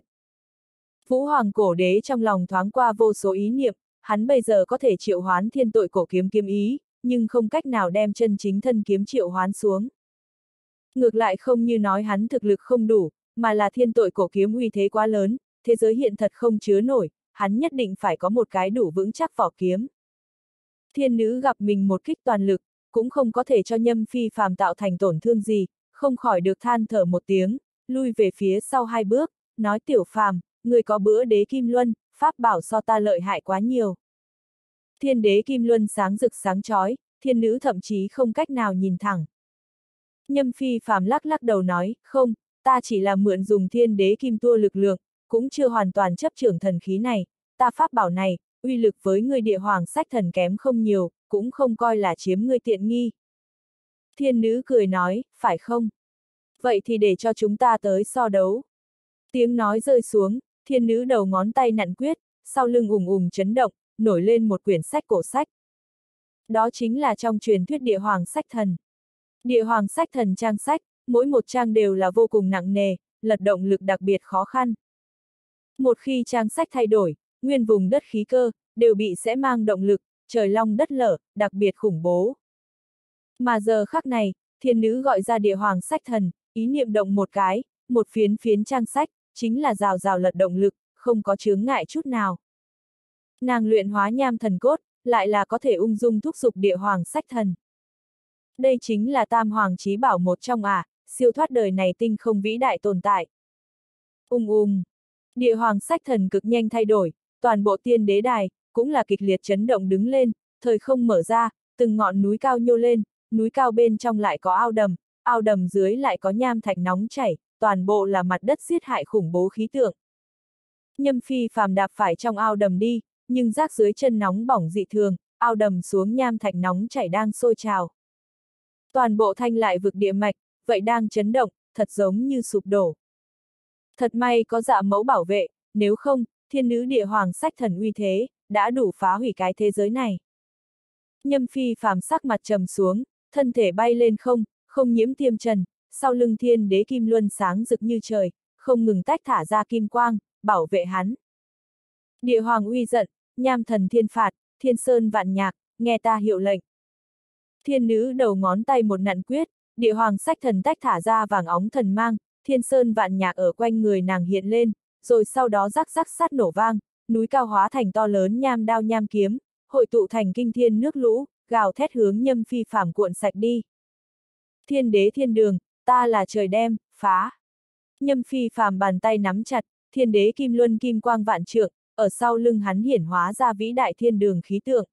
[SPEAKER 1] Vũ Hoàng Cổ Đế trong lòng thoáng qua vô số ý niệm, hắn bây giờ có thể triệu hoán thiên tội cổ kiếm kiếm ý, nhưng không cách nào đem chân chính thân kiếm triệu hoán xuống. Ngược lại không như nói hắn thực lực không đủ, mà là thiên tội cổ kiếm uy thế quá lớn, thế giới hiện thật không chứa nổi, hắn nhất định phải có một cái đủ vững chắc vỏ kiếm. Thiên nữ gặp mình một kích toàn lực, cũng không có thể cho Nhâm Phi Phàm tạo thành tổn thương gì, không khỏi được than thở một tiếng, lui về phía sau 2 bước, nói Tiểu Phàm, người có bữa đế Kim Luân, pháp bảo so ta lợi hại quá nhiều. Thiên đế kim luân sáng rực sáng chói, thiên nữ thậm chí không cách nào nhìn thẳng. Nhâm Phi Phàm lắc lắc đầu nói, không, ta chỉ là mượn dùng thiên đế kim tua lực lượng, cũng chưa hoàn toàn chấp trưởng thần khí này, ta pháp bảo này, uy lực với người địa hoàng sách thần kém không nhiều, cũng không coi là chiếm ngươi tiện nghi. Thiên nữ cười nói, phải không? Vậy thì để cho chúng ta tới so đấu. Tiếng nói rơi xuống, thiên nữ đầu ngón tay nặn quyết, sau lưng ùng ùng chấn động, nổi lên một quyển sách cổ sách. Đó chính là trong truyền thuyết địa hoàng sách thần. Địa hoàng sách thần trang sách, mỗi một trang đều là vô cùng nặng nề, lật động lực đặc biệt khó khăn. Một khi trang sách thay đổi, nguyên vùng đất khí cơ, đều bị sẽ mang động lực, trời long đất lở, đặc biệt khủng bố. Mà giờ khắc này, thiên nữ gọi ra địa hoàng sách thần, ý niệm động một cái, một phiến phiến trang sách, chính là rào rào lật động lực, không có chướng ngại chút nào. Nàng luyện hóa nham thần cốt, lại là có thể ung dung thúc giục địa hoàng sách thần. Đây chính là tam hoàng chí bảo một trong siêu thoát đời này tinh không vĩ đại tồn tại. Địa hoàng sách thần cực nhanh thay đổi, toàn bộ tiên đế đài, cũng là kịch liệt chấn động đứng lên, thời không mở ra, từng ngọn núi cao nhô lên, núi cao bên trong lại có ao đầm dưới lại có nham thạch nóng chảy, toàn bộ là mặt đất giết hại khủng bố khí tượng. Nhâm Phi Phàm đạp phải trong ao đầm đi, nhưng rác dưới chân nóng bỏng dị thường, ao đầm xuống nham thạch nóng chảy đang sôi trào. Toàn bộ thanh lại vực địa mạch, vậy đang chấn động, thật giống như sụp đổ. Thật may có dạ mẫu bảo vệ, nếu không, thiên nữ địa hoàng sách thần uy thế, đã đủ phá hủy cái thế giới này. Nhâm Phi Phàm sắc mặt trầm xuống, thân thể bay lên không nhiễm tiêm trần, sau lưng thiên đế kim luân sáng rực như trời, không ngừng tách thả ra kim quang, bảo vệ hắn. Địa hoàng uy giận, nham thần thiên phạt, thiên sơn vạn nhạc, nghe ta hiệu lệnh. Thiên nữ đầu ngón tay một nặn quyết, địa hoàng sách thần tách thả ra vàng óng thần mang, thiên sơn vạn nhạc ở quanh người nàng hiện lên, rồi sau đó rắc rắc sát nổ vang, núi cao hóa thành to lớn nham đao nham kiếm, hội tụ thành kinh thiên nước lũ, gào thét hướng Nhâm Phi Phàm cuộn sạch đi. Thiên đế thiên đường, ta là trời đem, phá. Nhâm Phi Phàm bàn tay nắm chặt, thiên đế kim luân kim quang vạn trượng, ở sau lưng hắn hiển hóa ra vĩ đại thiên đường khí tượng.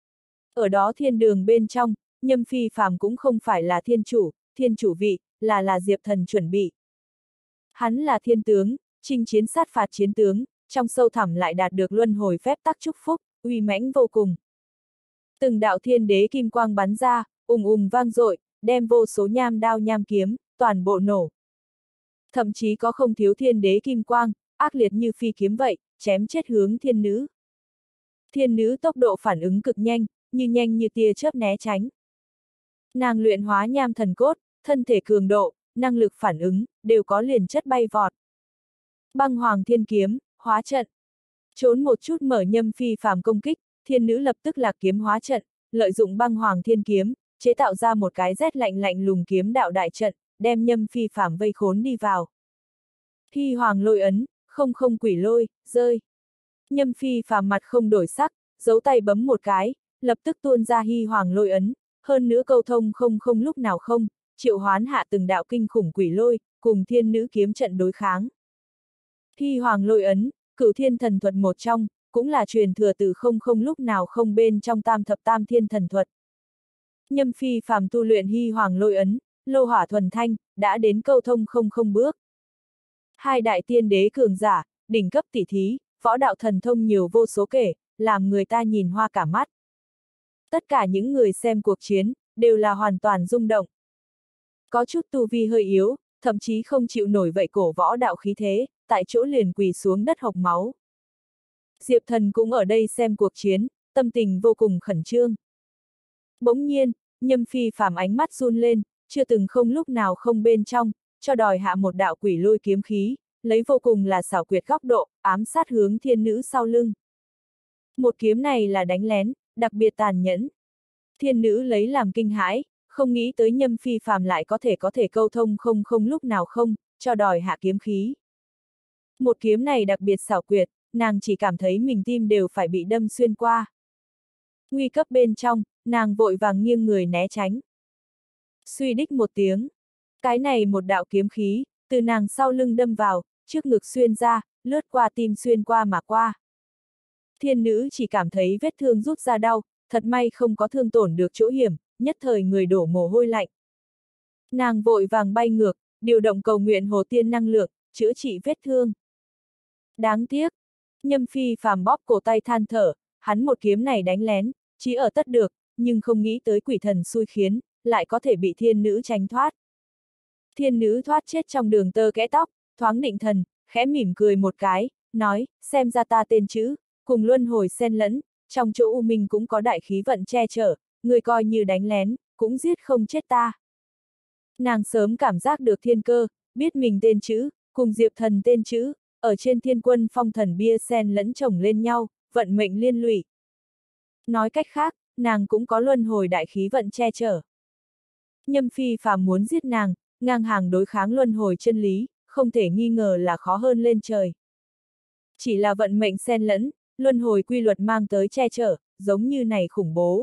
[SPEAKER 1] Ở đó thiên đường bên trong, Nhâm Phi Phàm cũng không phải là thiên chủ vị, là Diệp Thần chuẩn bị. Hắn là thiên tướng, chinh chiến sát phạt chiến tướng, trong sâu thẳm lại đạt được luân hồi phép tắc chúc phúc, uy mãnh vô cùng. Từng đạo thiên đế kim quang bắn ra, vang dội, đem vô số nham đao nham kiếm, toàn bộ nổ. Thậm chí có không thiếu thiên đế kim quang, ác liệt như phi kiếm vậy, chém chết hướng thiên nữ. Thiên nữ tốc độ phản ứng cực nhanh như tia chớp né tránh. Nàng luyện hóa nham thần cốt, thân thể cường độ, năng lực phản ứng, đều có liền chất bay vọt. Băng hoàng thiên kiếm, hóa trận. Trốn một chút mở Nhâm Phi Phàm công kích, thiên nữ lập tức lạc kiếm hóa trận, lợi dụng băng hoàng thiên kiếm, chế tạo ra một cái rét lạnh lạnh lùng kiếm đạo đại trận, đem Nhâm Phi Phàm vây khốn đi vào. Hy hoàng lôi ấn, không quỷ lôi, rơi. Nhâm Phi Phàm mặt không đổi sắc, giấu tay bấm một cái, lập tức tuôn ra hy hoàng lôi ấn, hơn nữa câu thông không lúc nào không, triệu hoán hạ từng đạo kinh khủng quỷ lôi, cùng thiên nữ kiếm trận đối kháng. Hy hoàng lôi ấn, cửu thiên thần thuật một trong, cũng là truyền thừa từ không lúc nào không bên trong tam thập tam thiên thần thuật. Nhâm Phi Phàm tu luyện hy hoàng lôi ấn, lô hỏa thuần thanh, đã đến câu thông không bước. Hai đại tiên đế cường giả, đỉnh cấp tỷ thí, võ đạo thần thông nhiều vô số kể, làm người ta nhìn hoa cả mắt. Tất cả những người xem cuộc chiến, đều là hoàn toàn rung động. Có chút tu vi hơi yếu, thậm chí không chịu nổi vậy cổ võ đạo khí thế, tại chỗ liền quỳ xuống đất hộc máu. Diệp Thần cũng ở đây xem cuộc chiến, tâm tình vô cùng khẩn trương. Bỗng nhiên, Nhâm Phi Phàm ánh mắt run lên, chưa từng không lúc nào không bên trong, cho đòi hạ một đạo quỷ lôi kiếm khí, lấy vô cùng là xảo quyệt góc độ, ám sát hướng thiên nữ sau lưng. Một kiếm này là đánh lén, đặc biệt tàn nhẫn. Thiên nữ lấy làm kinh hãi, không nghĩ tới Nhâm Phi Phàm lại có thể câu thông không lúc nào không, cho đòi hạ kiếm khí. Một kiếm này đặc biệt xảo quyệt, nàng chỉ cảm thấy mình tim đều phải bị đâm xuyên qua. Nguy cấp bên trong, nàng vội vàng nghiêng người né tránh. Suy đích một tiếng. Cái này một đạo kiếm khí, từ nàng sau lưng đâm vào, trước ngực xuyên ra, lướt qua tim xuyên qua mà qua. Thiên nữ chỉ cảm thấy vết thương rút ra đau, thật may không có thương tổn được chỗ hiểm, nhất thời người đổ mồ hôi lạnh. Nàng vội vàng bay ngược, điều động cầu nguyện hồ tiên năng lượng, chữa trị vết thương. Đáng tiếc, Nhâm Phi Phàm bóp cổ tay than thở, hắn một kiếm này đánh lén, chỉ ở tất được, nhưng không nghĩ tới quỷ thần xui khiến, lại có thể bị thiên nữ tránh thoát. Thiên nữ thoát chết trong đường tơ kẽ tóc, thoáng định thần, khẽ mỉm cười một cái, nói, xem ra ta tên chữ, cùng luân hồi xen lẫn, trong chỗ U Minh cũng có đại khí vận che chở, người coi như đánh lén, cũng giết không chết ta. Nàng sớm cảm giác được thiên cơ, biết mình tên chữ, cùng Diệp Thần tên chữ, ở trên Thiên Quân Phong Thần bia xen lẫn chồng lên nhau, vận mệnh liên lụy. Nói cách khác, nàng cũng có luân hồi đại khí vận che chở. Nhâm Phi Phàm muốn giết nàng, ngang hàng đối kháng luân hồi chân lý, không thể nghi ngờ là khó hơn lên trời. Chỉ là vận mệnh xen lẫn, luân hồi quy luật mang tới che chở, giống như này khủng bố.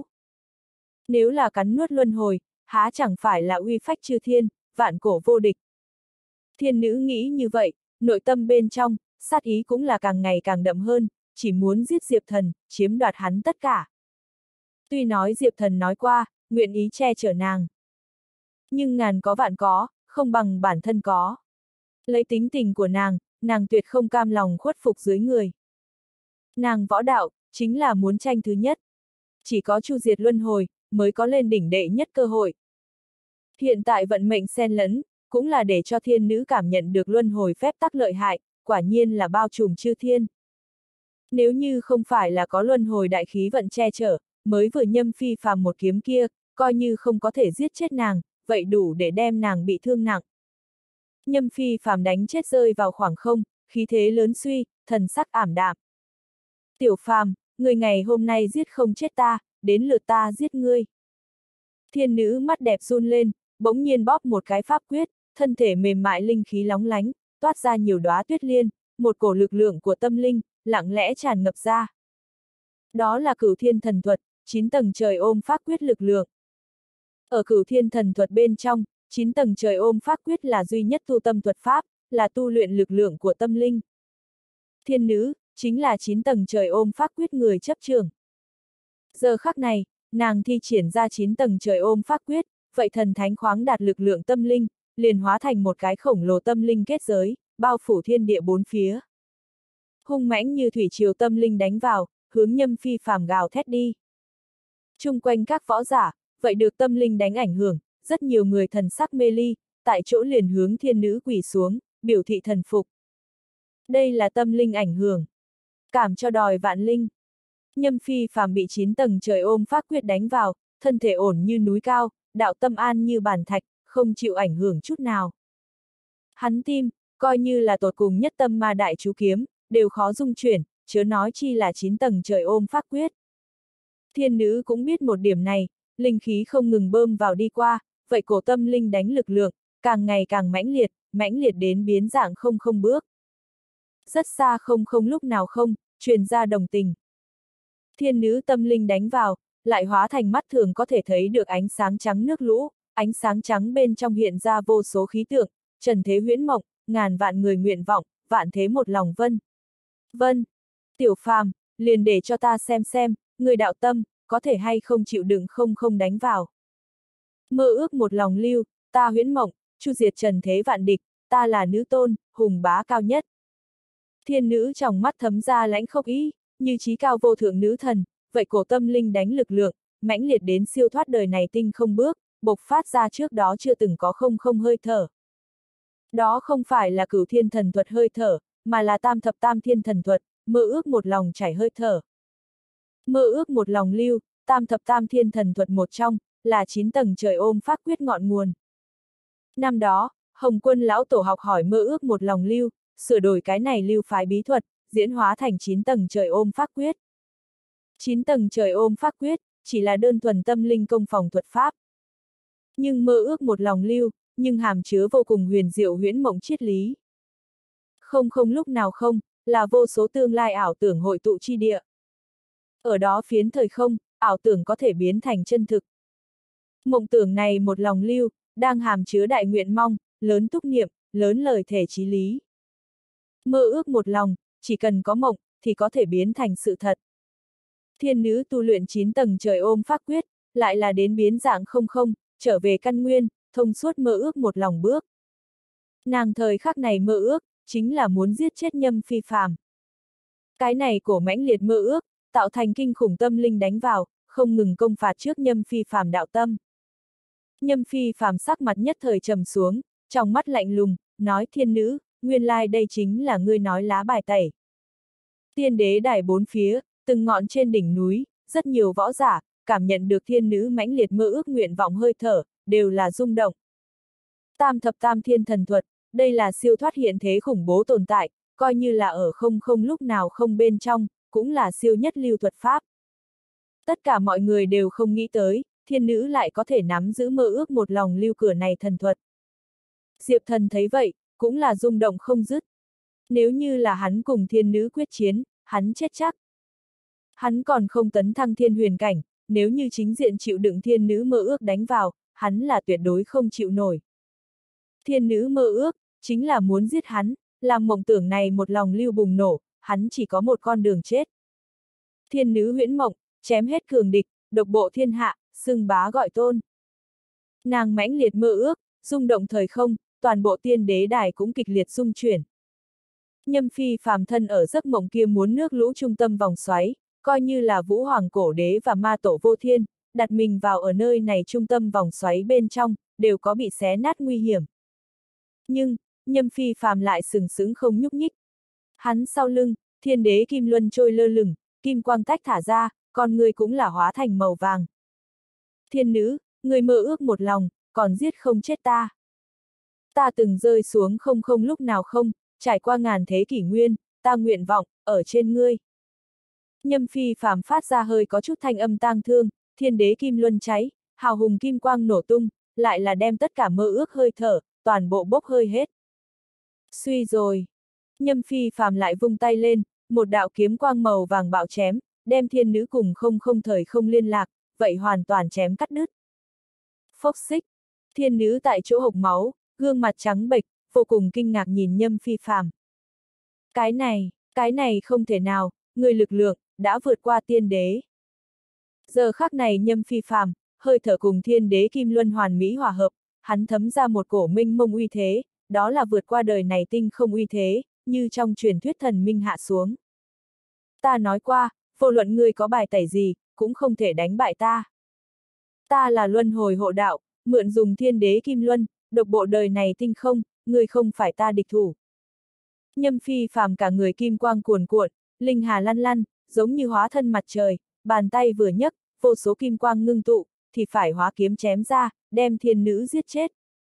[SPEAKER 1] Nếu là cắn nuốt luân hồi, há chẳng phải là uy phách chư thiên, vạn cổ vô địch. Thiên nữ nghĩ như vậy, nội tâm bên trong, sát ý cũng là càng ngày càng đậm hơn, chỉ muốn giết Diệp Thần, chiếm đoạt hắn tất cả. Tuy nói Diệp Thần nói qua, nguyện ý che chở nàng. Nhưng ngàn có vạn có, không bằng bản thân có. Lấy tính tình của nàng tuyệt không cam lòng khuất phục dưới người. Nàng võ đạo, chính là muốn tranh thứ nhất. Chỉ có chu diệt luân hồi, mới có lên đỉnh đệ nhất cơ hội. Hiện tại vận mệnh xen lẫn, cũng là để cho thiên nữ cảm nhận được luân hồi phép tắc lợi hại, quả nhiên là bao trùm chư thiên. Nếu như không phải là có luân hồi đại khí vận che chở, mới vừa Nhâm Phi Phàm một kiếm kia, coi như không có thể giết chết nàng, vậy đủ để đem nàng bị thương nặng. Nhâm Phi Phàm đánh chết rơi vào khoảng không, khí thế lớn suy, thần sắc ảm đạm. Tiểu Phàm, người ngày hôm nay giết không chết ta, đến lượt ta giết ngươi. Thiên nữ mắt đẹp run lên, bỗng nhiên bóp một cái pháp quyết, thân thể mềm mại linh khí lóng lánh, toát ra nhiều đóa tuyết liên, một cổ lực lượng của tâm linh, lặng lẽ tràn ngập ra. Đó là Cửu Thiên Thần Thuật, 9 tầng trời ôm pháp quyết lực lượng. Ở Cửu Thiên Thần Thuật bên trong, 9 tầng trời ôm pháp quyết là duy nhất tu tâm thuật pháp, là tu luyện lực lượng của tâm linh. Thiên nữ, chính là 9 tầng trời ôm pháp quyết người chấp trường. Giờ khắc này, nàng thi triển ra 9 tầng trời ôm pháp quyết, vậy thần thánh khoáng đạt lực lượng tâm linh, liền hóa thành một cái khổng lồ tâm linh kết giới, bao phủ thiên địa bốn phía. Hung mãnh như thủy triều tâm linh đánh vào, hướng Nhâm Phi Phàm gào thét đi. Chung quanh các võ giả, vậy được tâm linh đánh ảnh hưởng, rất nhiều người thần sắc mê ly, tại chỗ liền hướng thiên nữ quỳ xuống, biểu thị thần phục. Đây là tâm linh ảnh hưởng. Cảm cho đòi vạn linh. Nhâm Phi Phàm bị 9 tầng trời ôm pháp quyết đánh vào, thân thể ổn như núi cao, đạo tâm an như bản thạch, không chịu ảnh hưởng chút nào. Hắn tim, coi như là tột cùng nhất tâm ma đại chú kiếm, đều khó dung chuyển, chớ nói chi là 9 tầng trời ôm pháp quyết. Thiên nữ cũng biết một điểm này, linh khí không ngừng bơm vào đi qua, vậy cổ tâm linh đánh lực lượng, càng ngày càng mãnh liệt đến biến dạng không bước. Rất xa không lúc nào không, truyền ra đồng tình. Thiên nữ tâm linh đánh vào, lại hóa thành mắt thường có thể thấy được ánh sáng trắng nước lũ, ánh sáng trắng bên trong hiện ra vô số khí tượng, trần thế huyễn mộng, ngàn vạn người nguyện vọng, vạn thế một lòng vân. Vân, Tiểu Phàm, liền để cho ta xem, người đạo tâm, có thể hay không chịu đựng không đánh vào. Mơ ước một lòng lưu, ta huyễn mộng, chu diệt trần thế vạn địch, ta là nữ tôn, hùng bá cao nhất. Thiên nữ trong mắt thấm ra lãnh khốc ý, như trí cao vô thượng nữ thần, vậy cổ tâm linh đánh lực lượng, mãnh liệt đến siêu thoát đời này tinh không bước, bộc phát ra trước đó chưa từng có không hơi thở. Đó không phải là Cửu Thiên Thần Thuật hơi thở, mà là tam thập tam thiên thần thuật, mơ ước một lòng chảy hơi thở. Mơ ước một lòng lưu, tam thập tam thiên thần thuật một trong, là 9 tầng trời ôm pháp quyết ngọn nguồn. Năm đó, Hồng Quân lão tổ học hỏi mơ ước một lòng lưu, sửa đổi cái này lưu phái bí thuật, diễn hóa thành 9 tầng trời ôm pháp quyết. 9 tầng trời ôm pháp quyết, chỉ là đơn thuần tâm linh công phòng thuật pháp. Nhưng mơ ước một lòng lưu, nhưng hàm chứa vô cùng huyền diệu huyễn mộng triết lý. Không lúc nào không, là vô số tương lai ảo tưởng hội tụ chi địa. Ở đó phiến thời không, ảo tưởng có thể biến thành chân thực. Mộng tưởng này một lòng lưu, đang hàm chứa đại nguyện mong, lớn túc niệm, lớn lời thể chí lý. Mơ ước một lòng, chỉ cần có mộng, thì có thể biến thành sự thật. Thiên nữ tu luyện 9 tầng trời ôm pháp quyết, lại là đến biến dạng không không, trở về căn nguyên, thông suốt mơ ước một lòng bước. Nàng thời khắc này mơ ước, chính là muốn giết chết Nhâm Phi Phàm. Cái này cổ mãnh liệt mơ ước, tạo thành kinh khủng tâm linh đánh vào, không ngừng công phạt trước Nhâm Phi Phàm đạo tâm. Nhâm Phi Phàm sắc mặt nhất thời trầm xuống, trong mắt lạnh lùng, nói thiên nữ, nguyên lai đây chính là ngươi nói lá bài tẩy. Tiên đế đài bốn phía, từng ngọn trên đỉnh núi, rất nhiều võ giả, cảm nhận được thiên nữ mãnh liệt mơ ước nguyện vọng hơi thở, đều là rung động. Tam thập tam thiên thần thuật, đây là siêu thoát hiện thế khủng bố tồn tại, coi như là ở không không lúc nào không bên trong, cũng là siêu nhất lưu thuật pháp. Tất cả mọi người đều không nghĩ tới, thiên nữ lại có thể nắm giữ mơ ước một lòng lưu cửa này thần thuật. Diệp Thần thấy vậy, cũng là rung động không dứt. Nếu như là hắn cùng thiên nữ quyết chiến, hắn chết chắc. Hắn còn không tấn thăng thiên huyền cảnh, nếu như chính diện chịu đựng thiên nữ mơ ước đánh vào, hắn là tuyệt đối không chịu nổi. Thiên nữ mơ ước, chính là muốn giết hắn, làm mộng tưởng này một lòng lưu bùng nổ, hắn chỉ có một con đường chết. Thiên nữ huyễn mộng, chém hết cường địch, độc bộ thiên hạ, xưng bá gọi tôn. Nàng mãnh liệt mơ ước, rung động thời không, toàn bộ tiên đế đài cũng kịch liệt rung chuyển. Nhâm Phi Phàm thân ở giấc mộng kia muốn nước lũ trung tâm vòng xoáy, coi như là Vũ Hoàng Cổ Đế và Ma Tổ Vô Thiên, đặt mình vào ở nơi này trung tâm vòng xoáy bên trong, đều có bị xé nát nguy hiểm. Nhưng, Nhâm Phi Phàm lại sừng sững không nhúc nhích. Hắn sau lưng, thiên đế kim luân trôi lơ lửng, kim quang tách thả ra, con người cũng là hóa thành màu vàng. Thiên nữ, người mơ ước một lòng, còn giết không chết ta. Ta từng rơi xuống không không lúc nào không, trải qua ngàn thế kỷ nguyên, ta nguyện vọng, ở trên ngươi. Nhâm Phi Phàm phát ra hơi có chút thanh âm tang thương, thiên đế kim luân cháy, hào hùng kim quang nổ tung, lại là đem tất cả mơ ước hơi thở, toàn bộ bốc hơi hết. Suy rồi. Nhâm Phi Phàm lại vung tay lên, một đạo kiếm quang màu vàng bạo chém, đem thiên nữ cùng không không thời không liên lạc, vậy hoàn toàn chém cắt đứt. Phốc xích. Thiên nữ tại chỗ hộc máu, gương mặt trắng bệch, vô cùng kinh ngạc nhìn Nhâm Phi Phàm. Cái này không thể nào, người lực lượng, đã vượt qua tiên đế. Giờ khắc này Nhâm Phi Phàm, hơi thở cùng thiên đế kim luân hoàn mỹ hòa hợp, hắn thấm ra một cổ minh mông uy thế, đó là vượt qua đời này tinh không uy thế, như trong truyền thuyết thần minh hạ xuống. Ta nói qua, vô luận ngươi có bài tẩy gì, cũng không thể đánh bại ta. Ta là luân hồi hộ đạo, mượn dùng thiên đế kim luân, độc bộ đời này tinh không, ngươi không phải ta địch thủ. Nhâm Phi Phàm cả người kim quang cuồn cuộn, linh hà lăn lăn, giống như hóa thân mặt trời, bàn tay vừa nhấc, vô số kim quang ngưng tụ, thì phải hóa kiếm chém ra, đem thiên nữ giết chết.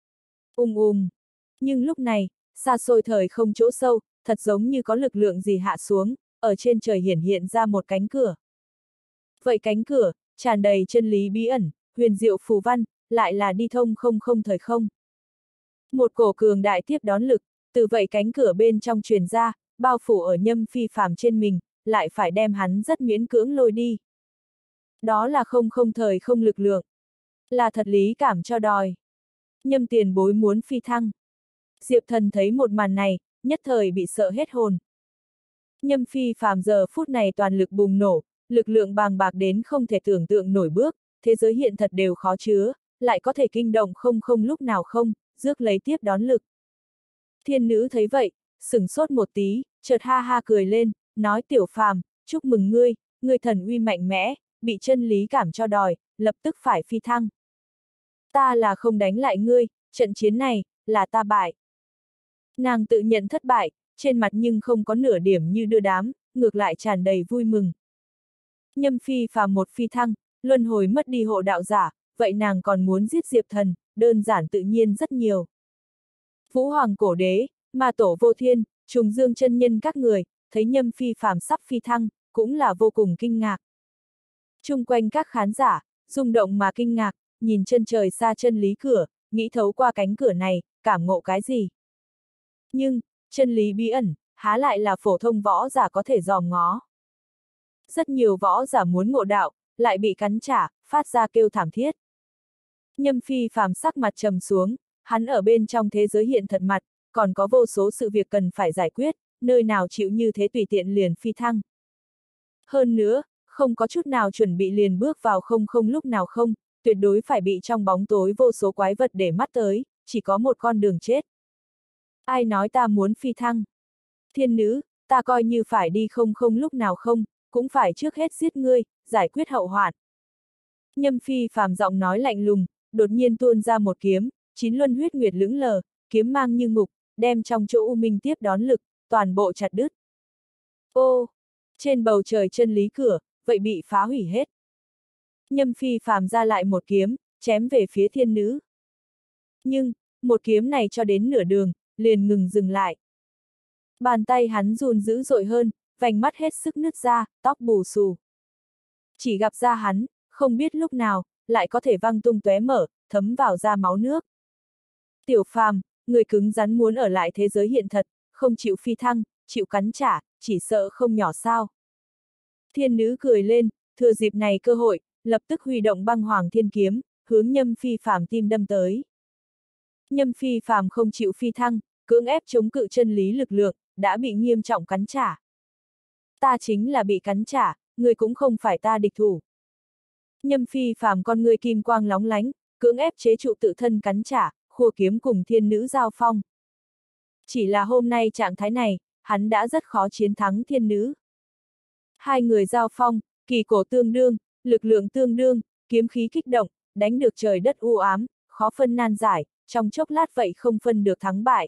[SPEAKER 1] Nhưng lúc này, xa xôi thời không chỗ sâu, thật giống như có lực lượng gì hạ xuống, ở trên trời hiển hiện ra một cánh cửa. Vậy cánh cửa, tràn đầy chân lý bí ẩn, huyền diệu phù văn, lại là đi thông không không thời không. Một cổ cường đại tiếp đón lực, từ vậy cánh cửa bên trong truyền ra, bao phủ ở Nhâm Phi Phàm trên mình, lại phải đem hắn rất miễn cưỡng lôi đi. Đó là không không thời không lực lượng. Là thật lý cảm cho đòi. Nhâm tiền bối muốn phi thăng. Diệp Thần thấy một màn này, nhất thời bị sợ hết hồn. Nhâm Phi Phàm giờ phút này toàn lực bùng nổ, lực lượng bàng bạc đến không thể tưởng tượng nổi bước, thế giới hiện thật đều khó chứa, lại có thể kinh động không không lúc nào không, rước lấy tiếp đón lực. Thiên nữ thấy vậy, sửng sốt một tí, chợt ha ha cười lên, nói Tiểu Phàm, chúc mừng ngươi, ngươi thần uy mạnh mẽ, bị chân lý cảm cho đòi, lập tức phải phi thăng. Ta là không đánh lại ngươi, trận chiến này, là ta bại. Nàng tự nhận thất bại, trên mặt nhưng không có nửa điểm như đưa đám, ngược lại tràn đầy vui mừng. Nhâm Phi Phàm một phi thăng, luân hồi mất đi hộ đạo giả, vậy nàng còn muốn giết Diệp Thần, đơn giản tự nhiên rất nhiều. Vũ Hoàng Cổ Đế, Ma Tổ Vô Thiên, Trùng Dương chân nhân các người, thấy Nhâm Phi Phàm sắp phi thăng, cũng là vô cùng kinh ngạc. Chung quanh các khán giả, rung động mà kinh ngạc, nhìn chân trời xa chân lý cửa, nghĩ thấu qua cánh cửa này, cảm ngộ cái gì. Nhưng, chân lý bí ẩn, há lại là phổ thông võ giả có thể dòm ngó. Rất nhiều võ giả muốn ngộ đạo, lại bị cắn trả, phát ra kêu thảm thiết. Nhâm Phi Phàm sắc mặt trầm xuống, hắn ở bên trong thế giới hiện thật mặt, còn có vô số sự việc cần phải giải quyết, nơi nào chịu như thế tùy tiện liền phi thăng. Hơn nữa, không có chút nào chuẩn bị liền bước vào không không lúc nào không, tuyệt đối phải bị trong bóng tối vô số quái vật để mắt tới, chỉ có một con đường chết. Ai nói ta muốn phi thăng? Thiên nữ, ta coi như phải đi không không lúc nào không, cũng phải trước hết giết ngươi, giải quyết hậu hoạn. Nhâm Phi Phàm giọng nói lạnh lùng, đột nhiên tuôn ra một kiếm, 9 luân huyết nguyệt lững lờ, kiếm mang như ngục, đem trong chỗ U Minh tiếp đón lực, toàn bộ chặt đứt. Ô! Trên bầu trời chân lý cửa, vậy bị phá hủy hết. Nhâm Phi Phàm ra lại một kiếm, chém về phía thiên nữ. Nhưng, một kiếm này cho đến nửa đường, liền ngừng dừng lại. Bàn tay hắn run dữ dội hơn, vành mắt hết sức nứt ra, tóc bù xù. Chỉ gặp da hắn, không biết lúc nào, lại có thể văng tung tóe mở, thấm vào da máu nước. Tiểu Phàm, người cứng rắn muốn ở lại thế giới hiện thật, không chịu phi thăng, chịu cắn trả, chỉ sợ không nhỏ sao. Thiên nữ cười lên, thừa dịp này cơ hội, lập tức huy động băng hoàng thiên kiếm, hướng Nhâm Phi Phàm tim đâm tới. Nhâm Phi Phàm không chịu phi thăng, cưỡng ép chống cự chân lý lực lượng, đã bị nghiêm trọng cắn trả. Ta chính là bị cắn trả, người cũng không phải ta địch thủ. Nhâm Phi Phàm con người kim quang lóng lánh, cưỡng ép chế trụ tự thân cắn trả, khua kiếm cùng thiên nữ giao phong. Chỉ là hôm nay trạng thái này, hắn đã rất khó chiến thắng thiên nữ. Hai người giao phong, kỳ cổ tương đương, lực lượng tương đương, kiếm khí kích động, đánh được trời đất u ám, khó phân nan giải, trong chốc lát vậy không phân được thắng bại.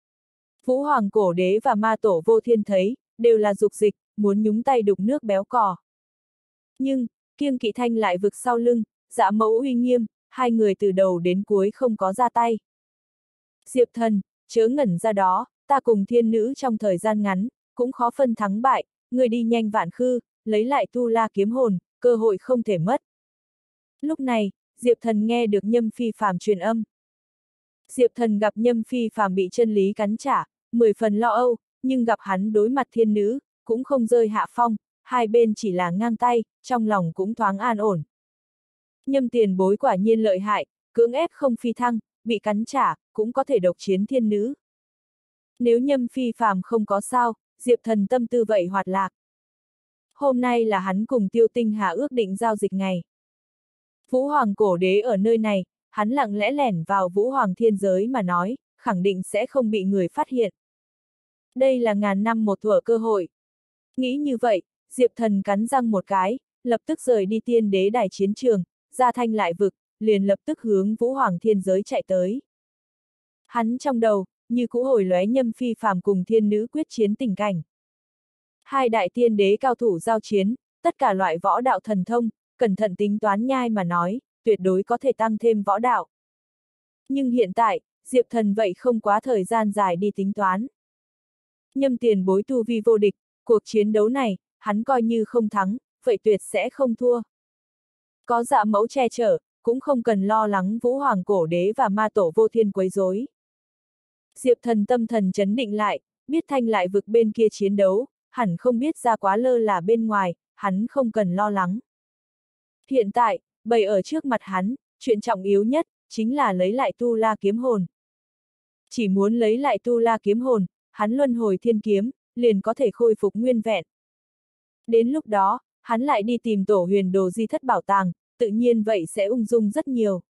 [SPEAKER 1] Vũ Hoàng Cổ Đế và Ma Tổ Vô Thiên thấy, đều là dục dịch, muốn nhúng tay đục nước béo cò. Nhưng, kiêng kỵ thanh lại vực sau lưng, Dạ Mẫu uy nghiêm, hai người từ đầu đến cuối không có ra tay. Diệp Thần, chớ ngẩn ra đó, ta cùng thiên nữ trong thời gian ngắn, cũng khó phân thắng bại, người đi nhanh vạn khư, lấy lại tu la kiếm hồn, cơ hội không thể mất. Lúc này, Diệp Thần nghe được Nhâm Phi Phàm truyền âm. Diệp Thần gặp Nhâm Phi Phàm bị chân lý cắn trả, 10 phần lo âu, nhưng gặp hắn đối mặt thiên nữ, cũng không rơi hạ phong, hai bên chỉ là ngang tay, trong lòng cũng thoáng an ổn. Nhâm tiền bối quả nhiên lợi hại, cưỡng ép không phi thăng, bị cắn trả, cũng có thể độc chiến thiên nữ. Nếu Nhâm Phi Phàm không có sao, Diệp Thần tâm tư vậy hoạt lạc. Hôm nay là hắn cùng Tiêu Tinh Hà ước định giao dịch ngày. Vũ Hoàng Cổ Đế ở nơi này, hắn lặng lẽ lẻn vào Vũ Hoàng thiên giới mà nói, khẳng định sẽ không bị người phát hiện. Đây là ngàn năm một thuở cơ hội. Nghĩ như vậy, Diệp Thần cắn răng một cái, lập tức rời đi tiên đế đài chiến trường, ra thanh lại vực, liền lập tức hướng Vũ Hoàng thiên giới chạy tới. Hắn trong đầu, như cũ hồi lóe Nhâm Phi Phàm cùng thiên nữ quyết chiến tình cảnh. Hai đại tiên đế cao thủ giao chiến, tất cả loại võ đạo thần thông, cẩn thận tính toán nhai mà nói, tuyệt đối có thể tăng thêm võ đạo. Nhưng hiện tại, Diệp Thần vậy không quá thời gian dài đi tính toán. Nhâm tiền bối tu vi vô địch, cuộc chiến đấu này, hắn coi như không thắng, vậy tuyệt sẽ không thua. Có Dạ Mẫu che chở, cũng không cần lo lắng Vũ Hoàng Cổ Đế và Ma Tổ Vô Thiên quấy rối. Diệp Thần tâm thần chấn định lại, biết thanh lại vực bên kia chiến đấu, hẳn không biết ra quá lơ là bên ngoài, hắn không cần lo lắng. Hiện tại, bày ở trước mặt hắn, chuyện trọng yếu nhất, chính là lấy lại tu la kiếm hồn. Chỉ muốn lấy lại tu la kiếm hồn, hắn luân hồi thiên kiếm, liền có thể khôi phục nguyên vẹn. Đến lúc đó, hắn lại đi tìm tổ huyền đồ di thất bảo tàng, tự nhiên vậy sẽ ung dung rất nhiều.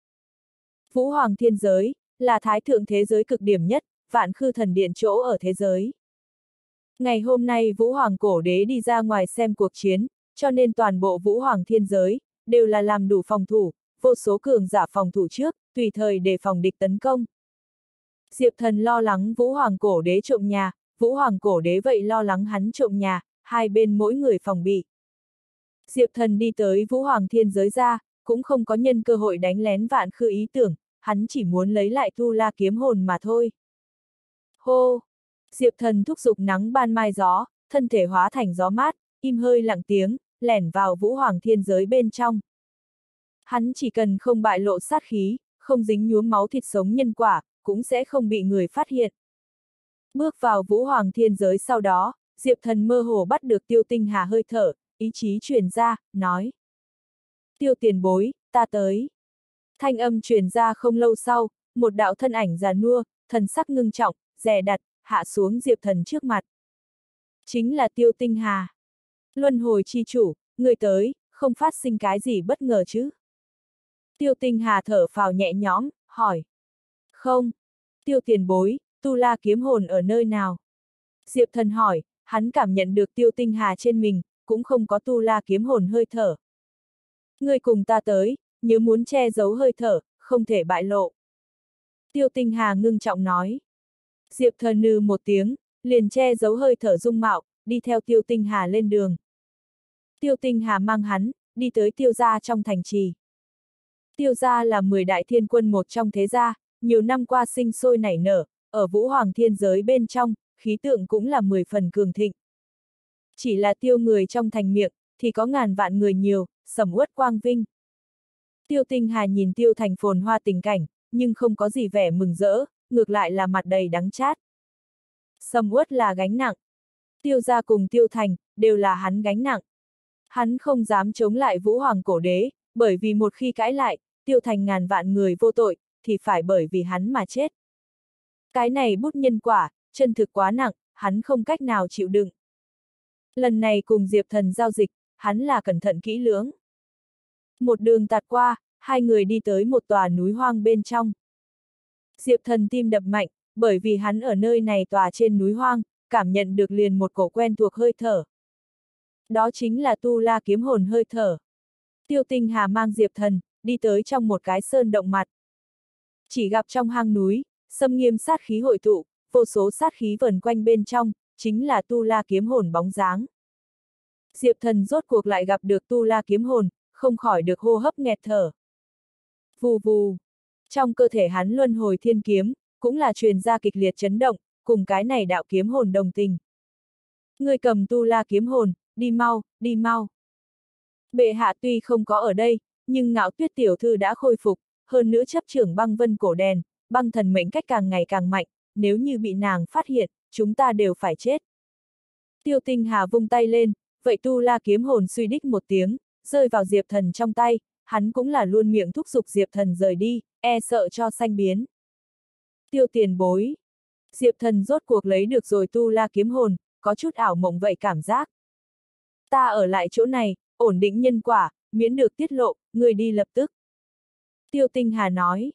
[SPEAKER 1] Vũ Hoàng thiên giới, là thái thượng thế giới cực điểm nhất, vạn khư thần điện chỗ ở thế giới. Ngày hôm nay Vũ Hoàng Cổ Đế đi ra ngoài xem cuộc chiến, cho nên toàn bộ Vũ Hoàng thiên giới, đều là làm đủ phòng thủ, vô số cường giả phòng thủ trước, tùy thời để phòng địch tấn công. Diệp Thần lo lắng Vũ Hoàng Cổ Đế trộm nhà, Vũ Hoàng Cổ Đế vậy lo lắng hắn trộm nhà, hai bên mỗi người phòng bị. Diệp Thần đi tới Vũ Hoàng thiên giới ra, cũng không có nhân cơ hội đánh lén vạn khư ý tưởng, hắn chỉ muốn lấy lại tu la kiếm hồn mà thôi. Hô! Diệp Thần thúc giục nắng ban mai gió, thân thể hóa thành gió mát, im hơi lặng tiếng, lẻn vào Vũ Hoàng thiên giới bên trong. Hắn chỉ cần không bại lộ sát khí, không dính nhuốm máu thịt sống nhân quả, cũng sẽ không bị người phát hiện. Bước vào Vũ Hoàng thiên giới sau đó, Diệp Thần mơ hồ bắt được Tiêu Tinh Hà hơi thở, ý chí truyền ra, nói. Tiêu tiền bối, ta tới. Thanh âm truyền ra không lâu sau, một đạo thân ảnh già nua, thần sắc ngưng trọng, dè đặt, hạ xuống Diệp Thần trước mặt. Chính là Tiêu Tinh Hà. Luân hồi chi chủ, người tới, không phát sinh cái gì bất ngờ chứ? Tiêu Tinh Hà thở phào nhẹ nhõm, hỏi. Không. Tiêu tiền bối, tu la kiếm hồn ở nơi nào? Diệp Thần hỏi, hắn cảm nhận được Tiêu Tinh Hà trên mình, cũng không có tu la kiếm hồn hơi thở. Ngươi cùng ta tới, nhớ muốn che giấu hơi thở, không thể bại lộ. Tiêu Tinh Hà ngưng trọng nói. Diệp Thần nừ một tiếng, liền che giấu hơi thở dung mạo, đi theo Tiêu Tinh Hà lên đường. Tiêu Tinh Hà mang hắn, đi tới Tiêu gia trong thành trì. Tiêu gia là 10 đại thiên quân một trong thế gia, nhiều năm qua sinh sôi nảy nở, ở Vũ Hoàng thiên giới bên trong, khí tượng cũng là 10 phần cường thịnh. Chỉ là tiêu người trong thành miệng, thì có ngàn vạn người nhiều, sầm uất quang vinh. Tiêu Tinh Hà nhìn tiêu thành phồn hoa tình cảnh, nhưng không có gì vẻ mừng rỡ, ngược lại là mặt đầy đắng chát. Sầm uất là gánh nặng. Tiêu gia cùng tiêu thành, đều là hắn gánh nặng. Hắn không dám chống lại Vũ Hoàng cổ đế, bởi vì một khi cãi lại, tiêu thành ngàn vạn người vô tội, thì phải bởi vì hắn mà chết. Cái này bút nhân quả, chân thực quá nặng, hắn không cách nào chịu đựng. Lần này cùng Diệp Thần giao dịch, hắn là cẩn thận kỹ lưỡng. Một đường tạt qua, hai người đi tới một tòa núi hoang bên trong. Diệp Thần tim đập mạnh, bởi vì hắn ở nơi này tòa trên núi hoang, cảm nhận được liền một cổ quen thuộc hơi thở. Đó chính là tu la kiếm hồn hơi thở. Tiêu Tinh Hà mang Diệp Thần, đi tới trong một cái sơn động mặt. Chỉ gặp trong hang núi, xâm nghiêm sát khí hội tụ, vô số sát khí vần quanh bên trong, chính là tu la kiếm hồn bóng dáng. Diệp Thần rốt cuộc lại gặp được tu la kiếm hồn, không khỏi được hô hấp nghẹt thở. Vù vù. Trong cơ thể hắn luân hồi thiên kiếm, cũng là truyền ra kịch liệt chấn động, cùng cái này đạo kiếm hồn đồng tình. Người cầm tu la kiếm hồn, đi mau, đi mau. Bệ hạ tuy không có ở đây, nhưng Ngạo Tuyết tiểu thư đã khôi phục, hơn nữa chấp trưởng băng vân cổ đèn, băng thần mệnh cách càng ngày càng mạnh, nếu như bị nàng phát hiện, chúng ta đều phải chết. Tiêu Tinh Hà vung tay lên, vậy tu la kiếm hồn suy đích một tiếng, rơi vào Diệp Thần trong tay, hắn cũng là luôn miệng thúc giục Diệp Thần rời đi, e sợ cho sanh biến. Tiêu tiền bối. Diệp Thần rốt cuộc lấy được rồi tu la kiếm hồn, có chút ảo mộng vậy cảm giác. Ta ở lại chỗ này, ổn định nhân quả, miễn được tiết lộ, người đi lập tức. Tiêu Tinh Hà nói.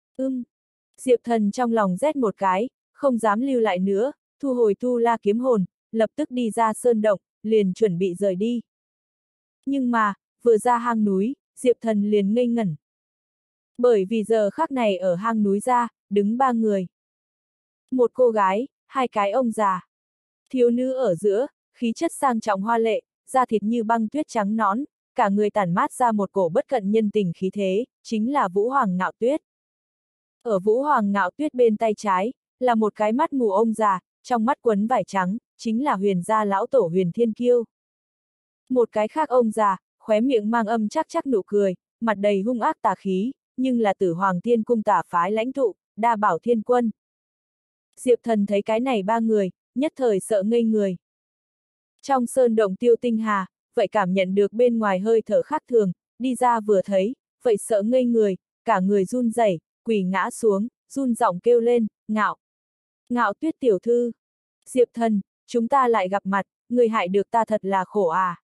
[SPEAKER 1] Diệp Thần trong lòng rét một cái, không dám lưu lại nữa, thu hồi tu la kiếm hồn, lập tức đi ra sơn động, liền chuẩn bị rời đi. Nhưng mà, vừa ra hang núi, Diệp Thần liền ngây ngẩn. Bởi vì giờ khắc này ở hang núi ra, đứng ba người. Một cô gái, hai cái ông già. Thiếu nữ ở giữa, khí chất sang trọng hoa lệ, da thịt như băng tuyết trắng nõn, cả người tản mát ra một cổ bất cận nhân tình khí thế, chính là Vũ Hoàng Ngạo Tuyết. Ở Vũ Hoàng Ngạo Tuyết bên tay trái, là một cái mắt mù ông già, trong mắt quấn vải trắng, chính là Huyền gia lão tổ Huyền Thiên Kiêu. Một cái khác ông già, khóe miệng mang âm chắc chắc nụ cười, mặt đầy hung ác tà khí, nhưng là Tử Hoàng Thiên Cung tả phái lãnh tụ, Đa Bảo Thiên Quân. Diệp Thần thấy cái này ba người, nhất thời sợ ngây người. Trong sơn động Tiêu Tinh Hà, vậy cảm nhận được bên ngoài hơi thở khác thường, đi ra vừa thấy, vậy sợ ngây người, cả người run rẩy, quỳ ngã xuống, run giọng kêu lên, Ngạo. Ngạo Tuyết tiểu thư. Diệp Thần, chúng ta lại gặp mặt, người hại được ta thật là khổ à.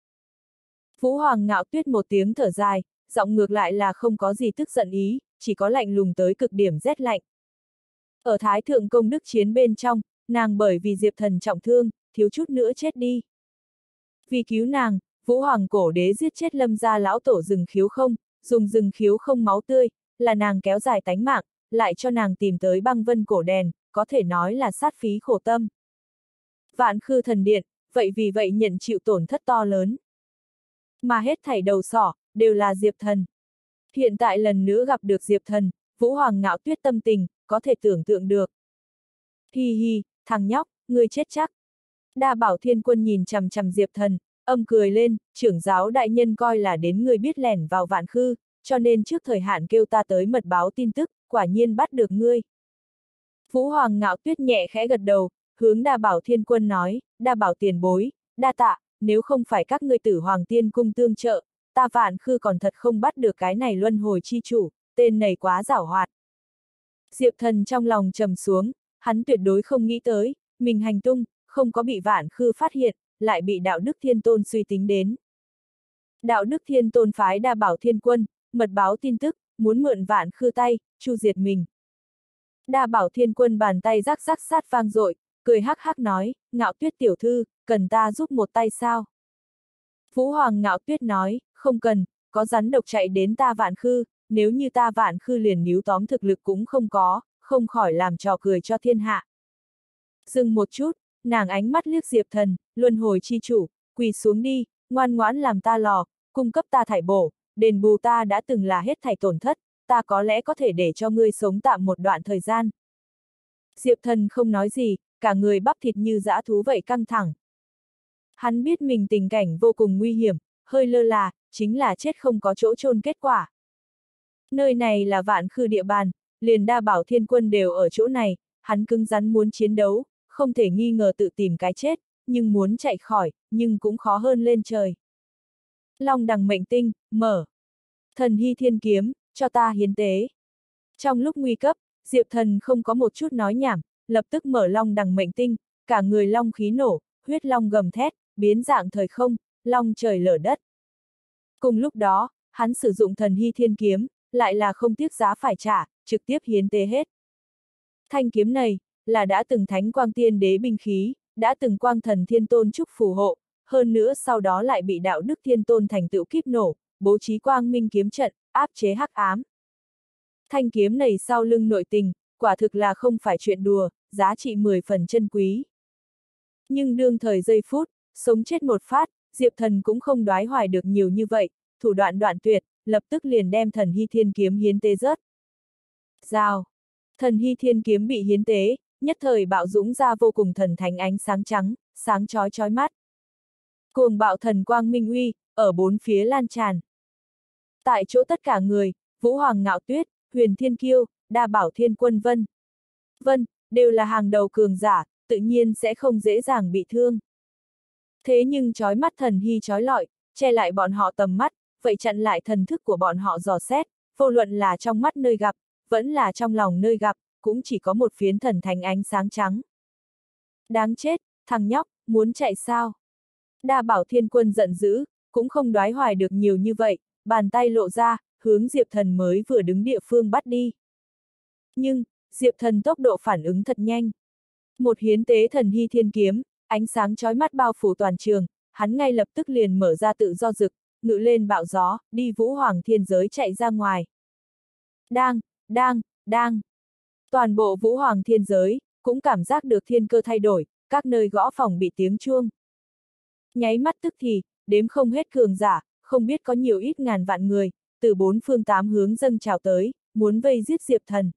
[SPEAKER 1] Vũ Hoàng Ngạo Tuyết một tiếng thở dài, giọng ngược lại là không có gì tức giận ý, chỉ có lạnh lùng tới cực điểm rét lạnh. Ở Thái Thượng Công Đức Chiến bên trong, nàng bởi vì Diệp Thần trọng thương, thiếu chút nữa chết đi. Vì cứu nàng, Vũ Hoàng cổ đế giết chết Lâm gia lão tổ rừng khiếu không, dùng rừng khiếu không máu tươi, là nàng kéo dài tánh mạng, lại cho nàng tìm tới băng vân cổ đèn, có thể nói là sát phí khổ tâm. Vạn Khư Thần Điện, vậy vì vậy nhận chịu tổn thất to lớn. Mà hết thảy đầu sỏ, đều là Diệp Thần. Hiện tại lần nữa gặp được Diệp Thần, Vũ Hoàng Ngạo Tuyết tâm tình, có thể tưởng tượng được. Hi hi, thằng nhóc, ngươi chết chắc. Đa Bảo Thiên Quân nhìn chằm chằm Diệp Thần, âm cười lên, trưởng giáo đại nhân coi là đến ngươi biết lẻn vào Vạn Khư, cho nên trước thời hạn kêu ta tới mật báo tin tức, quả nhiên bắt được ngươi. Vũ Hoàng Ngạo Tuyết nhẹ khẽ gật đầu, hướng Đa Bảo Thiên Quân nói, Đa Bảo tiền bối, đa tạ, nếu không phải các ngươi Tử Hoàng Tiên cung tương trợ, ta Vạn Khư còn thật không bắt được cái này luân hồi chi chủ, tên này quá giảo hoạt. Diệp Thần trong lòng trầm xuống, hắn tuyệt đối không nghĩ tới, mình hành tung, không có bị Vạn Khư phát hiện, lại bị đạo đức thiên tôn suy tính đến. Đạo Đức Thiên Tôn phái Đa Bảo Thiên Quân, mật báo tin tức, muốn mượn Vạn Khư tay, chu diệt mình. Đa Bảo Thiên Quân bàn tay rắc rắc sát vang dội, cười hắc hắc nói, Ngạo Tuyết tiểu thư, cần ta giúp một tay sao? Vũ Hoàng Ngạo Tuyết nói, không cần, có rắn độc chạy đến ta Vạn Khư, nếu như ta Vạn Khư liền níu tóm thực lực cũng không có, không khỏi làm trò cười cho thiên hạ. Dừng một chút, nàng ánh mắt liếc Diệp Thần, luân hồi chi chủ, quỳ xuống đi, ngoan ngoãn làm ta lò, cung cấp ta thải bổ, đền bù ta đã từng là hết thảy tổn thất, ta có lẽ có thể để cho ngươi sống tạm một đoạn thời gian. Diệp Thần không nói gì, cả người bắp thịt như dã thú vậy căng thẳng. Hắn biết mình tình cảnh vô cùng nguy hiểm, hơi lơ là, chính là chết không có chỗ chôn kết quả. Nơi này là Vạn Khư địa bàn, liền Đa Bảo Thiên Quân đều ở chỗ này, hắn cứng rắn muốn chiến đấu, không thể nghi ngờ tự tìm cái chết, nhưng muốn chạy khỏi, nhưng cũng khó hơn lên trời. Long đằng mệnh tinh, mở. Thần hy thiên kiếm, cho ta hiến tế. Trong lúc nguy cấp, Diệp Thần không có một chút nói nhảm, lập tức mở long đằng mệnh tinh, cả người long khí nổ, huyết long gầm thét, biến dạng thời không, long trời lở đất. Cùng lúc đó, hắn sử dụng thần hy thiên kiếm, lại là không tiếc giá phải trả, trực tiếp hiến tế hết. Thanh kiếm này, là đã từng thánh quang tiên đế binh khí, đã từng quang thần thiên tôn chúc phù hộ, hơn nữa sau đó lại bị đạo đức thiên tôn thành tựu kíp nổ, bố trí quang minh kiếm trận, áp chế hắc ám. Thanh kiếm này sau lưng nội tình, quả thực là không phải chuyện đùa, giá trị 10 phần chân quý. Nhưng đương thời giây phút, sống chết một phát, Diệp Thần cũng không đoái hoài được nhiều như vậy, thủ đoạn đoạn tuyệt, lập tức liền đem thần hy thiên kiếm hiến tế rớt. Rào! Thần hy thiên kiếm bị hiến tế, nhất thời bạo dũng ra vô cùng thần thánh ánh sáng trắng, sáng chói chói mắt. Cuồng bạo thần quang minh uy, ở bốn phía lan tràn. Tại chỗ tất cả người, Vũ Hoàng Ngạo Tuyết, Huyền Thiên Kiêu, Đa Bảo Thiên Quân Vân, đều là hàng đầu cường giả, tự nhiên sẽ không dễ dàng bị thương. Thế nhưng chói mắt thần hy chói lọi, che lại bọn họ tầm mắt, vậy chặn lại thần thức của bọn họ dò xét, vô luận là trong mắt nơi gặp, vẫn là trong lòng nơi gặp, cũng chỉ có một phiến thần thánh ánh sáng trắng. Đáng chết, thằng nhóc, muốn chạy sao? Đa Bảo Thiên Quân giận dữ, cũng không đoái hoài được nhiều như vậy, bàn tay lộ ra, hướng Diệp Thần mới vừa đứng địa phương bắt đi. Nhưng, Diệp Thần tốc độ phản ứng thật nhanh. Một hiến tế thần hy thiên kiếm, ánh sáng chói mắt bao phủ toàn trường, hắn ngay lập tức liền mở ra tự do rực, ngự lên bạo gió, đi Vũ Hoàng thiên giới chạy ra ngoài. Đang. Toàn bộ Vũ Hoàng thiên giới, cũng cảm giác được thiên cơ thay đổi, các nơi gõ phòng bị tiếng chuông. Nháy mắt tức thì, đếm không hết cường giả, không biết có nhiều ít ngàn vạn người, từ bốn phương tám hướng dâng trào tới, muốn vây giết Diệp Thần.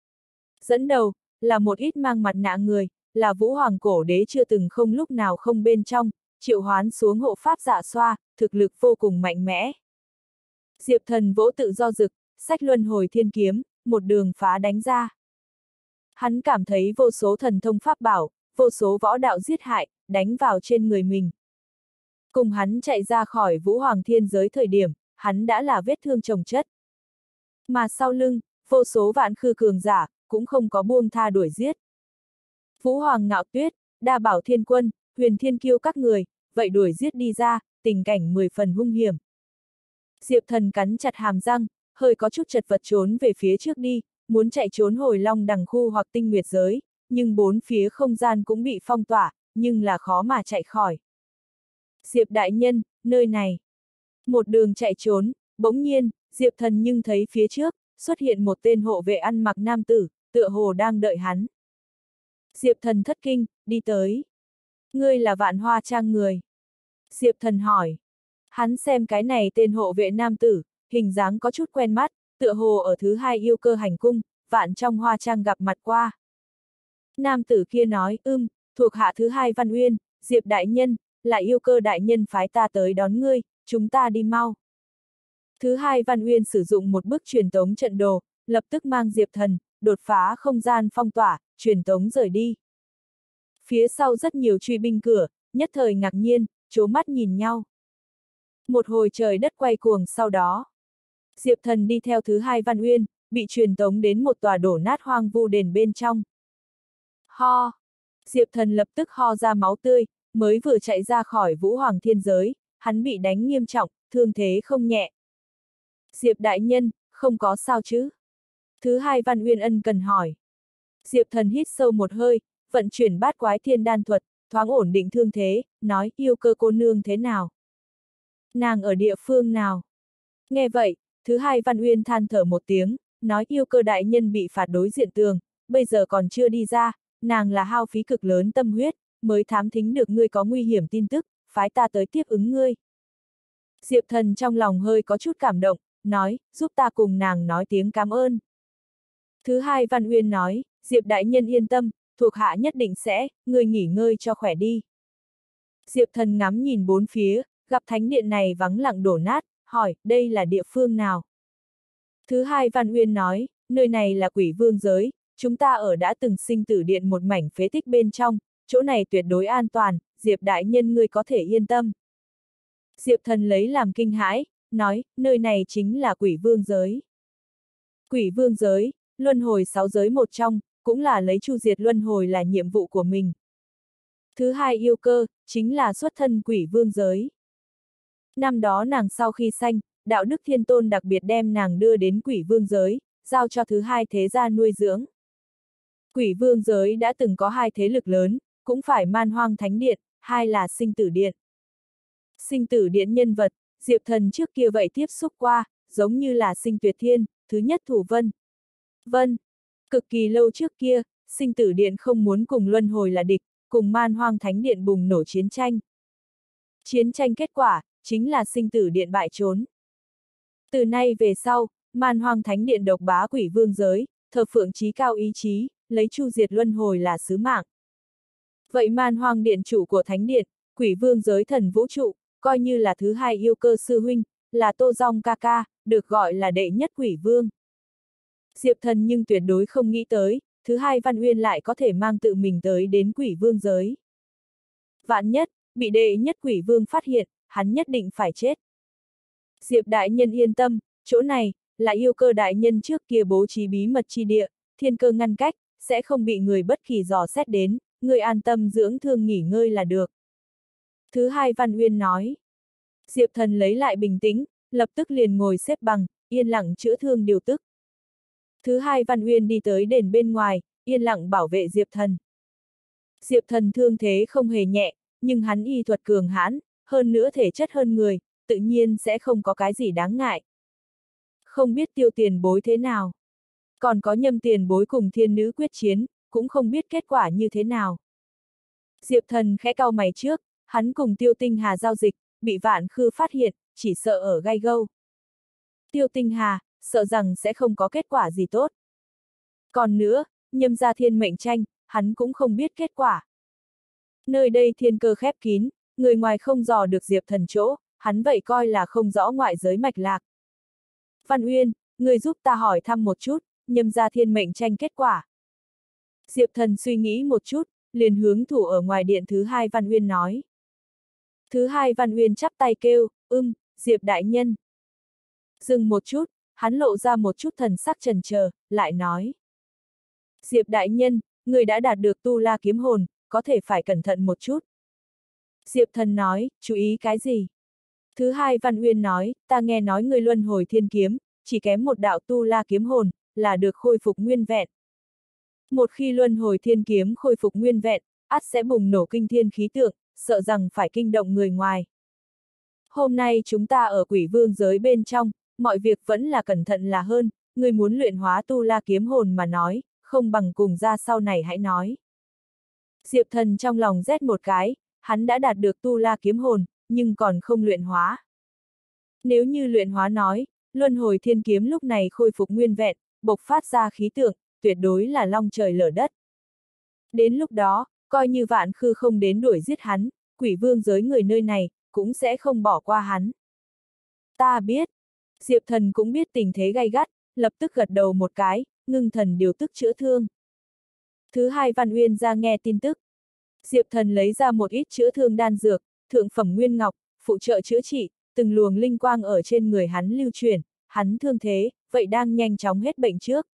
[SPEAKER 1] Dẫn đầu, là một ít mang mặt nạ người, là Vũ Hoàng cổ đế chưa từng không lúc nào không bên trong, triệu hoán xuống hộ pháp dạ xoa, thực lực vô cùng mạnh mẽ. Diệp Thần vỗ tự do rực, sách luân hồi thiên kiếm, một đường phá đánh ra. Hắn cảm thấy vô số thần thông pháp bảo, vô số võ đạo giết hại, đánh vào trên người mình. Cùng hắn chạy ra khỏi Vũ Hoàng thiên giới thời điểm, hắn đã là vết thương chồng chất. Mà sau lưng, vô số vạn khư cường giả, cũng không có buông tha đuổi giết. Vũ Hoàng Ngạo Tuyết, Đa Bảo Thiên Quân, Huyền Thiên Kiêu các người, vậy đuổi giết đi ra, tình cảnh 10 phần hung hiểm. Diệp Thần cắn chặt hàm răng, hơi có chút chật vật trốn về phía trước đi, muốn chạy trốn hồi Long Đằng khu hoặc Tinh Nguyệt giới, nhưng bốn phía không gian cũng bị phong tỏa, nhưng là khó mà chạy khỏi. Diệp đại nhân, nơi này. Một đường chạy trốn, bỗng nhiên, Diệp Thần nhưng thấy phía trước, xuất hiện một tên hộ vệ ăn mặc nam tử, tựa hồ đang đợi hắn. Diệp Thần thất kinh, đi tới. Ngươi là Vạn Hoa Trang người. Diệp Thần hỏi. Hắn xem cái này tên hộ vệ nam tử, hình dáng có chút quen mắt, tựa hồ ở thứ hai yêu cơ hành cung, Vạn trong Hoa Trang gặp mặt qua. Nam tử kia nói, thuộc hạ thứ hai Văn Uyên, Diệp đại nhân, là yêu cơ đại nhân phái ta tới đón ngươi, chúng ta đi mau. Thứ hai Văn Uyên sử dụng một bức truyền tống trận đồ, lập tức mang Diệp Thần, đột phá không gian phong tỏa, truyền tống rời đi. Phía sau rất nhiều truy binh cửa, nhất thời ngạc nhiên, trố mắt nhìn nhau. Một hồi trời đất quay cuồng sau đó. Diệp Thần đi theo thứ hai Văn Uyên, bị truyền tống đến một tòa đổ nát hoang vu đền bên trong. Ho! Diệp Thần lập tức ho ra máu tươi, mới vừa chạy ra khỏi Vũ Hoàng thiên giới, hắn bị đánh nghiêm trọng, thương thế không nhẹ. Diệp đại nhân, không có sao chứ? Thứ hai Văn Uyên ân cần hỏi. Diệp Thần hít sâu một hơi, vận chuyển bát quái thiên đan thuật, thoáng ổn định thương thế, nói Yêu Cơ cô nương thế nào? Nàng ở địa phương nào? Nghe vậy, thứ hai Văn Uyên than thở một tiếng, nói Yêu Cơ đại nhân bị phạt đối diện tường, bây giờ còn chưa đi ra, nàng là hao phí cực lớn tâm huyết, mới thám thính được ngươi có nguy hiểm tin tức, phái ta tới tiếp ứng ngươi. Diệp Thần trong lòng hơi có chút cảm động, nói, giúp ta cùng nàng nói tiếng cảm ơn. Thứ hai Văn Uyên nói, Diệp đại nhân yên tâm, thuộc hạ nhất định sẽ, ngươi nghỉ ngơi cho khỏe đi. Diệp Thần ngắm nhìn bốn phía, gặp thánh điện này vắng lặng đổ nát, hỏi, đây là địa phương nào? Thứ hai Văn Uyên nói, nơi này là Quỷ Vương giới, chúng ta ở đã từng sinh tử điện một mảnh phế tích bên trong, chỗ này tuyệt đối an toàn, Diệp đại nhân ngươi có thể yên tâm. Diệp Thần lấy làm kinh hãi, nói, nơi này chính là Quỷ Vương giới. Quỷ Vương giới, luân hồi 6 giới một trong, cũng là lấy chu diệt luân hồi là nhiệm vụ của mình. Thứ hai Yêu Cơ, chính là xuất thân Quỷ Vương giới. Năm đó nàng sau khi sanh, Đạo Đức Thiên Tôn đặc biệt đem nàng đưa đến Quỷ Vương giới, giao cho thứ hai thế gia nuôi dưỡng. Quỷ Vương giới đã từng có hai thế lực lớn, cũng phải Man Hoang Thánh Điện, hai là Sinh Tử Điện. Sinh Tử Điện nhân vật, Diệp Thần trước kia vậy tiếp xúc qua, giống như là Sinh Tuyệt Thiên, thứ nhất Thủ Vân. Vân, cực kỳ lâu trước kia, Sinh Tử Điện không muốn cùng luân hồi là địch, cùng Man Hoang Thánh Điện bùng nổ chiến tranh. Chiến tranh kết quả, chính là Sinh Tử Điện bại trốn. Từ nay về sau, Man Hoang Thánh Điện độc bá Quỷ Vương giới, thờ phượng chí cao ý chí, lấy chu diệt luân hồi là sứ mạng. Vậy Man Hoang Điện chủ của Thánh Điện, Quỷ Vương giới thần vũ trụ, coi như là thứ hai Yêu Cơ sư huynh, là Tô Dong ca ca, được gọi là đệ nhất Quỷ Vương. Diệp Thần nhưng tuyệt đối không nghĩ tới, thứ hai Văn Uyên lại có thể mang tự mình tới đến Quỷ Vương giới. Vạn nhất, bị đệ nhất Quỷ Vương phát hiện, hắn nhất định phải chết. Diệp đại nhân yên tâm, chỗ này, là Yêu Cơ đại nhân trước kia bố trí bí mật chi địa, thiên cơ ngăn cách, sẽ không bị người bất kỳ dò xét đến, người an tâm dưỡng thương nghỉ ngơi là được. Thứ hai Văn Uyên nói. Diệp Thần lấy lại bình tĩnh, lập tức liền ngồi xếp bằng, yên lặng chữa thương điều tức. Thứ hai Văn Uyên đi tới đền bên ngoài, yên lặng bảo vệ Diệp Thần. Diệp Thần thương thế không hề nhẹ, nhưng hắn y thuật cường hãn, hơn nữa thể chất hơn người, tự nhiên sẽ không có cái gì đáng ngại. Không biết Tiêu tiền bối thế nào. Còn có Nhâm tiền bối cùng thiên nữ quyết chiến, cũng không biết kết quả như thế nào. Diệp Thần khẽ cau mày trước, hắn cùng Tiêu Tinh Hà giao dịch, bị Vạn Khư phát hiện, chỉ sợ ở gai gâu. Tiêu Tinh Hà, sợ rằng sẽ không có kết quả gì tốt. Còn nữa, Nhâm gia thiên mệnh tranh, hắn cũng không biết kết quả. Nơi đây thiên cơ khép kín, người ngoài không dò được Diệp Thần chỗ, hắn vậy coi là không rõ ngoại giới mạch lạc. Văn Uyên, người giúp ta hỏi thăm một chút, Nhâm gia thiên mệnh tranh kết quả. Diệp Thần suy nghĩ một chút, liền hướng thủ ở ngoài điện thứ hai Văn Uyên nói. Thứ hai Văn Uyên chắp tay kêu, Diệp đại nhân. Dừng một chút, hắn lộ ra một chút thần sắc chần chờ, lại nói. Diệp đại nhân, người đã đạt được tu la kiếm hồn, có thể phải cẩn thận một chút. Diệp Thần nói, chú ý cái gì? Thứ hai Văn Uyên nói, ta nghe nói người luân hồi thiên kiếm, chỉ kém một đạo tu la kiếm hồn, là được khôi phục nguyên vẹn. Một khi luân hồi thiên kiếm khôi phục nguyên vẹn, ắt sẽ bùng nổ kinh thiên khí tượng, sợ rằng phải kinh động người ngoài. Hôm nay chúng ta ở Quỷ Vương giới bên trong, mọi việc vẫn là cẩn thận là hơn, người muốn luyện hóa tu la kiếm hồn mà nói, không bằng cùng ra sau này hãy nói. Diệp Thần trong lòng rét một cái, hắn đã đạt được tu la kiếm hồn, nhưng còn không luyện hóa. Nếu như luyện hóa nói, luân hồi thiên kiếm lúc này khôi phục nguyên vẹn, bộc phát ra khí tượng, tuyệt đối là long trời lở đất. Đến lúc đó, coi như Vạn Khư không đến đuổi giết hắn, Quỷ Vương giới người nơi này, cũng sẽ không bỏ qua hắn. Ta biết. Diệp Thần cũng biết tình thế gay gắt, lập tức gật đầu một cái, ngưng thần điều tức chữa thương. Thứ hai Văn Uyên ra nghe tin tức. Diệp Thần lấy ra một ít chữa thương đan dược, thượng phẩm nguyên ngọc, phụ trợ chữa trị, từng luồng linh quang ở trên người hắn lưu chuyển, hắn thương thế, vậy đang nhanh chóng hết bệnh trước.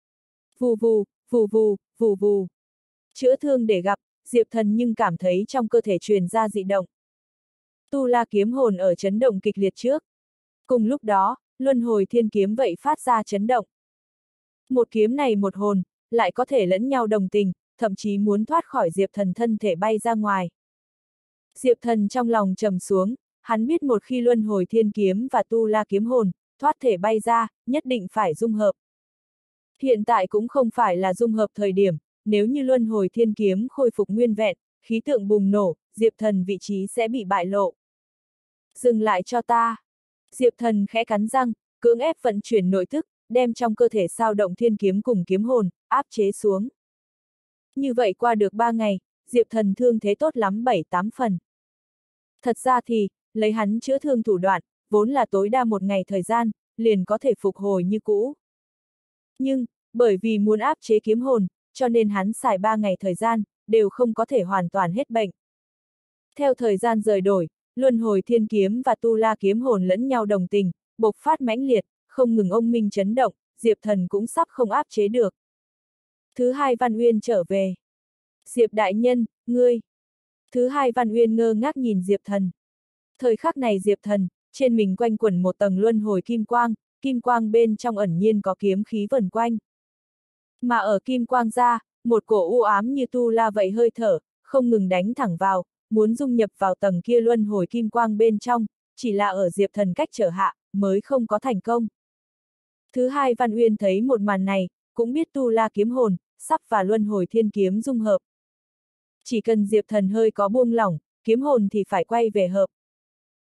[SPEAKER 1] Vù vù, vù vù, vù vù. Chữa thương để gặp, Diệp Thần nhưng cảm thấy trong cơ thể truyền ra dị động. Tu La kiếm hồn ở chấn động kịch liệt trước. Cùng lúc đó, luân hồi thiên kiếm vậy phát ra chấn động. Một kiếm này một hồn, lại có thể lẫn nhau đồng tình, thậm chí muốn thoát khỏi Diệp Thần thân thể bay ra ngoài. Diệp Thần trong lòng trầm xuống, hắn biết một khi luân hồi thiên kiếm và Tu La kiếm hồn thoát thể bay ra, nhất định phải dung hợp. Hiện tại cũng không phải là dung hợp thời điểm, nếu như luân hồi thiên kiếm khôi phục nguyên vẹn, khí tượng bùng nổ, Diệp Thần vị trí sẽ bị bại lộ. Dừng lại cho ta. Diệp Thần khẽ cắn răng, cưỡng ép vận chuyển nội thức, đem trong cơ thể sao động thiên kiếm cùng kiếm hồn, áp chế xuống. Như vậy qua được 3 ngày, Diệp Thần thương thế tốt lắm 7-8 phần. Thật ra thì, lấy hắn chữa thương thủ đoạn, vốn là tối đa 1 ngày thời gian, liền có thể phục hồi như cũ. Nhưng, bởi vì muốn áp chế kiếm hồn, cho nên hắn xài 3 ngày thời gian, đều không có thể hoàn toàn hết bệnh. Theo thời gian rời đổi, luân hồi thiên kiếm và Tu La kiếm hồn lẫn nhau đồng tình, bộc phát mãnh liệt, không ngừng ông minh chấn động, Diệp Thần cũng sắp không áp chế được. Thứ hai Văn Uyên trở về. Diệp đại nhân, ngươi. Thứ hai Văn Uyên ngơ ngác nhìn Diệp Thần. Thời khắc này Diệp Thần, trên mình quanh quẩn một tầng luân hồi kim quang bên trong ẩn nhiên có kiếm khí vần quanh. Mà ở kim quang ra, một cổ u ám như tu la vậy hơi thở, không ngừng đánh thẳng vào, muốn dung nhập vào tầng kia luân hồi kim quang bên trong, chỉ là ở Diệp Thần cách trở hạ, mới không có thành công. Thứ hai Văn Uyên thấy một màn này, cũng biết tu la kiếm hồn, sắp và luân hồi thiên kiếm dung hợp. Chỉ cần Diệp Thần hơi có buông lỏng, kiếm hồn thì phải quay về hợp.